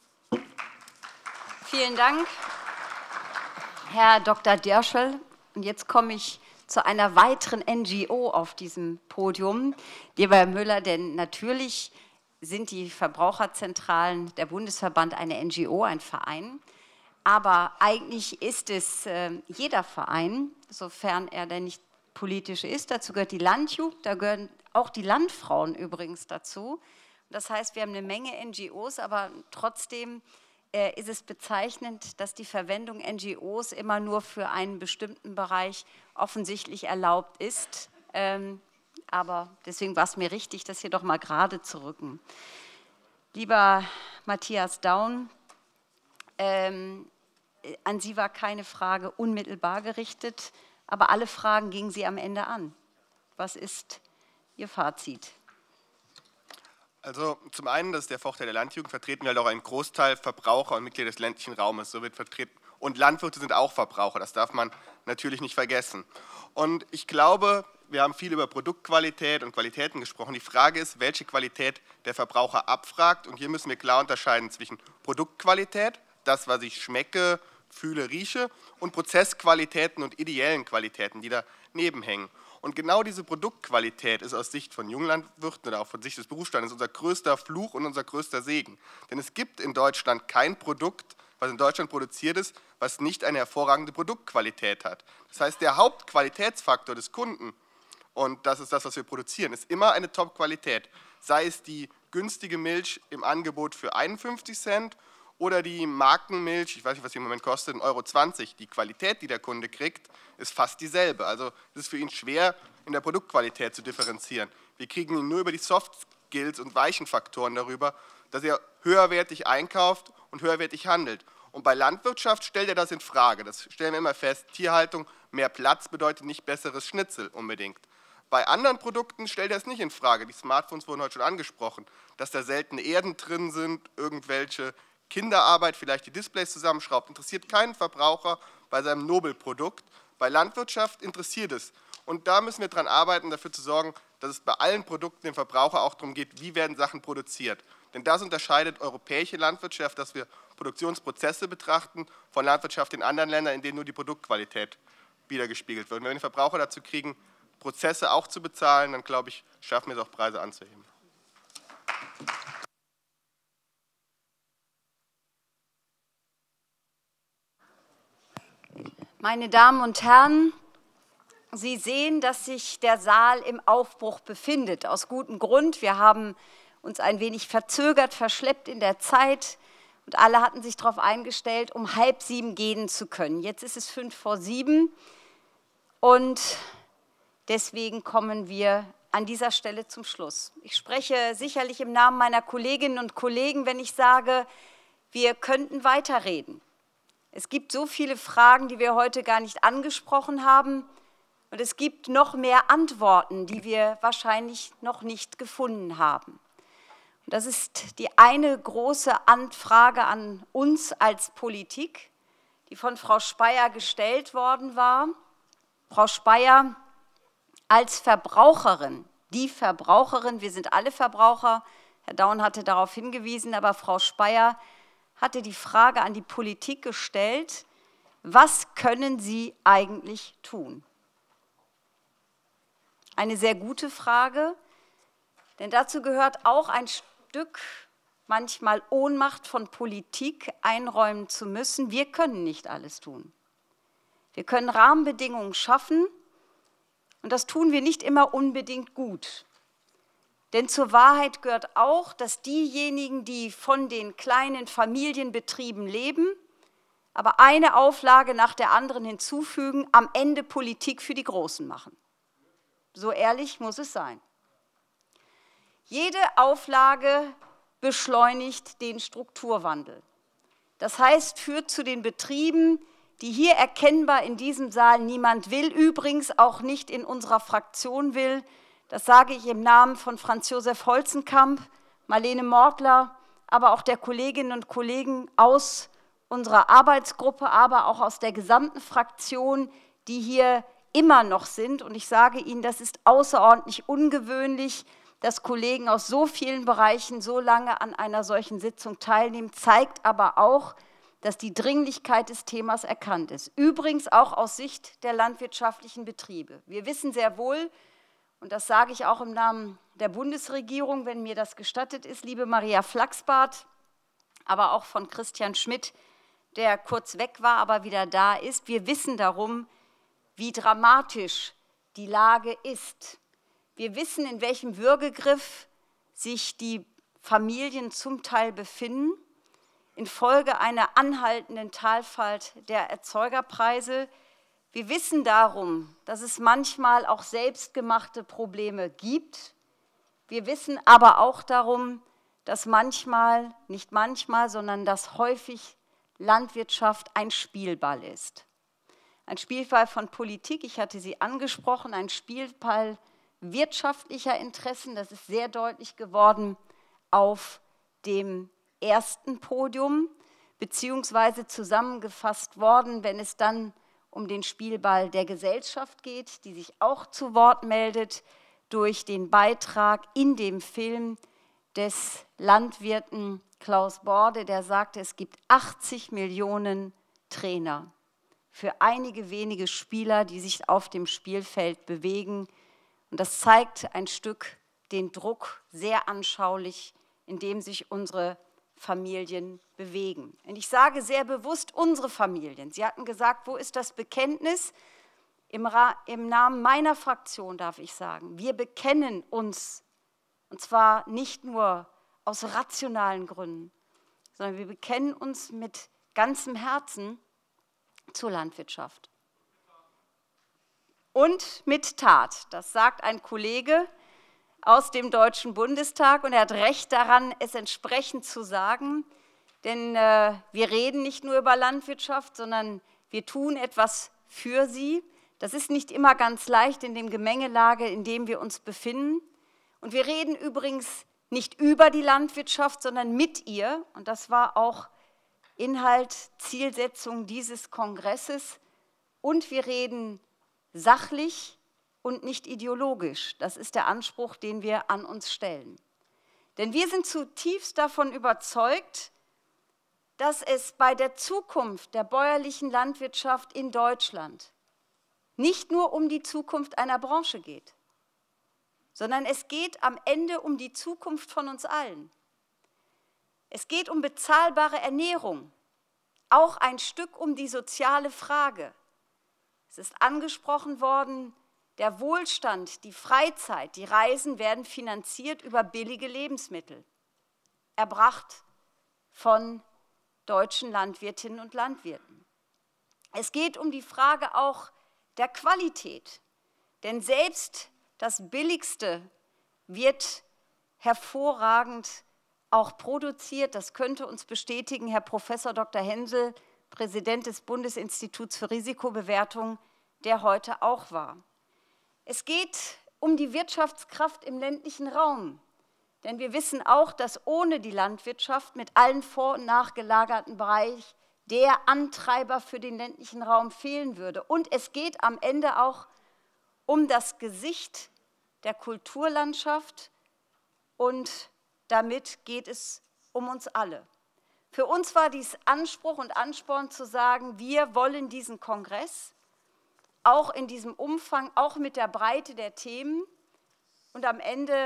[SPEAKER 14] Vielen Dank, Herr Doktor Derschel. Und jetzt komme ich zu einer weiteren N G O auf diesem Podium. Lieber Herr Müller, denn natürlich sind die Verbraucherzentralen, der Bundesverband, eine N G O, ein Verein. Aber eigentlich ist es äh, jeder Verein, sofern er denn nicht politisch ist. Dazu gehört die Landjugend, da gehören auch die Landfrauen übrigens dazu. Das heißt, wir haben eine Menge N G Os, aber trotzdem ist es bezeichnend, dass die Verwendung N G Os immer nur für einen bestimmten Bereich offensichtlich erlaubt ist. Ähm, aber deswegen war es mir richtig, das hier doch mal gerade zu rücken. Lieber Matthias Daun, ähm, an Sie war keine Frage unmittelbar gerichtet, aber alle Fragen gingen Sie am Ende an. Was ist Ihr Fazit?
[SPEAKER 20] Also zum einen, das ist der Vorteil der Landjugend, vertreten wir halt auch einen Großteil Verbraucher und Mitglieder des ländlichen Raumes. So wird vertreten. Und Landwirte sind auch Verbraucher, das darf man natürlich nicht vergessen. Und ich glaube, wir haben viel über Produktqualität und Qualitäten gesprochen. Die Frage ist, welche Qualität der Verbraucher abfragt. Und hier müssen wir klar unterscheiden zwischen Produktqualität, das, was ich schmecke, fühle, rieche, und Prozessqualitäten und ideellen Qualitäten, die daneben hängen. Und genau diese Produktqualität ist aus Sicht von Junglandwirten oder auch von Sicht des Berufsstandes unser größter Fluch und unser größter Segen. Denn es gibt in Deutschland kein Produkt, was in Deutschland produziert ist, was nicht eine hervorragende Produktqualität hat. Das heißt, der Hauptqualitätsfaktor des Kunden, und das ist das, was wir produzieren, ist immer eine Top-Qualität. Sei es die günstige Milch im Angebot für einundfünfzig Cent oder die Markenmilch, ich weiß nicht, was die im Moment kostet, ein Euro zwanzig. Die Qualität, die der Kunde kriegt, ist fast dieselbe. Also es ist für ihn schwer, in der Produktqualität zu differenzieren. Wir kriegen ihn nur über die Soft Skills und weichen Faktoren darüber, dass er höherwertig einkauft und höherwertig handelt. Und bei Landwirtschaft stellt er das in Frage. Das stellen wir immer fest. Tierhaltung, mehr Platz bedeutet nicht besseres Schnitzel unbedingt. Bei anderen Produkten stellt er es nicht in Frage. Die Smartphones wurden heute schon angesprochen, dass da seltene Erden drin sind, irgendwelche Kinderarbeit, vielleicht die Displays zusammenschraubt, interessiert keinen Verbraucher bei seinem Nobelprodukt. Bei Landwirtschaft interessiert es. Und da müssen wir daran arbeiten, dafür zu sorgen, dass es bei allen Produkten dem Verbraucher auch darum geht, wie werden Sachen produziert. Denn das unterscheidet europäische Landwirtschaft, dass wir Produktionsprozesse betrachten, von Landwirtschaft in anderen Ländern, in denen nur die Produktqualität wiedergespiegelt wird. Und wenn wir den Verbraucher dazu kriegen, Prozesse auch zu bezahlen, dann glaube ich, schaffen wir es auch, Preise anzuheben.
[SPEAKER 14] Meine Damen und Herren, Sie sehen, dass sich der Saal im Aufbruch befindet. Aus gutem Grund. Wir haben uns ein wenig verzögert, verschleppt in der Zeit. Und alle hatten sich darauf eingestellt, um halb sieben gehen zu können. Jetzt ist es fünf vor sieben. Und deswegen kommen wir an dieser Stelle zum Schluss. Ich spreche sicherlich im Namen meiner Kolleginnen und Kollegen, wenn ich sage, wir könnten weiterreden. Es gibt so viele Fragen, die wir heute gar nicht angesprochen haben. Und es gibt noch mehr Antworten, die wir wahrscheinlich noch nicht gefunden haben. Und das ist die eine große Frage an uns als Politik, die von Frau Speyer gestellt worden war. Frau Speyer, als Verbraucherin, die Verbraucherin, wir sind alle Verbraucher, Herr Daun hatte darauf hingewiesen, aber Frau Speyer hatte die Frage an die Politik gestellt, was können Sie eigentlich tun? Eine sehr gute Frage, denn dazu gehört auch ein Stück manchmal Ohnmacht von Politik einräumen zu müssen. Wir können nicht alles tun. Wir können Rahmenbedingungen schaffen und das tun wir nicht immer unbedingt gut. Denn zur Wahrheit gehört auch, dass diejenigen, die von den kleinen Familienbetrieben leben, aber eine Auflage nach der anderen hinzufügen, am Ende Politik für die Großen machen. So ehrlich muss es sein. Jede Auflage beschleunigt den Strukturwandel. Das heißt, führt zu den Betrieben, die hier erkennbar in diesem Saal niemand will, übrigens auch nicht in unserer Fraktion will. Das sage ich im Namen von Franz Josef Holzenkamp, Marlene Mortler, aber auch der Kolleginnen und Kollegen aus unserer Arbeitsgruppe, aber auch aus der gesamten Fraktion, die hier immer noch sind. Und ich sage Ihnen, das ist außerordentlich ungewöhnlich, dass Kollegen aus so vielen Bereichen so lange an einer solchen Sitzung teilnehmen, zeigt aber auch, dass die Dringlichkeit des Themas erkannt ist. Übrigens auch aus Sicht der landwirtschaftlichen Betriebe. Wir wissen sehr wohl, und das sage ich auch im Namen der Bundesregierung, wenn mir das gestattet ist, liebe Maria Flachsbart, aber auch von Christian Schmidt, der kurz weg war, aber wieder da ist. Wir wissen darum, wie dramatisch die Lage ist. Wir wissen, in welchem Würgegriff sich die Familien zum Teil befinden, infolge einer anhaltenden Talfahrt der Erzeugerpreise. Wir wissen darum, dass es manchmal auch selbstgemachte Probleme gibt. Wir wissen aber auch darum, dass manchmal, nicht manchmal, sondern dass häufig Landwirtschaft ein Spielball ist. Ein Spielball von Politik, ich hatte sie angesprochen, ein Spielball wirtschaftlicher Interessen, das ist sehr deutlich geworden auf dem ersten Podium, beziehungsweise zusammengefasst worden, wenn es dann um den Spielball der Gesellschaft geht, die sich auch zu Wort meldet durch den Beitrag in dem Film des Landwirten Klaus Borde, der sagte, es gibt achtzig Millionen Trainer für einige wenige Spieler, die sich auf dem Spielfeld bewegen. Und das zeigt ein Stück den Druck sehr anschaulich, in dem sich unsere Familien bewegen. Und ich sage sehr bewusst unsere Familien. Sie hatten gesagt, wo ist das Bekenntnis? Im, Ra- im Namen meiner Fraktion darf ich sagen, wir bekennen uns, und zwar nicht nur aus rationalen Gründen, sondern wir bekennen uns mit ganzem Herzen zur Landwirtschaft. Und mit Tat, das sagt ein Kollege aus dem Deutschen Bundestag, und er hat recht daran, es entsprechend zu sagen, denn äh, wir reden nicht nur über Landwirtschaft, sondern wir tun etwas für sie. Das ist nicht immer ganz leicht in dem Gemengelage, in dem wir uns befinden. Und wir reden übrigens nicht über die Landwirtschaft, sondern mit ihr. Und das war auch Inhalt, Zielsetzung dieses Kongresses. Und wir reden sachlich und nicht ideologisch. Das ist der Anspruch, den wir an uns stellen. Denn wir sind zutiefst davon überzeugt, dass es bei der Zukunft der bäuerlichen Landwirtschaft in Deutschland nicht nur um die Zukunft einer Branche geht, sondern es geht am Ende um die Zukunft von uns allen. Es geht um bezahlbare Ernährung, auch ein Stück um die soziale Frage. Es ist angesprochen worden, der Wohlstand, die Freizeit, die Reisen werden finanziert über billige Lebensmittel, erbracht von deutschen Landwirtinnen und Landwirten. Es geht um die Frage auch der Qualität, denn selbst das Billigste wird hervorragend auch produziert. Das könnte uns bestätigen Herr Professor Doktor Hensel, Präsident des Bundesinstituts für Risikobewertung, der heute auch war. Es geht um die Wirtschaftskraft im ländlichen Raum, denn wir wissen auch, dass ohne die Landwirtschaft mit allen vor- und nachgelagerten Bereichen der Antreiber für den ländlichen Raum fehlen würde. Und es geht am Ende auch um das Gesicht der Kulturlandschaft, und damit geht es um uns alle. Für uns war dies Anspruch und Ansporn zu sagen, wir wollen diesen Kongress auch in diesem Umfang, auch mit der Breite der Themen. Und am Ende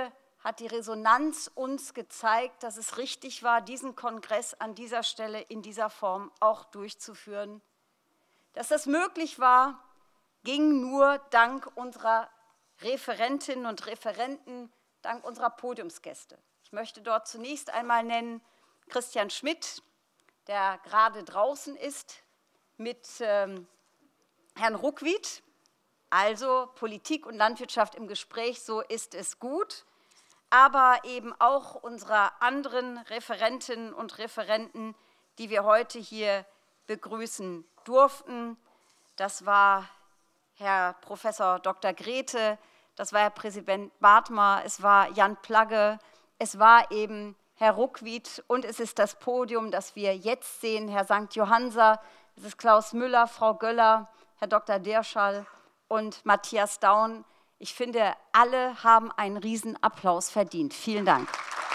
[SPEAKER 14] hat die Resonanz uns gezeigt, dass es richtig war, diesen Kongress an dieser Stelle in dieser Form auch durchzuführen. Dass das möglich war, ging nur dank unserer Referentinnen und Referenten, dank unserer Podiumsgäste. Ich möchte dort zunächst einmal nennen Christian Schmidt, der gerade draußen ist, mit ähm, Herrn Ruckwied, also Politik und Landwirtschaft im Gespräch, so ist es gut, aber eben auch unserer anderen Referentinnen und Referenten, die wir heute hier begrüßen durften. Das war Herr Professor Doktor Grete, das war Herr Präsident Bartmer, es war Jan Plagge, es war eben Herr Ruckwied und es ist das Podium, das wir jetzt sehen, Herr Sankt Johanser, es ist Klaus Müller, Frau Göller, Herr Doktor Derschall und Matthias Daun. Ich finde, alle haben einen Riesenapplaus verdient. Vielen Dank.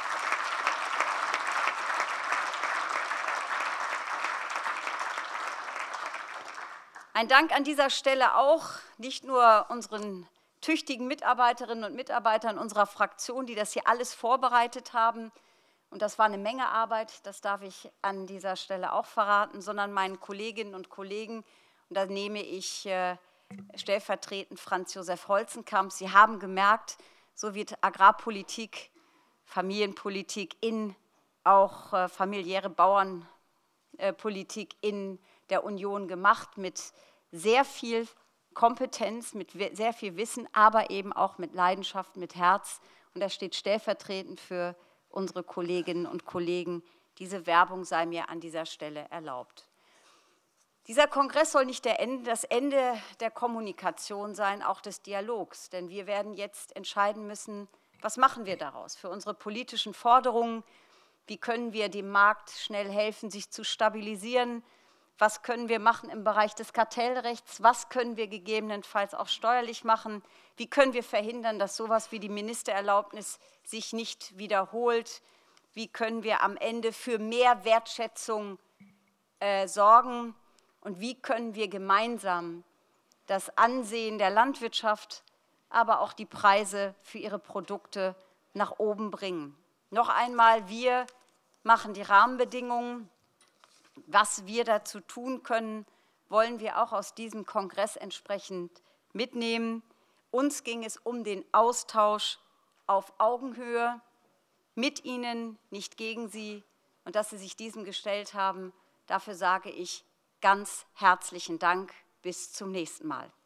[SPEAKER 14] Ein Dank an dieser Stelle auch nicht nur unseren tüchtigen Mitarbeiterinnen und Mitarbeitern unserer Fraktion, die das hier alles vorbereitet haben. Und das war eine Menge Arbeit, das darf ich an dieser Stelle auch verraten, sondern meinen Kolleginnen und Kollegen. Und da nehme ich äh, stellvertretend Franz Josef Holzenkamp. Sie haben gemerkt, so wird Agrarpolitik, Familienpolitik in auch äh, familiäre Bauernpolitik äh, in der Union gemacht, mit sehr viel Kompetenz, mit sehr viel Wissen, aber eben auch mit Leidenschaft, mit Herz. Und das steht stellvertretend für unsere Kolleginnen und Kollegen. Diese Werbung sei mir an dieser Stelle erlaubt. Dieser Kongress soll nicht der Ende, das Ende der Kommunikation sein, auch des Dialogs. Denn wir werden jetzt entscheiden müssen, was machen wir daraus für unsere politischen Forderungen? Wie können wir dem Markt schnell helfen, sich zu stabilisieren? Was können wir machen im Bereich des Kartellrechts? Was können wir gegebenenfalls auch steuerlich machen? Wie können wir verhindern, dass sowas wie die Ministererlaubnis sich nicht wiederholt? Wie können wir am Ende für mehr Wertschätzung äh, sorgen? Und wie können wir gemeinsam das Ansehen der Landwirtschaft, aber auch die Preise für ihre Produkte nach oben bringen? Noch einmal, wir machen die Rahmenbedingungen. Was wir dazu tun können, wollen wir auch aus diesem Kongress entsprechend mitnehmen. Uns ging es um den Austausch auf Augenhöhe mit Ihnen, nicht gegen Sie. Und dass Sie sich diesem gestellt haben, dafür sage ich ganz herzlichen Dank. Bis zum nächsten Mal.